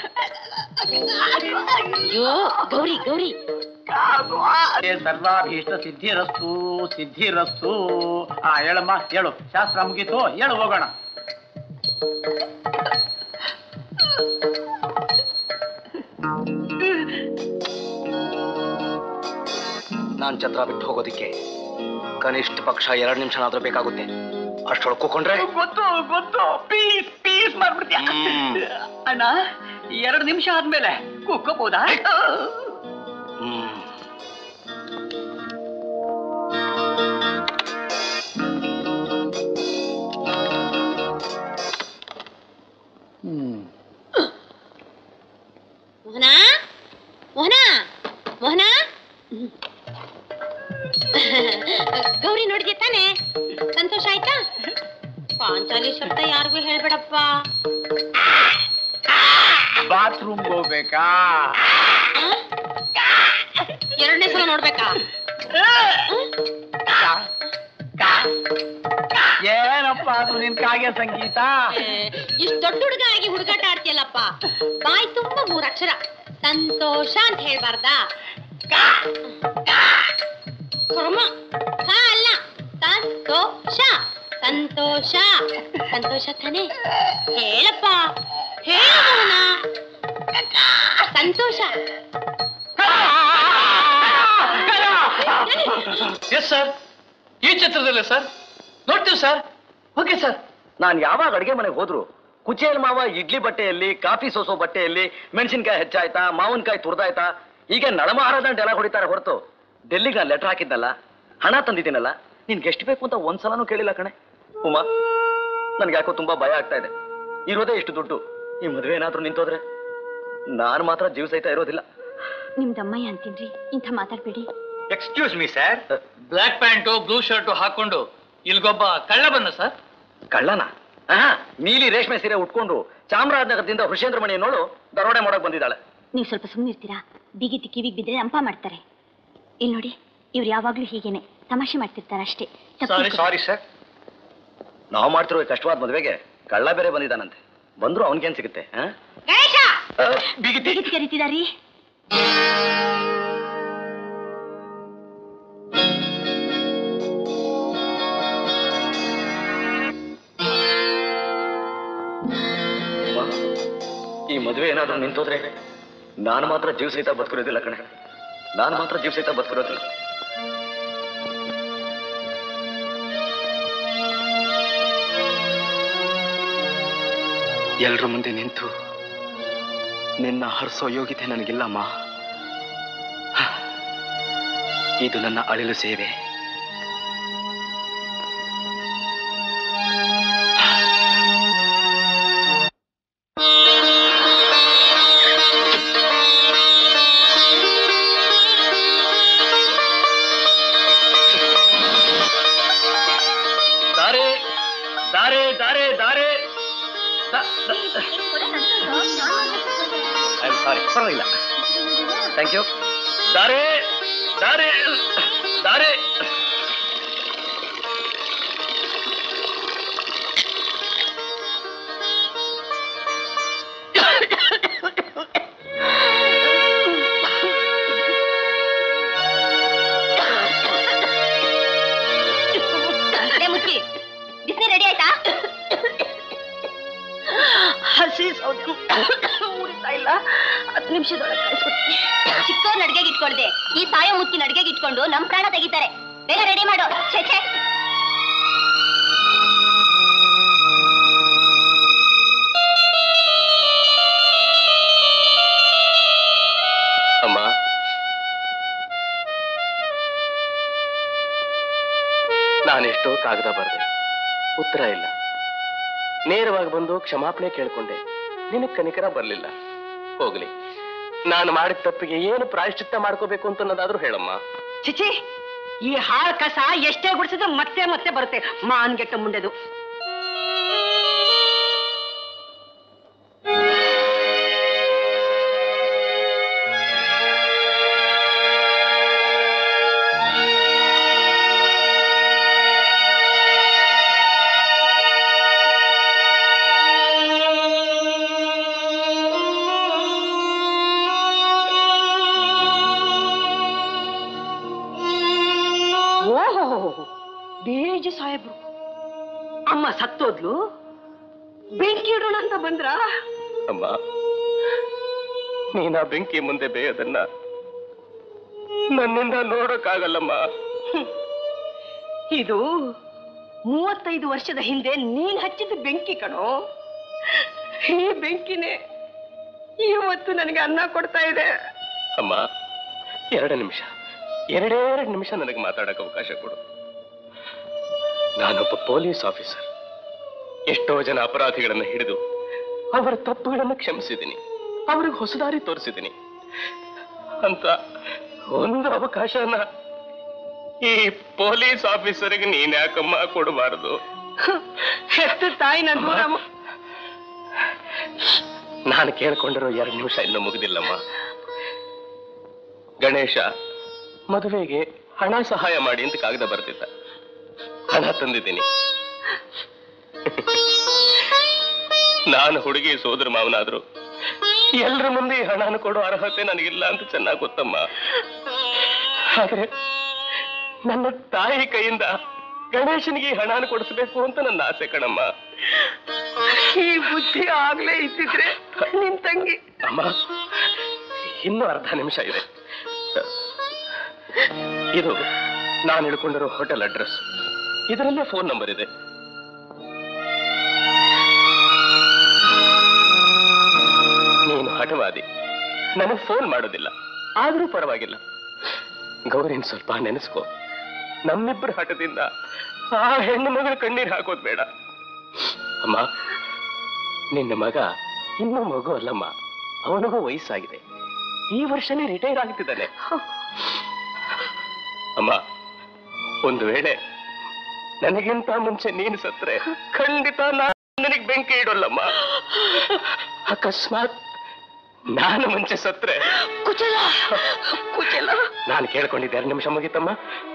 ಅಯ್ಯೋ ಗೌರಿ, ಗೌರಿ. ಸರ್ವಾಭೀಷ್ಟ ಸಿದ್ಧಿರಸ್ತು, ಸಿದ್ಧಿರಸ್ತು. ಆ ಹೇಳಮ್ಮ, ಹೇಳು. ಶಾಸ್ತ್ರ ಮುಗೀತು, ಹೇಳು, ಹೋಗೋಣ. ನಾನ್ ಛತ್ರ ಬಿಟ್ಟು ಹೋಗೋದಿಕ್ಕೆ ಕನಿಷ್ಠ ಪಕ್ಷ ಎರಡು ನಿಮಿಷನಾದ್ರೂ ಬೇಕಾಗುತ್ತೆ. ಅಷ್ಟೊಳಗೆ ಕೂಕೊಂಡ್ರೆ ಗೊತ್ತು ಗೊತ್ತು ಪೀಸ್ ಪೀಸ್ ಮಾಡ್ಬಿಡ್ತೀಯ. ಅಣ್ಣ, ಎರಡು ನಿಮಿಷ ಆದ್ಮೇಲೆ ಕೂಕೋಬಹುದಾ? ಹ್ಮ್ ಮೋಹನ, ಮೋಹನ, ಮೋಹನ. ಗೌರಿ ನೋಡಿದ್ಯ ತಾನೆ? ಸಂತೋಷ ಆಯ್ತಾ? ಪಾಂಚಾಲಿ ಶಬ್ದ ಯಾರಿಗೂ ಹೇಳ್ಬೇಡಪ್ಪ. ಬಾತ್ರೂಮ್ ಹೋಗ್ಬೇಕಾ? ಎರಡನೇ ಸಲ ನೋಡ್ಬೇಕಾ? ಏನಪ್ಪ ಅದು ನಿನ್ ಕಾಗೆ ಸಂಗೀತ? ಇಷ್ಟು ದೊಡ್ಡ ಹುಡುಗ ಆಗಿ ಹುಡುಗಾಟ ಆಡ್ತಿಯಲ್ಲಪ್ಪ. ಬಾಯಿ ತುಂಬಾ ಮೂರಕ್ಷರ ಸಂತೋಷ ಅಂತ ಹೇಳ್ಬಾರ್ದಾ? ಹಾ ಅಲ್ಲ, ಸಂತೋಷ. ಸಂತೋಷ ಸಂತೋಷ ತಾನೆ? ಹೇಳಪ್ಪ, ಹೇಳ. ಸಂತೋಷ. ಎಸ್ ಸರ್, ಈ ಚಿತ್ರದಲ್ಲೇ ಸರ್. ನೋಡ್ತೀವಿ ಸರ್. Okay sir. ನಾನು ಯಾವಾಗ ಅಡಿಗೆ ಮನೆಗೆ ಹೋದ್ರು ಕುಚೇಲ್ ಮಾವ ಇಡ್ಲಿ ಬಟ್ಟೆಯಲ್ಲಿ, ಕಾಫಿ ಸೋಸೋ ಬಟ್ಟೆಯಲ್ಲಿ ಮೆಣಸಿನ್ಕಾಯಿ ಹೆಚ್ಚಾಯ್ತಾ, ಮಾವಿನಕಾಯಿ ತುರ್ದಾಯ್ತಾ, ಹೀಗೆ ನಳಮಹಾರಾಜನ ಡೈಲಾಗ್ ಹೊಡಿತಾರೆ ಹೊರತು ಡೆಲ್ಲಿಗೆ ನಾನು ಲೆಟರ್ ಹಾಕಿದ್ನಲ್ಲ, ಹಣ ತಂದಿದ್ದೀನಲ್ಲ, ನಿನ್ಗೆ ಎಷ್ಟು ಬೇಕು ಅಂತ ಒಂದ್ಸಲನೂ ಕೇಳಿಲ್ಲ ಕಣೆ. ಉಮಾ, ನನ್ಗೆ ಯಾಕೋ ತುಂಬಾ ಭಯ ಆಗ್ತಾ ಇದೆ. ಇರೋದೇ ಇಷ್ಟು ದುಡ್ಡು, ಈ ಮದುವೆ ಏನಾದ್ರೂ ನಿಂತೋದ್ರೆ ನಾನು ಮಾತ್ರ ಜೀವ ಸಹಿತ ಇರೋದಿಲ್ಲ. ನಿಮ್ದಮ್ಮಯ್ಯ ಅಂತೀನ್ರಿ, ಇಂಥ ಮಾತಾಡ್ಬೇಡಿ. Excuse me sir. Black pant blue shirt ಹಾಕೊಂಡು ಇಲ್ಗೊಬ್ಬ ಕಳ್ಳ ಬಂದ ಸರ್. ಕಳ್ಳನ? ಹಾ, ನೀಲಿ ರೇಷ್ಮೆ ಸೀರೆ ಉಟ್ಕೊಂಡು ಚಾಮರಾಜನಗರದಿಂದ ಹೃಷೇಂದ್ರ ಮಣಿ ನೋಡು ದರೋಡೆ ಮಾಡಕ್ ಬಂದಿದ್ದಾಳೆ. ನೀವು ಸ್ವಲ್ಪ ಸುಮ್ಮನಿರ್ತೀರಾ? ಬಿಗಿತಿ ಕಿವಿಗೆ ಬಿದ್ದರೆ ಅಂಪ ಮಾಡ್ತಾರೆ. ಇಲ್ಲಿ ನೋಡಿ, ಇವ್ರು ಯಾವಾಗ್ಲೂ ಹೀಗೇನೆ ತಮಾಷೆ ಮಾಡ್ತಿರ್ತಾರೆ ಅಷ್ಟೇ. Sorry sir. ನಾವು ಮಾಡ್ತಿರೋ ಈ ಕಷ್ಟವಾದ ಮದುವೆಗೆ ಕಳ್ಳ ಬೇರೆ ಬಂದಿದ್ದಾನಂತೆ. ಬಂದ್ರು ಅವನ್ಗೇನ್ ಸಿಗುತ್ತೆ? ಬಿಗಿತಿ ಕರೀತಿದಾರಿ. ಈ ಮದುವೆ ಏನಾದ್ರೂ ನಿಂತೋದ್ರೆ ನಾನು ಮಾತ್ರ ಜೀವ ಸಹಿತ ಬದುಕಿರೋದಿಲ್ಲ ಕಣೆ. ನಾನು ಮಾತ್ರ ಜೀವ ಸಹಿತ ಬದುಕಿರೋದಿಲ್ಲ. ಎಲ್ರ ಮುಂದೆ ನಿಂತು ನಿನ್ನ ಹರಿಸೋ ಯೋಗ್ಯತೆ ನನಗಿಲ್ಲಮ್ಮ. ಇದು ನನ್ನ ಅಳಿಲು ಸೇವೆ. ಸಾರಿ ಪರವಾಗಿಲ್ಲ ಥ್ಯಾಂಕ್ ಯು ದಾರೆ ದಾರೆ ದಾರೆ ಮುಚ್ಚಿ ಬಿಸಿ ರೆಡಿ ಆಯ್ತಾ? ಹಸಿ ಸೌದೆ ಉರಿತಾ ಇಲ್ಲ, ಹತ್ತು ನಿಮಿಷದೊಳಗೆ ಕಾಯಿಸ್ಕೊಡ್ತೀನಿ. ಚಿಕ್ಕವ್ರನ್ನ ಅಡ್ಗೆಗೆ ಇಟ್ಕೊಳ್ದೆ ಈ ಸಾಯ ಮುಚ್ಚಿನ ಅಡ್ಗೆಗೆ ಇಟ್ಕೊಂಡು ನಮ್ ಪ್ರಾಣ ತೆಗಿತಾರೆ. ಬೇಗ ರೆಡಿ ಮಾಡು. ಛೇ ಛೇ ಅಮ್ಮ, ನಾನೆಷ್ಟೋ ಕಾಗದ ಬರೆದೆ, ಉತ್ತರ ಇಲ್ಲ. ನೇರವಾಗಿ ಬಂದು ಕ್ಷಮಾಪಣೆ ಕೇಳ್ಕೊಂಡೆ, ನಿನಗೆ ಕನಿಕರ ಬರಲಿಲ್ಲ. ಹೋಗ್ಲಿ, ನಾನು ಮಾಡಿದ ತಪ್ಪಿಗೆ ಏನು ಪ್ರಾಯಶ್ಚಿತ್ತ ಮಾಡ್ಕೋಬೇಕು ಅಂತ ಅನ್ನೋದಾದ್ರೂ ಹೇಳಮ್ಮ. ಚಿಚಿ, ಈ ಹಾಳ ಕಸ ಎಷ್ಟೇ ಗುಡಿಸಿದ್ರು ಮತ್ತೆ ಮತ್ತೆ ಬರುತ್ತೆ. ಮಾನ್ಗೆಟ್ಟ ಮುಂಡೆದು. ಬೇಜಿ ಸಾಹೇಬ್ರು ಅಮ್ಮ ಸತ್ತೋದ್ಲು, ಬೆಂಕಿ ಇಡೋಣ ಅಂತ ಬಂದ್ರ? ಅಮ್ಮ, ನೀನಾ ಬೆಂಕಿ ಮುಂದೆ ಬೇಯೋದನ್ನ ನನ್ನಿಂದ ನೋಡೋಕ್ಕಾಗಲ್ಲಮ್ಮ. ಇದು ಮೂವತ್ತೈದು ವರ್ಷದ ಹಿಂದೆ ನೀನ್ ಹಚ್ಚಿದ ಬೆಂಕಿ ಕಣೋ. ಈ ಬೆಂಕಿನೇ ಇವತ್ತು ನನಗೆ ಅನ್ನ ಕೊಡ್ತಾ ಇದೆ. ಅಮ್ಮ, ಎರಡು ನಿಮಿಷ ಎರಡೇ ಎರಡು ನಿಮಿಷ ನನಗೆ ಮಾತಾಡಕ್ಕೆ ಅವಕಾಶ ಕೊಡು. ನಾನೊಬ್ಬ ಪೊಲೀಸ್ ಆಫೀಸರ್. ಎಷ್ಟೋ ಜನ ಅಪರಾಧಿಗಳನ್ನ ಹಿಡಿದು ಅವರ ತಪ್ಪುಗಳನ್ನು ಕ್ಷಮಿಸಿದ್ದೀನಿ, ಅವ್ರಿಗೆ ಹೊಸದಾರಿ ತೋರಿಸಿದ್ದೀನಿ. ಅಂತ ಒಂದು ಅವಕಾಶನ ಈ ಪೊಲೀಸ್ ಆಫೀಸರ್ಗೆ ನೀನ್ ಯಾಕಮ್ಮ ಕೊಡಬಾರದು? ಹೆತ್ತು ತಾಯಿ ನನ್ನ ನಾನು ಕೇಳ್ಕೊಂಡಿರೋ ಎರಡು ನಿಮಿಷ ಇನ್ನೂ ಮುಗಿದಿಲ್ಲಮ್ಮ. ಗಣೇಶ ಮದುವೆಗೆ ಹಣ ಸಹಾಯ ಮಾಡಿ ಅಂತ ಕಾಗದ ಬರ್ತಿದ್ದ. ಹಣ ತಂದಿದ್ದೀನಿ. ನಾನು ಹುಡುಗಿ ಸೋದರ ಮಾವನಾದ್ರು ಎಲ್ಲರ ಮುಂದೆ ಈ ಹಣನ ಕೊಡೋ ಅರ್ಹತೆ ನನಗಿಲ್ಲ ಅಂತ ಚೆನ್ನಾಗಿ ಗೊತ್ತಮ್ಮ. ಆದ್ರೆ ನನ್ನ ತಾಯಿ ಕೈಯಿಂದ ಗಣೇಶನಿಗೆ ಈ ಹಣನ ಕೊಡಿಸ್ಬೇಕು ಅಂತ ನನ್ನ ಆಸೆ ಕಣಮ್ಮ. ಈ ಬುದ್ಧಿ ಆಗ್ಲೇ ಇದ್ದಿದ್ರೆ ನಿನ್ ತಂಗಿ. ಅಮ್ಮ, ಇನ್ನೂ ಅರ್ಧ ನಿಮಿಷ ಇದೆ. ಇದು ನಾನು ಹಿಡ್ಕೊಂಡಿರೋ ಹೋಟೆಲ್ ಅಡ್ರೆಸ್. ಇದರಲ್ಲೇ ಫೋನ್ ನಂಬರ್ ಇದೆ. ನೀನು ಹಠವಾದಿ, ನನಗೆ ಫೋನ್ ಮಾಡೋದಿಲ್ಲ. ಆದ್ರೂ ಪರವಾಗಿಲ್ಲ, ಗೌರಿನ್ ಸ್ವಲ್ಪ ನೆನೆಸ್ಕೋ. ನಮ್ಮಿಬ್ಬರ ಹಠದಿಂದ ಆ ಹೆಣ್ಣು ಮಗಳ ಕಣ್ಣೀರು ಹಾಕೋದ್ ಬೇಡ. ಅಮ್ಮ, ನಿನ್ನ ಮಗ ಇನ್ನೂ ಮಗು ಅಲ್ಲಮ್ಮ, ಅವನಿಗೂ ವಯಸ್ಸಾಗಿದೆ. ಈ ವರ್ಷನೇ ರಿಟೈರ್ ಆಗ್ತಿದ್ದಾನೆ. ಅಮ್ಮ, ಒಂದು ವೇಳೆ ನನಗಿಂತ ಮುಂಚೆ ನೀನು ಸತ್ರೆ ಖಂಡಿತ ನಾನು ನಿನಗೆ ಬೆಂಕಿ ಇಡೋಲ್ಲಮ್ಮ. ಅಕಸ್ಮಾತ್ ನಾನು ಮುಂಚೆ ಸತ್ರೆ ಕುಚಲ ಕುಚಲ. ನಾನು ಕೇಳ್ಕೊಂಡಿದ್ದೆ ಎರಡು ನಿಮಿಷ ಮುಗಿತಮ್ಮ.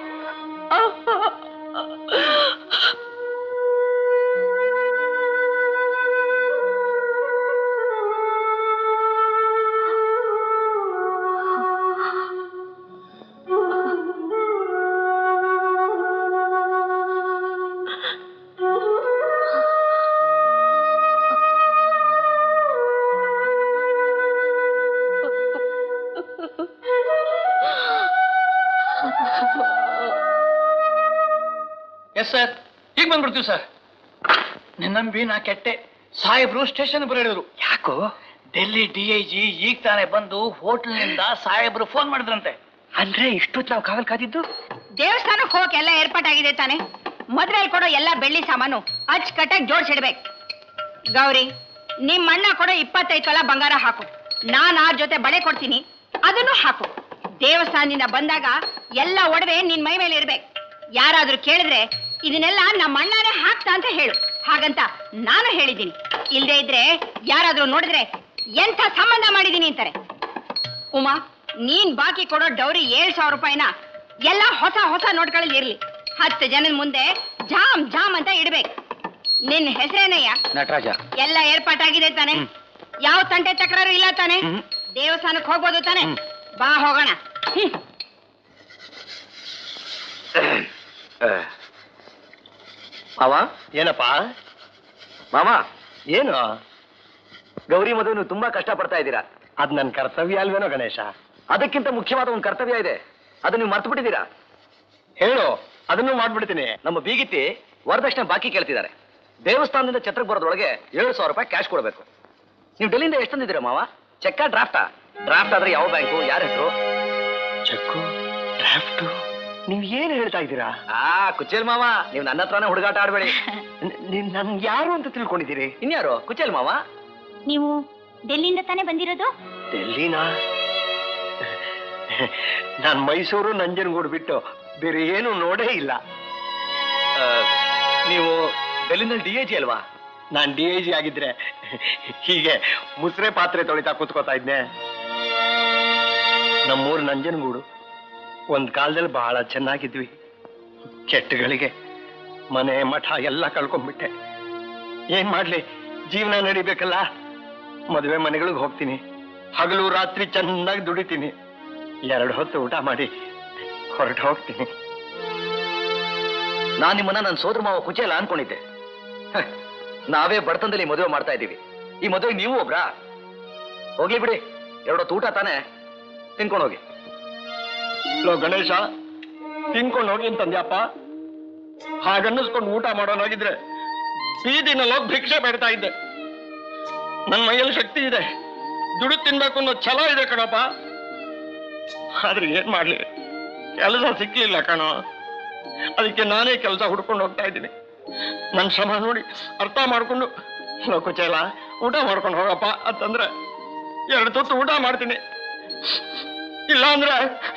ಎಸ್ ಸರ್, ಈಗ ಬಂದ್ಬಿಡ್ತೀವಿ ಸರ್. ನಿನ್ನಂಬಿ ನಾ ಕೆಟ್ಟೆ. ಸಾಹೇಬ್ರು ಸ್ಟೇಷನ್ ಬರೆಡಿದ್ರು. ಯಾಕೋ? ಡೆಲ್ಲಿ ಡಿ ಐ ಜಿ ಈಗ ತಾನೇ ಬಂದು ಹೋಟೆಲ್ನಿಂದ ಸಾಹೇಬ್ರು ಫೋನ್ ಮಾಡಿದ್ರಂತೆ. ಅಂದ್ರೆ ಇಷ್ಟೊತ್ತು ನಾವು ಕಾವಲ್ ಕಾದಿದ್ದು? ದೇವಸ್ಥಾನಕ್ಕೆ ಹೋಗಕ್ಕೆ ಎಲ್ಲ ಏರ್ಪಾಟಾಗಿದೆ ತಾನೆ. ಮದ್ವೆಯಲ್ಲಿ ಕೊಡೋ ಎಲ್ಲ ಬೆಳ್ಳಿ ಸಾಮಾನು ಅಚ್ಚುಕಟ್ಟಾಗಿ ಜೋಡಿಸಿಡ್ಬೇಕು. ಗೌರಿ, ನಿಮ್ಮ ಅಣ್ಣ ಕೊಡೋ ಇಪ್ಪತ್ತೈದು ತೊಲ ಬಂಗಾರ ಹಾಕು. ನಾನು ಆ ಜೊತೆ ಬಳೆ ಕೊಡ್ತೀನಿ, ಅದನ್ನು ಹಾಕು. ದೇವಸ್ಥಾನದಿಂದ ಬಂದಾಗ ಎಲ್ಲ ಒಡವೆ ನಿನ್ ಮೈ ಮೇಲೆ ಇರ್ಬೇಕು. ಯಾರಾದ್ರೂ ಕೇಳಿದ್ರೆ ಇದನ್ನೆಲ್ಲ ನಮ್ಮ ಅಣ್ಣನೇ ಹಾಕ್ತಾ ಅಂತ ಹೇಳು. ಹಾಗಂತ ನಾನು ಹೇಳಿದ್ದೀನಿ. ಇಲ್ದೇ ಇದ್ರೆ ಯಾರಾದ್ರೂ ನೋಡಿದ್ರೆ ಎಂಥ ಸಂಬಂಧ ಮಾಡಿದೀನಿ ಅಂತಾರೆ. ಉಮಾ, ನೀನ್ ಬಾಕಿ ಕೊಡೋ ಡೌರಿ ಏಳ್ ಸಾವಿರ ರೂಪಾಯಿನ ಎಲ್ಲ ಹೊಸ ಹೊಸ ನೋಟ್ಗಳಲ್ಲಿ ಇರ್ಲಿ. ಹತ್ತು ಜನದ ಮುಂದೆ ಜಾಮ್ ಜಾಮ್ ಅಂತ ಇಡ್ಬೇಕು. ನಿನ್ ಹೆಸರೇನಯ್ಯ? ನಟರಾಜ. ಎಲ್ಲ ಏರ್ಪಾಟಾಗಿದೆ ತಾನೆ? ಯಾವ ತಂಟೆ ತಕರಾರು ಇಲ್ಲ ತಾನೆ? ದೇವಸ್ಥಾನಕ್ಕೆ ಹೋಗ್ಬೋದು ತಾನೆ? ಬಾ ಹೋಗೋಣ. ಮಾವ. ಏನಪ್ಪ ಮಾಮ, ಏನು ಗೌರಿ ಮದುವೆ ನೀವು ತುಂಬಾ ಕಷ್ಟ ಪಡ್ತಾ ಇದ್ದೀರಾ. ಅದ್ ನನ್ನ ಕರ್ತವ್ಯ ಅಲ್ವೇನೋ ಗಣೇಶ? ಅದಕ್ಕಿಂತ ಮುಖ್ಯವಾದ ಒಂದು ಕರ್ತವ್ಯ ಇದೆ, ಅದು ನೀವು ಮರ್ತು ಬಿಟ್ಟಿದ್ದೀರಾ. ಹೇಳು, ಅದನ್ನು ಮಾಡ್ಬಿಡ್ತೀನಿ. ನಮ್ಮ ಬೀಗಿತ್ತಿ ವರದಕ್ಷಿಣೆ ಬಾಕಿ ಕೇಳ್ತಿದ್ದಾರೆ. ದೇವಸ್ಥಾನದಿಂದ ಛತ್ರಕ್ಕೆ ಬರೋದ್ರೊಳಗೆ ಏಳು ಸಾವಿರ ರೂಪಾಯಿ ಕ್ಯಾಶ್ ಕೊಡಬೇಕು. ನೀವು ಡೆಲ್ಲಿಯಿಂದ ಎಷ್ಟು ತಂದಿದ್ದೀರಾ ಮಾವ? ಚೆಕ್ಕಾ ಡ್ರಾಫ್ಟಾ? ಡ್ರಾಫ್ಟ್ ಆದ್ರೆ ಯಾವ ಬ್ಯಾಂಕು, ಯಾರ ಹೆಸರು? ಚೆಕ್ಕು, ಡ್ರಾಫ್ಟು, ನೀವ್ ಏನ್ ಹೇಳ್ತಾ ಇದ್ದೀರಾ? ಆ ಕುಚೇಲ್ ಮಾವ, ನೀವು ನನ್ನ ಹತ್ರನೇ ಹುಡುಗಾಟ ಆಡ್ಬೇಡಿ. ನನ್ ಯಾರು ಅಂತ ತಿಳ್ಕೊಂಡಿದ್ದೀರಿ? ಇನ್ಯಾರು? ಕುಚೇಲ್ ಮಾವ. ನೀವು ಡೆಲ್ಲಿಯಿಂದ ತಾನೇ ಬಂದಿರೋದು? ಡೆಲ್ಲಿನಾ? ನಾನ್ ಮೈಸೂರು ನಂಜನಗೂಡು ಬಿಟ್ಟು ಬೇರೆ ಏನು ನೋಡೇ ಇಲ್ಲ. ನೀವು ಡೆಲ್ಲಿನಲ್ಲಿ ಡಿ ಎ ಜಿ ಅಲ್ವಾ? ನಾನ್ ಡಿ ಐ ಜಿ ಆಗಿದ್ರೆ ಹೀಗೆ ಮುಸ್ರೆ ಪಾತ್ರೆ ತೊಳಿತಾ ಕೂತ್ಕೋತಾ ಇದ್ನೆ. ನಮ್ಮೂರು ನಂಜನಗೂಡು ಒಂದ್ ಕಾಲದಲ್ಲಿ ಬಹಳ ಚೆನ್ನಾಗಿದ್ವಿ. ಕೆಟ್ಟಗಳಿಗೆ ಮನೆ ಮಠ ಎಲ್ಲ ಕಳ್ಕೊಂಡ್ಬಿಟ್ಟೆ. ಏನ್ ಮಾಡ್ಲಿ, ಜೀವನ ನಡಿಬೇಕಲ್ಲ. ಮದುವೆ ಮನೆಗಳಿಗೆ ಹೋಗ್ತೀನಿ, ಹಗಲು ರಾತ್ರಿ ಚೆನ್ನಾಗಿ ದುಡಿತೀನಿ, ಎರಡು ಹೊತ್ತು ಊಟ ಮಾಡಿ ಹೊರಟು ಹೋಗ್ತೀನಿ. ನಾನ್ ನಿಮ್ಮನ್ನ ನನ್ನ ಸೋದರ ಮಾವ ಕುಚೇಲ ಅನ್ಕೊಂಡಿದ್ದೆ. ನಾವೇ ಬಡತನದಲ್ಲಿ ಮದುವೆ ಮಾಡ್ತಾ ಇದ್ದೀವಿ. ಈ ಮದುವೆಗೆ ನೀವು ಒಬ್ರಾ? ಹೋಗ್ಲಿ ಬಿಡಿ, ಎರಡೊತ್ತು ಊಟ ತಾನೆ, ತಿನ್ಕೊಂಡು ಹೋಗಿ. ಲೋ ಗಣೇಶ, ತಿನ್ಕೊಂಡು ಹೋಗಿ ಅಂತಂದ್ಯಪ್ಪ. ಹಾಗನ್ನಿಸ್ಕೊಂಡು ಊಟ ಮಾಡೋನಾಗಿದ್ರೆ ಬೀದಿನಲ್ಲಿ ಹೋಗಿ ಭಿಕ್ಷೆ ಬೇಡ್ತಾ ಇದ್ದೆ. ನನ್ನ ಮೈಯಲ್ಲಿ ಶಕ್ತಿ ಇದೆ, ದುಡ್ಡು ತಿನ್ಬೇಕು ಅನ್ನೋ ಛಲ ಇದೆ ಕಣಪ್ಪ. ಆದ್ರೆ ಏನ್ ಮಾಡ್ಲಿ, ಕೆಲಸ ಸಿಕ್ಲಿಲ್ಲ ಕಣೋ. ಅದಕ್ಕೆ ನಾನೇ ಕೆಲಸ ಹುಡ್ಕೊಂಡು ಹೋಗ್ತಾ ಇದ್ದೀನಿ. ನನ್ನ ಶ್ರಮ ನೋಡಿ ಅರ್ಥ ಮಾಡ್ಕೊಂಡು ಕುಚೇಲ ಊಟ ಮಾಡ್ಕೊಂಡು ಹೋಗಪ್ಪ ಅಂತಂದ್ರೆ ಎರಡು ತುತ್ತು ಊಟ ಮಾಡ್ತೀನಿ. ಇಲ್ಲ ಅಂದ್ರೆ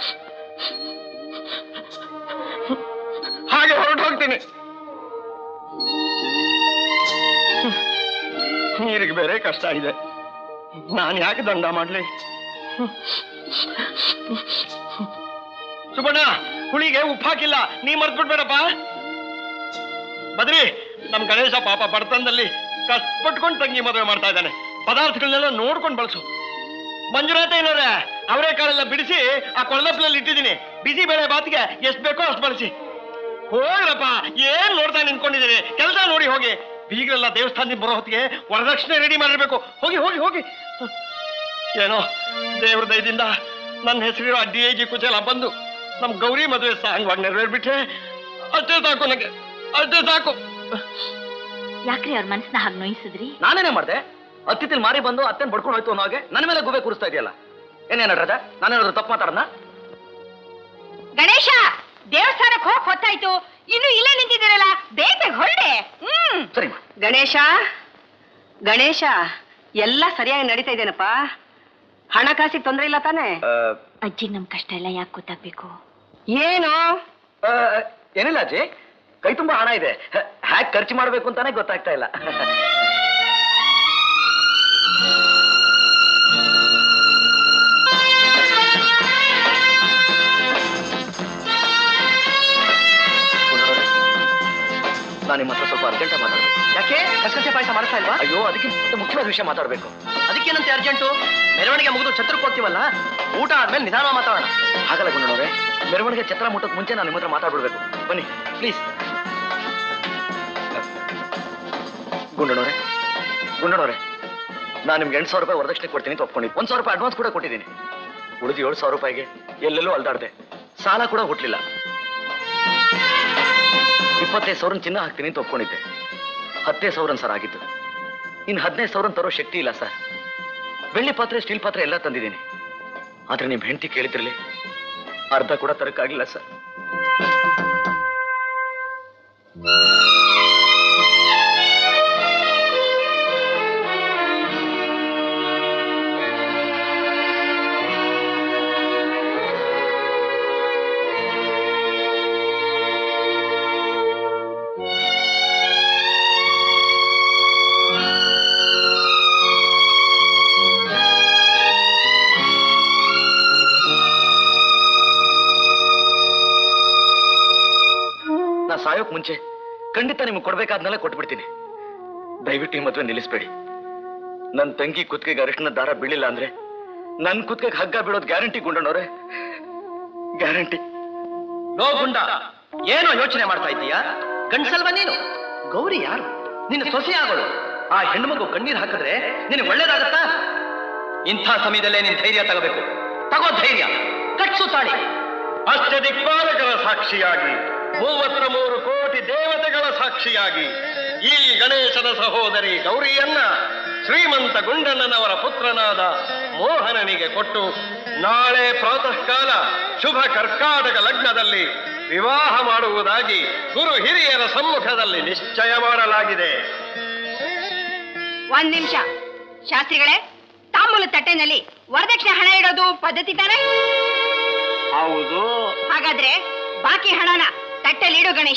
ಹಾಗೆ ಹೊರಟು ಹೋಗ್ತೀನಿ. ನೀರಿಗೆ ಬೇರೆ ಕಷ್ಟ ಇದೆ, ನಾನು ಯಾಕೆ ದಂಡ ಮಾಡ್ಲಿ? ಸುಬಣ್ಣ, ಹುಳಿಗೆ ಉಪ್ಪು ಹಾಕಿಲ್ಲ, ನೀ ಮರ್ತ್ಬಿಡ್ಬೇಡಪ್ಪ. ಬದ್ರಿ, ನಮ್ ಗಣೇಶ ಪಾಪ ಬಡತನದಲ್ಲಿ ಕಷ್ಟಪಟ್ಕೊಂಡು ತಂಗಿ ಮದುವೆ ಮಾಡ್ತಾ ಇದ್ದಾನೆ. ಪದಾರ್ಥಗಳನ್ನೆಲ್ಲ ನೋಡ್ಕೊಂಡು ಬಳಸು. ಮಂಜುನಾಥ ಏನಾರೆ ಅವರೇ ಕಾಳೆಲ್ಲ ಬಿಡಿಸಿ ಆ ಕೊಳ್ಳಪ್ಲಲ್ಲಿ ಇಟ್ಟಿದ್ದೀನಿ. ಬಿಸಿ ಬೇಳೆ ಬಾತಿಗೆ ಎಷ್ಟು ಬೇಕೋ ಅಷ್ಟು ಬಳಸಿ. ಹೋಗ್ರಪ್ಪ, ಏನ್ ನೋಡ್ತಾ ನಿಂತ್ಕೊಂಡಿದ್ದೀರಿ? ಕೆಲಸ ನೋಡಿ ಹೋಗಿ. ಬೀಗರೆಲ್ಲ ದೇವಸ್ಥಾನದಿಂದ ಬರೋ ಹೊತ್ತಿಗೆ ವರದಕ್ಷಿಣೆ ರೆಡಿ ಮಾಡಿರ್ಬೇಕು. ಹೋಗಿ ಹೋಗಿ ಹೋಗಿ. ಏನೋ ದೇವ್ರ ದಯದಿಂದ ನನ್ನ ಹೆಸರಿರೋ ಡಿ ಐ ಜಿ ಕುಚೇಲ ಬಂದು ನಮ್ ಗೌರಿ ಮದುವೆ ಸಾಂಗವಾಗಿ ನೆರವೇರ್ಬಿಟ್ರೆ ಅಷ್ಟೇ ಸಾಕು, ನನಗೆ ಅಷ್ಟೇ ಸಾಕು. ಯಾಕ್ರಿ ಅವ್ರ ಮನಸ್ಸನ್ನ ಹಾಗೆ ನೋಯಿಸಿದ್ರಿ? ನಾನೇನೇ ಮಾಡ್ದೆ? ಅತ್ತಿತ್ತಿಲ್ ಮಾರಿ ಬಂದು ಅತ್ತೇನ್ ಬಡ್ಕೊಂಡು ಹೋಯ್ತು ಅನ್ನೋ ಹಾಗೆ ನನ್ನ ಮೇಲೆ ಗುಬೆ ಕೂರಿಸ್ತಾ ಇದೆಯಲ್ಲ. ಏನೇನ ನಟರಾಜ, ನಾನೇನಾದ್ರು ತಪ್ಪು ಮಾತಾಡೋಣ? ಗಣೇಶ, ದೇವಸ್ಥಾನಕ್ಕೆ ಹೋಗ್ ಹೊತ್ತಾಯ್ತು, ಇನ್ನು ಇಲ್ಲೇ ನಿಂತಿದ್ದೀರಲ್ಲ, ಬೇಗ ಬೇಗ ಹೊರಡೆ. ಹ್ಮ್ ಸರಿ. ಗಣೇಶ, ಗಣೇಶ, ಎಲ್ಲ ಸರಿಯಾಗಿ ನಡೀತಾ ಇದೇನಪ್ಪ? ಹಣಕಾಸಿಗೆ ತೊಂದರೆ ಇಲ್ಲ ತಾನೆ? ಅಜ್ಜಿ ನಮ್ ಕಷ್ಟ ಎಲ್ಲ ಯಾಕೆ ಗೊತ್ತಾಗ್ಬೇಕು? ಏನು? ಏನಿಲ್ಲ ಅಜ್ಜಿ, ಕೈ ತುಂಬಾ ಹಣ ಇದೆ, ಹ್ಯಾಕ್ ಖರ್ಚು ಮಾಡ್ಬೇಕು ಅಂತಾನೆ ಗೊತ್ತಾಗ್ತಾ ಇಲ್ಲ. ನಾನು ನಿಮ್ಮ ಹತ್ರ ಸ್ವಲ್ಪ ಅರ್ಜೆಂಟ್ ಮಾತಾಡ್ಬೇಕು. ಯಾಕೆ ಕಸಕಸೆ ಪಾಯಸ ಮಾಡ್ತಾ ಇಲ್ವಾ? ಅಯ್ಯೋ, ಅದಕ್ಕಿಂತ ಮುಖ್ಯವಾದ ವಿಷಯ ಮಾತಾಡ್ಬೇಕು. ಅದಕ್ಕೇನಂತೆ ಅರ್ಜೆಂಟು? ಮೆರವಣಿಗೆ ಮುಗಿದು ಛತ್ರಕ್ಕೆ ಹೋಗ್ತೀವಲ್ಲ, ಊಟ ಆದ್ಮೇಲೆ ನಿಧಾನ ಮಾತಾಡೋಣ. ಹಾಗಲ್ಲ ಗುಂಡನವ್ರೆ, ಮೆರವಣಿಗೆ ಛತ್ರ ಮುಟ್ಟೋಕ್ ಮುಂಚೆ ನಾನು ನಿಮ್ಮ ಹತ್ರ ಮಾತಾಡ್ಬಿಡ್ಬೇಕು. ಬನ್ನಿ ಪ್ಲೀಸ್. ಗುಂಡನವ್ರೆ, ಗುಂಡನವ್ರೆ, ನಾನು ನಿಮ್ಗೆ ಎಂಟು ಸಾವಿರ ರೂಪಾಯಿ ವರದಕ್ಷಿಣೆ ಕೊಡ್ತೀನಿ ಅಂತ ಒಪ್ಕೊಂಡಿದ್ದು. ಒಂದ್ ಸಾವಿರ ರೂಪಾಯಿ ಅಡ್ವಾನ್ಸ್ ಕೂಡ ಕೊಟ್ಟಿದ್ದೀನಿ. ಉಳಿದು ಏಳು ಸಾವಿರ ರೂಪಾಯಿಗೆ ಎಲ್ಲೆಲ್ಲೂ ಅಲ್ದಾಡ್ದೆ, ಸಾಲ ಕೂಡ ಹುಟ್ಲಿಲ್ಲ. ಇಪ್ಪತ್ತೈದು ಸಾವಿರ ಚಿನ್ನ ಹಾಕ್ತೀನಿ ಅಂತ ಒಪ್ಕೊಂಡಿದ್ದೆ. ಹತ್ತೈದು ಸಾವಿರ ಸರ್ ಆಗಿತ್ತು. ಇನ್ನು ಹದಿನೈದು ಸಾವಿರ ತರೋ ಶಕ್ತಿ ಇಲ್ಲ ಸರ್. ಬೆಳ್ಳಿ ಪಾತ್ರೆ, ಸ್ಟೀಲ್ ಪಾತ್ರೆ ಎಲ್ಲ ತಂದಿದ್ದೀನಿ. ಆದ್ರೆ ನಿಮ್ ಹೆಂಡತಿ ಕೇಳಿದ್ರಲ್ಲಿ ಅರ್ಧ ಕೂಡ ತರಕ್ಕಾಗಿಲ್ಲ ಸರ್. ಸಾಯೋಕ್ ಮುಂಚೆ ಖಂಡಿತ ನಿಮ್ಗೆ ಕೊಡ್ಬೇಕಾದ್ನೆಲ್ಲ ಕೊಟ್ಬಿಡ್ತೀನಿ. ದಯವಿಟ್ಟು ಈ ಮದುವೆ ನಿಲ್ಲಿಸ್ಬೇಡಿ. ನನ್ನ ತಂಗಿ ಕುತ್ತಿಗೆಗೆ ಅರಿಶಿನ ದಾರ ಬೀಳಿಲ್ಲ ಅಂದ್ರೆ ನನ್ ಕುತ್ತಿಗೆಗೆ ಹಗ್ಗ ಬೀಳೋದು ಗ್ಯಾರಂಟಿ ಗುಂಡಣ್ಣವ್ರೆ, ಗ್ಯಾರಂಟಿ. ನೋ ಗುಂಡ, ಏನೋ ಯೋಚನೆ ಮಾಡ್ತಾ ಇದ್ದೀಯಾ? ಗಂಡಸಲ್ವ ನೀನು? ಗೌರಿ ಯಾರು? ನಿನ್ನ ಸೊಸೆ ಆಗೋಳು. ಆ ಹೆಣ್ಣು ಮಗು ಕಣ್ಣೀರ್ ಹಾಕಿದ್ರೆ ನಿನಗೆ ಒಳ್ಳೇದಾಗತ್ತಾ? ಇಂಥ ಸಮಯದಲ್ಲೇ ನೀನ್ ಧೈರ್ಯ ತಗೋಬೇಕು. ತಗೋ ಧೈರ್ಯ, ಕಟ್ಸು ತಾಳಿ. ಅಷ್ಟದಿಕ್ಪಾಲಕರ ಸಾಕ್ಷಿಯಾಗಿ, ಮೂವತ್ತ ಮೂರು ಕೋಟಿ ದೇವತೆಗಳ ಸಾಕ್ಷಿಯಾಗಿ ಈ ಗಣೇಶನ ಸಹೋದರಿ ಗೌರಿಯನ್ನ ಶ್ರೀಮಂತ ಗುಂಡಣ್ಣನವರ ಪುತ್ರನಾದ ಮೋಹನನಿಗೆ ಕೊಟ್ಟು ನಾಳೆ ಪ್ರಾತಃ ಕಾಲ ಶುಭ ಕರ್ಕಾಟಕ ಲಗ್ನದಲ್ಲಿ ವಿವಾಹ ಮಾಡುವುದಾಗಿ ಗುರು ಹಿರಿಯರ ಸಮ್ಮುಖದಲ್ಲಿ ನಿಶ್ಚಯ ಮಾಡಲಾಗಿದೆ. ಒಂದ್ ನಿಮಿಷ ಶಾಸ್ತ್ರಿಗಳೇ, ತಾಂಬೂಲ ತಟ್ಟೆನಲ್ಲಿ ವರದಕ್ಷಿಣೆ ಹಣ ಇಡೋದು ಪದ್ಧತಿ ತಾನೆ? ಹೌದು. ಹಾಗಾದ್ರೆ ಬಾಕಿ ಹಣನ ತಟ್ಟೆಲಿ ಇಡು ಗಣೇಶ.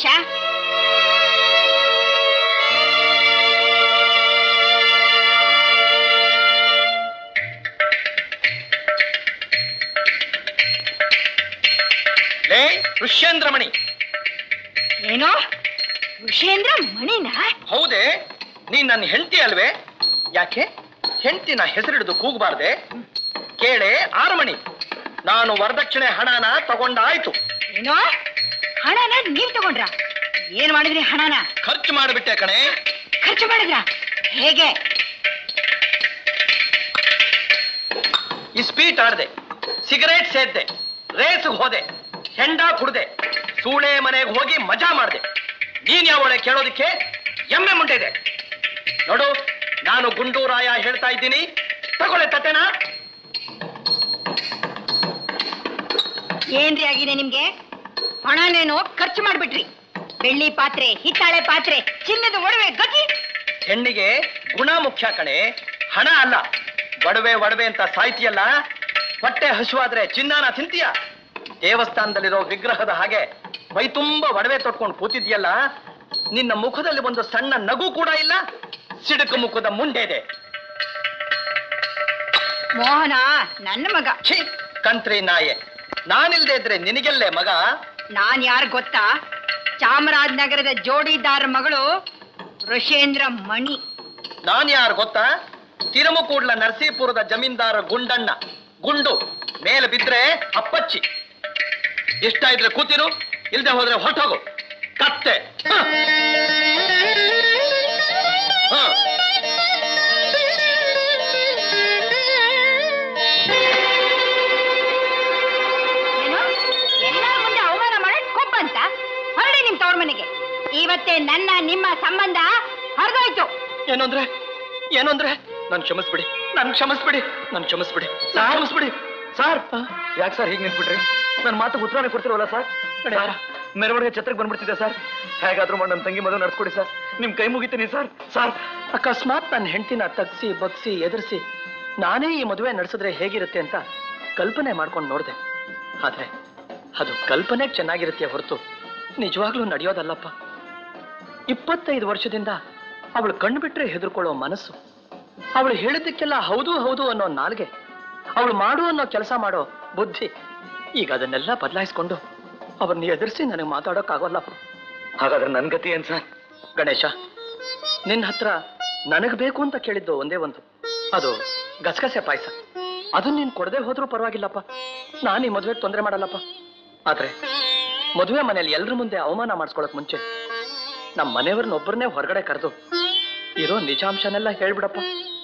ಲೇ ಋಷ್ಯೇಂದ್ರ ಮಣಿ. ಏನೋ ಋಷೇಂದ್ರ ಮಣಿನ? ಹೌದೇ, ನೀನ್ ನನ್ನ ಹೆಂಡತಿ ಅಲ್ವೇ? ಯಾಕೆ ಹೆಂಡತಿನ ಹೆಸರಿಡಿದು ಕೂಗಬಾರ್ದೆ? ಕೇಳೆ ಆರುಮಣಿ, ನಾನು ವರದಕ್ಷಿಣೆ ಹಣನ ತಗೊಂಡಾಯ್ತು. ಏನೋ ಹಣನ ನೀವ್ ತಗೊಂಡ್ರ? ಏನ್ ಮಾಡಿದ್ರಿ ಹಣನ? ಖರ್ಚು ಮಾಡಿಬಿಟ್ಟೆ ಕಣೆ. ಖರ್ಚು ಮಾಡಿದ್ರ? ಹೇಗೆ? ಇಸ್ಪೀಟ್ ಆಡ್ದೆ, ಸಿಗರೇಟ್ ಸೇದ್ದೆ, ರೇಸ್ಗೆ ಹೋದೆ, ಹೆಂಡ ಕುಡ್ದೆ, ಸೂಳೆ ಮನೆಗೆ ಹೋಗಿ ಮಜಾ ಮಾಡ್ದೆ. ನೀನ್ ಯಾವಳೆ ಕೇಳೋದಿಕ್ಕೆ? ಎಮ್ಮೆ ಮುಂಡೆ ಇದೆ ನೋಡು. ನಾನು ಗುಂಡೂರಾಯ ಹೇಳ್ತಾ ಇದ್ದೀನಿ, ತಗೊಳ್ಳೆ ತಟ್ಟೆನಾ. ಏನ್ರಿ ಆಗಿದೆ ನಿಮ್ಗೆ? ಹಣನೇನೋ ಖರ್ಚು ಮಾಡ್ಬಿಟ್ರಿ. ಬೆಳ್ಳಿ ಪಾತ್ರೆ, ಹಿತ್ತಾಳೆ ಪಾತ್ರೆ, ಚಿನ್ನದ ಒಡವೆ ಗತಿ. ಹೆಣ್ಣಿಗೆ ಗುಣ ಮುಖ್ಯ ಕಣೆ, ಹಣ ಅಲ್ಲ. ಒಡವೆ ಒಡವೆ ಅಂತ ಸಾಯ್ತಿಯಲ್ಲ, ಹೊಟ್ಟೆ ಹಸುವಾದ್ರೆ ಚಿನ್ನಾನ ತಿಂತೀಯ? ದೇವಸ್ಥಾನದಲ್ಲಿರೋ ವಿಗ್ರಹದ ಹಾಗೆ ಮೈ ತುಂಬಾ ಒಡವೆ ತೊಟ್ಕೊಂಡು ಕೂತಿದ್ಯಲ್ಲ, ನಿನ್ನ ಮುಖದಲ್ಲಿ ಒಂದು ಸಣ್ಣ ನಗು ಕೂಡ ಇಲ್ಲ. ಸಿಡುಕು ಮುಖದ ಮುಂಡೆ ಇದೆ. ಮೋಹನ ನನ್ನ ಮಗ. ಛೀ ಕಂತ್ರಿ ನಾಯೆ, ನಾನಿಲ್ದೇ ಇದ್ರೆ ನಿನಗೆಲ್ಲೇ ಮಗ? ನಾನ್ ಯಾರು ಗೊತ್ತಾ? ಚಾಮರಾಜನಗರದ ಜೋಡಿದಾರ ಮಗಳು ಋಷೇಂದ್ರ ಮಣಿ. ನಾನ್ ಯಾರು ಗೊತ್ತಾ? ತಿರುಮುಕೂಡ್ಲ ನರಸೀಪುರದ ಜಮೀನ್ದಾರ ಗುಂಡಣ್ಣ. ಗುಂಡು ಮೇಲೆ ಬಿದ್ರೆ ಅಪ್ಪಚ್ಚಿ. ಇಷ್ಟ ಇದ್ರೆ ಕೂತಿರು, ಇಲ್ದೆ ಹೋದ್ರೆ ಹೊರಟೋಗು. ಕತ್ತೆ. ಹ. ಹ. ಏನು ಎಲ್ಲರ ಮುಂದೆ ಅವಮಾನ ಮಾಡಕ್ ಕೊಬ್ಬ ಅಂತ? ಹೊರಡಿ ನಿಮ್ ತವ್ರ ಮನೆಗೆ. ಇವತ್ತೇ ನನ್ನ ನಿಮ್ಮ ಸಂಬಂಧ ಹರಿದೋಯ್ತು. ಏನಂದ್ರೆ ಏನಂದ್ರೆ ನನ್ ಕ್ಷಮಿಸ್ಬಿಡಿ, ನನ್ ಕ್ಷಮಿಸ್ಬಿಡಿ, ನನ್ ಕ್ಷಮಿಸ್ಬಿಡಿ, ನನ್ ಕ್ಷಮಿಸ್ಬಿಡಿ. ಸರ್ ಯಾಕೆ ಸರ್ ಹೀಗೆ ನಿಂತ್ಬಿಟ್ರಿ? ನನ್ನ ಮಾತು ಉತ್ತರನೇ ಕೊಡ್ತಿರವಲ್ಲ ಸರ್? ಮೆರವಣಿಗೆ ಛತ್ರಕ್ಕೆ ಬಂದ್ಬಿಡ್ತಿದೆ ಸರ್. ಹೇಗಾದ್ರೂ ಮಾಡಿ ನನ್ನ ತಂಗಿ ಮದುವೆ ನಡ್ಸ್ಕೊಡಿ ಸರ್, ನಿಮ್ ಕೈ ಮುಗಿತೀನಿ ಸರ್. ಸರ್ ಅಕಸ್ಮಾತ್ ನನ್ನ ಹೆಂಡತಿನ ತಗ್ಸಿ ಬಗ್ಸಿ ಎದುರಿಸಿ ನಾನೇ ಈ ಮದುವೆ ನಡೆಸಿದ್ರೆ ಹೇಗಿರುತ್ತೆ ಅಂತ ಕಲ್ಪನೆ ಮಾಡ್ಕೊಂಡು ನೋಡಿದೆ. ಆದ್ರೆ ಅದು ಕಲ್ಪನೆಗೆ ಚೆನ್ನಾಗಿರುತ್ತೆ ಹೊರತು ನಿಜವಾಗ್ಲೂ ನಡೆಯೋದಲ್ಲಪ್ಪ. ಇಪ್ಪತ್ತೈದು ವರ್ಷದಿಂದ ಅವಳು ಕಣ್ಣು ಬಿಟ್ರೆ ಹೆದರ್ಕೊಳ್ಳೋ ಮನಸ್ಸು, ಅವಳು ಹೇಳಿದ್ದಕ್ಕೆಲ್ಲ ಹೌದು ಹೌದು ಅನ್ನೋ ನಾಲ್ಗೆ, ಅವಳು ಮಾಡು ಅನ್ನೋ ಕೆಲಸ ಮಾಡೋ ಬುದ್ಧಿ, ಈಗ ಅದನ್ನೆಲ್ಲ ಬದಲಾಯಿಸ್ಕೊಂಡು ಅವನ್ನ ಎದುರಿಸಿ ನನಗೆ ಮಾತಾಡೋಕ್ಕಾಗೋಲ್ಲಪ್ಪ. ಹಾಗಾದ್ರೆ ನನ್ ಗತಿ ಏನ್ ಸರ್? ಗಣೇಶ, ನಿನ್ನ ಹತ್ರ ನನಗ್ ಬೇಕು ಅಂತ ಕೇಳಿದ್ದು ಒಂದೇ ಒಂದು, ಅದು ಗಸಗಸೆ ಪಾಯಸ. ಅದು ನೀನ್ ಕೊಡದೆ ಹೋದ್ರೂ ಪರವಾಗಿಲ್ಲಪ್ಪ, ನಾನು ಈ ಮದುವೆಗೆ ತೊಂದರೆ ಮಾಡಲ್ಲಪ್ಪ. ಆದ್ರೆ ಮದುವೆ ಮನೆಯಲ್ಲಿ ಎಲ್ರ ಮುಂದೆ ಅವಮಾನ ಮಾಡಿಸ್ಕೊಳಕ್ ಮುಂಚೆ ನಮ್ಮ ಮನೆಯವ್ರನ್ನೊಬ್ಬರನ್ನೇ ಹೊರಗಡೆ ಕರೆದು ಇರೋ ನಿಜಾಂಶನೆಲ್ಲ ಹೇಳ್ಬಿಡಪ್ಪ.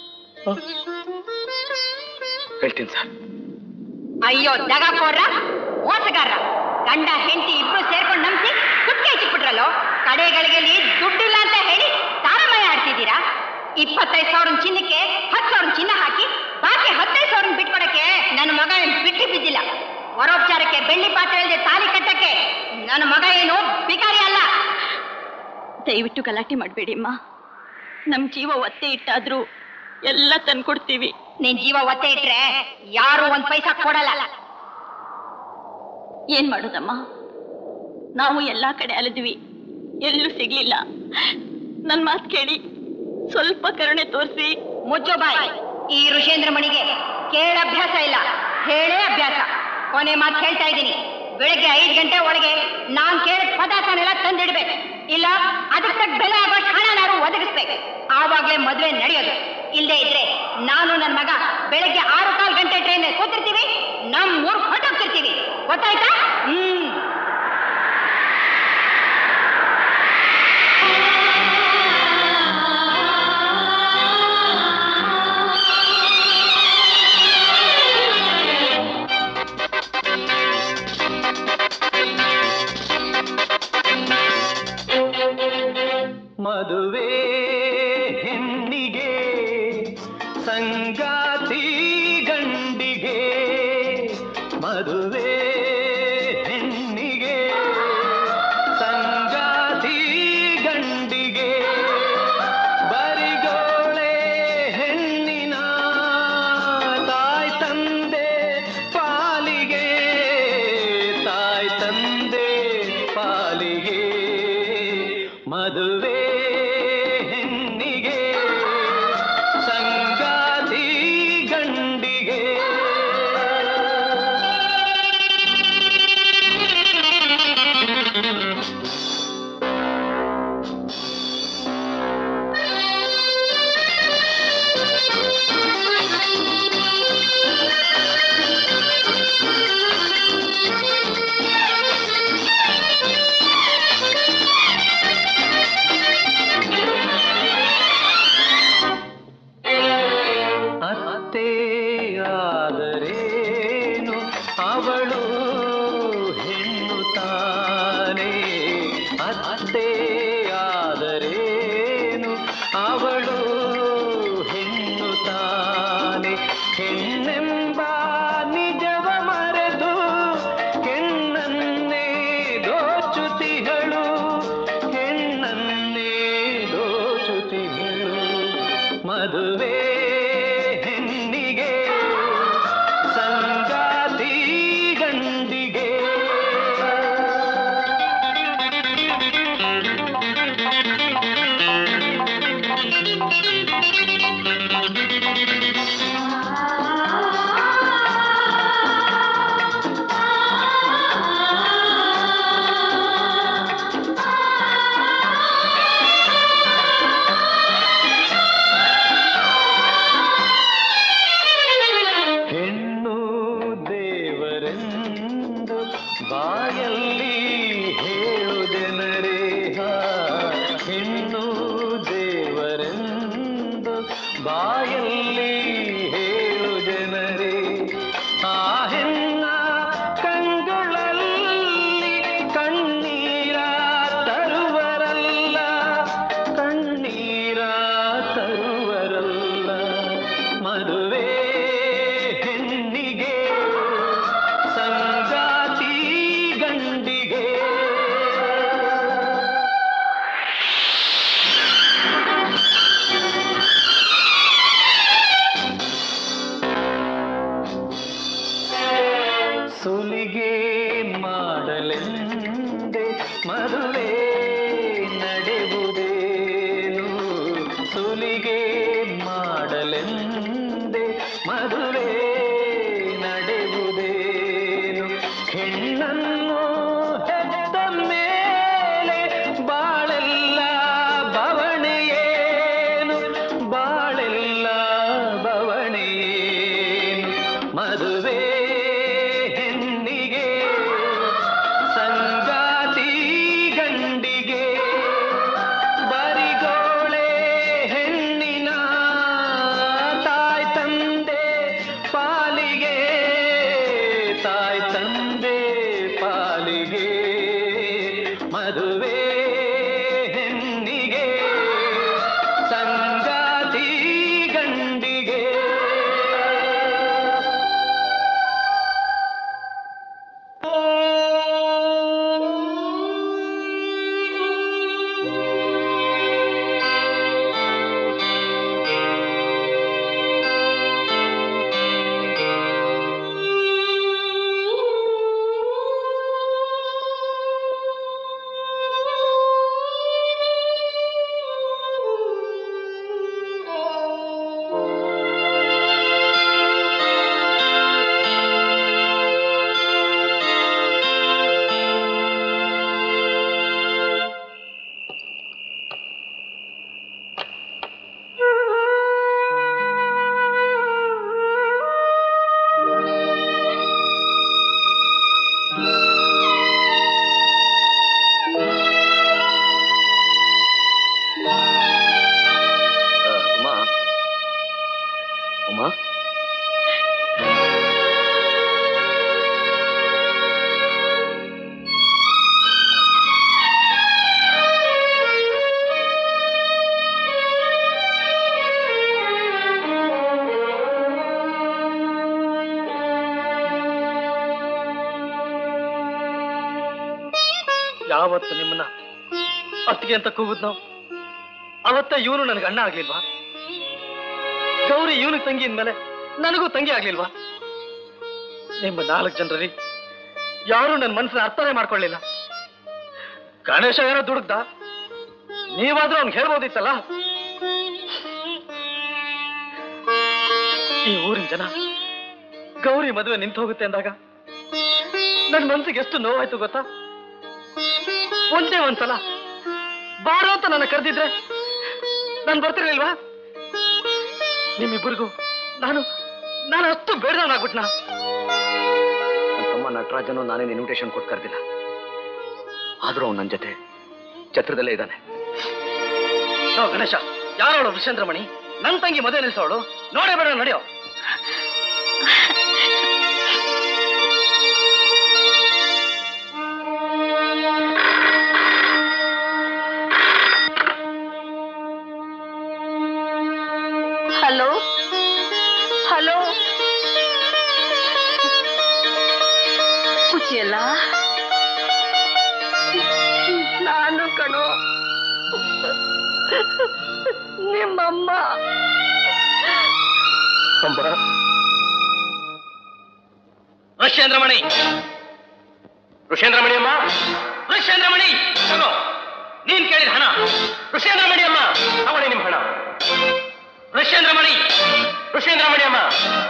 ಹೇಳ್ತೀನಿ ಸರ್. ಅಯ್ಯೋ ದಗಾಕೋರ, ಮೋಸಗಾರ, ಗಂಡ ಹೆಂಡತಿ ಇಬ್ರು ಸೇರ್ಕೊಂಡು ನಂಬಿಸಿ ಕುತ್ತಿಗೆ ಹಚ್ಚಿಬಿಟ್ರಲ್ಲೋ. ಕಡೆಗಳಿಗೆ ದುಡ್ಡಿಲ್ಲ ಅಂತ ಹೇಳಿ ತಾರಮಯ ಆಡ್ತಿದ್ದೀರಾ. ಇಪ್ಪತ್ತೈದು ಸಾವಿರ ಚಿನ್ನಕ್ಕೆ ಹತ್ತು ಸಾವಿರ ಚಿನ್ನ ಹಾಕಿ ಬಾಕಿ ಹತ್ತೈದು ಸಾವಿರ ಬಿಟ್ಕೊಡಕ್ಕೆ ನನ್ನ ಮಗ ಬಿಟ್ಟು ಬಿದ್ದಿಲ್ಲ. ವರೋಪಚಾರಕ್ಕೆ ಬೆಳ್ಳಿ ಪಾತ್ರೆ ಇಲ್ಲದೆ ತಾಲಿ ಕಟ್ಟಕ್ಕೆ ನನ್ನ ಮಗ ಏನು ಬಿಕಾರಿ ಅಲ್ಲ. ದಯವಿಟ್ಟು ಗಲಾಟೆ ಮಾಡಬೇಡಿ ಅಮ್ಮ. ನಮ್ ಜೀವ ಒತ್ತೆ ಇಟ್ಟಾದ್ರೂ ಎಲ್ಲ ತಂದ್ಕೊಡ್ತೀವಿ. ನಿನ್ ಜೀವ ಒತ್ತೆ ಇಟ್ರೆ ಯಾರು ಒಂದ್ ಪೈಸಾ ಕೊಡಲ್ಲ. ಏನ್ ಮಾಡೋದಮ್ಮ, ನಾವು ಎಲ್ಲಾ ಕಡೆ ಅಲೆದ್ವಿ, ಎಲ್ಲೂ ಸಿಗ್ಲಿಲ್ಲ. ನನ್ ಮಾತು ಕೇಳಿ ಸ್ವಲ್ಪ ಕರುಣೆ ತೋರಿಸಿ. ಮುಚ್ಚೋ ಬಾಯ್. ಈ ಋಷೇಂದ್ರ ಮಣಿಗೆ ಕೇಳ ಅಭ್ಯಾಸ ಇಲ್ಲ, ಹೇಳೇ ಅಭ್ಯಾಸ. ಕೊನೆ ಮಾತು ಹೇಳ್ತಾ ಇದ್ದೀನಿ, ಬೆಳಗ್ಗೆ ಐದು ಗಂಟೆ ಒಳಗೆ ನಾನ್ ಕೇಳಿದ ಪದಾರ್ಥನೆಲ್ಲ ತಂದಿಡ್ಬೇಕು. ಇಲ್ಲ ಅದಕ್ಕೆ ತಕ್ಕ ಬೆಲೆ ಆಗೋಷ್ಟು ಹಣನಾರು ಒದಗಿಸ್ಬೇಕು. ಆವಾಗ್ಲೇ ಮದುವೆ ನಡೆಯೋದು. ಇಲ್ಲದೆ ಇದ್ರೆ ನಾನು ನನ್ನ ಮಗ ಬೆಳಗ್ಗೆ ಆರು ಕಾಲು ಗಂಟೆ ಟ್ರೈನ್ ಕೂತಿರ್ತೀವಿ, ನಮ್ ಊರ್ ಹೊಟ್ಟೋಗ್ತಿರ್ತೀವಿ. ಗೊತ್ತಾಯ್ತಾ? ಹ್ಮ್ ಮದುವೆ ಹೆಣ್ಣಿಗೆ ಸಂಗಾತಿ ಗಂಡಿಗೆ, ಮದುವೆ ಹೆಣ್ಣಿಗೆ ಸಂಗಾತಿ ಗಂಡಿಗೆ, ಬರಿಗೋಳೆ ಹೆಣ್ಣಿನ ತಾಯ್ ತಂದೆ ಪಾಲಿಗೆ, ತಾಯ್ ತಂದೆ ಪಾಲಿಗೆ, ಮದುವೆ ಹೆಣ್ಣಿಗೆ ಸಂಗಾತಿ ಗಂಡಿಗೆ. ಅತ್ತೆಯಾದರೇನು ಅವಳು ಹೆಣ್ಣು ತಾನೇ, ಅತ್ತೆಯಾದರೇನು ಅವಳು ಹೆಣ್ಣು ತಾನೇ, ಹೆಣ್ಣೆಂಬ ನಿಜವ ಮರೆತು ಹೆಣ್ಣನ್ನೇ ದೋಚುತಿಗಳು, ಹೆಣ್ಣನ್ನೇ ದೋಚುತಿಗಳು, ಮದುವೆ ಹೆಣ್ಣಿಗೆ ಸಂಗಾತಿ ಗಂಡಿಗೆ. ಹೆಣ್ಣು ದೇವರೆಂದು ಬಾಯಲ್ಲಿ ಹೇಳುದೆನರೇ, ಹೆಣ್ಣು ದೇವರೆಂದು ಬಾಯಲ್ಲಿ ಹೇಳುದೆನರೇ, ಆ ಹೆಣ್ಣ ಕಂಗಳಲ್ಲಿ ಕಣ್ಣೀರ ತರುವರಲ್ಲ, ಕಣ್ಣೀರ ತರುವರಲ್ಲ, ಮದುವೆ ಹೆಣ್ಣಿಗೆ ಸಂಗಾತಿ ಗಂಡಿಗೆ. ಸುಲಿಗೆ ಮಾಡಲೆಂದೆ ಮದುವೆ ನಡೆಯುವುದೇನು, ಸುಲಿಗೆ ಮಾಡಲೆಂದೆ ಮದುವೆ ನಡೆಯುವುದೇನು, ಹೆಣ್ಣನ್ನು ಹೆತ್ತ ಮೇಲೆ ಬಾಳೆಲ್ಲ ಬವಣೆಯೇನು, ಬಾಳೆಲ್ಲ ಬವಣೆಯೇನು, ಮದುವೆ ಹೆಣ್ಣಿಗೆ ಸಂಗಾತಿ ಗಂಡಿಗೆ, ಬರಿಗೋಳೆ ಹೆಣ್ಣಿನ ತಾಯ್ ತಂದೆ ಪಾಲಿಗೆ, ತಾಯ್ ತಂದೆ ಪಾಲಿಗೆ, ಮದುವೆ ಹೆಣ್ಣಿಗೆ ಸಂಗಾತಿ ಗಂಡಿಗೆ. ಯಾವತ್ತು ನಿಮ್ಮನ್ನ ಅತ್ತಿಗೆ ಅಂತ ಕೂಗುದ್ ನಾವು ಅವತ್ತ ಇವನು ನನಗೆ ಅಣ್ಣ ಆಗ್ಲಿಲ್ವಾ? ಗೌರಿ ಇವನಿಗೆ ತಂಗಿ ಅಂದ್ಮೇಲೆ ನನಗೂ ತಂಗಿ ಆಗ್ಲಿಲ್ವಾ? ನಿಮ್ಮ ನಾಲ್ಕು ಜನರಲ್ಲಿ ಯಾರು ನನ್ನ ಮನಸ್ಸನ್ನ ಅರ್ಥನೇ ಮಾಡ್ಕೊಳ್ಳಿಲ್ಲ. ಗಣೇಶ ಏನೋ ದುಡ್ದ, ನೀವಾದ್ರೂ ಅವ್ನಿಗೆ ಹೇಳ್ಬೋದಿತ್ತಲ್ಲ. ಈ ಊರಿನ ಜನ ಗೌರಿ ಮದುವೆ ನಿಂತು ಹೋಗುತ್ತೆ ಅಂದಾಗ ನನ್ನ ಮನ್ಸಿಗೆ ಎಷ್ಟು ನೋವಾಯ್ತು ಗೊತ್ತಾ? ಒಂದೇ ಒಂದ್ಸಲ ಬಾರೋ ಅಂತ ನನ್ನ ಕರೆದಿದ್ರೆ ನಾನು ಬರ್ತಿರ್ಲಿಲ್ವಾ? ನಿಮ್ಮಿಬ್ಬರಿಗೂ ನಾನು ನಾನು ಅಷ್ಟು ಬೇಡದವನಾಗ್ಬಿಟ್ನಾ? ನನ್ನ ತಮ್ಮ ನಟರಾಜನು ನಾನೇನು ಇನ್ವಿಟೇಷನ್ ಕೊಟ್ಟು ಕರೆದಿಲ್ಲ, ಆದ್ರೂ ಅವ್ನು ನನ್ನ ಜೊತೆ ಛತ್ರದಲ್ಲೇ ಇದ್ದಾನೆ. ನೋ ಗಣೇಶ, ಯಾರೋಳು ವೃಷೇಂದ್ರಮಣಿ? ನನ್ನ ತಂಗಿ ಮದುವೆ ನಿಲ್ಸೋಳು, ನೋಡೇ ಬೇಡ ನಡೆಯೋ. ಹಲೋ ಹಲೋ ಕುಚಿಯಲ್ಲ, ನಾನು ಕಣೋ ನಿಮ್ಮಮ್ಮ. ವೃಷೇಂದ್ರಮಣಿ, ಋಷೇಂದ್ರಮಣಿ ಅಮ್ಮ, ವೃಷೇಂದ್ರಮಣಿ ತಗೋ, ನೀನ್ ಕೇಳಿದ ಹಣ. ಋಷೇಂದ್ರಮಣಿ ಅಮ್ಮ, ತಗೊಳ್ಳಿ ನಿಮ್ಮ ಹಣ. ವೃಷೇಂದ್ರಮಣಿ, ಋಷೇಂದ್ರಮಣಿ ಅಮ್ಮ.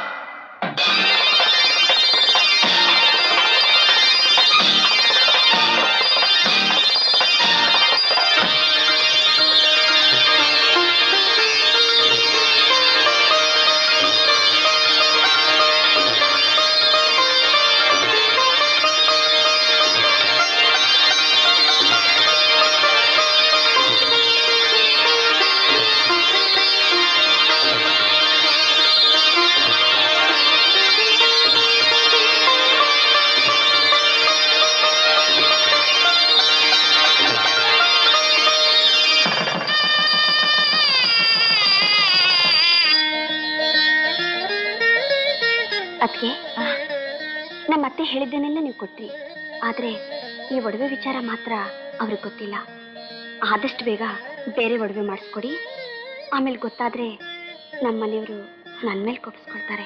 ಅದಕ್ಕೆ ನಮ್ಮ ಅತ್ತೆ ಹೇಳಿದ್ದೇನೆಲ್ಲ ನೀವು ಕೊಟ್ರಿ, ಆದ್ರೆ ಈ ಒಡವೆ ವಿಚಾರ ಮಾತ್ರ ಅವ್ರಿಗೆ ಗೊತ್ತಿಲ್ಲ. ಆದಷ್ಟು ಬೇಗ ಬೇರೆ ಒಡವೆ ಮಾಡಿಸ್ಕೊಡಿ, ಆಮೇಲೆ ಗೊತ್ತಾದ್ರೆ ನಮ್ಮ ಮನೆಯವರು ನನ್ನ ಮೇಲೆ ಕೋಪಿಸ್ಕೊಳ್ತಾರೆ.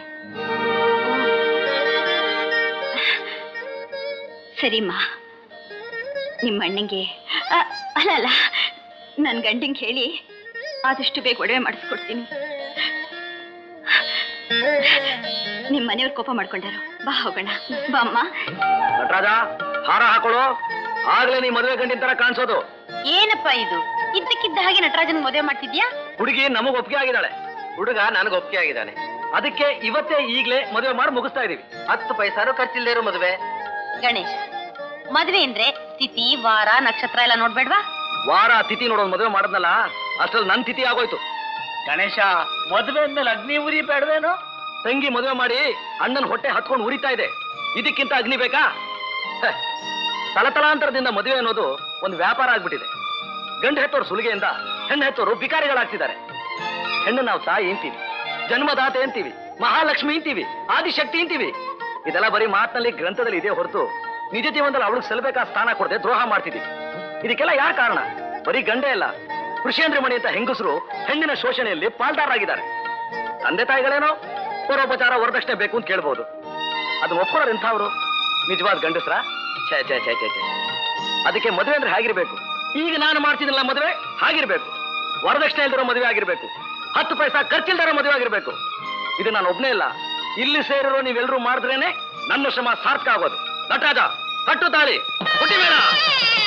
ಸರಿಮ್ಮ, ನಿಮ್ಮ ಅಣ್ಣಂಗೆ ಅ- ಅಲ್ಲ ಅಲ್ಲ ನನ್ನ ಗಂಡಂಗೆ ಹೇಳಿ ಆದಷ್ಟು ಬೇಗ ಒಡವೆ ಮಾಡಿಸ್ಕೊಡ್ತೀನಿ. ನಿಮ್ಮ ಮನೆಯವ್ರು ಕೋಪ ಮಾಡ್ಕೊಂಡಾರು, ಬಾ ಹೋಗೋಣ. ಬಾ ಅಮ್ಮ. ನಟರಾಜ, ಹಾರ ಹಾಕೊಳ್ಳೋ, ಆಗ್ಲೇ ನೀ ಮದುವೆ ಗಂಡಿನ ತರ ಕಾಣಿಸೋದು. ಏನಪ್ಪ ಇದು? ಇದ್ದಕ್ಕಿದ್ದ ಹಾಗೆ ನಟರಾಜನ್ ಮದುವೆ ಮಾಡ್ತಿದ್ಯಾ? ಹುಡುಗಿ ನಮಗ್ ಒಪ್ಪಿಗೆ ಆಗಿದ್ದಾಳೆ, ಹುಡುಗ ನನಗೆ ಒಪ್ಪಿಗೆ ಆಗಿದ್ದಾನೆ. ಅದಕ್ಕೆ ಇವತ್ತೇ ಈಗ್ಲೇ ಮದುವೆ ಮಾಡಿ ಮುಗಿಸ್ತಾ ಇದೀವಿ. ಹತ್ತು ಪೈಸಾನು ಖರ್ಚಿಲ್ಲದೆ ಇರೋ ಮದುವೆ. ಗಣೇಶ್, ಮದುವೆ ಅಂದ್ರೆ ತಿಥಿ ವಾರ ನಕ್ಷತ್ರ ಎಲ್ಲ ನೋಡ್ಬೇಡ್ವಾ? ವಾರ ತಿಥಿ ನೋಡೋದು ಮದುವೆ ಮಾಡದ್ನಲ್ಲ, ಅಷ್ಟ್ರಲ್ಲಿ ನನ್ ತಿಥಿ ಆಗೋಯ್ತು. ಗಣೇಶ, ಮದುವೆ ಅಂದ್ಮೇಲೆ ಅಗ್ನಿ ಉರಿ ಬೇಡವೇನೋ? ತಂಗಿ ಮದುವೆ ಮಾಡಿ ಅಣ್ಣನ ಹೊಟ್ಟೆ ಹತ್ಕೊಂಡು ಉರಿತಾ ಇದೆ, ಇದಕ್ಕಿಂತ ಅಗ್ನಿ ಬೇಕಾ? ಹ, ತಲತಲಾಂತರದಿಂದ ಮದುವೆ ಅನ್ನೋದು ಒಂದು ವ್ಯಾಪಾರ ಆಗ್ಬಿಟ್ಟಿದೆ. ಗಂಡು ಹೆತ್ತೋರು ಸುಲಿಗೆಯಿಂದ ಹೆಣ್ಣು ಹೆತ್ತೋರು ಬಿಕಾರಿಗಳಾಗ್ತಿದ್ದಾರೆ. ಹೆಣ್ಣು ನಾವು ತಾಯಿ ಅಂತೀವಿ, ಜನ್ಮದಾತೆ ಅಂತೀವಿ, ಮಹಾಲಕ್ಷ್ಮಿ ಅಂತೀವಿ, ಆದಿಶಕ್ತಿ ಅಂತೀವಿ. ಇದೆಲ್ಲ ಬರೀ ಮಾತಿನಲ್ಲಿ ಗ್ರಂಥದಲ್ಲಿ ಇದೆ ಹೊರತು ನಿಜ ಜೀವನದಲ್ಲಿ ಅವಳಿಗೆ ಸಲ್ಲಬೇಕಾದ ಸ್ಥಾನ ಕೊಡದೆ ದ್ರೋಹ ಮಾಡ್ತಿದ್ದೀವಿ. ಇದಕ್ಕೆಲ್ಲ ಯಾರ ಕಾರಣ? ಬರೀ ಗಂಡೇ ಅಲ್ಲ, ಋಷೇಂದ್ರಮಣಿ ಅಂತ ಹೆಂಗಸರು ಹೆಣ್ಣಿನ ಶೋಷಣೆಯಲ್ಲಿ ಪಾಲ್ದಾರರಾಗಿದ್ದಾರೆ. ತಂದೆ ತಾಯಿಗಳೇನೋ ಪರೋಪಚಾರ ವರದಕ್ಷಿಣೆ ಬೇಕು ಅಂತ ಕೇಳ್ಬೋದು, ಅದು ಒಪ್ಕೊಳ್ಳೋರು ಎಂಥವ್ರು? ನಿಜವಾದ ಗಂಡಸ್ರ? ಛೇ ಛೇ ಛೇ ಛೇ ಛೇ. ಅದಕ್ಕೆ ಮದುವೆ ಅಂದ್ರೆ ಹೇಗಿರ್ಬೇಕು? ಈಗ ನಾನು ಮಾಡ್ತಿದ್ದಿಲ್ಲ ಮದುವೆ ಹಾಗಿರ್ಬೇಕು. ವರದಕ್ಷಿಣೆ ಇಲ್ದಿರೋ ಮದುವೆ ಆಗಿರ್ಬೇಕು, ಹತ್ತು ಪೈಸಾ ಖರ್ಚಿಲ್ದಿರೋ ಮದುವೆ ಆಗಿರ್ಬೇಕು. ಇದು ನಾನು ಒಬ್ನೇ ಇಲ್ಲ, ಇಲ್ಲಿ ಸೇರಿರೋ ನೀವೆಲ್ಲರೂ ಮಾಡಿದ್ರೇನೆ ನನ್ನ ಶ್ರಮ ಸಾರ್ಥಕ ಆಗೋದು. ನಟರಾಜ, ಕಟ್ಟು ತಾಳಿ, ಹುಟ್ಟಿ ಬೇಡ.